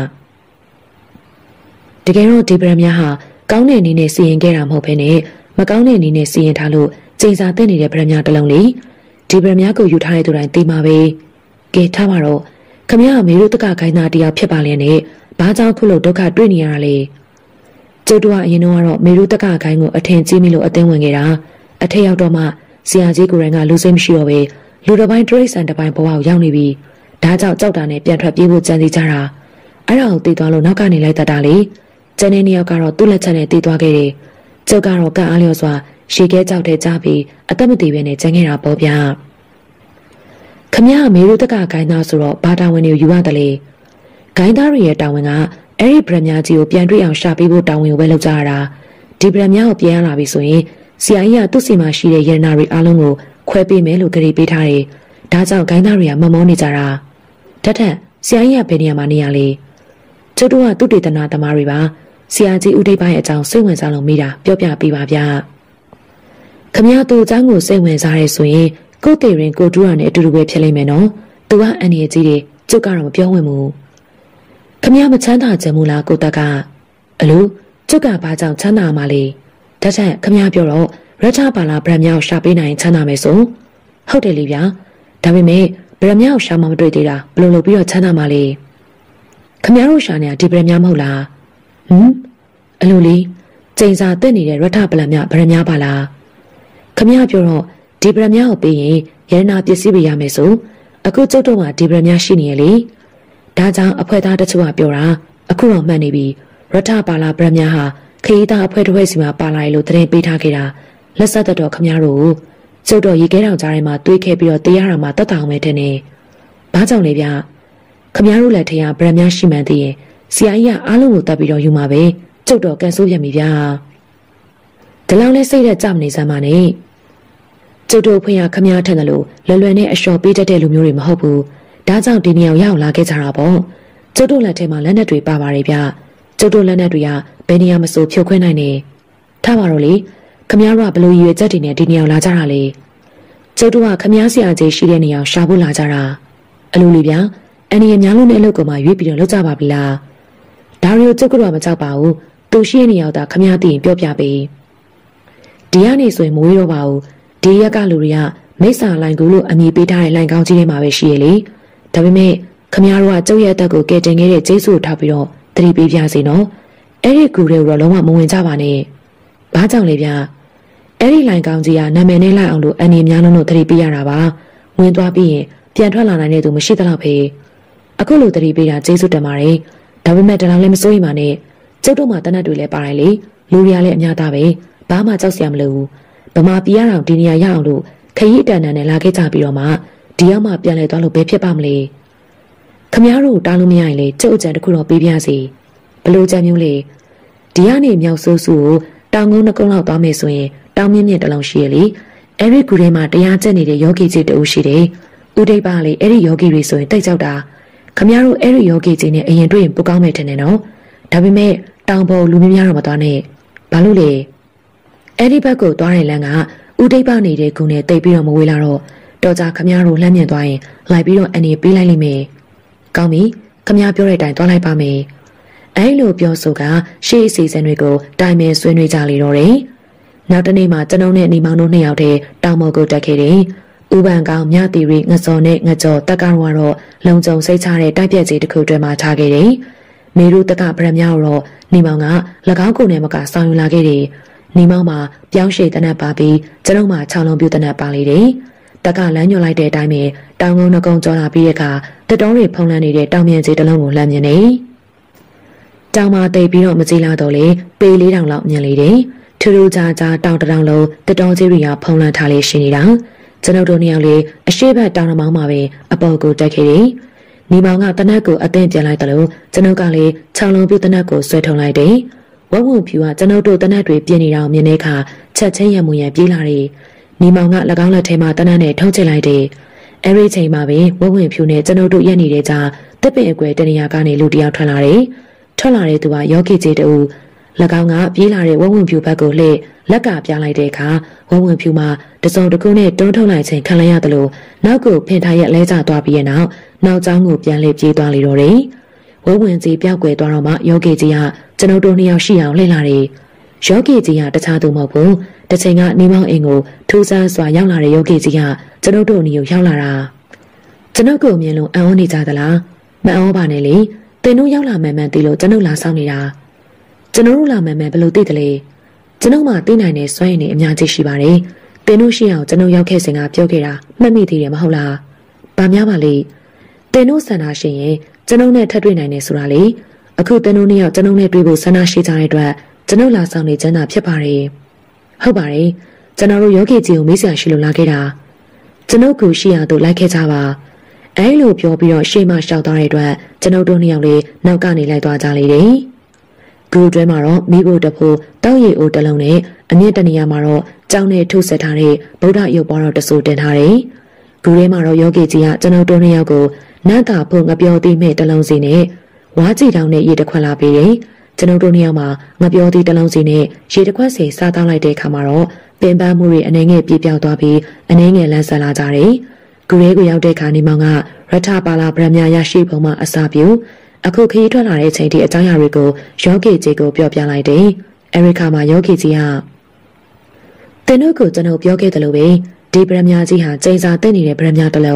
Speaker 1: တကယ်တော့ဒီဗရမ ्या ဟာကောင်းတဲ့အနေနဲ့စီရင်ခဲ့တာမဟုတ်ဘဲနဲ့မကောင်းတဲ့အနေနဲ့စီရင်ထားလို့ကျိန်စာတက်နေတဲ့ဗရမ ्या တစ်လုံးလေဒီဗရမ ्या ကိုယူထားတဲ့သူတိုင်းသိမှာပဲကဲထားပါတော့ခမရမေရုတက္ကခိုင်းသားတရားဖြစ်ပါလျက်နဲ့ဘာကြောင့်ခုလိုဒုက္ခတွေ့နေရတာလဲကျုပ်တို့ကအရင်တော့မေရုတက္ကခိုင်းကိုအထင်ကြီးမိလို့အသိဝင်ခဲ့တာအထက်ရောက်တော့မှဆရာကြီးကိုယ်တိုင်ကလူစိတ်မရှိတော့ပဲလူတစ်ပိုင်းတရိတ်ဆန်တစ်ပိုင်းဘဝကိုရောက်နေပြီဒါကြောင့်ကြောက်တာနဲ့ပြန်ထွက်ပြေးဖို့ကြံစီကြတာအဲ့ဒါကိုသိသွားလို့နောက်ကနေလိုက်တတ်တာလေကျန်တဲ့နှစ်ယောက်ကတော့သူ့လက်ချက်နဲ့သိသွားခဲ့တယ်ကျုပ်ကတော့ကန့်အားလျော်စွာရှေကဲကြောက်တဲ့ကြပြီးအသက်မတည်ပဲနဲ့ကျန်ခဲ့တာပေါ့ဗျာခမရမေရုတက္ကဂိုင်းသားဆိုတော့ဘာတာဝန်တွေကိုယူရတယ်လေဂိုင်းသားတွေရဲ့တာဝန်ကအဲ့ဒီဗရမ ्या ကြီးကိုပြန်တွေ့အောင်ရှာပေးဖို့တာဝန်ကိုပဲလုပ်ကြရတာဒီဗရမ ्या ကိုပြန်ရလာပြီဆိုရင်ဆရာကြီးကသူ့စီမှာရှိတဲ့ရတနာတွေအားလုံးကိုခွဲပေးမယ်လို့ကြိပေးထားတယ်ဒါကြောင့်ဂိုင်းသားတွေကမမောနေကြတာတတ်ထက်ဆရာကြီးကဘယ်နေရာမှာနေရလဲကျုပ်တို့ကသူ့ဒေသနာသမားတွေပါဆရာကြီးဦးထိပ်ပိုင်းအကြောင်းစိတ်ဝင်စားလို့မိတာပြောပြပေးပါဗျာခမရသူ့အကြောင်းကိုစိတ်ဝင်စားရဲဆိုရင်ကိုတေရင်ကိုတူရာနဲ့အတူတူပဲဖြစ်လိမ့်မယ်နော်သူကအန်ဒီရဲ့ကြီးတွေကျုပ်ကတော့မပြောဝင်ဘူးခမရမချမ်းသာကြဘူးလားကိုတက်ကအလိုကျုပ်ကဘာကြောင့်ချမ်းသာမှာလဲဒါချက်ခမရပြောတော့ရထဘာလာဗရမ ्या ကိုရှာပေးနိုင်ချမ်းသာမယ်ဆိုဟုတ်တယ်လေဗျာဒါပေမဲ့ဗရမများကိုရှာမှမတွေ့သေးတာဘလို့လို့ပြီးတော့ချမ်းသာမှလေခမရတို့ရှာနေတာဒီဗရမများမဟုတ်လားဟမ်အလိုလေးကျိန်စာတက်နေတဲ့ရထပလန်မြဗရမများပါလားခမရပြောတော့ဒီဗရမများကိုပေးရင်ရတနာပစ္စည်းပေးရမယ်ဆိုအခုကျုပ်တို့ကဒီဗရမများရှိနေရလေဒါကြောင့်အဖွဲသားတချို့ကပြောတာအခုတော့မှတ်နေပြီရထပါလာဗရမများဟာခရီးသားအဖွဲတစ်ဝက်စီမှာပါလာရလို့တရင်ပေးထားခဲ့တာလက်ဆက်တော်ခမရတို့ကျုပ်တို့ရေခဲတောင်ကြားထဲမှာတွေးခဲ့ပြီးတော့တရားရမှာတတ်တောင်ပဲတဲ့နေဘာကြောင့်လဲဗျခမရတို့လည်းထင်ရဗရမများရှိမှန်းသိရင်ဆရာကြီးကအားလုံးကိုတတ်ပြီးတော့ယူမှာပဲကျုပ်တော့ကန်ဆိုးပြန်ပြီဗျာဒီလောက်လဲစိတ်နဲ့ကြမနေစမ်းပါနဲ့ကျုပ်တို့ဖွင့်ရခမရထက်တယ်လို့လွယ်လွယ်နဲ့အလျှော်ပေးတတ်တဲ့လူမျိုးတွေမဟုတ်ဘူးဒါကြောင့်ဒီနေရာရောက်လာခဲ့ကြတာပေါ့ကျုပ်တို့လက်ထဲမှာလက်နက်တွေပါပါတယ်ဗျကျုပ်တို့လက်နက်တွေကဘယ်နေရာမဆိုဖြိုခွင်းနိုင်နေထားပါတော့လေခမရတို့ကဘလို့ရည်ရွယ်ချက်တွေနဲ့ဒီနေရာလာကြတာလေကျုပ်တို့ကခမရဆရာကြီးရှိတဲ့နေရာရှာဖို့လာကြတာအလိုလေးဗျအန်ဒီရဲ့များလုံးနဲ့အလုပ်ကမှရွေးပြီးတော့လောက်ကြပါပြီလားဒါရီကိုကျုပ်ကတော့မကြောက်ပါဘူးသူရှိတဲ့နေရာကခမရသိရင်ပြောပြပေးဒီကနေဆိုရင်မဝေးတော့ပါဘူးဒီရက်ကလူတွေကမိစ္ဆာလိုင်ကူလို့အမည်ပေးထားတဲ့လိုင်ကောင်းကြီးထဲမှာပဲရှိရလေဒါပေမဲ့ခမရတို့ကကျုပ်ရဲ့အသက်ကိုကယ်တင်ခဲ့တဲ့ကျေးဇူးကိုထားပြီးတော့တတိပေးပြစီနော်အဲ့ဒီကူတွေကိုတော့လုံးဝမဝင်ကြပါနဲ့ဘာကြောင့်လဲဗျအဲ့ဒီလိုင်ကောင်းကြီးကနာမည်နဲ့လိုက်အောင်လို့အန်ဒီများလုံးတို့တတိပေးရတာပါဝင်သွားပြီးရင်ပြန်ထွက်လာနိုင်တဲ့သူမရှိသလောက်ပဲအခုလိုတတိပေးတာကျေးဇူးတင်ပါတယ်ဒါပေမဲ့တလောင်လည်းမစိုးရိမ်ပါနဲ့ကျုပ်တို့မှတနတ်တွေလည်းပါတယ်လေလူတွေကလည်းအများသားပဲဘာမှကြောက်စရာမလိုဘူးဗမာပြည်ရအောင်ဒီနေရာရအောင်လို့ခရီးအတန်တန်နဲ့လာခဲ့ကြပြီးတော့မှဒီရောက်မှပြန်လဲသွားလို့ဘယ်ဖြစ်ပါမလဲခမည်းတော်တားလို့မရရင်လေကျုပ်အကြံတစ်ခုတော့ပေးပြစီဘလို့ကြံမျိုးလေဒီကနေမြောက်ဆိုးဆူကိုတောင်ကုန်းနှကုန်းလောက်သွားမယ်ဆိုရင်တောင်မြင့်မြင့်တလုံးရှိရလေအဲ့ဒီကူထဲမှာတရားကျက်နေတဲ့ယောဂီကြီးတူရှိတယ်ဥဒိပါလေအဲ့ဒီယောဂီတွေဆိုရင်တိတ်ကြောက်တာခမည်းတော်အဲ့ဒီယောဂီကြီးနဲ့အရင်တွေ့ရင်ပိုကောင်းမယ်ထင်တယ်နော်ဒါပေမဲ့တောင်ပေါ်လူမျိုးများတော့မသွားနဲ့ဘာလို့လဲအဲ့ဒီဘက်ကိုသွားတဲ့လမ်းကဥဒိပါနေတဲ့ကုနဲ့တိတ်ပြီးတော့မဝေးလာတော့တော်ကြခမည်းတော်လှမ်းမြင်သွားရင်လိုက်ပြီးတော့အနေပေးလိုက်လိမ့်မယ်ကောင်းပြီခမည်းပြောတဲ့အတိုင်းသွားလိုက်ပါမယ်အဲ့လိုပြောဆိုကရှေ့အစီအစဉ်တွေကိုတိုင်ပင်ဆွေးနွေးကြလေတော့တယ်နောက်တနေ့မှာကျွန်ုပ်နဲ့ညီမောင်တို့နှစ်ယောက်တည်းတောင်ပေါ်ကိုတက်ခဲ့တယ်ဥပန်ကောင်မြတီရီငစော်နဲ့ငကြော်တက်ကောင်ကတော့လုံခြုံစိတ်ချတဲ့တိုက်ပြက်ကြီးတစ်ခုတွင်မှထားခဲ့တယ်မေရုတကဗရမများတော့ညီမောင်က၎င်းကိုယ်နဲ့မကဆောင်ယူလာခဲ့တယ်ညီမောင်မှာပြောင်းရှည်တနက်ပါပြီးကျွန်ုပ်မှာခြောက်လုံးပြူတနက်ပါလေတယ်တက်ကလမ်းညွှန်လိုက်တဲ့အတိုင်းပဲတောင်ကုန်းနှကုန်းကြောလာပြီးတဲ့အခါတတော်တွေဖုံးလန်းနေတဲ့တောင်မြင့်ကြီးတစ်လုံးကိုလှမ်းမြင်နေတောင်မှာတိတ်ပြီးတော့မကြည့်လာတော့လေပေလေးတောင်လောက်မြင်လေတယ်ထူးထူးခြားခြားတောင်တောင်လုံးတတော်ကြီးတွေကဖုံးလန်းထားလေးရှိနေတာကျွန်ုပ်တို့နှစ်ယောက်လေးအရှိဘက်တောင်နှမောင်းမှာပဲအပေါ်ကိုတက်ခဲ့တယ်ညီမောင်ကတနက်ကိုအသင့်ပြန်လိုက်တယ်လို့ကျွန်ုပ်ကလည်းခြောက်လုံးပြတနက်ကိုဆွဲထုံလိုက်တယ်ဝဝုံဖြူကကျွန်ုပ်တို့တနက်တွေပြင်းနေတာကိုမြင်တဲ့အခါချက်ချင်းရံမှုရံပြေးလာတယ်ညီမောင်က၎င်းလက်ထဲမှာတနက်နဲ့ထုံးချလိုက်တယ်အဲ့ဒီချိန်မှာပဲဝဝုံဖြူနဲ့ကျွန်ုပ်တို့ရက်နေတဲ့ကြားတစ်ပင်အကွယ်တနေရာကနေလူတယောက်ထွက်လာတယ်ထွက်လာတဲ့သူကယောဂီကြီးတူ၎င်းကပြေးလာတဲ့ဝဝုံဖြူဘက်ကိုလှည့်လက်ကပြလိုက်တဲ့အခါဝဝုံဖြူမှာတစုံတစ်ခုနဲ့တွန်းထုတ်လိုက်ခြင်းခံလိုက်ရတယ်လို့နောက်ကိုဖင်ထားရက်လဲကျသွားပြီးတဲ့နောက်နောက်ကျောင်းကိုပြန်လှည့်ပြေးသွားလေတော့တယ်ဝဝုံကြီးပြောက်ွယ်သွားတော့မှယောဂီကြီးကကျွန်ုပ်တို့နှစ်ယောက်ရှိအောင်လှည့်လာတယ်ယောဂီကြီးကတခြားသူမဟုတ်ဘူးတစ်ချိန်ကနေမောင်အိမ်ကိုထူးဆန်းစွာရောက်လာတဲ့ယောဂီကြီးကကျွန်ုပ်တို့နေကိုရောက်လာတာကျွန်ုပ်ကိုမြင်လို့အံ့ဩနေကြသလားမအံ့ဩပါနဲ့လေတင်တို့ရောက်လာမှန်မှန်သိလို့ကျွန်ုပ်လာဆောင်နေတာကျွန်တော်တို့လာမှန်မှန်ဘယ်လိုသိတယ်လဲကျွန်ုပ်မှသိနိုင်တဲ့စွမ်းရည်တွေအများကြီးရှိပါတယ်တင်တို့ရှိအောင်ကျွန်ုပ်ရောက်ခဲ့စဉ်ကပြောခဲ့တာမှတ်မိသေးတယ်မဟုတ်လားဗာများပါလေတင်တို့ဆန္ဒရှိရင်ကျွန်ုပ်နဲ့ထပ်တွေ့နိုင်တယ်ဆိုတာလေအခုတင်တို့နှစ်ယောက်ကျွန်ုပ်နဲ့တွေ့ဖို့ဆန္ဒရှိကြတဲ့အတွက်ကျွန်ုပ်လာဆောင်နေကြတာဖြစ်ပါတယ်ဟုတ်ပါတယ်ကျွန်တော်တို့ယောဂီကြီးကိုမေးစရာရှိလို့လာခဲ့တာကျွန်ုပ်ကိုရှိရသူလိုက်ခဲ့ကြပါအဲလိုပြောပြီးတော့ရှေ့မှရှောက်သွားတဲ့အတွက်ကျွန်ုပ်တို့နှစ်ယောက်လေးနောက်ကနေလိုက်သွားကြလေတယ်ဂူတွဲမှာတော့မိဖို့တဖို့တောက်ရည်အိုတလုံးနဲ့အမြင့်တနေရာမှာတော့ကြောင်းနဲ့ထုဆက်ထားတဲ့ဗုဒ္ဓရုပ်ပွားတော်တဆူတင်ထားတယ်ဂူထဲမှာတော့ယောဂီကြီးကကျွန်ုပ်တို့နှစ်ယောက်ကိုနတ်တာဖို့ငပြောသေးမဲ့တလုံးစီနဲ့ဝါးကြည်တောင်နဲ့ရေတစ်ခွက်လာပေးတယ်ကျွန်ုပ်တို့နှစ်ယောက်မှာငပြောသေးတလုံးစီနဲ့ရေတစ်ခွက်စီစားတောင်းလိုက်တဲ့အခါမှာတော့ပင်ပန်းမှုတွေအနေငယ်ပြေပြောက်သွားပြီးအနေငယ်လန်းဆန်လာကြတယ်ဂူရဲကိုရောက်တဲ့အခါနေမောင်ကရထပါလာဗရမရရှိပုံမှာအစာပြူအခုခရီးထွက်လာတဲ့ချိန်ထိအကြောင်းအရာတွေကိုယောဂီကြီးကိုပြောပြလိုက်တယ်။အဲဒီခါမှာယောဂီကြီးကတင်တို့ကိုကျွန်တော်ပြောခဲ့တယ်လို့ပဲဒီဗရမကြီးဟာကျိန်စာတက်နေတဲ့ဗရမတစ်လုံး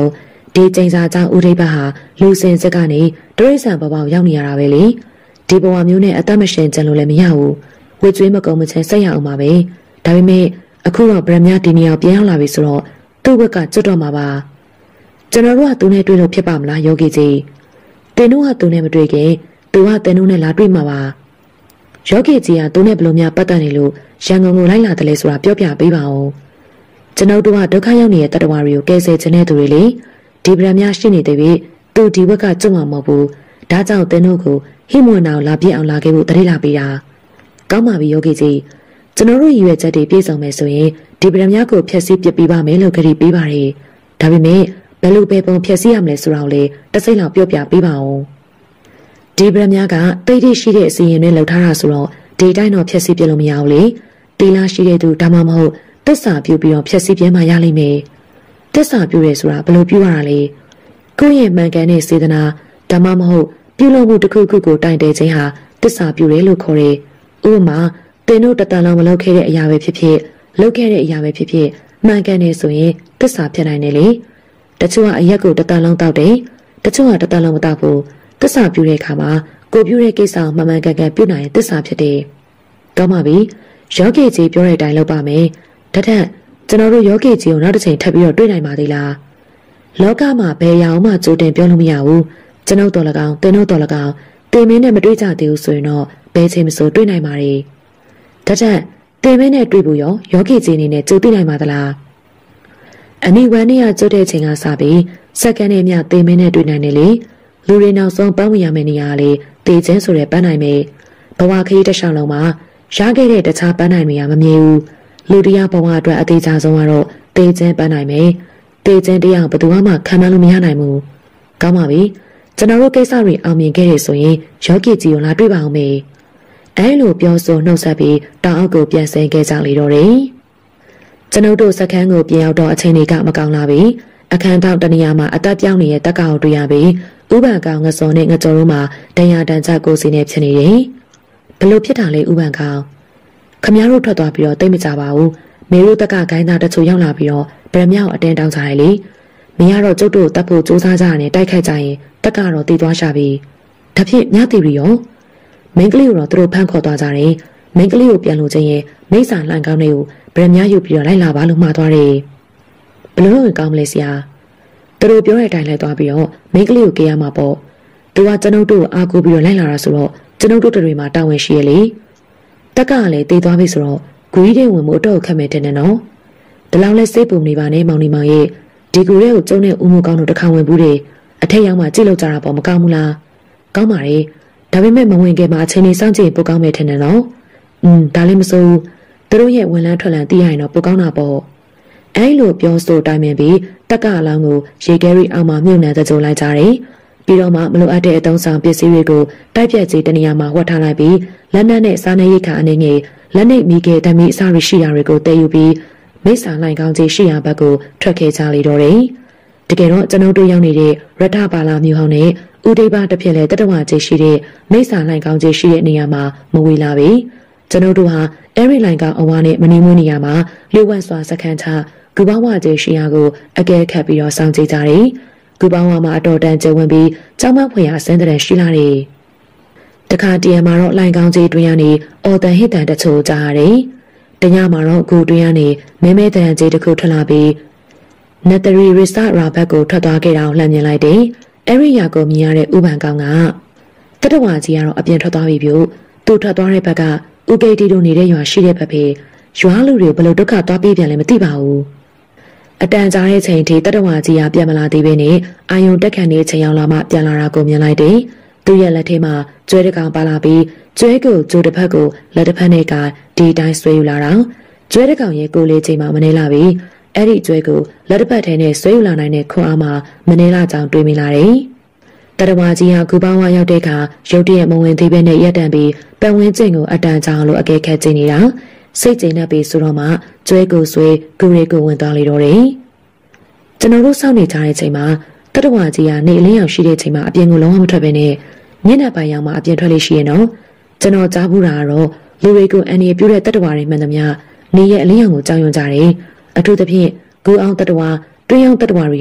Speaker 1: ဒီကျင်းစာကြောင့်ဦးထိပ်ဘဟာလူစင်စစ်ကနေတရိษံဘဝရောက်နေရတာပဲလေဒီဘဝမျိုးနဲ့အသက်မရှင်ကြလို့လည်းမရဘူးဝေကျွေးမကုံမချင်းဆက်ရအောင်ပါပဲဒါပေမဲ့အခုတော့ဗရမများဒီနေရာပြန်ရောက်လာပြီဆိုတော့သူ့ဘက်ကကျွတ်တော့မှာပါကျွန်တော်တို့ကသူနဲ့တွေ့လို့ဖြစ်ပါမလားယောဂီကြီးတင်တို့ကသူနဲ့မတွေ့ခင်သူကတင်တို့နဲ့လာတွေ့မှာပါယောဂီကြီးကသူနဲ့ဘလို့များပတ်သက်နေလို့ရန်ကုန်ကိုလိုက်လာတယ်လေဆိုတာပြောပြပေးပါဦးကျွန်တော်တို့ကဒုက္ခရောက်နေတဲ့တတ္တဝါတွေကိုကယ်ဆယ်ခြင်းတဲ့သူတွေလေဒီဗရမများရှိနေသေးပြီသူဒီဘက်ကကျွတ်မှာမဟုတ်ဘူးဒါကြောင့်တင်တို့ကိုဟိမွန်နာကိုလာပြည့်အောင်လာခဲ့ဖို့တတိလာပေးတာကောင်းပါပြီယောဂီကြီးကျွန်တော်တို့ရည်ရွယ်ချက်တွေပြည့်စုံမယ်ဆိုရင်ဒီဗရမများကိုဖျက်ဆီးပစ်ပေးပါမယ်လို့ခရီးပေးပါတယ်ဒါပေမဲ့ဘယ်လိုပဲပုံဖျက်ဆီးရမလဲဆိုတာကိုလေတစ်စိမ့်လောက်ပြောပြပေးပါဦးဒီဗရမများကတိတ်တိတ်ရှိတဲ့အစီရင်တွေလှုပ်ထားတာဆိုတော့ဒီတိုင်းတော့ဖျက်ဆီးပြလို့မရဘူးလေတီလာရှိတဲ့သူဒါမှမဟုတ်တစ္ဆာပြုပြီးတော့ဖျက်ဆီးပြမှရလိမ့်မယ်တစ္ဆာပြုရဲဆိုတာဘယ်လိုပြုရတာလဲကိုယ့်ရဲ့မှန်ကန်တဲ့စေတနာဒါမှမဟုတ်ပြုလုပ်မှုတစ်ခုခုကိုတိုင်တယ်ခြင်းဟာတစ္ဆာပြုရဲလို့ခေါ်တယ်ဥပမာတင်တို့တတန်လုံးမလုပ်ခဲ့တဲ့အရာပဲဖြစ်ဖြစ်လုပ်ခဲ့တဲ့အရာပဲဖြစ်ဖြစ်မှန်ကန်နေဆိုရင်တစ္ဆာဖြစ်နိုင်တယ်လေတချို့ကအရက်ကိုတတန်လုံးတောက်တယ်တချို့ကတတန်လုံးမတောက်ဘူးတစ္ဆာပြုတဲ့အခါမှာကိုပြုတဲ့ကိစ္စမှန်မှန်ကန်ကန်ပြုနိုင်ရင်တစ္ဆာဖြစ်တယ်ကောင်းပါပြီယောဂီကြီးပြောတဲ့အတိုင်းလုပ်ပါမယ်တထက်ကျွန်တော်တို့ယောဂီကြီးကိုနောက်တစ်ချိန်ထပ်ပြီးတော့တွေ့နိုင်ပါသေးလားလောကမှာဘယ်ရာမှကြိုတင်ပြောလို့မရဘူးကျွန်ုပ်တော်၎င်းတင်တို့တော်၎င်းတင်မင်းနဲ့မတွေ့ကြသေးဘူးဆိုရင်တော့ဘယ်ချိန်မဆိုတွေ့နိုင်ပါ रे တထက်တင်မင်းနဲ့တွေ့ဖို့ရောယောဂီကြီးအနေနဲ့ကြိုသိနိုင်ပါသလားအနိဝန္နေရကြိုတဲ့ချိန်ကစပြီးစက္ကန့်နဲ့မြတင်မင်းနဲ့တွေ့နိုင်တယ်လေလူတွေနောက်ဆုံးပန်းဝင်ရမယ့်နေရာလေတေချင်းဆိုတဲ့ပန်းနိုင်မယ်ဘဝခရီးတစ်လျှောက်လုံးမှာရခဲ့တဲ့တခြားပန်းနိုင်တွေကမမြင်ဘူးလူတရားဘဝအတွက်အသေးချဆုံးကတော့တေချင်းပန်းနိုင်မယ်တေချင်းတရားဘယ်သူမှခံမလို့မရနိုင်ဘူးကောင်းပါပြီကျွန်တော်တို့ကိစ္စတွေအောင်မြင်ခဲ့ရဆိုရင်ယောဂီကြီးကိုလာတွေ့ပါအောင်မေအဲလိုပြောဆိုနှုတ်ဆက်ပြီးတောင်အောက်ကိုပြန်ဆင်းခဲ့ကြလေတော့တယ်ကျွန်ုပ်တို့စခန်းကိုပြန်ရောက်တော့အချိန်တွေကမကောင်းလာပြီအခန်းထောက်တနေရာမှာအသက်ပြောင်းနေတဲ့တက်ကောင်တွေ့ရပြီးဥပန်ကောင်ငစောနဲ့ငကြော်တို့မှာဒဏ်ရာတန်ချကိုစီနဲ့ဖြစ်နေတယ်ဘလို့ဖြစ်တာလဲဥပန်ကောင်ခမရတို့ထွက်သွားပြီးတော့တိတ်မကြပါဘူးမေတို့တက်ကဂိုင်းသားတချို့ရောက်လာပြီးတော့ဗရမြောက်အတင်းတောင်းကြတယ်လေမင်းကတော့ကျုပ်တို့တပ်ဖို့စူးစမ်းကြရတယ်တိုက်ခိုက်ကြရင်တက်ကတော့တည်သွားရှာပြီဒါဖြင့်မြတီရီရောမင်းကလေးကိုတော့သူတို့ဖမ်းခေါ်သွားကြတယ်မင်းကလေးကိုပြန်လို့ချင်းရင်မိစ္ဆာလှန်ကောင်းတွေကိုဗရမြောက်ယူပြီးတော့လိုက်လာပါလို့မှားသွားတယ်ဘလို့ဝင်ကောင်းမလဲဆရာသူတို့ပြောတဲ့အတိုင်းလိုက်သွားပြီးတော့မင်းကလေးကိုကြေးရမှာပေါ့သူကကျွန်ုပ်တို့အားကိုးပြီးတော့လိုက်လာတာဆိုတော့ကျွန်ုပ်တို့တွေမှာတာဝန်ရှိရလေတက်ကလည်းတည်သွားပြီဆိုတော့ဂူကြီးတွေဝင်မှုအတော့ခက်မယ်တဲ့နော်ဒီလောက်လဲစိတ်ပူနေပါနဲ့မောင်နေမောင်ရဲ့ဒီကူရဲကိုကျုံနဲ့ဦးမကောင်းတို့တစ်ခါဝင်ဘူးတယ်အထက်ရောက်မှကြည့်လို့ကြတာပေါ့မကောင်းဘူးလားကောင်းပါလေဒါပေမဲ့မဝင်ခဲ့မှာအချိန်လေးစောင့်ကြည့်ပိုကောင်းမယ်ထင်တယ်နော်อืมဒါလည်းမစိုးသူတို့ရဲ့ဝင်လန်းထွက်လန်းသိရရင်တော့ပိုကောင်းတာပေါ့အဲလိုပြောဆိုတိုင်းမြင်ပြီးတက်ကလောင်းကိုရေကဲရီအောင်မှမြုပ်နှံကြကြလိုက်ကြတယ်ပြီးတော့မှမလိုအပ်တဲ့အသုံးဆောင်ပစ္စည်းတွေကိုတိုက်ပြက်ကြီးတနေရာမှာဝတ်ထားလိုက်ပြီးလက်နက်နဲ့စားနေရိတ်ခါအနေငယ်လက်နဲ့မိခဲသမီးအစာရရှိရာတွေကိုတည်ယူပြီးမိစ္ဆာလိုင်ကောင်းကြီးရှိရာဘက်ကိုထွက်ခဲ့ကြလေတော့တယ်တကယ်တော့ကျွန်ုပ်တို့ရောက်နေတဲ့ရထပါလာမြို့ဟောင်းနဲ့ဥဒိဘတစ်ဖြစ်လဲတတဝကြီးရှိတဲ့မိစ္ဆာလိုင်ကောင်းကြီးရှိတဲ့နေရာမှာမဝေးလာပြီကျွန်ုပ်တို့ဟာအဲရီလိုင်ကောင်းအဝါနဲ့မနေမွေးနေရာမှာလူဝတ်စွာစခန်းချဂူဘဝကြီးရှိရာကိုအကဲခတ်ပြီးတော့စောင့်ကြည့်ကြတယ်ဂူဘဝမှာအတော်တန်ကျဝင်ပြီးကျောင်းမဖွေရအစင်းတဲ့ရှိလာတယ်တခါတည်းမှာတော့လိုင်ကောင်းကြီးတွင်ရနေအော်တန်ဟစ်တန်တချို့ကြားရတယ်တညမှာတော့ဂူတွင်ရနေမဲမဲတန်ကြီးတစ်ခုထွက်လာပြီးနက်တရီရီဆာရာဘက်ကိုထွက်သွားခဲ့တာကိုလှမ်းမြင်လိုက်တယ်အဲရီယာကိုမြင်ရတဲ့ဥပန်ကောင်ကတတဝါကြီးကတော့အပြင်ထွက်သွားပြီပြုသူထွက်သွားတဲ့ဘက်ကဥကေတီတို့နေတဲ့ရွာရှိတဲ့ဘက်ဖေရွာလူတွေဘလို့ဒုက္ခသွားပြေးပြန်လဲမသိပါဘူးအတန်ကြာတဲ့ချိန်ထိတတဝါကြီးကပြန်မလာသေးဘဲနဲ့အာယုံတက်ခံနေချိန်ရောက်လာမှပြန်လာတာကိုမြင်လိုက်တယ်သူရဲ့လက်ထဲမှာကျွဲတကောင်ပါလာပြီးကျွဲကိုကျိုးတစ်ဖက်ကိုလက်တစ်ဖက်နဲ့ကဒီတိုင်းဆွဲယူလာတာကျွဲတကောင်ရဲ့ကိုလေးချိန်မှမနေလာပြီအဲ့ဒီကျွဲကိုလက်တစ်ဖက်ထဲနဲ့ဆွဲယူလာနိုင်တဲ့ခွန်အားမှာမနေလာကြောင်တွေးမိလာတယ်တတဝါကြီးဟာဂူပေါင်းဝရောက်တဲ့အခါရုတ်တရက်မဝင်သေးဘဲနဲ့ရက်တန်ပြီးပတ်ဝန်းကျင်ကိုအတန်ကြာလို့အကဲခတ်ကြည့်နေတာစိတ်ကျဉ်နေပြီဆိုတော့မှကျွဲကိုဆွဲဂူရီကိုဝင်သွားလေတော့တယ်ကျွန်တော်တို့စောင့်နေကြတဲ့ချိန်မှာတတဝါကြီးကနေအလင်းရောက်ရှိတဲ့ချိန်မှာအပြင်ကိုလုံးဝမထွက်ဘဲနဲ့ညနေပိုင်းရောက်မှအပြင်ထွက်လို့ရှိရင်တော့ကျွန်တော်ကြားဘူးတာကတော့လူတွေကိုအန်ရီပြူတဲ့တတဝါတွေမှန်သမျှနေရဲ့အလင်းရောင်ကိုကြောက်ရွံ့ကြတယ်အထူးသဖြင့်ဂူအောင်တတဝါတွင်းအောင်တတဝါတွေဟာ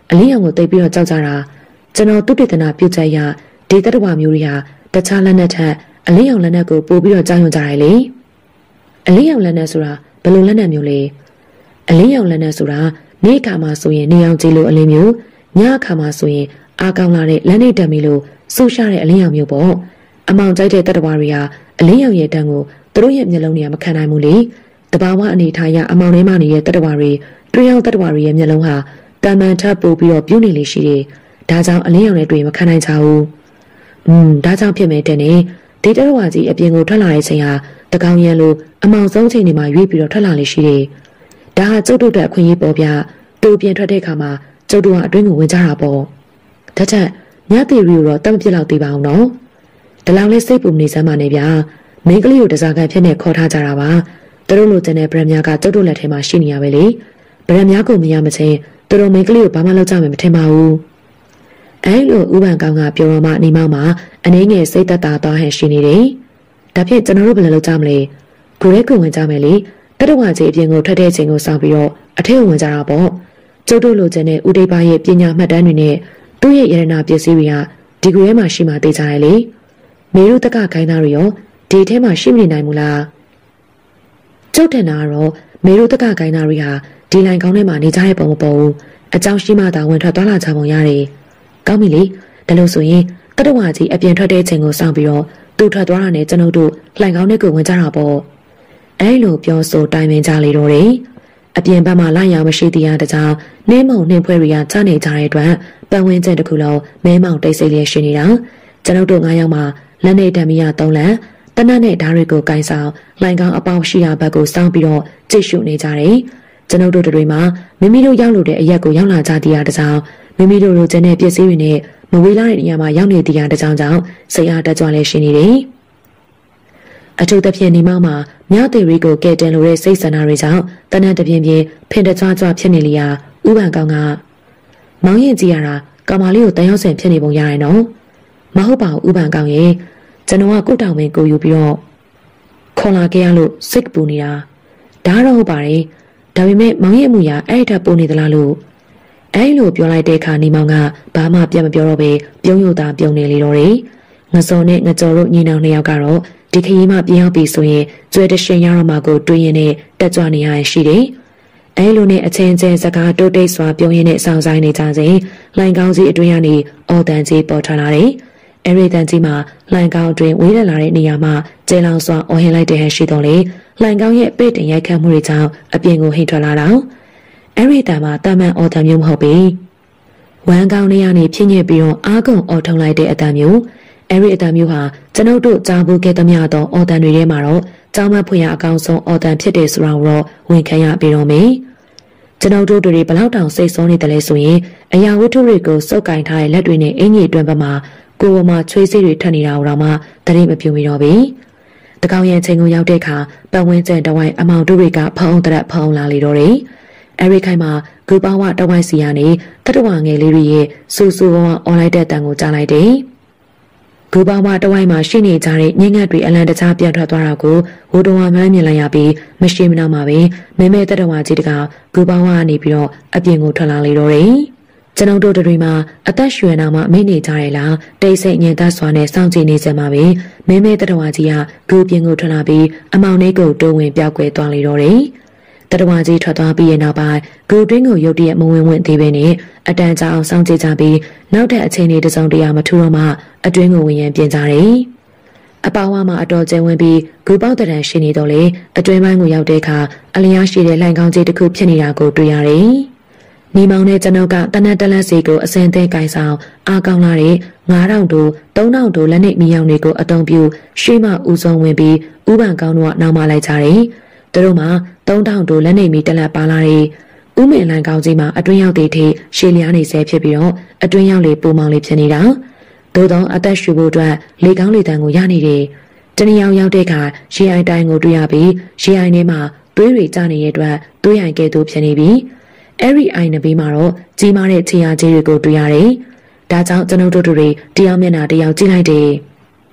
Speaker 1: အလင်းရောင်ကိုတိတ်ပြီးတော့ကြောက်ကြတာကျွန်တော်သူတေသနာပြုချက်ရဒေသတဝမျိုးတွေဟာတခြားလက်နက်ထက်အလင်းရောင်လက်နက်ကိုပို့ပြီးတော့ကြောက်ရွံ့ကြတယ်လေအလင်းရောင်လက်နက်ဆိုတာဘယ်လိုလက်နက်မျိုးလဲအလင်းရောင်လက်နက်ဆိုတာနေ့အခါမှာဆိုရင်နေရောင်ကြီးလိုအလင်းမျိုးညအခါမှာဆိုရင်အားကောင်းလာတဲ့လက်နေတက်မီလိုဆူရှားတဲ့အလင်းရောင်မျိုးပေါ့အမောင်ကြိုက်တဲ့တတဝါတွေဟာအလင်းရောင်ရဲ့တန်းကိုသူတို့ရဲ့မျက်လုံးတွေကမခံနိုင်ဘူးလေတဘာဝအနေထားရအမောင်ထဲမှာနေတဲ့တတဝါတွေတွေ့ရောက်တတဝါတွေရဲ့မျက်လုံးဟာတမန်ထပ်ပို့ပြီးတော့ပြုံးနေလေရှိတယ်ဒါကြောင့်အလင်းရောင်နဲ့တွေ့မခံနိုင်ကြဘူးอืมဒါကြောင့်ဖြစ်မဲ့တဲ့နေဒီတတဝါကြီးအပြင်ကိုထွက်လာတဲ့ချိန်ဟာတကောင်ရံလိုအမောင်ဆုံးချိန်တွေမှာရွေးပြီးတော့ထွက်လာလေရှိတယ်ဒါဟာကျုပ်တို့အတွက်အခွင့်အရေးပေါ်ပြသူပြင်ထွက်တဲ့အခါမှာကျုပ်တို့ကအတွင်းကိုဝင်ကြတာပေါ့ဒါချက်ညသေးရီကိုတော့တတ်မပြစ်လောက်သေးပါအောင်နော်ဒီလောက်လေးစိတ်ပူနေစမ်းပါနဲ့ဗျာမင်းကလေးကိုတစားကန်ဖြစ်နေခေါ်ထားကြတာပါသူတို့လိုချင်တဲ့ဗရမ်များကကျုပ်တို့လက်ထဲမှာရှိနေရပဲလေဗရမ်များကိုမရမချင်းသူတို့မင်းကလေးကိုဘာမှလုပ်ကြမယ်မထင်ပါဘူးအဲလိုဥပန်ကောင်းကပြောတော့မှနေမောက်မှာအနေငယ်စိတ်သက်သာသွားဟန်ရှိနေတယ်ဒါဖြင့်ကျွန်တော်တို့ဘယ်လိုလုပ်ကြမလဲကိုရဲကိုဝင်ကြမယ်လေတတဝါကြီးအပြင်ကိုထွက်တဲ့ချိန်ကိုစောင့်ပြီးတော့အထက်ဝင်ကြတာပေါ့ကျုပ်တို့လိုချင်တဲ့ဦးတိတ်ပါရဲ့ပညာမှတ်တမ်းတွေနဲ့သူ့ရဲ့ရတနာပစ္စည်းတွေကဒီကူထဲမှာရှိမှသိကြရလေမေရုတကခိုင်းသားတွေရောဒီထဲမှာရှိမနေနိုင်ဘူးလားကျုပ်ထင်တာကတော့မေရုတကခိုင်းသားတွေဟာဒီလိုင်ကောင်းထဲမှာနေကြတဲ့ပုံမပေါ်ဘူးအကြောင်းရှိမှသာဝင်ထွက်သွားလာကြပုံရတယ်ကောင်းပြီလေဒါလို့ဆိုရင်တတဝါကြီးအပြင်ထွက်တဲ့ချိန်ကိုစောင့်ပြီးတော့သူ့ထွက်သွားတာနဲ့ကျွန်ုပ်တို့လှိုင်ကောင်းထဲကိုဝင်ကြတာပေါ့အဲလိုပြောဆိုတိုင်ပင်ကြလေတော့တယ်အပြင်ဘက်မှာလိုက်ရမရှိသေးတဲ့ကြောင့်နှင်းမုံနှင်းဖွဲတွေကချနေကြတဲ့အတွက်ပတ်ဝန်းကျင်တစ်ခုလုံးမဲမောင်တိတ်ဆိတ်လျက်ရှိနေတာကျွန်ုပ်တို့ငါးယောက်မှာလက်နေတံမီရသုံးလံတနတ်နဲ့ဓာတ်တွေကိုကင်ဆောင်လိုင်ကောင်းအပေါင်းရှိရာဘက်ကိုစောင်းပြီးတော့ကြည့်ရှုနေကြတယ်ကျွန်ုပ်တို့တွေမှာမိမိတို့ရောက်လို့တဲ့အရက်ကိုရောက်လာကြတဲ့အားတကြောင်မိမိတို့လိုချင်တဲ့ပစ္စည်းတွေနဲ့မဝေးလာတဲ့နေရာမှာရောက်နေတဲ့အားတကြောင်ကြောင့်စိတ်အားတက်ကြွလဲရှိနေတယ်အထူးသဖြင့်ဒီမောင်မှာမြသေးရီကိုကဲတင်လို့တဲ့စိတ်ဆန္ဒတွေကြောင့်တနတ်တပြင်းပြင်းဖင်တကြွကြွဖြစ်နေလျာဥပန်ကောင်းကမောင်ရင်ကြည့်ရတာကောင်မလေးကိုတန်ရောက်ဆင်ဖြစ်နေပုံရရင်နော်မဟုတ်ပါဘူးဥပန်ကောင်းရဲ့ကျွန်တော်ကကုတ်တောင်ပင်ကိုယူပြီးတော့ခေါ်လာခဲ့ရလို့စိတ်ပူနေတာဒါတော့ဟုတ်ပါတယ်ဒါပေမဲ့မောင်ရဲ့အမှုရာအဲ့ထပ်ပူနေသလားလို့အဲ့လိုပြောလိုက်တဲ့အခါနေမောင်ကဘာမှပြန်မပြောတော့ပဲပြုံးရုပ်သာပြုံးနေလေတော့တယ်ငစော်နဲ့ငကြော်တို့ညီနောင်နှစ်ယောက်ကတော့ဒီခရီးမှပြန်ရောက်ပြီဆိုရင်ကျွဲတရှင်ရတော့မှကိုတွေးရင်နဲ့တက်ကြွနေရရှိတယ်။အဲလိုနဲ့အချင်းချင်းစကားတိုးတိတ်စွာပြောရင်းနဲ့စောင့်ဆိုင်နေကြစဉ်လှိုင်ကောင်းကြီးအတွင်းကနေအော်တန်ကြီးပေါ်ထွက်လာတယ်။အဲဒီတန်ကြီးမှာလှိုင်ကောင်းအတွင်းဝေးလာတဲ့နေရာမှာကျဲလောင်စွာအော်ဟင်လိုက်တဲ့ဟန်ရှိတော့လေလှိုင်ကောင်းရဲ့ပေ့တင်ရိုက်ခတ်မှုတွေကြောင့်အပြင်ကိုဟိတ်ထွက်လာတော့အဲဒီတန်မှာတာမန်အော်တန်မျိုးမဟုတ်ပေ။ဝမ်းကောင်းလေးကနေဖြင်းညစ်ပြီးတော့အားကုန်အော်ထုံလိုက်တဲ့အတန်မျိုးအဲဒီအတန်မျိုးဟာကျွန်ုပ်တို့ကြားဘူးခဲ့သမျှသောအော်တန်တွေထဲမှာတော့ကြောင်းမဖွေရအကောင်ဆုံးအော်တန်ဖြစ်တယ်ဆိုတာကိုတော့ဝန်ခံရပြီးတော့မယ်ကျွန်ုပ်တို့တွေဘလောက်တောင်စိတ်ဆိုးနေတယ်လဲဆိုရင်အရာဝတ္ထုတွေကိုစုပ်ကင်ထားတဲ့လက်တွေနဲ့အင်ကြီးအတွင်းဘက်မှာကိုယ်ပေါ်မှာချွေးစေးတွေထပ်နေတာတော့မှတရင်မပြုံပြီးတော့ပြီတကောင်ရဲ့ချိန်ကိုရောက်တဲ့အခါပတ်ဝန်းကျင်တဝိုင်းအမောင်တို့တွေကဖုံးတရက်ဖုံးလာလေတော့တယ်အဲဒီခိုင်မှာဂူပါဝတဝိုင်းစီကနေတတဝငယ်လေးတွေရဲ့စူစူဝဝအွန်လိုက်တဲ့တန်ကိုကြားလိုက်တယ်ဂူပေါင်းမတဝိုင်းမှာရှိနေကြတဲ့ညငတ်တွေအလံတကြားပြန်ထွက်သွားတာကိုဝိုးတော်ဝမှန်းမြင်လိုက်ရပြီးမရှိမနောက်မှာပဲမဲမဲတတဝါကြီးတကဂူပေါင်းဝကနေပြီးတော့အပြင်ကိုထွက်လာလေတော့တယ်ကျွန်ုပ်တို့တွေမှာအသက်ရွှေနာမှာမိနေကြရလားတိတ်ဆိတ်ညင်သက်စွာနဲ့စောင့်ကြည့်နေကြမှာပဲမဲမဲတတဝါကြီးကဂူပြင်ကိုထွက်လာပြီးအမောင်လေးကိုတိုးဝင်ပြောက်ကွယ်သွားလေတော့တယ်တတဝါကြီးထွက်သွားပြီးရဲ့နောက်ပိုင်းဂူတွင်းကိုရုတ်တရက်မဝင်ဝင်သေးပဲနဲ့အတန်ကြာအောင်စောင့်ကြည့်ကြပြီးနောက်တဲ့အချိန်လေးတစ်စုံတရာမထူတော့မှအတွင်းကိုဝင်ရန်ပြင်ကြတယ်။အပေါဝါမှာအတော်ကျဲဝင်ပြီးဂူပေါက်တရံရှိနေတော့လေအတွင်းပိုင်းကိုရောက်တဲ့အခါအလျားရှိတဲ့လှိုင်ကောင်းကြီးတစ်ခုဖြစ်နေတာကိုတွေ့ရတယ်။နေမောင်နဲ့ကျွန်ုပ်ကတနတ်တလန့်စီကိုအစင်သေးကင်ဆောင်အားကောင်းလာတဲ့ငါးထောင်တို့သုံးထောင်တို့လက်နေမီယောင်တွေကိုအတုံးပြရှေ့မှဦးဆုံးဝင်ပြီးဥပန်ကောင်းတို့ကနောက်မှလိုက်ကြတယ်။သူတို့မှသုံးထောင်တို့လက်နေမီတလက်ပါလာတဲ့ဥမင်လန်ကောင်းကြီးမှာအတွင်းရောက်တဲ့ထိရှေ့လျားနေဆဲဖြစ်ပြီးတော့အတွင်းရောက်လေပူမောင်လေးဖြစ်နေတာသို့သောအသက်ရှူဖို့အတွက်လေကောင်းလေတန်ကိုရနေတယ်တနည်းအောင်ရောက်တဲ့အခါရေအိုင်တိုင်းကိုတွေ့ရပြီးရေအိုင်ထဲမှာသွေးတွေကျနေတဲ့အတွက်သွေးအိုင်ကဲ့သို့ဖြစ်နေပြီးအဲ့ဒီအိုင်နဘေးမှာတော့ကြီးမားတဲ့ခြေရာကြီးတွေကိုတွေ့ရတယ်ဒါကြောင့်ကျွန်ုပ်တို့တွေတယောက်မျက်နှာတယောက်ကြည့်လိုက်တယ်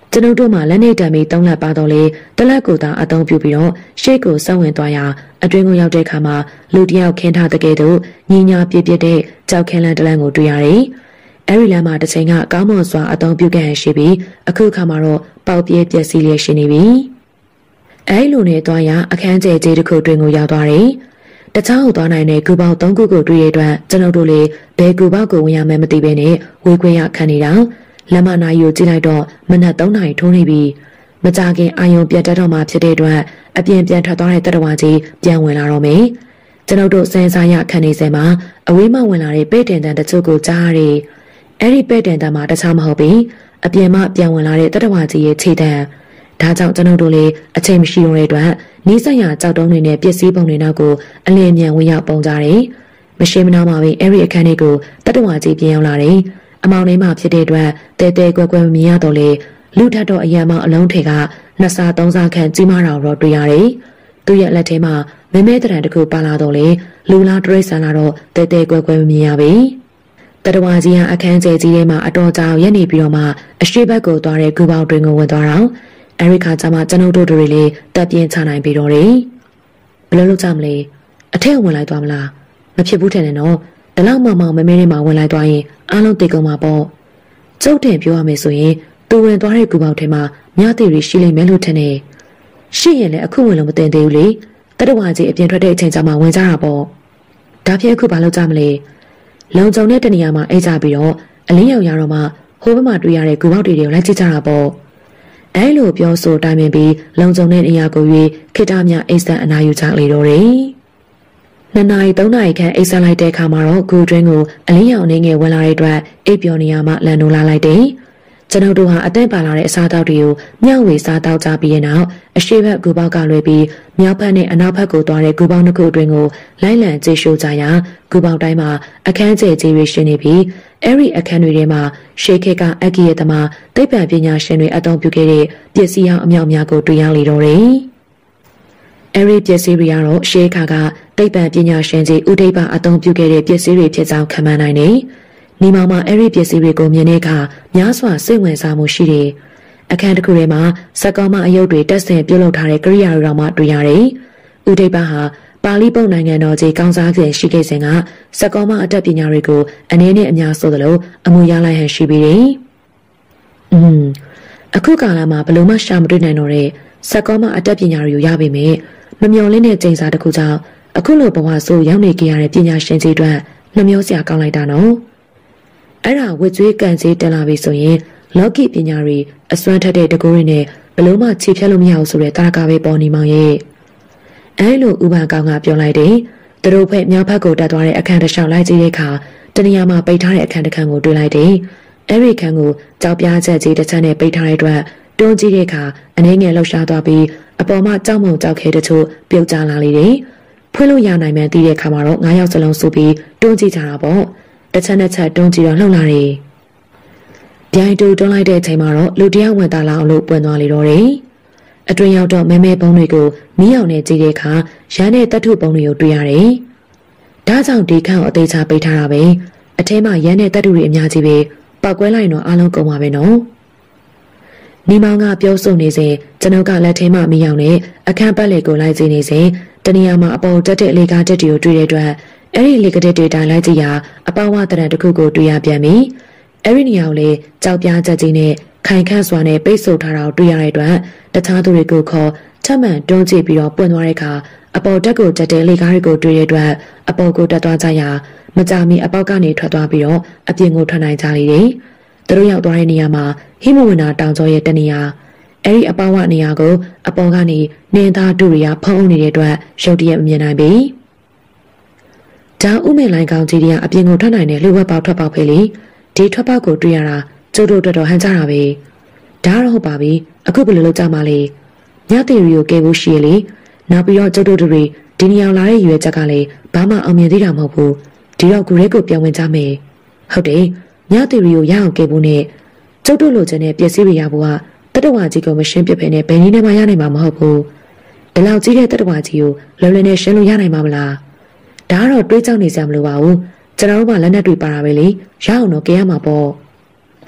Speaker 1: ကျွန်ုပ်တို့မှလက်နေတံမီသုံးလက်ပါတော့လေတလက်ကိုသာအသုံးပြုပြီးတော့ရှေ့ကိုစောင့်ဝင်သွားရာအတွင်းကိုရောက်တဲ့အခါမှာလူတယောက်ခင်းထားတဲ့ကဲ့သို့ညီညာပြပြတဲ့ကြောက်ခင်းလန်းတလန်းကိုတွေ့ရတယ်။အဲဒီလမ်းမှာတစ်ချိန်ကကောင်းမွန်စွာအသုံးပြုခဲ့ရရှိပြီးအခုအခါမှာတော့ပေါက်ပြဲပျက်စီးလျက်ရှိနေပြီ။အဲဒီလိုနဲ့သွားရာအခန်းကျဲကြီးတစ်ခုတွင်ကိုရောက်သွားတယ်။တခြားဟိုသွားနိုင်တဲ့ဂူပေါက်သုံးခုကိုတွေ့ရတဲ့အတွက်ကျွန်ုပ်တို့လေဘယ်ဂူပေါက်ကိုဝင်ရမယ်မသိဘဲနဲ့ဝေခွေရခံနေတာလမ်းမနာရီကိုကြည့်လိုက်တော့မနက်သုံးနာရီထိုးနေပြီမကြခင်အာယုံပြတ်တတ်တော့မှဖြစ်တဲ့အတွက်အပြင်ပြန်ထွက်သွားတဲ့တတဝါကြီးပြန်ဝင်လာတော့မယ်ကျွန်ုပ်တို့စင်စားရခံနေစဲမှာအဝေးမှဝင်လာတဲ့ပဲ့တင်တန်တချို့ကိုကြားရတယ်အဲ့ဒီပဲ့တင်တန်မှာတခြားမဟုတ်ဘူးအပြင်မှပြန်ဝင်လာတဲ့တတဝါကြီးရဲ့ခြေတံဒါကြောင့်ကျွန်ုပ်တို့လေအချိန်မရှိတော့တဲ့အတွက်နီးစပ်ရာကြောက်တုံးတွေနဲ့ပစ္စည်းပုံတွေနောက်ကိုအလင်းမြန်ဝင်ရောက်ပုံကြတယ်မရှိမနှောင်းပါပဲအဲ့ဒီအခန်းလေးကိုတတဝါကြီးပြန်ရောက်လာတယ်အမောင်လေးမှဖြစ်တဲ့အတွက်တဲတဲကွယ်ကွယ်မမြင်ရတော့လေလူထက်တော့အရန်မအလုံးထေကနှစ်စားသုံးစားခန့်ကြီးမားတော်တော့တွေ့ရတယ်။သူ့ရဲ့လက်ထဲမှာမဲမဲတရံတစ်ခုပါလာတော့လေလူလားတရိတ်ဆန်လာတော့တဲတဲကွယ်ကွယ်မမြင်ရပြီ။တတဝါကြီးကအခန်းကျဲကြီးထဲမှာအတော်ကြာရက်နေပြီးတော့မှအရှိဘက်ကိုသွားတဲ့ဂူပေါင်းတွင်ကိုဝင်သွားတော့အရိခါကျမှကျွန်ုပ်တို့တွေလေတက်ပြင်းချနိုင်ပြီးတော့တယ်။ဘယ်လိုလုပ်ကြမလဲ။အထက်ဝင်လိုက်သွားမလား။မဖြစ်ဘူးထင်တယ်နော်။ဒီလောက်မှမောင်မဲမဲလေးမှဝင်လိုက်သွားရင်အားလုံးတိတ်ကုန်မှာပေါ့။ကျုပ်တင်ပြောရမယ်ဆိုရင်သူဝင်သွားတဲ့ဂူပေါက်ထဲမှာမြတ်တီရီရှိလိမ့်မယ်လို့ထင်တယ်။ရှိရင်လည်းအခုဝင်လို့မတင်သေးဘူးလေ။တတဝါကြီးအပြင်ထွက်တဲ့အချိန်ကျမှဝင်ကြတာပေါ့။ဒါဖြစ်အခုဘာလုပ်ကြမလဲ။လုံကြုံတဲ့တနေရာမှာအိတ်ကြပြီးတော့အလင်းရောက်ရတော့မှဟိုဘက်မှာတွေ့ရတဲ့ဂူပေါက်တွေကိုလိုက်ကြည့်ကြတာပေါ့။အဲလိုပြောဆိုတိုင်ပင်ပြီးလုံကြုံတဲ့နေရာကိုရွေးခိတမြအိတ်ဆက်အနာယူကြလေတော့တယ်။နှစ်နာရီသုံးနာရီခန့်အိတ်ဆက်လိုက်တဲ့အခါမှာတော့ဂူတွင်းကိုအလင်းရောင်နေငယ်ဝင်လာတဲ့အတွက်အိပ်ပျော်နေရမှလန်နိုးလာလိုက်တယ်။ကျွန်ုပ်တို့ဟာအသက်ပါလာတဲ့အစားအသောက်တွေကိုမျှဝေစားတောက်ကြပြီးတဲ့နောက်အရှိဘက်ဂူပေါက်ကလွှဲပြီးမြောက်ဘက်နဲ့အနောက်ဘက်ကိုသွားတဲ့ဂူပေါက်နှစ်ခုအတွင်းကိုလိုက်လံကျေရှိုးကြရာဂူပေါက်တိုင်းမှာအခန်းကျဲကြီးတွေရှိနေပြီးအဲ့ဒီအခန်းတွေထဲမှာရှေးခေတ်ကအက္ခိယသမားသိပ္ပံပညာရှင်တွေအသုံးပြုခဲ့တဲ့ပစ္စည်းအောင်အမြောက်များကိုတွေ့ရလေတော့တယ်။အဲ့ဒီပစ္စည်းတွေကတော့ရှေးခါကသိပ္ပံပညာရှင်ကြီးဥဒိပအသုံးပြုခဲ့တဲ့ပစ္စည်းတွေဖြစ်ကြောင်းခန့်မှန်းနိုင်တယ်။နေမောင်မှာအဲ့ဒီပစ္စည်းတွေကိုမြင်တဲ့အခါများစွာစိတ်ဝင်စားမှုရှိတယ်။အခန်းတစ်ခုထဲမှာစက်ကောင်းမအယုတ်တွေတက်ဆင်ပြုတ်လုပ်ထားတဲ့ကိရိယာတွေတော့မှတွေ့ရတယ်။ဥဒိပဟာပါဠိပုတ်နိုင်ငံတော်ကြီးကောင်းစားခြင်းရှိခဲ့စဉ်ကစက်ကောင်းမအတတ်ပညာတွေကိုအနေနဲ့အများဆိုသလိုအမှုရလိုက်ဟန်ရှိပြီးတယ်။อืมအခုကာလမှာဘယ်လိုမှရှာမတွေ့နိုင်တော့တဲ့စက်ကောင်းမအတတ်ပညာတွေကိုရပေမဲ့မမျော်လင့်တဲ့ချိန်စာတစ်ခုကြောင့်အခုလိုဘဝဆိုရောက်နေကြရတဲ့ပညာရှင်ကြီးတွေနှမျောစရာကောင်းလိုက်တာနော်။အဲ့ဒါဝစ်ကျွေးကန်စေးတက်လာပြီဆိုရင်လောကီပညာတွေအစွမ်းထက်တဲ့တကူတွေနဲ့ဘလို့မှခြေဖြတ်လို့မရဘူးဆိုတဲ့တာရကပဲပေါ်နေမောင်ရဲ့အဲလိုဥပန်ကောင်ကပြောလိုက်တယ်သူတို့ဖက်မြောက်ဘက်ကိုတက်သွားတဲ့အခန်းတစ်လျှောက်လိုက်ကြည့်တဲ့အခါတနေရာမှာပိတ်ထားတဲ့အခန်းတစ်ခန်းကိုတွေ့လိုက်တယ်အဲ့ဒီခန်းကိုကြောက်ပြားချက်ကြီးတစ်ချက်နဲ့ပိတ်ထားတဲ့အတွက်တွန်းကြည့်တဲ့အခါအနေငယ်လှောက်ရှားသွားပြီးအပေါ်မှာကြောက်မုံကြောက်ခဲတချို့ပြုတ်ကျလာလေတယ်ဖွင့်လို့ရနိုင်မှန်းသိတဲ့အခါမှာတော့ငါးယောက်စလုံးစုပြီးတွန်းကြည့်ကြတာပေါ့တစ်ချက်နဲ့ချက်တွန်းကြည့်တော့လှုပ်လာတယ်ပြိုင်တူတွန်းလိုက်တဲ့အချိန်မှာတော့လူတယောက်ဝင်လာအောင်လို့ပွင့်သွားလေတော့တယ်အတွင်ရောက်တော့မဲမဲပုံးတွေကိုမီးအောင်နဲ့ကြည့်တဲ့အခါရန်တဲ့တတ်ထုပုံးတွေကိုတွေ့ရတယ်ဒါကြောင့်ဒီခန့်ကိုအသေးချပိတ်ထားတာပဲအထဲမှာရန်တဲ့တတ်ထုတွေအများကြီးပဲပောက်ကွဲလိုက်တော့အားလုံးကုန်ပါပဲနော်နီမောင်ကပြောဆိုနေစဉ်ကျွန်ုပ်ကလက်ထဲမှာမီးအောင်နဲ့အခန်းပတ်လေကိုလိုက်ကြည့်နေစဉ်တနေရာမှာအပေါ်တက်တဲ့လေကားတက်တွေကိုတွေ့တဲ့အတွက်အဲ့ဒီလေကတက်တွေတိုင်းလိုက်ကြည့်ရာအပေါဝတရံတစ်ခုကိုတွေ့ရပြန်ပြီအဲ့ဒီနေရာကိုလေကြောက်ပြားချက်ကြီးနဲ့ခိုင်ခန့်စွာနဲ့ပိတ်ဆို့ထားတာကိုတွေ့ရတဲ့အတွက်တခြားသူတွေကိုခေါ်ထပ်မံတွန်းကြည့်ပြီးတော့ပွင့်သွားတဲ့အခါအပေါ်တက်ကိုတက်တဲ့လေကားတွေကိုတွေ့တဲ့အတွက်အပေါ်ကိုတက်သွားကြရာမကြမီအပေါက်ကနေထွက်သွားပြီးတော့အပြင်ကိုထွက်နိုင်ကြလေတယ်သူတို့ရောက်သွားတဲ့နေရာမှာဟိမဝန္တာတောင်ကျော်ရဲ့တနေရာအဲ့ဒီအပေါဝနေရာကိုအပေါ်ကနေနင်းသားတူရီယာဖုံးအုပ်နေတဲ့အတွက်ရုတ်တရက်မမြင်နိုင်ပြီဒါဥမင်လိုင်းကောင်ကြီးတွေကအပြင်ကိုထွက်နိုင်တဲ့လူဝက်ပေါက်ထွက်ပေါက်ဖေးလေဒီထွက်ပေါက်ကိုတွေ့ရတာကျိုးတို့တော်တော်ဟန်ကြတာပဲဒါတော့ဟုတ်ပါပြီအခုဘယ်လိုလုပ်ကြမှာလဲညတေရီကိုကဲဖို့ရှိရလေနောက်ပြီးတော့ကျိုးတို့တွေဒီနေရာလာတဲ့ရွယ်ချက်ကလည်းဘာမှအောင်မြင်သေးတာမဟုတ်ဘူးဒီတော့ဂူရဲကိုပြောင်းဝင်ကြမယ်ဟုတ်တယ်ညတေရီကိုရအောင်ကဲဖို့နဲ့ကျိုးတို့လိုချင်တဲ့ပစ္စည်းတွေရဖို့ကတတဝါကြီးကိုမရှင်းပြဖဲနဲ့ဘယ်နည်းနဲ့မှရနိုင်မှာမဟုတ်ဘူးဒီလောက်ကြီးတဲ့တတဝါကြီးကိုလောလောနဲ့ရှင်းလို့ရနိုင်မှာမလားဒါကတော့တွေးကြောက်နေစရာမလိုပါဘူးကျွန်တော်တို့ကလက်နက်တွေပါတာပဲလေရအောင်တော့ကဲရမှာပေါ့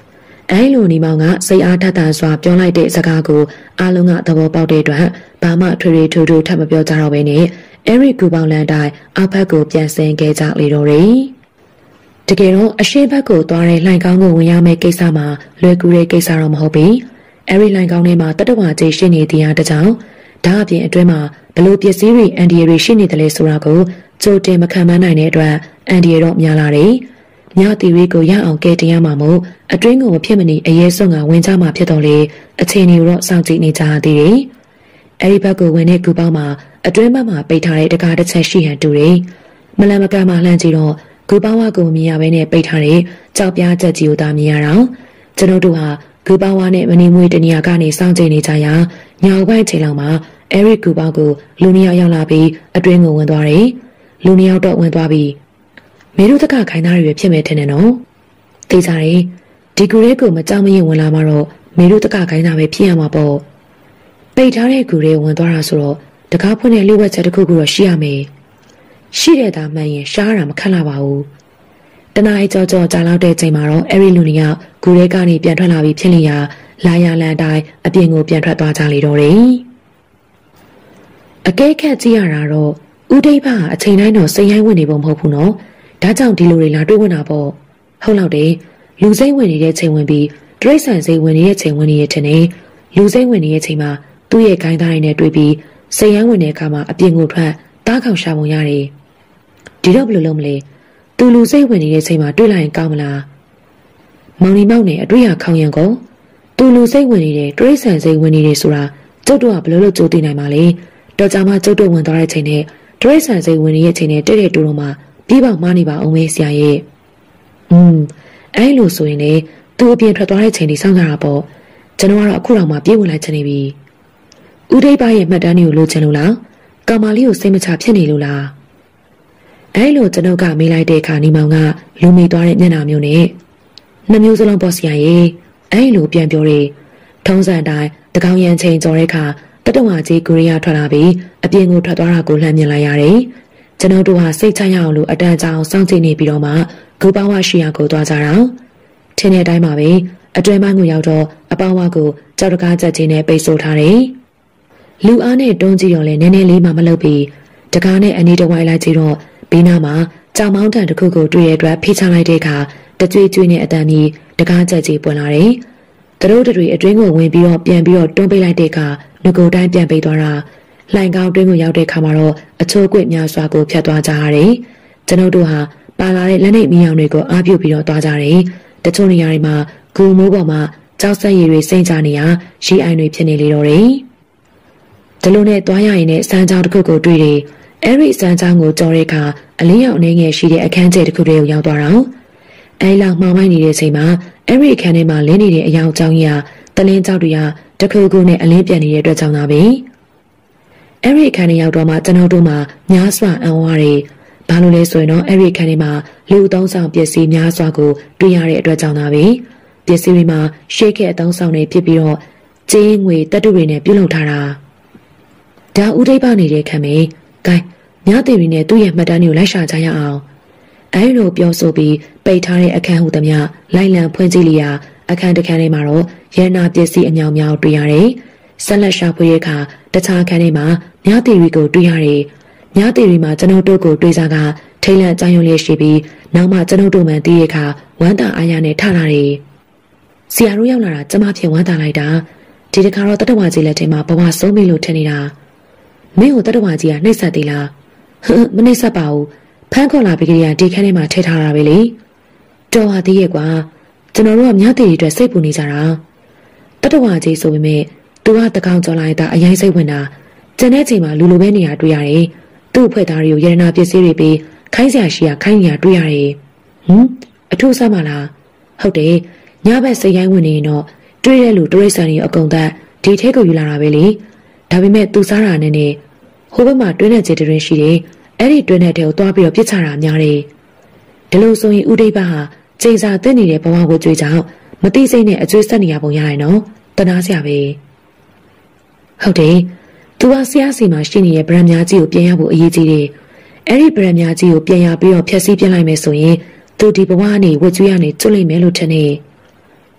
Speaker 1: အဲလိုနေမောင်ကစိတ်အားထက်သန်စွာပြောလိုက်တဲ့စကားကိုအားလုံးကသဘောပေါက်တဲ့အတွက်ဘာမှထွေထွေထူးထူးထပ်မပြောကြတော့ဘဲနဲ့အဲရီကူပေါင်လန်တိုင်းအောက်ဘက်ကိုပြန်ဆင်းခဲ့ကြလေတော့တယ်။တကယ်တော့အရှေ့ဘက်ကိုသွားတဲ့လှိုင်ကောင်းကိုဝင်ရမယ့်ကိစ္စမှာလွယ်ကူတဲ့ကိစ္စတော့မဟုတ်ဘူး။အဲရီလှိုင်ကောင်းထဲမှာတတဝါကြီးရှိနေတဲ့အကြောင်းဒါအပြင်အတွင်းမှာဘလို့ပစ္စည်းတွေအန်ဒီရီရှိနေတယ်လေဆိုတာကိုကြိုတင်မခံမနိုင်တဲ့အတွက်အန်ဒီရီတော့များလာတယ်။ညတီရီကိုရအောင်ကဲတင်ရမှာမို့အတွင်းကိုမဖြစ်မနေအရေးဆုံးကဝင်ကြမှာဖြစ်တော့လေအချိန်ကြီးတော့စောင့်ကြည့်နေကြရသေးတယ်။အဲဒီဘက်ကိုဝင်တဲ့ကူပေါင်းမှာအတွင်းဘက်မှာပိတ်ထားတဲ့တကားတစ်ချက်ရှိဟန်တူတယ်။မလန်မကမ်းမှလှမ်းကြည့်တော့ကူပေါင်းဝကိုမြင်ရဘဲနဲ့ပိတ်ထားတဲ့ကြောက်ပြားချက်ကြီးကိုသာမြင်ရတော့ကျွန်တော်တို့ဟာကူပေါင်းဝနဲ့မနေမွေးတနေရာကနေစောင့်ကြည့်နေကြရာညောင်ပိုင်းချိန်လောက်မှာအဲရီကူပေါင်းကိုလူနှစ်ယောက်ရောက်လာပြီးအတွင်းကိုဝင်သွားတယ်။လူနှစ်ယောက်တော့ဝင်သွားပြီးမေရုတကခိုင်းသားတွေဖြစ်မဲ့ထင်တယ်နော်။သိကြတယ်ဒီကူရဲကိုမကြောက်မရင်ဝင်လာမှတော့မေရုတကခိုင်းသားပဲဖြစ်ရမှာပေါ့။ပိတ်ထားတဲ့ကူရဲဝင်သွားတာဆိုတော့တကားဖွင့်တဲ့လျှို့ဝှက်ချက်တစ်ခုခုတော့ရှိရမယ်။ရှိတဲ့သားမှန်ရင်ရှားတာမခက်လာပါဘူး။တနားရီကြောကြောကြာလောက်တဲ့ချိန်မှာတော့အဲရီလူနှစ်ယောက်ကူရဲကနေပြန်ထွက်လာပြီးဖြစ်လျာလာရလန်တိုင်းအပြင်ကိုပြန်ထွက်သွားကြလေတော့တယ်။အကဲခတ်ကြည့်ရတာတော့ဦးဒိဗ္ဗအချိန်တိုင်းတော့စိတ်ရိုင်းဝင်နေပုံမဟုတ်ဘူးနော်။ဒါကြောင့်ဒီလိုတွေလာတွေးဝင်တာပေါ့။ဟုတ်လောက်တယ်လူစိတ်ဝင်နေတဲ့ချိန်ဝင်ပြီးတရိတ်ဆန်စိတ်ဝင်နေတဲ့ချိန်ဝင်နေတဲ့ထင်နေလူစိတ်ဝင်နေတဲ့ချိန်မှာသူ့ရဲ့ဂိုင်းသားတွေနဲ့တွေ့ပြီးစိတ်ရိုင်းဝင်တဲ့အခါမှာအပြင်ကိုထွက်တားခေါင်ရှာပုံရတယ်။ဒီတော့ဘယ်လိုလုပ်မလဲ။သူလူစိတ်ဝင်နေတဲ့ချိန်မှာတွေ့လိုက်ရင်ကောင်းမလား။မောင်နီမောက်နဲ့အတွေ့အခေါင်ရံကိုသူလူစိတ်ဝင်နေတဲ့တရိတ်ဆန်စိတ်ဝင်နေတယ်ဆိုတာကျုပ်တို့ကဘယ်လိုလုပ်ကြိုးသိနိုင်မှာလဲ။တော်ကြမှာကျုပ်တို့ဝင်သွားတဲ့ချိန်နဲ့တရိတ်ဆန်စိတ်ဝင်နေတဲ့ချိန်နဲ့တဲ့တဲ့တူတော့မှပြီးပေါက်မှားနေပါအောင်မေးဆရာရဲ့။อืมအဲလိုဆိုရင်လေသူအပြင်ထွက်သွားတဲ့ချိန်ဒီစောင့်ကြတာပေါ့။ကျွန်တော်ကတော့အခုတော့မှပြေးဝင်လိုက်ချင်နေပြီ။ဦးဒိဗ္ဗရဲ့မှတ်တမ်းတွေကိုလိုချင်လို့လား။ကောင်မလေးကိုစိတ်မချဖြစ်နေလို့လား။အဲလိုကျွန်ုပ်ကမေးလိုက်တဲ့အခါနီမောင်ကလူမိသွားတဲ့မျက်နှာမျိုးနဲ့နှစ်မျိုးစလုံးပေါ့ဆရာရဲ့။အဲလိုပြန်ပြောတယ်။ထုံးစံတိုင်းတကောင်ရန်ချိန်ကြော်တဲ့အခါတတဝါကြီးကိုရီးယားထွက်လာပြီးအပြင်ကိုထွက်သွားတာကိုလှမ်းမြင်လိုက်ရတယ်။ကျွန်တော်တို့ဟာစိတ်ချရအောင်လို့အတန်းကြောင်စောင့်ကြည့်နေပြီးတော့မှဂူပေါဝရှိရာကိုသွားကြတာထင်းတဲ့အတိုင်းပါပဲအတွင်းပိုင်းကိုရောက်တော့အပေါဝကိုကြောက်တကားချက်ချင်းနဲ့ပိတ်ဆို့ထားတယ်လူအားနဲ့တွန်းကြည့်တော့လဲနည်းနည်းလေးမှမလုပ်ပြီးတကားနဲ့အနီးတစ်ဝိုင်းလိုက်ကြည့်တော့ဘေးနားမှာကြောင်မောင်းတန်တစ်ခုကိုတွေ့ရတဲ့အတွက်ဖိချလိုက်တဲ့အခါတကြွေကြွေနဲ့အတန်ကြီးတကားချက်ကြီးပွင့်လာတယ်သူတို့တွေအတွင်းကိုဝင်ပြီးတော့ပြန်ပြီးတော့တွန်းပိတ်လိုက်တဲ့အခါငကိုတိုင်းပြန်ပိတ်သွားတာလှိုင်ကောင်းတွင်းကိုရောက်တဲ့အခါမှာတော့အချိုးကွေ့များစွာကိုဖြတ်သွားကြရတယ်ကျွန်တော်တို့ဟာပါလာတဲ့လက်နှိပ်မီးအောင်တွေကိုအားပြုပြီးတော့သွားကြတယ်တချို့နေရာတွေမှာဂူမိုးပေါ်မှာကြောက်ဆက်ရည်တွေစိမ့်ကြနေရရီအိုင်တွေဖြစ်နေလေတော့တယ်ဒီလိုနဲ့သွားရရင်နဲ့စမ်းကြောင်းတစ်ခုကိုတွေ့တယ်အဲ့ဒီစမ်းကြောင်းကိုကြော်တဲ့အခါအလင်းရောင်အနေငယ်ရှိတဲ့အခန်းကျဲတစ်ခုတည်းကိုရောက်သွားတော့အဲလောက်မှောင်မိုင်းနေတဲ့ချိန်မှာအဲ့ဒီအခန်းထဲမှာလင်းနေတဲ့အယောင်ကြောင်းကြီးကတလင်းကြောက်တွေကတခုခုနဲ့အလင်းပြန်နေတဲ့အတွက်ကြောင့်သာပဲအဲ့ဒီအခန်းထဲရောက်တော့မှကျွန်တော်တို့မှညားစွာအံ့ဩရတယ်ဘာလို့လဲဆိုရင်တော့အဲ့ဒီခန်းထဲမှာလူအသုံးဆောင်ပစ္စည်းများစွာကိုတွေ့ရတဲ့အတွက်ကြောင့်သာပဲပစ္စည်းတွေမှာရှေ့ကအသုံးဆောင်တွေဖြစ်ပြီးတော့ကျင်းငွေတက်တုတွေနဲ့ပြုလုပ်ထားတာဒါဥဒိဗ္ဗနေတဲ့ခံမေဂိုင်းညသေးရီနဲ့သူ့ရဲ့မှတ်တမ်းတွေကိုလိုက်ရှာကြရအောင်အဲလိုပြောဆိုပြီးပိတ်ထားတဲ့အခန်းဟူသမျှလိုက်လံဖွင့်ကြည့်လျာအခန်းတစ်ခန်းထဲမှာတော့ရဟနာပစ္စည်းအမြောက်များတွေ့ရတယ်ဆက်လက်ရှာဖွေတဲ့အခါတခြားအခန်းထဲမှာညသေးရီကိုတွေ့ရတယ်ညသေးရီမှာကျွန်တော်တို့ကိုတွေ့စားကထိတ်လန့်ကြောင်ရွံ့လျက်ရှိပြီးနောက်မှကျွန်တော်တို့မှတီးရခါဝမ်းသာအားရနဲ့ထလာတယ်။ဆရာတို့ရောက်လာတာကျမဖြစ်ဝမ်းသာလိုက်တာဒီတခါတော့တတဝါကြီးလက်ထဲမှာဘဝဆုံးပြီလို့ထင်နေတာမင်းကိုတတဝါကြီးကနှိပ်စက်သေးလားဟမ်မနှိပ်စက်ပါဘူးဖမ်းခေါ်လာပြီးကြရဒီခန်းထဲမှာထည့်ထားတာပဲလေတော်ပါသေးရဲ့ကွာကျွန်တော်တို့ကညသေးရီအတွက်စိတ်ပူနေကြတာတတဝါကြီးဆိုပေမဲ့သူကတကောင်ကြော်လိုက်တာအရင်စိတ်ဝင်တာကျန်တဲ့ချိန်မှာလူလိုပဲနေရတွေ့ရတယ်သူ့ဖွဲ့သားတွေကိုရတနာပစ္စည်းတွေပြီးခိုင်းစရာရှိရခိုင်းနေရတွေ့ရတယ်ဟမ်အထူးဆမ်းမလားဟုတ်တယ်ညဘက်စိတ်ရိုင်းဝင်နေရင်တော့တွေ့တဲ့လူတရိတ်ဆန်တွေအကုန်သက်ဒီထဲကိုယူလာတာပဲလေဒါပေမဲ့သူစားတာနဲ့နဲ့ဟိုဘက်မှာတွင်းတဲ့ခြေတွင်းရှိတယ်အဲ့ဒီတွင်းတဲ့ထဲကိုသွားပြီးတော့ပြစ်ချတာများတယ်ဒီလိုဆိုရင်ဥဒိဗ္ဗဟာချိန်စာတက်နေတဲ့ဘဝကိုကြွေးကြောင်မသိစိတ်နဲ့အကျွေးဆက်နေရပုံရရင်နော်တနာစရာပဲဟုတ်တယ်သူကဆရာစီမှာရှိနေတဲ့ဗရန်များကြီးကိုပြန်ရဖို့အရေးကြီးတယ်အဲ့ဒီဗရန်များကြီးကိုပြန်ရပြီးတော့ဖျက်ဆီးပြလိုက်မယ်ဆိုရင်သူဒီဘဝကနေဝတ်ကျွေးရနေကျွတ်လိမ့်မယ်လို့ထင်နေဖ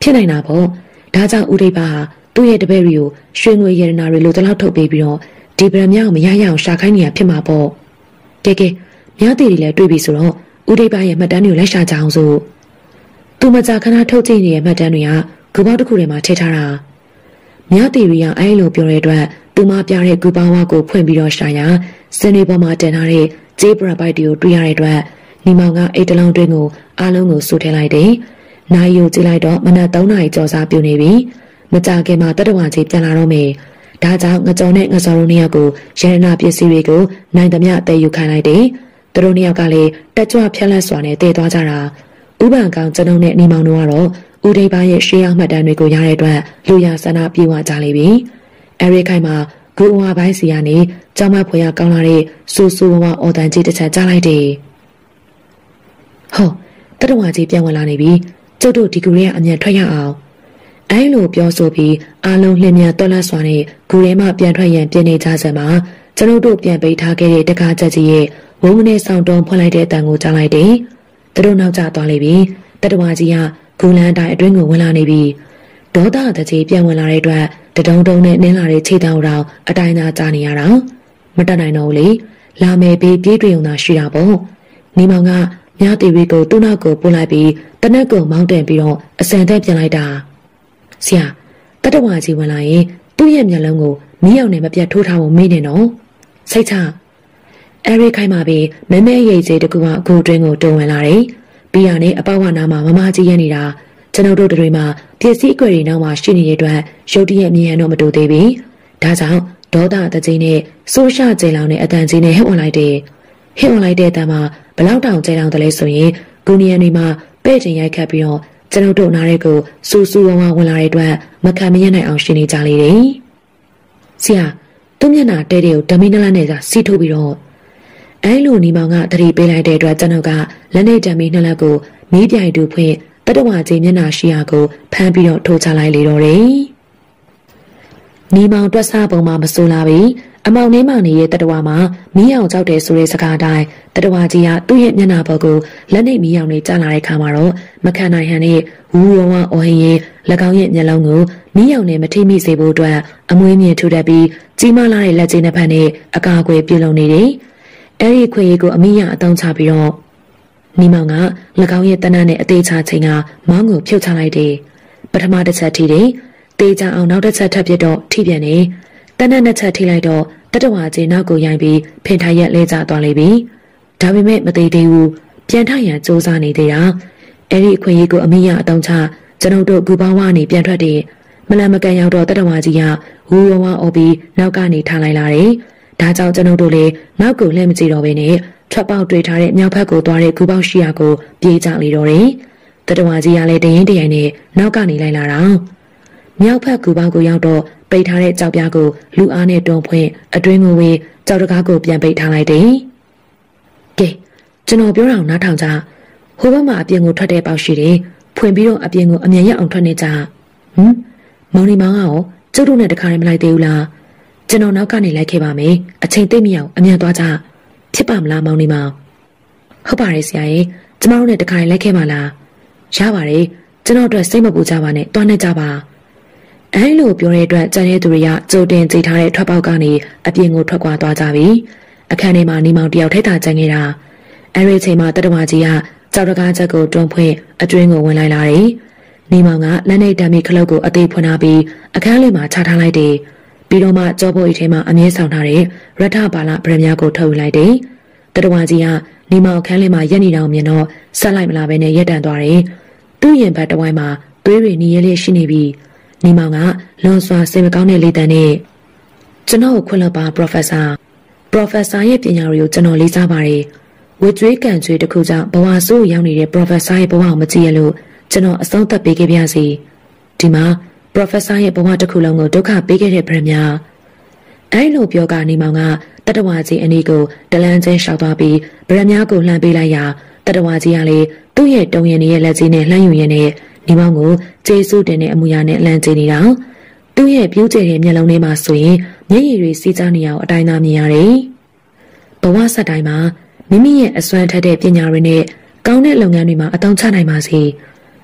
Speaker 1: ဖြစ်နိုင်တာပေါ့ဒါကြောင့်ဦးဒိတ်ပါဟာသူ့ရဲ့တပည့်တွေကိုရွှေငွေရတနာတွေလိုတလောက်ထုတ်ပေးပြီးတော့ဒီဗရမ ျှကိုမရရအောင်ရှာခိုင်းနေရဖြစ်မှာပေါ့ကဲကဲမြတ်တီတွေလည်းတွေ့ပြီဆိုတော့ဦးဒိတ်ပါရဲ့မှတ်တမ်းတွေကိုလိုက်ရှာကြအောင်ဆိုသူမကြာခဏထုတ်ကြည့်နေတဲ့မှတ်တမ်းတွေကဂူပေါက်တစ်ခုထဲမှာထည့်ထားတာမြတ်တီတွေကအဲလိုပြောတဲ့အတွက်သူမပြတဲ့ဂူပေါင်းဝါကိုဖွင့်ပြီးတော့ရှာရာစနေပေါ်မှာတင်ထားတဲ့ဂျေးပရာဘိုက်တွေကိုတွေ့ရတဲ့အတွက်ညီမောင်ကအိတ်တလုံးတွင်းကိုအားလုံးကိုစိုးထည့်လိုက်တယ်။နိုင်ယူကြည့်လိုက်တော့မနက်သုံးနာရီကျော်စားပြုနေပြီ။မကြခင်မှာတတဝါကြီးပြန်လာတော့မယ်။ဒါကြောင့်ငကြော်နဲ့ငစော်တို့နှစ်ယောက်ကိုရတနာပစ္စည်းတွေကိုနိုင်သမျှတည်ယူခိုင်းလိုက်တယ်။သူတို့နှစ်ယောက်ကလည်းတက်ကြွဖြက်လက်စွာနဲ့တည်သွားကြတာ။ဥပန်ကောင်ကျွန်ုပ်နဲ့ညီမောင်တို့ကတော့ဦးဒိတ်ပါရဲ့ရှေးရောက်မှတ်တမ်းတွေကိုရတဲ့အတွက်လူရဆန္ဒပြေဝကြလိမ့်ပြီ။အဲဒီခိုင်မှာဂူဝါပိုင်းစီကနေကြောင်မဖွေရကောင်းလာတဲ့စူစူဝဝအော်တန်ကြီးတစ်ချက်ကြားလိုက်တယ်။ဟောတတဝါကြီးပြန်ဝင်လာနေပြီကျုပ်တို့ဒီကူရဲအမြန်ထွက်ရအောင်အဲလိုပြောဆိုပြီးအားလုံးလျင်မြန်တွက်လက်စွာနဲ့ဂူထဲမှပြန်ထွက်ရန်ပြင်နေကြစမှာကျွန်ုပ်တို့ပြန်ပိတ်ထားခဲ့တဲ့တကားချက်ကြီးရဲ့ဝုန်းကနေဆောင်တုံးဖွင့်လိုက်တဲ့အတန်ကိုကြားလိုက်တယ်။သူတို့နောက်ကျသွားလိမ့်ပြီတတဝါကြီးကဂူလန်းတိုင်းအတွင်းကိုဝင်လာနေပြီဒေါသတကြီးပြန်ဝင်လာတဲ့အတွက်တတုံတုံနဲ့နင်းလာတဲ့ခြေတောင်တော်အတိုင်းသာကြားနေရတာမတတ်နိုင်တော့လေလာမယ်ပြီးပြေးတွေ့ုံသာရှိတာပေါ့ညီမောင်ကမြတ်တီရီကိုသူ့နောက်ကိုပို့လိုက်ပြီးတနက်ကိုမောင်းတင်ပြီးတော့အစံသက်ပြန်လိုက်တာဆရာတတဝါကြီးဝင်လာရင်သူ့ရဲ့မျက်လုံးကိုမီးအောင်နဲ့မပြတ်ထိုးထားဖို့မေးနေတော့စိတ်ချအဲရီခိုင်မှာပြီးမဲမဲရိတ်စေးတကူကဂူတွင်းကိုတုံဝင်လာတယ်ပြီးရနဲ့အပေါဝနာမှာမမကြီးရနေတာကျွန်တော်တို့တွေမှာပစ္စည်းအကွက်တွေနောက်မှာရှိနေတဲ့အတွက်ရုတ်တရက်မြင်ရတော့မတူသေးဘူးဒါကြောင့်ဒေါသတကြီးနဲ့ဆိုးရှကျေလောင်နဲ့အတန်ကြီးနဲ့ဟစ်ဝင်လိုက်တယ်ဟစ်ဝင်လိုက်တဲ့အတန်မှာဘလောက်တောင်ကျေလောင်တယ်လဲဆိုရင်ဂူနီယန်တွေမှာပဲ့ချင်ရိုက်ခတ်ပြီးတော့ကျွန်တော်တို့နားရဲကိုစူစူဝဝဝင်လာတဲ့အတွက်မခံမရနိုင်အောင်ရှင်နေကြလေတယ်ဆရာသူ့မျက်နှာတဲတဲ့ကိုဓမီနလနဲ့ကစီးထိုးပြီးတော့အဲလိုညီမောင်ကတတိပေးလိုက်တဲ့အတွက်ကျွန်တော်ကလက်နဲ့ဓမီနလက်ကိုမီးပြိုင်တူဖွင့်တတဝါကြီးမျက်နှာရှိရာကိုဖမ်းပြီးတော့ထိုးချလိုက်လေတော့တယ်။ညီမောင်တွက်စားပုံမှာမဆိုးလာပြီ။အမောင်နှင်းမောင်နေတဲ့တတဝါမှာမီးအောင်ကြောက်တယ်ဆိုတဲ့စကားတိုင်းတတဝါကြီးကသူ့ရဲ့မျက်နှာပေါ်ကိုလက်နဲ့မီးအောင်နဲ့ကြားလာတဲ့ခါမှာတော့မခံနိုင်ဟန်နဲ့ဝူဝဝအော်ဟင်းရင်၎င်းရဲ့မျက်လုံးကိုမီးအောင်နဲ့မထိမိစေဖို့အတွက်အမွှေးမြင့်ထူတတ်ပြီးကြီးမားလာတဲ့လက်ချင်းနှစ်ဖက်နဲ့အကာအကွယ်ပြုလုပ်နေတယ်။အဲဒီခွေရီကိုအမိရအတုံးချပြီးတော့ညီမောင်က၎င်းရဲ့တနတ်နဲ့အသေးချချိန်ကမောင်းကိုဖြုတ်ချလိုက်တယ်။ပထမတစ်ချက်ထိတယ်။တေးကြအောင်နောက်တစ်ချက်ထပ်ပြတော့ထိပြန်နေ။တနတ်နှစ်ချက်ထိလိုက်တော့တတဝါကြီးနောက်ကိုရိုင်းပြီးဖင်ထိုင်ရက်လဲကျသွားလိမ့်ပြီ။ဒါပေမဲ့မသေးသေးဘူး။ပြန်ထရန်စူးစမ်းနေသေးတာ။အဲ့ဒီအခွင့်အရေးကိုအမိရအတုံးချကျွန်ုပ်တို့ဂူပေါင်းဝါနေပြန်ထွက်တယ်။မလန်မကန်ရောက်တော့တတဝါကြီးကဝူဝဝအော်ပြီးနောက်ကနေထားလိုက်လာတယ်။ဒါကြောင့်ကျွန်ုပ်တို့လည်းနောက်ကိုလှည့်မကြည့်တော့ဘဲနဲ့ထွက်ပေါက်တွေ့ထားတဲ့မြောက်ဘက်ကိုသွားတဲ့ဂူပေါက်ရှိရာကိုပြေးကြလေတော့တယ်။တတဝါကြီးကလည်းတရင်တရင်နဲ့နောက်ကနေလိုက်လာတာ။မြောက်ဘက်ဂူပေါက်ကိုရောက်တော့ပိတ်ထားတဲ့ကြောက်ပြားကိုလူအားနဲ့တွန်းဖွင့်အတွင်းကိုဝေးကြောက်တကားကိုပြန်ပိတ်ထားလိုက်တယ်။ကဲကျွန်တော်ပြောတာနားထောင်ကြ။ဟိုဘက်မှာအပြင်ကိုထွက်တဲ့ပေါက်ရှိတယ်။ဖွင့်ပြီးတော့အပြင်ကိုအမြန်ရအောင်ထွက်နေကြ။ဟမ်မောင်နီမောင်ကရောကျုပ်တို့နဲ့တခါတည်းမလိုက်သေးဘူးလား။ကျွန်တော်နောက်ကနေလိုက်ခဲ့ပါမယ်။အချိန်သိမ့်မရအောင်အမြန်သွားကြ။ဖြစ်ပါမလားမောင်နေမောင်ဟုတ်ပါတယ်ဆရာရဲ့ကျမတို့နဲ့တခါလိုက်ခဲ့ပါလားရပါတယ်ကျွန်တော်တို့စိတ်မပူကြပါနဲ့တွားနေကြပါအဲလိုပြောတဲ့အတွက်ကျန်တဲ့သူတွေကကြိုတင်ကြိတ်ထားတဲ့ထွက်ပေါက်ကနေအပြင်ကိုထွက်ခွာသွားကြပြီအခန်းထဲမှာနေမောင်တယောက်ထိတ်တာကျန်နေတာအဲဒီအချိန်မှာတတဝါကြီးကကြောက်တကားချက်ကိုတွန်းဖွင့်အတွင်းကိုဝင်လိုက်လာတယ်နေမောင်ကလက်နဲ့တံမီခလုတ်ကိုအသေးဖွင့်ထားပြီးအခန်းလေးမှာချထားလိုက်တယ်ပြီးတော့မှကြောပိုးအိတ်ထဲမှာအမြဲဆောင်ထားတဲ့ရထဘာလဗရမ ्या ကိုထုတ်ယူလိုက်တယ်။တတဝါကြီးကနေမောင်ခန်းလေးမှာရက်နေတောင်မြင်တော့ဆက်လိုက်မလာဘဲနဲ့ရက်တန်သွားတယ်။သူ့ရင်ဘတ်တဝိုင်းမှာသွေးတွေနီးရဲလေးရှိနေပြီးနေမောင်ကလွန်စွာစိတ်မကောင်းတဲ့လေတံနဲ့ကျွန်တော်ကိုခွင့်လွှတ်ပါ Professor Professor ရဲ့ပညာတွေကိုကျွန်တော်လေးစားပါတယ်။ဝေကျွေးကန်ကျွေးတစ်ခုကြောင့်ဘဝဆိုးရောက်နေတဲ့ Professor ရဲ့ဘဝကိုမကြည့်ရလို့ကျွန်တော်အဆုံးသတ်ပေးခဲ့ပါစီ။ဒီမှာ Professor ရဲ့ဘဝတစ်ခုလုံးကိုဒုက္ခပေးခဲ့တဲ့ဗရမ ्या အဲလိုပြောကနေမောင်ကတတဝါကြီးအနီးကိုတလန်းချင်းရှောက်သွားပြီးဗရမ ्या ကိုလှမ်းပေးလိုက်ရာတတဝါကြီးကလည်းသူ့ရဲ့တုံရင်ရဲ့လက်ကြီးနဲ့လှမ်းယူရင်းနဲ့နေမောင်ကိုကျေးဇူးတင်တဲ့အမူအရာနဲ့အလံကျင်းနေတာသူ့ရဲ့ပြူးကျဲတဲ့မျက်လုံးထဲမှာဆိုရင်မျက်ရည်တွေစီးကျနေအောင်အတိုင်းသားမြင်ရတယ်ဘဝဆက်တိုင်းမှာမိမိရဲ့အစွမ်းထက်တဲ့ပညာတွေနဲ့ကောင်းတဲ့လုပ်ငန်းတွေမှာအသုံးချနိုင်ပါစေ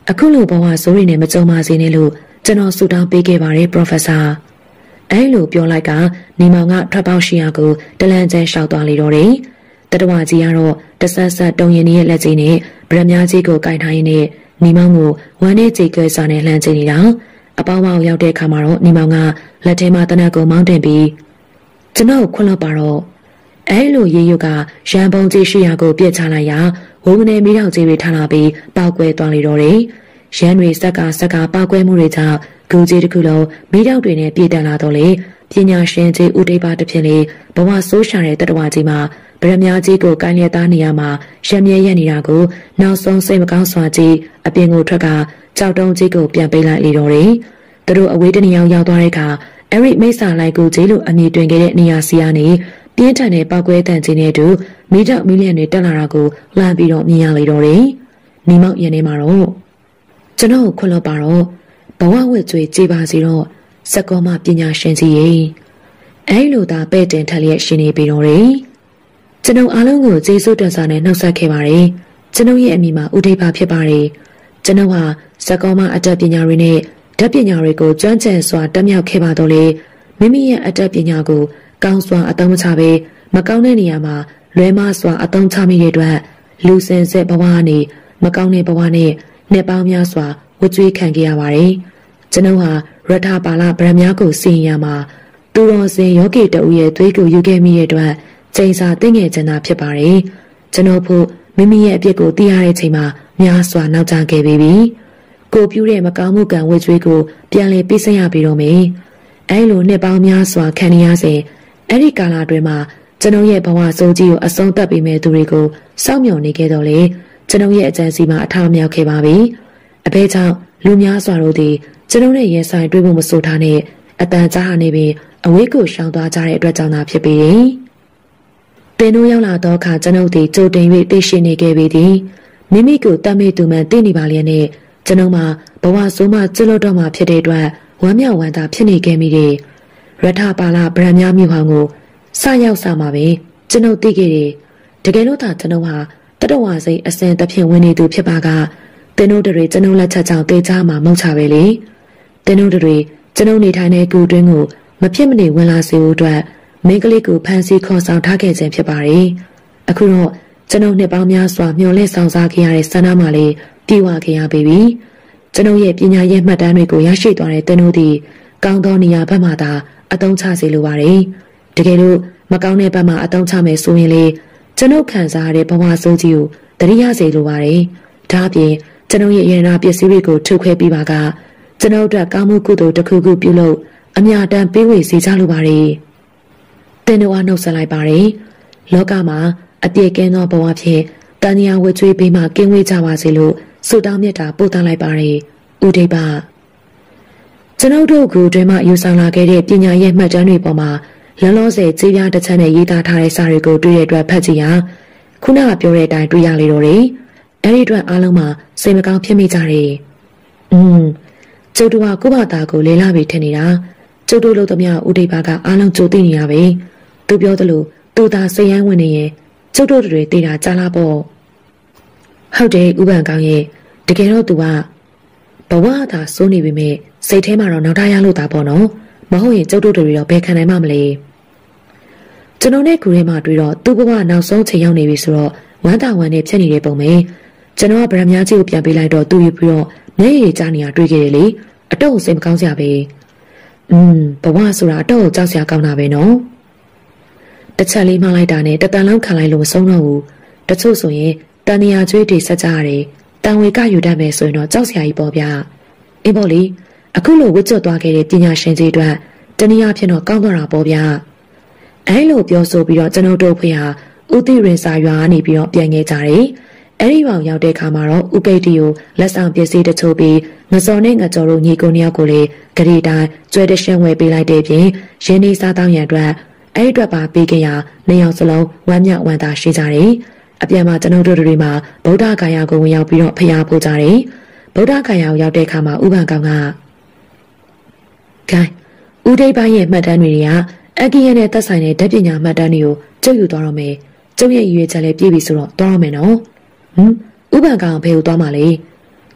Speaker 1: အခုလိုဘဝဆိုးရည်နဲ့မကြုံပါစေနဲ့လို့ကျွန်တော်ဆုတောင်းပေးခဲ့ပါတယ် Professor အဲလိုပြောလိုက်ကနေမောင်ကထွက်ပေါက်ရှိရာကိုတလန့်ကျန်းလျှောက်သွားလေတော့တယ်တတဝါကြီးကတော့တဆတ်ဆက်တုံရင်ရဲ့လက်ကြီးနဲ့ဗရမ ्या ကြီးကိုကင်ထားရင်းနဲ့နေမောင်ကိုဝမ်းနဲ့ကြေကွဲစွာနဲ့လှမ်းကြည့်နေတာအပေါင်းပေါင်းရောက်တဲ့အခါမှာတော့နေမောင်ကလက်ထဲမှာတနက်ကိုမောင်းတင်ပြီးကျွန်တော်ခွန်းလို့ပါတော့အဲလိုရေရွကရန်ပုံကြီးရှိရာကိုပြစ်ချလိုက်ရာဝုန်းကနေမိတော့ကြီးတွေထားလာပြီးပောက်ကွဲသွားလေတော့တယ်ရန်တွေဆက်ကဆက်ကပောက်ကွဲမှုတွေကြောင့်ဂူကြီးတစ်ခုလုံးမိတော့တွေနဲ့ပြည့်တက်လာတော့လေပညာရှင်ကြီးဦးတိတ်ပါတစ်ဖြစ်လေဘဝဆိုးရှာတဲ့တတဝါကြီးမှာဗရမ ्या ကြီးကိုကိုင်းလျက်သားနေရမှာရံမြဲရနေတာကိုနောက်ဆုံးစိတ်မကောင်းစွာကြီးအပြင်ကိုထွက်ကကြောက်တုံးကြီးကိုပြန်ပေးလိုက်လေတော့တယ်သူတို့အဝေးတနေအောင်ရောက်သွားတဲ့အခါအဲ့ဒီမိစ္ဆာလိုက်ကိုကြီးလို့အမည်တွင်ခဲ့တဲ့နေရာစီကနေပြင်းထန်တဲ့ပောက်ကွဲတန်ကြီးနဲ့တူမိတော့မီလီယံတွေတက်လာတာကိုလှမ်းပြီးတော့မြင်ရလေတော့တယ်မိမောက်ရင်ထဲမှာတော့ကျွန်တော်ခွလို့ပါတော့ဘဝဝစ်ကြွေကြေးပါစီတော့စကောမပညာရှင်ကြီးရေအဲ့လိုသာပဲ့တင်ထက်လျက်ရှင်နေပြီတော့တယ်ကျွန်တော်အားလုံးကိုကျေးဇူးတင်စွာနဲ့နှုတ်ဆက်ခဲ့ပါတယ်ကျွန်တော်ရဲ့အမိမှာဦးထိပ်ပါဖြစ်ပါတယ်ကျွန်တော်ဟာစကောမအတတ်ပညာတွေနဲ့ဓာတ်ပညာတွေကိုကျွမ်းကျင်စွာတက်မြောက်ခဲ့ပါတော့လေမိမိရဲ့အတတ်ပညာကိုကောင်းစွာအသုံးချပေးမကောင်းတဲ့နေရာမှာလွဲမစွာအသုံးချမိတဲ့အတွက်လူစင်စစ်ဘဝနဲ့မကောင်းတဲ့ဘဝနဲ့နှစ်ပေါင်းများစွာဝကြွေးခံခဲ့ရပါတယ်ကျွန်တော်ဟာရထပါလဗရမ ्या ကိုစီရင်ရမှာသူတော်စင်ယောဂီတဦးရဲ့သွေးကိုယူခဲ့မိတဲ့အတွက်ချိန်စာသိငယ်ချင်တာဖြစ်ပါတယ်ကျွန်တော်ဖို့မိမိရဲ့အပြစ်ကိုသိရတဲ့ချိန်မှာများစွာနောက်ကျခဲ့ပြီကိုပြူးတဲ့မကောင်းမှုကံဝကြွေးကိုပြန်လည်ပြစ်စရပြီးတော့မယ်အဲလိုနှစ်ပေါင်းများစွာခံရစေအဲ့ဒီကာလအတွင်းမှာကျွန်တော်ရဲ့ဘဝဆိုးကြီးကိုအဆုံးသတ်ပေးမဲ့သူတွေကိုစောင့်မျှော်နေခဲ့တော့လေကျွန်တော်ရဲ့အကြံစီမှာအထောက်မြောက်ခဲ့ပါပြီအဘဲကြောင့်လူများစွာတို့သည်ကျွန်တော်နဲ့ရဲဆိုင်တွေ့ဖို့မဆိုထားနဲ့အတန်ကြားဟာနေပြီးအဝေးကိုရှောင်သွားကြတဲ့အတွက်ကြောင့်သာဖြစ်ပေတယ်တင်တို့ရောက်လာတော့အခါကျွန်ုပ်သည်ကြိုတင်၍သိရှိနေခဲ့ပေသည်မိမိကိုတတ်မိသူမှန်သိနေပါလျက်နဲ့ကျွန်ုပ်မှာဘဝဆိုးမှကျွလွတ်တော့မှဖြစ်တဲ့အတွက်ဝမ်းမြောက်ဝမ်းသာဖြစ်နေခဲ့မိတယ်ရထပါလဗရမ ्या မြို့ဟောင်းကိုစရောက်စမှာပဲကျွန်ုပ်သိခဲ့တယ်တကယ်လို့သာကျွန်ုပ်ဟာတတဝါစိတ်အစင်တစ်ဖြင့်ဝင်နေသူဖြစ်ပါကတင်တို့တွေကျွန်ုပ်လက်ချက်ကြောင့်တေချာမှာမဟုတ်ချပဲလေတင်တို့တွေကျွန်ုပ်နေထိုင်တဲ့ကူတွင်းကိုမဖြစ်မနေဝင်လာစေဖို့အတွက်မိန်းကလေးကိုဖမ်းဆီးခေါ်ဆောင်ထားခဲ့ခြင်းဖြစ်ပါတယ်အခုတော့ကျွန်ုပ်နှစ်ပေါင်းများစွာမျှော်လင့်ဆောင်စားခဲ့ရတဲ့ဆန္ဒမှလည်းပြေဝခဲ့ရပေပြီကျွန်ုပ်ရဲ့ပညာရေးမှတ်တမ်းတွေကိုရရှိသွားတဲ့တင်တို့သည်ကောင်းသောနေရာဘက်မှသာအသုံးချစေလိုပါတယ်တကယ်လို့မကောင်းတဲ့ဘက်မှအသုံးချမယ်ဆိုရင်လေကျွန်ုပ်ခံစားရတဲ့ဘဝဆိုးကြီးကိုတရိယာစေလိုပါတယ်ဒါအပြင်ကျွန်ုပ်ရဲ့ရနာပစ္စည်းတွေကိုထုတ်ခွဲပြီးပါကကျွန်ုပ်အတွက်ကောင်းမှုကုသိုလ်တစ်ခုခုပြုလုပ်အမြတ်တမ်းပေးဝေစေကြလိုပါတယ်တင်တော်နှုတ်ဆက်လိုက်ပါတယ်လောကမှာအပြည့်ကင်းသောဘဝဖြင့်တန်ရာဝကြွေးပေးမှကင်းဝေးကြပါစေလို့ဆုတောင်းမြတ်တာပို့သလိုက်ပါတယ်ဦးဒိဗ္ဗကျွန်ုပ်တို့ကတွင်မှယူဆောင်လာခဲ့တဲ့ပညာရဲ့မှတ်တမ်းတွေပေါ်မှာလောလောဆယ်ကြေးပြားတစ်ချမ်းနဲ့ရေးသားထားတဲ့စာတွေကိုတွေ့ရတဲ့အတွက်ဖတ်ကြည့်ရခုနကပြောတဲ့အတိုင်းတွေ့ရလေတော့တယ်အဲ့ဒီအတွက်အားလုံးမှာစိတ်မကောင်းဖြစ်မိကြတယ်อืมကျုပ်တို့ကကိုယ့်ဘာသာကိုလေလာပြီးထင်နေတာကျုပ်တို့လို့သမျှဦးဒိဗ္ဗကအားလုံးကြိုသိနေရပဲသူပြောသလိုသူသာစိတ်ရမ်းဝင်နေရင်ကျုပ်တို့တွေသိတာကြားလားပေါ့ဟုတ်တယ်ဥပ္ပံကောင်းရဲ့တကယ်တော့သူကဘဝသာစိုးနေပြီမဲ့စိတ်ထဲမှာတော့နောက်ထပ်ရလို့တာပေါ့နော်မဟုတ်ရင်ကျုပ်တို့တွေတော့ဘယ်ခံနိုင်မှမလဲကျွန်တော်နဲ့ကူရဲမှာတွေ့တော့သူ့ဘဝနောက်ဆုံးချိန်ရောက်နေပြီဆိုတော့ဝမ်းသာဝမ်းနဲ့ဖြစ်နေတဲ့ပုံပဲကျွန်တော်ကဗရမ ्या ကြီးကိုပြန်ပေးလိုက်တော့သူ့ယူပြီးတော့မျက်ရည်ကျနေတာတွေ့ခဲ့တယ်လေအတော့စိတ်မကောင်းစရာပဲอืมဘဝဆိုတာအတော့ကြောက်စရာကောင်းတာပဲနော်တစ်ချက်လေးမှလိုက်တာနဲ့တတန်လုံးခံလိုက်လို့မဆုံးတော့ဘူးတချို့ဆိုရင်တန်ရာကျွေးတွေဆက်ကြရတယ်တန်ဝေကယူတတ်မယ်ဆိုရင်တော့ကြောက်စရာကြီးပေါ့ဗျာအေးပေါ့လေအခုလိုဝစ်ကျွတ်သွားခဲ့တဲ့ပညာရှင်ကြီးအတွက်တနည်းအားဖြင့်တော့ကောင်းသွားတာပေါ့ဗျာအဲလိုပြောဆိုပြီးတော့ကျွန်ုပ်တို့ဖေဟာဦးတိရင်စာရွာကနေပြီးတော့ပြန်ခဲ့ကြတယ်အဲ့ဒီကောင်ရောက်တဲ့ခါမှာတော့ဥကိတ်တီကိုလက်ဆောင်ပစ္စည်းတချို့ပြီးငစော်နဲ့ငကြော်တို့ညီကိုနှစ်ယောက်ကိုလေဂရီတိုင်းကျွဲတရှင်းဝယ်ပေးလိုက်တဲ့ပြင်ရင်းနှီးစားတောင်းရန်အတွက်အဲ့ဒီအတွက်ပါပေးခဲ့ရနှစ်ယောက်စလုံးဝမ်းမြောက်ဝမ်းသာရှိကြတယ်အပြန်မှာကျွန်ုပ်တို့တွေမှာဗုဒ္ဓဂါယာကိုဝင်ရောက်ပြီးတော့ဖျားပို့ကြတယ်ဗုဒ္ဓဂါယာကိုရောက်တဲ့ခါမှာဥပ္ပံကောင်ကဂိုင်းဦးဒိဗ္ဗရဲ့မှတ်တမ်းတွေကအကီရဲ့နဲ့သက်ဆိုင်တဲ့ဓာတ်ပညာမှတ်တမ်းတွေကိုကျုပ်ယူသွားတော့မယ်ကျုပ်ရဲ့ရည်ရွယ်ချက်လည်းပြည့်ပြီဆိုတော့သွားရမယ်နော်ဟမ်ဥပ္ပံကောင်ဖေကိုသွားမှလေ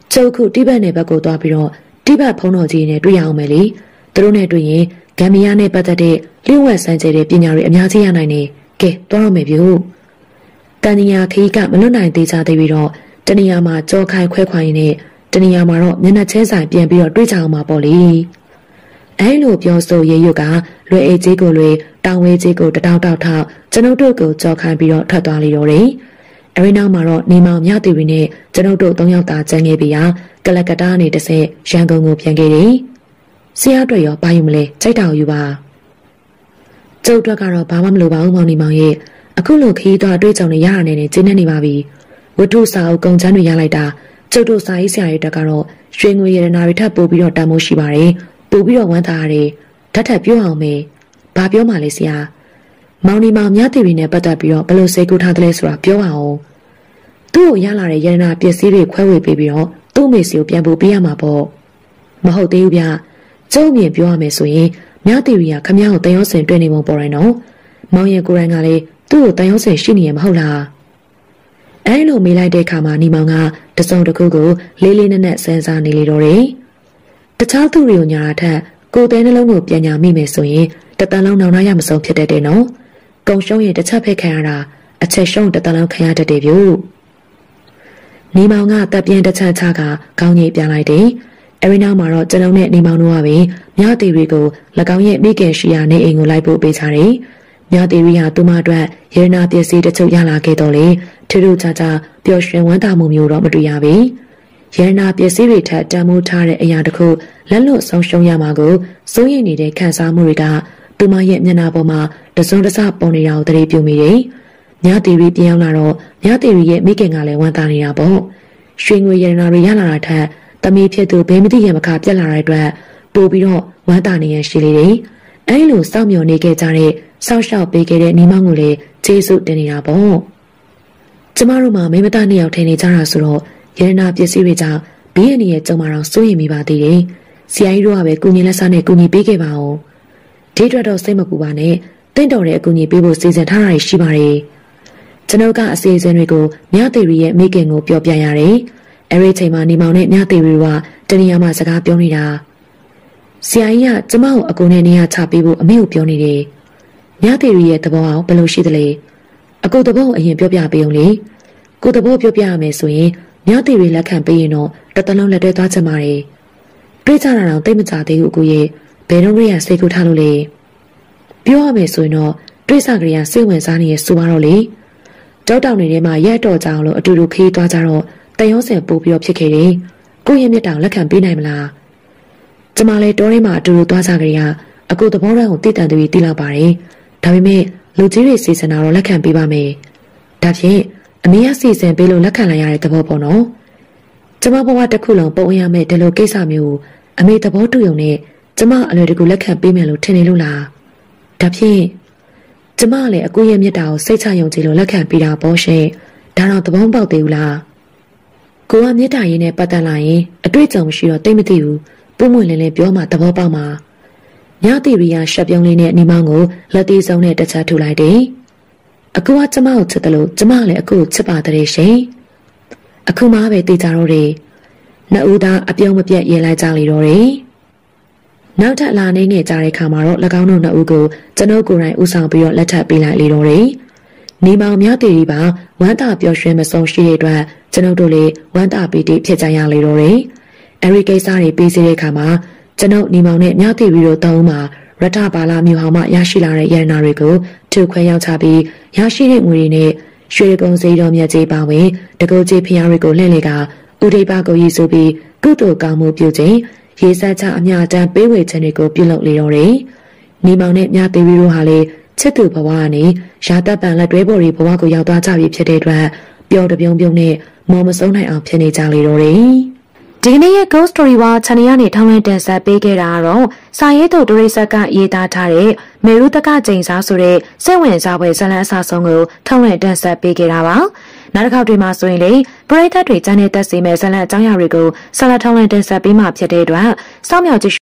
Speaker 1: ကျုပ်ခုတိဘက်နယ်ဘက်ကိုသွားပြီးတော့တိဘက်ဖုံးတော်ကြီးနဲ့တွေ့ရအောင်မယ်လေသူတို့နဲ့တွေ့ရင်ဂမ်ဘီယာနဲ့ပတ်သက်တဲ့လျှို့ဝှက်စံကျဲတဲ့ပညာတွေအများကြီးရနိုင်နေကဲသွားတော့မယ်ဗျတန်ညာခီးကမလွတ်နိုင်သေးကြသေးပြီးတော့တနေရာမှာကြောခိုင်ခွဲခွာရင်းနဲ့တနေရာမှာတော့မျက်နှာချင်းဆိုင်ပြန်ပြီးတော့တွေ့ကြအောင်ပါပေါ့လေအဲလိုပြောဆိုရေရွတ်ကလွယ်အိတ်ကြီးကိုလွယ်တောင်ဝဲကြီးကိုတတောက်တောက်ထောက်ကျွန်ုပ်တို့ကိုကြောခိုင်ပြီးတော့ထွက်သွားလေတော့တယ်အဲဒီနောက်မှာတော့နေမောင်မြတီရီနဲ့ကျွန်ုပ်တို့သုံးယောက်သာကျန်ခဲ့ပြီးဟာကလကတားနေတစ်ဆက်ရန်ကုန်ကိုပြန်ခဲ့တယ်ဆရာတို့ရောပါယူမလဲကြိုက်တာယူပါကျုပ်တို့ကတော့ဘာမှမလိုပါဘူးမောင်နေမောင်ရဲ့အခုလိုခီးသွားတွေ့ကြုံနေရတာနဲ့ကျင်းနေနေပါပြီဝတ္ထုစာအုပ်ကုန်ချမ်းတွေရလိုက်တာကျုပ်တို့စာရေးဆရာတွေတက်ကတော့ရွှေငွေရတနာတွေထပ်ပို့ပြီးတော့တန်မိုးရှိပါတယ်ပို့ပြီးတော့ဝမ်းသာရတယ်ဓာတ်ထက်ပြောအောင်မေဘာပြောမှလဲဆရာမောင်နေမောင်မြတီရီနဲ့ပတ်သက်ပြီးတော့ဘယ်လိုစိတ်ကူးထားသလဲဆိုတာပြောပါဦးသူ့ကိုရလာတဲ့ရတနာပစ္စည်းတွေခွဲဝေပေးပြီးတော့သူ့မိစီကိုပြန်ပို့ပေးရမှာပေါ့မဟုတ်သေးဘူးဗျကျုံမြင်ပြောရမယ်ဆိုရင်မြတီရီကခမ ्या ကိုတန်ရုံးစင်တွေ့နေပုံပေါ်တယ်နော်မောင်ရဲ့ကိုရိုင်းကလည်းသူ့ကိုတန်ရုံးစင်ရှိနေရမဟုတ်လားအဲလိုမေးလိုက်တဲ့အခါမှာနေမောင်ကတစုံတစ်ခုကိုလေးလေးနက်နက်စမ်းစားနေလေတော့တယ်တခြားသူတွေကိုညာထက်ကိုယ်တဲနှလုံးကိုပြန်ညာမိမယ်ဆိုရင်တတန်လုံးနောင်နာရမဆုံးဖြစ်တတ်တယ်နော်ကုံရှုံးရင်တစ်ချက်ဖက်ခံရတာအချက်ရှုံးတတန်လုံးခံရတတ်တယ်ဗျို့နေမောင်ကတပ်ပြင်းတစ်ချက်ချကခေါင်းကြီးပြန်လိုက်တယ်အဲဒီနောက်မှာတော့ကျွန်ုပ်နဲ့နေမောင်တို့ကပဲမြတီရီကို၎င်းရဲ့မိခင်ရှိရာနေအိမ်ကိုလိုက်ဖို့ပေးချတယ်မြတီရီဟာသူမအတွက်ရေနာပစ္စည်းတချို့ရလာခဲ့တော့လေထူးထူးခြားခြားပျော်ရွှင်ဝမ်းသာမှုမျိုးတော့မတွေ့ရပါဘူးရေနာပစ္စည်းတွေထက်တန်မိုးထားတဲ့အရာတစ်ခုလက်လွတ်ဆုံးရှုံးရမှာကိုစိုးရိမ်နေတဲ့ခံစားမှုတွေကသူမရဲ့မျက်နှာပေါ်မှာတစုံတစပေါ်နေတာကိုသတိပြုမိတယ်။မြတီရီပြန်ရောက်လာတော့မြတီရီရဲ့မိခင်ကလည်းဝမ်းသာနေတာပေါ့။ရွှေငွေရတနာတွေရလာတာထက်သမီးဖြစ်သူဘယ်မသိရမခပြက်လာတဲ့အတွက်ပို့ပြီးတော့ဝမ်းသာနေရရှိလေတယ်။အဲဒီလိုစောင့်မျှော်နေခဲ့ကြတဲ့စောင့်ရှောက်ပေးခဲ့တဲ့နေမောင်ကိုလည်းကျေးဇူးတင်နေတာပေါ့။ကျမတို့မှမိမသားနှစ်ယောက်ထင်နေကြတာဆိုတော့ရတနာပစ္စည်းတွေကြောင့်ဘေးအန္တရာယ်ကြုံမှာတော့စိုးရိမ်မိပါသေးတယ်။ဆရာကြီးတို့ကပဲကုညီလက်စားနဲ့ကုညီပေးခဲ့ပါဦး။ဒီအတွက်တော့စိတ်မပူပါနဲ့။တင့်တော်တဲ့အကူအညီပေးဖို့စီစဉ်ထားတာရှိပါတယ်။ကျွန်တော်ကအစီအစဉ်တွေကိုမြတီရီရဲ့မိခင်ကိုပြောပြရတယ်။အဲဒီချိန်မှာနေမောင်နဲ့မြတီရီကတနေရာမှာစကားပြောနေတာ။ဆရာကြီးကကျမကိုအကူနဲ့နေရာချပေးဖို့အမေကိုပြောနေတယ်။မြတီရီရဲ့သဘောအောင်ဘယ်လိုရှိသလဲ။အကူသဘောကိုအရင်ပြောပြပေးအောင်လေ။ကိုသဘောပြောပြရမယ်ဆိုရင်မြတီရီလက်ခံပေးရင်တော့တတလုံးလက်တွဲသွားချင်ပါတယ်။တွေးကြတာတော့တိတ်မကြသေးဘူးအကူရဲ့ဘယ်တော့မှရစိတ်ကူးထားလို့လေ။ပြောရမယ်ဆိုရင်တော့တွေးစားကြရစိတ်ဝင်စားနေရဆိုပါတော့လေတောက်တောင်တွေထဲမှာရက်တော်ကြအောင်လို့အတူတူခီးသွားကြတော့တန်ရုံးစင်ပို့ပြီးတော့ဖြစ်ခဲ့တယ်ကိုရဲ့မြတ်တောင်လက်ခံပေးနိုင်မလားကျမလည်းတောထဲမှာအတူတူသွားကြကြရအကူသဘောထားကိုတည်တံ့သူကြီးသိလာပါတယ်ဒါပေမဲ့လူကြီးတွေစီစဉ်တာတော့လက်ခံပေးပါမယ်ဒါဖြင့်အမေကစီစဉ်ပေးလို့လက်ခံလိုက်ရတဲ့သဘောပေါ့နော်ကျမဘဝတစ်ခုလုံးပုံရမယ်ဒီလိုကိစ္စမျိုးအမေသဘောတူုံနဲ့ကျမအလွယ်တကူလက်ခံပေးမယ်လို့ထင်နေလို့လားဒါဖြင့်ကျမလည်းအကူရဲ့မြတ်တာကိုစိတ်ချယုံကြည်လို့လက်ခံပေးတာပေါ့ရှင်ဒါတော့သဘောပေါက်သေးဘူးလားကိုကမြတ်တာရင်းနဲ့ပတ်သက်လာရင်အတွေ့အကြုံမရှိတော့တိတ်မသိဘူးပုံမွင့်လင်းလင်းပြောမှသဘောပေါက်မှာညတီရီယာရှက်ပြုံးလေးနဲ့အနီမောင်းကိုလက်သေးစုံနဲ့တခြားထုတ်လိုက်တယ်အကူကကျမကိုချစ်တယ်လို့ကျမလည်းအကူကိုချစ်ပါတယ်ရှင်အခုမှပဲသိကြတော့တယ်နှစ်ဦးသားအပြုံးမပြတ်ရင်လိုက်ကြလေတော့တယ်နောက်ထပ်လာနေနေကြတဲ့ခါမှာတော့၎င်းတို့နှစ်ဦးကိုကျွန်ုပ်ကိုယ်တိုင်ဦးဆောင်ပြီးတော့လက်ထပ်ပေးလိုက်လေတော့တယ်။နေမောင်များတည်ပြီးပါဝမ်းသာပျော်ရွှင်မဆုံးရှိတဲ့အတွက်ကျွန်ုပ်တို့လည်းဝမ်းသာပီတိဖြစ်ကြရလေတော့တယ်။အဲဒီကိစ္စတွေပြီးစီးတဲ့ခါမှာကျွန်ုပ်နေမောင်နဲ့များတည်ပြီးတော့တောင်းမှာရထဘာလာမြို့ဟောင်းမှရရှိလာတဲ့ရတနာတွေကိုထုခွဲရောက်ချပြီးရရှိတဲ့ငွေတွေနဲ့ရွှေကုံစိတော်မြတ်ကြီးပါဝင်တကုတ်ကြီးဖျားတွေကိုလှည့်လေကဥဒိပကိုရည်ဆိုပြီးကုသိုလ်ကောင်းမှုပြုခြင်းရေစက်ချအမြတမ်းပေးဝေခြင်းတွေကိုပြုလုပ်လေတော့တယ်။နေမောင်နဲ့မြသေးရီတို့ဟာလေချစ်သူဘဝကနေရာတပ်ပံလက်တွဲပေါ်တွေဘဝကိုရောက်သွားကြပြီဖြစ်တဲ့အတွက်ပျော်တပြုံပြုံနဲ့မော်မဆုံးနိုင်အောင်ဖြစ်နေကြလေတော့တယ်။ဒီကနေ့ရဲ့ Ghost Story ဝါ channel ကနေထောင်းလင်းတင်ဆက်ပေးခဲ့တာကတော့စာရေးသူဒရိဆက်ကရေးသားထားတဲ့မေရုတကကျိန်စားဆိုတဲ့စိတ်ဝင်စားဖွယ်ဇာတ်လမ်းအစဆုံးကိုထောင်းလင်းတင်ဆက်ပေးခဲ့တာပါ။နောက်တစ်ခေါက်တွေမှာဆိုရင်လေပရိသတ်တွေကျန်တဲ့သက်စီမဲ့ဇာတ်လမ်းအကြောင်းအရာတွေကိုဆက်လက်ထောင်းလင်းတင်ဆက်ပေးမှဖြစ်တဲ့အတွက်စောင့်မျှော်ကြည့်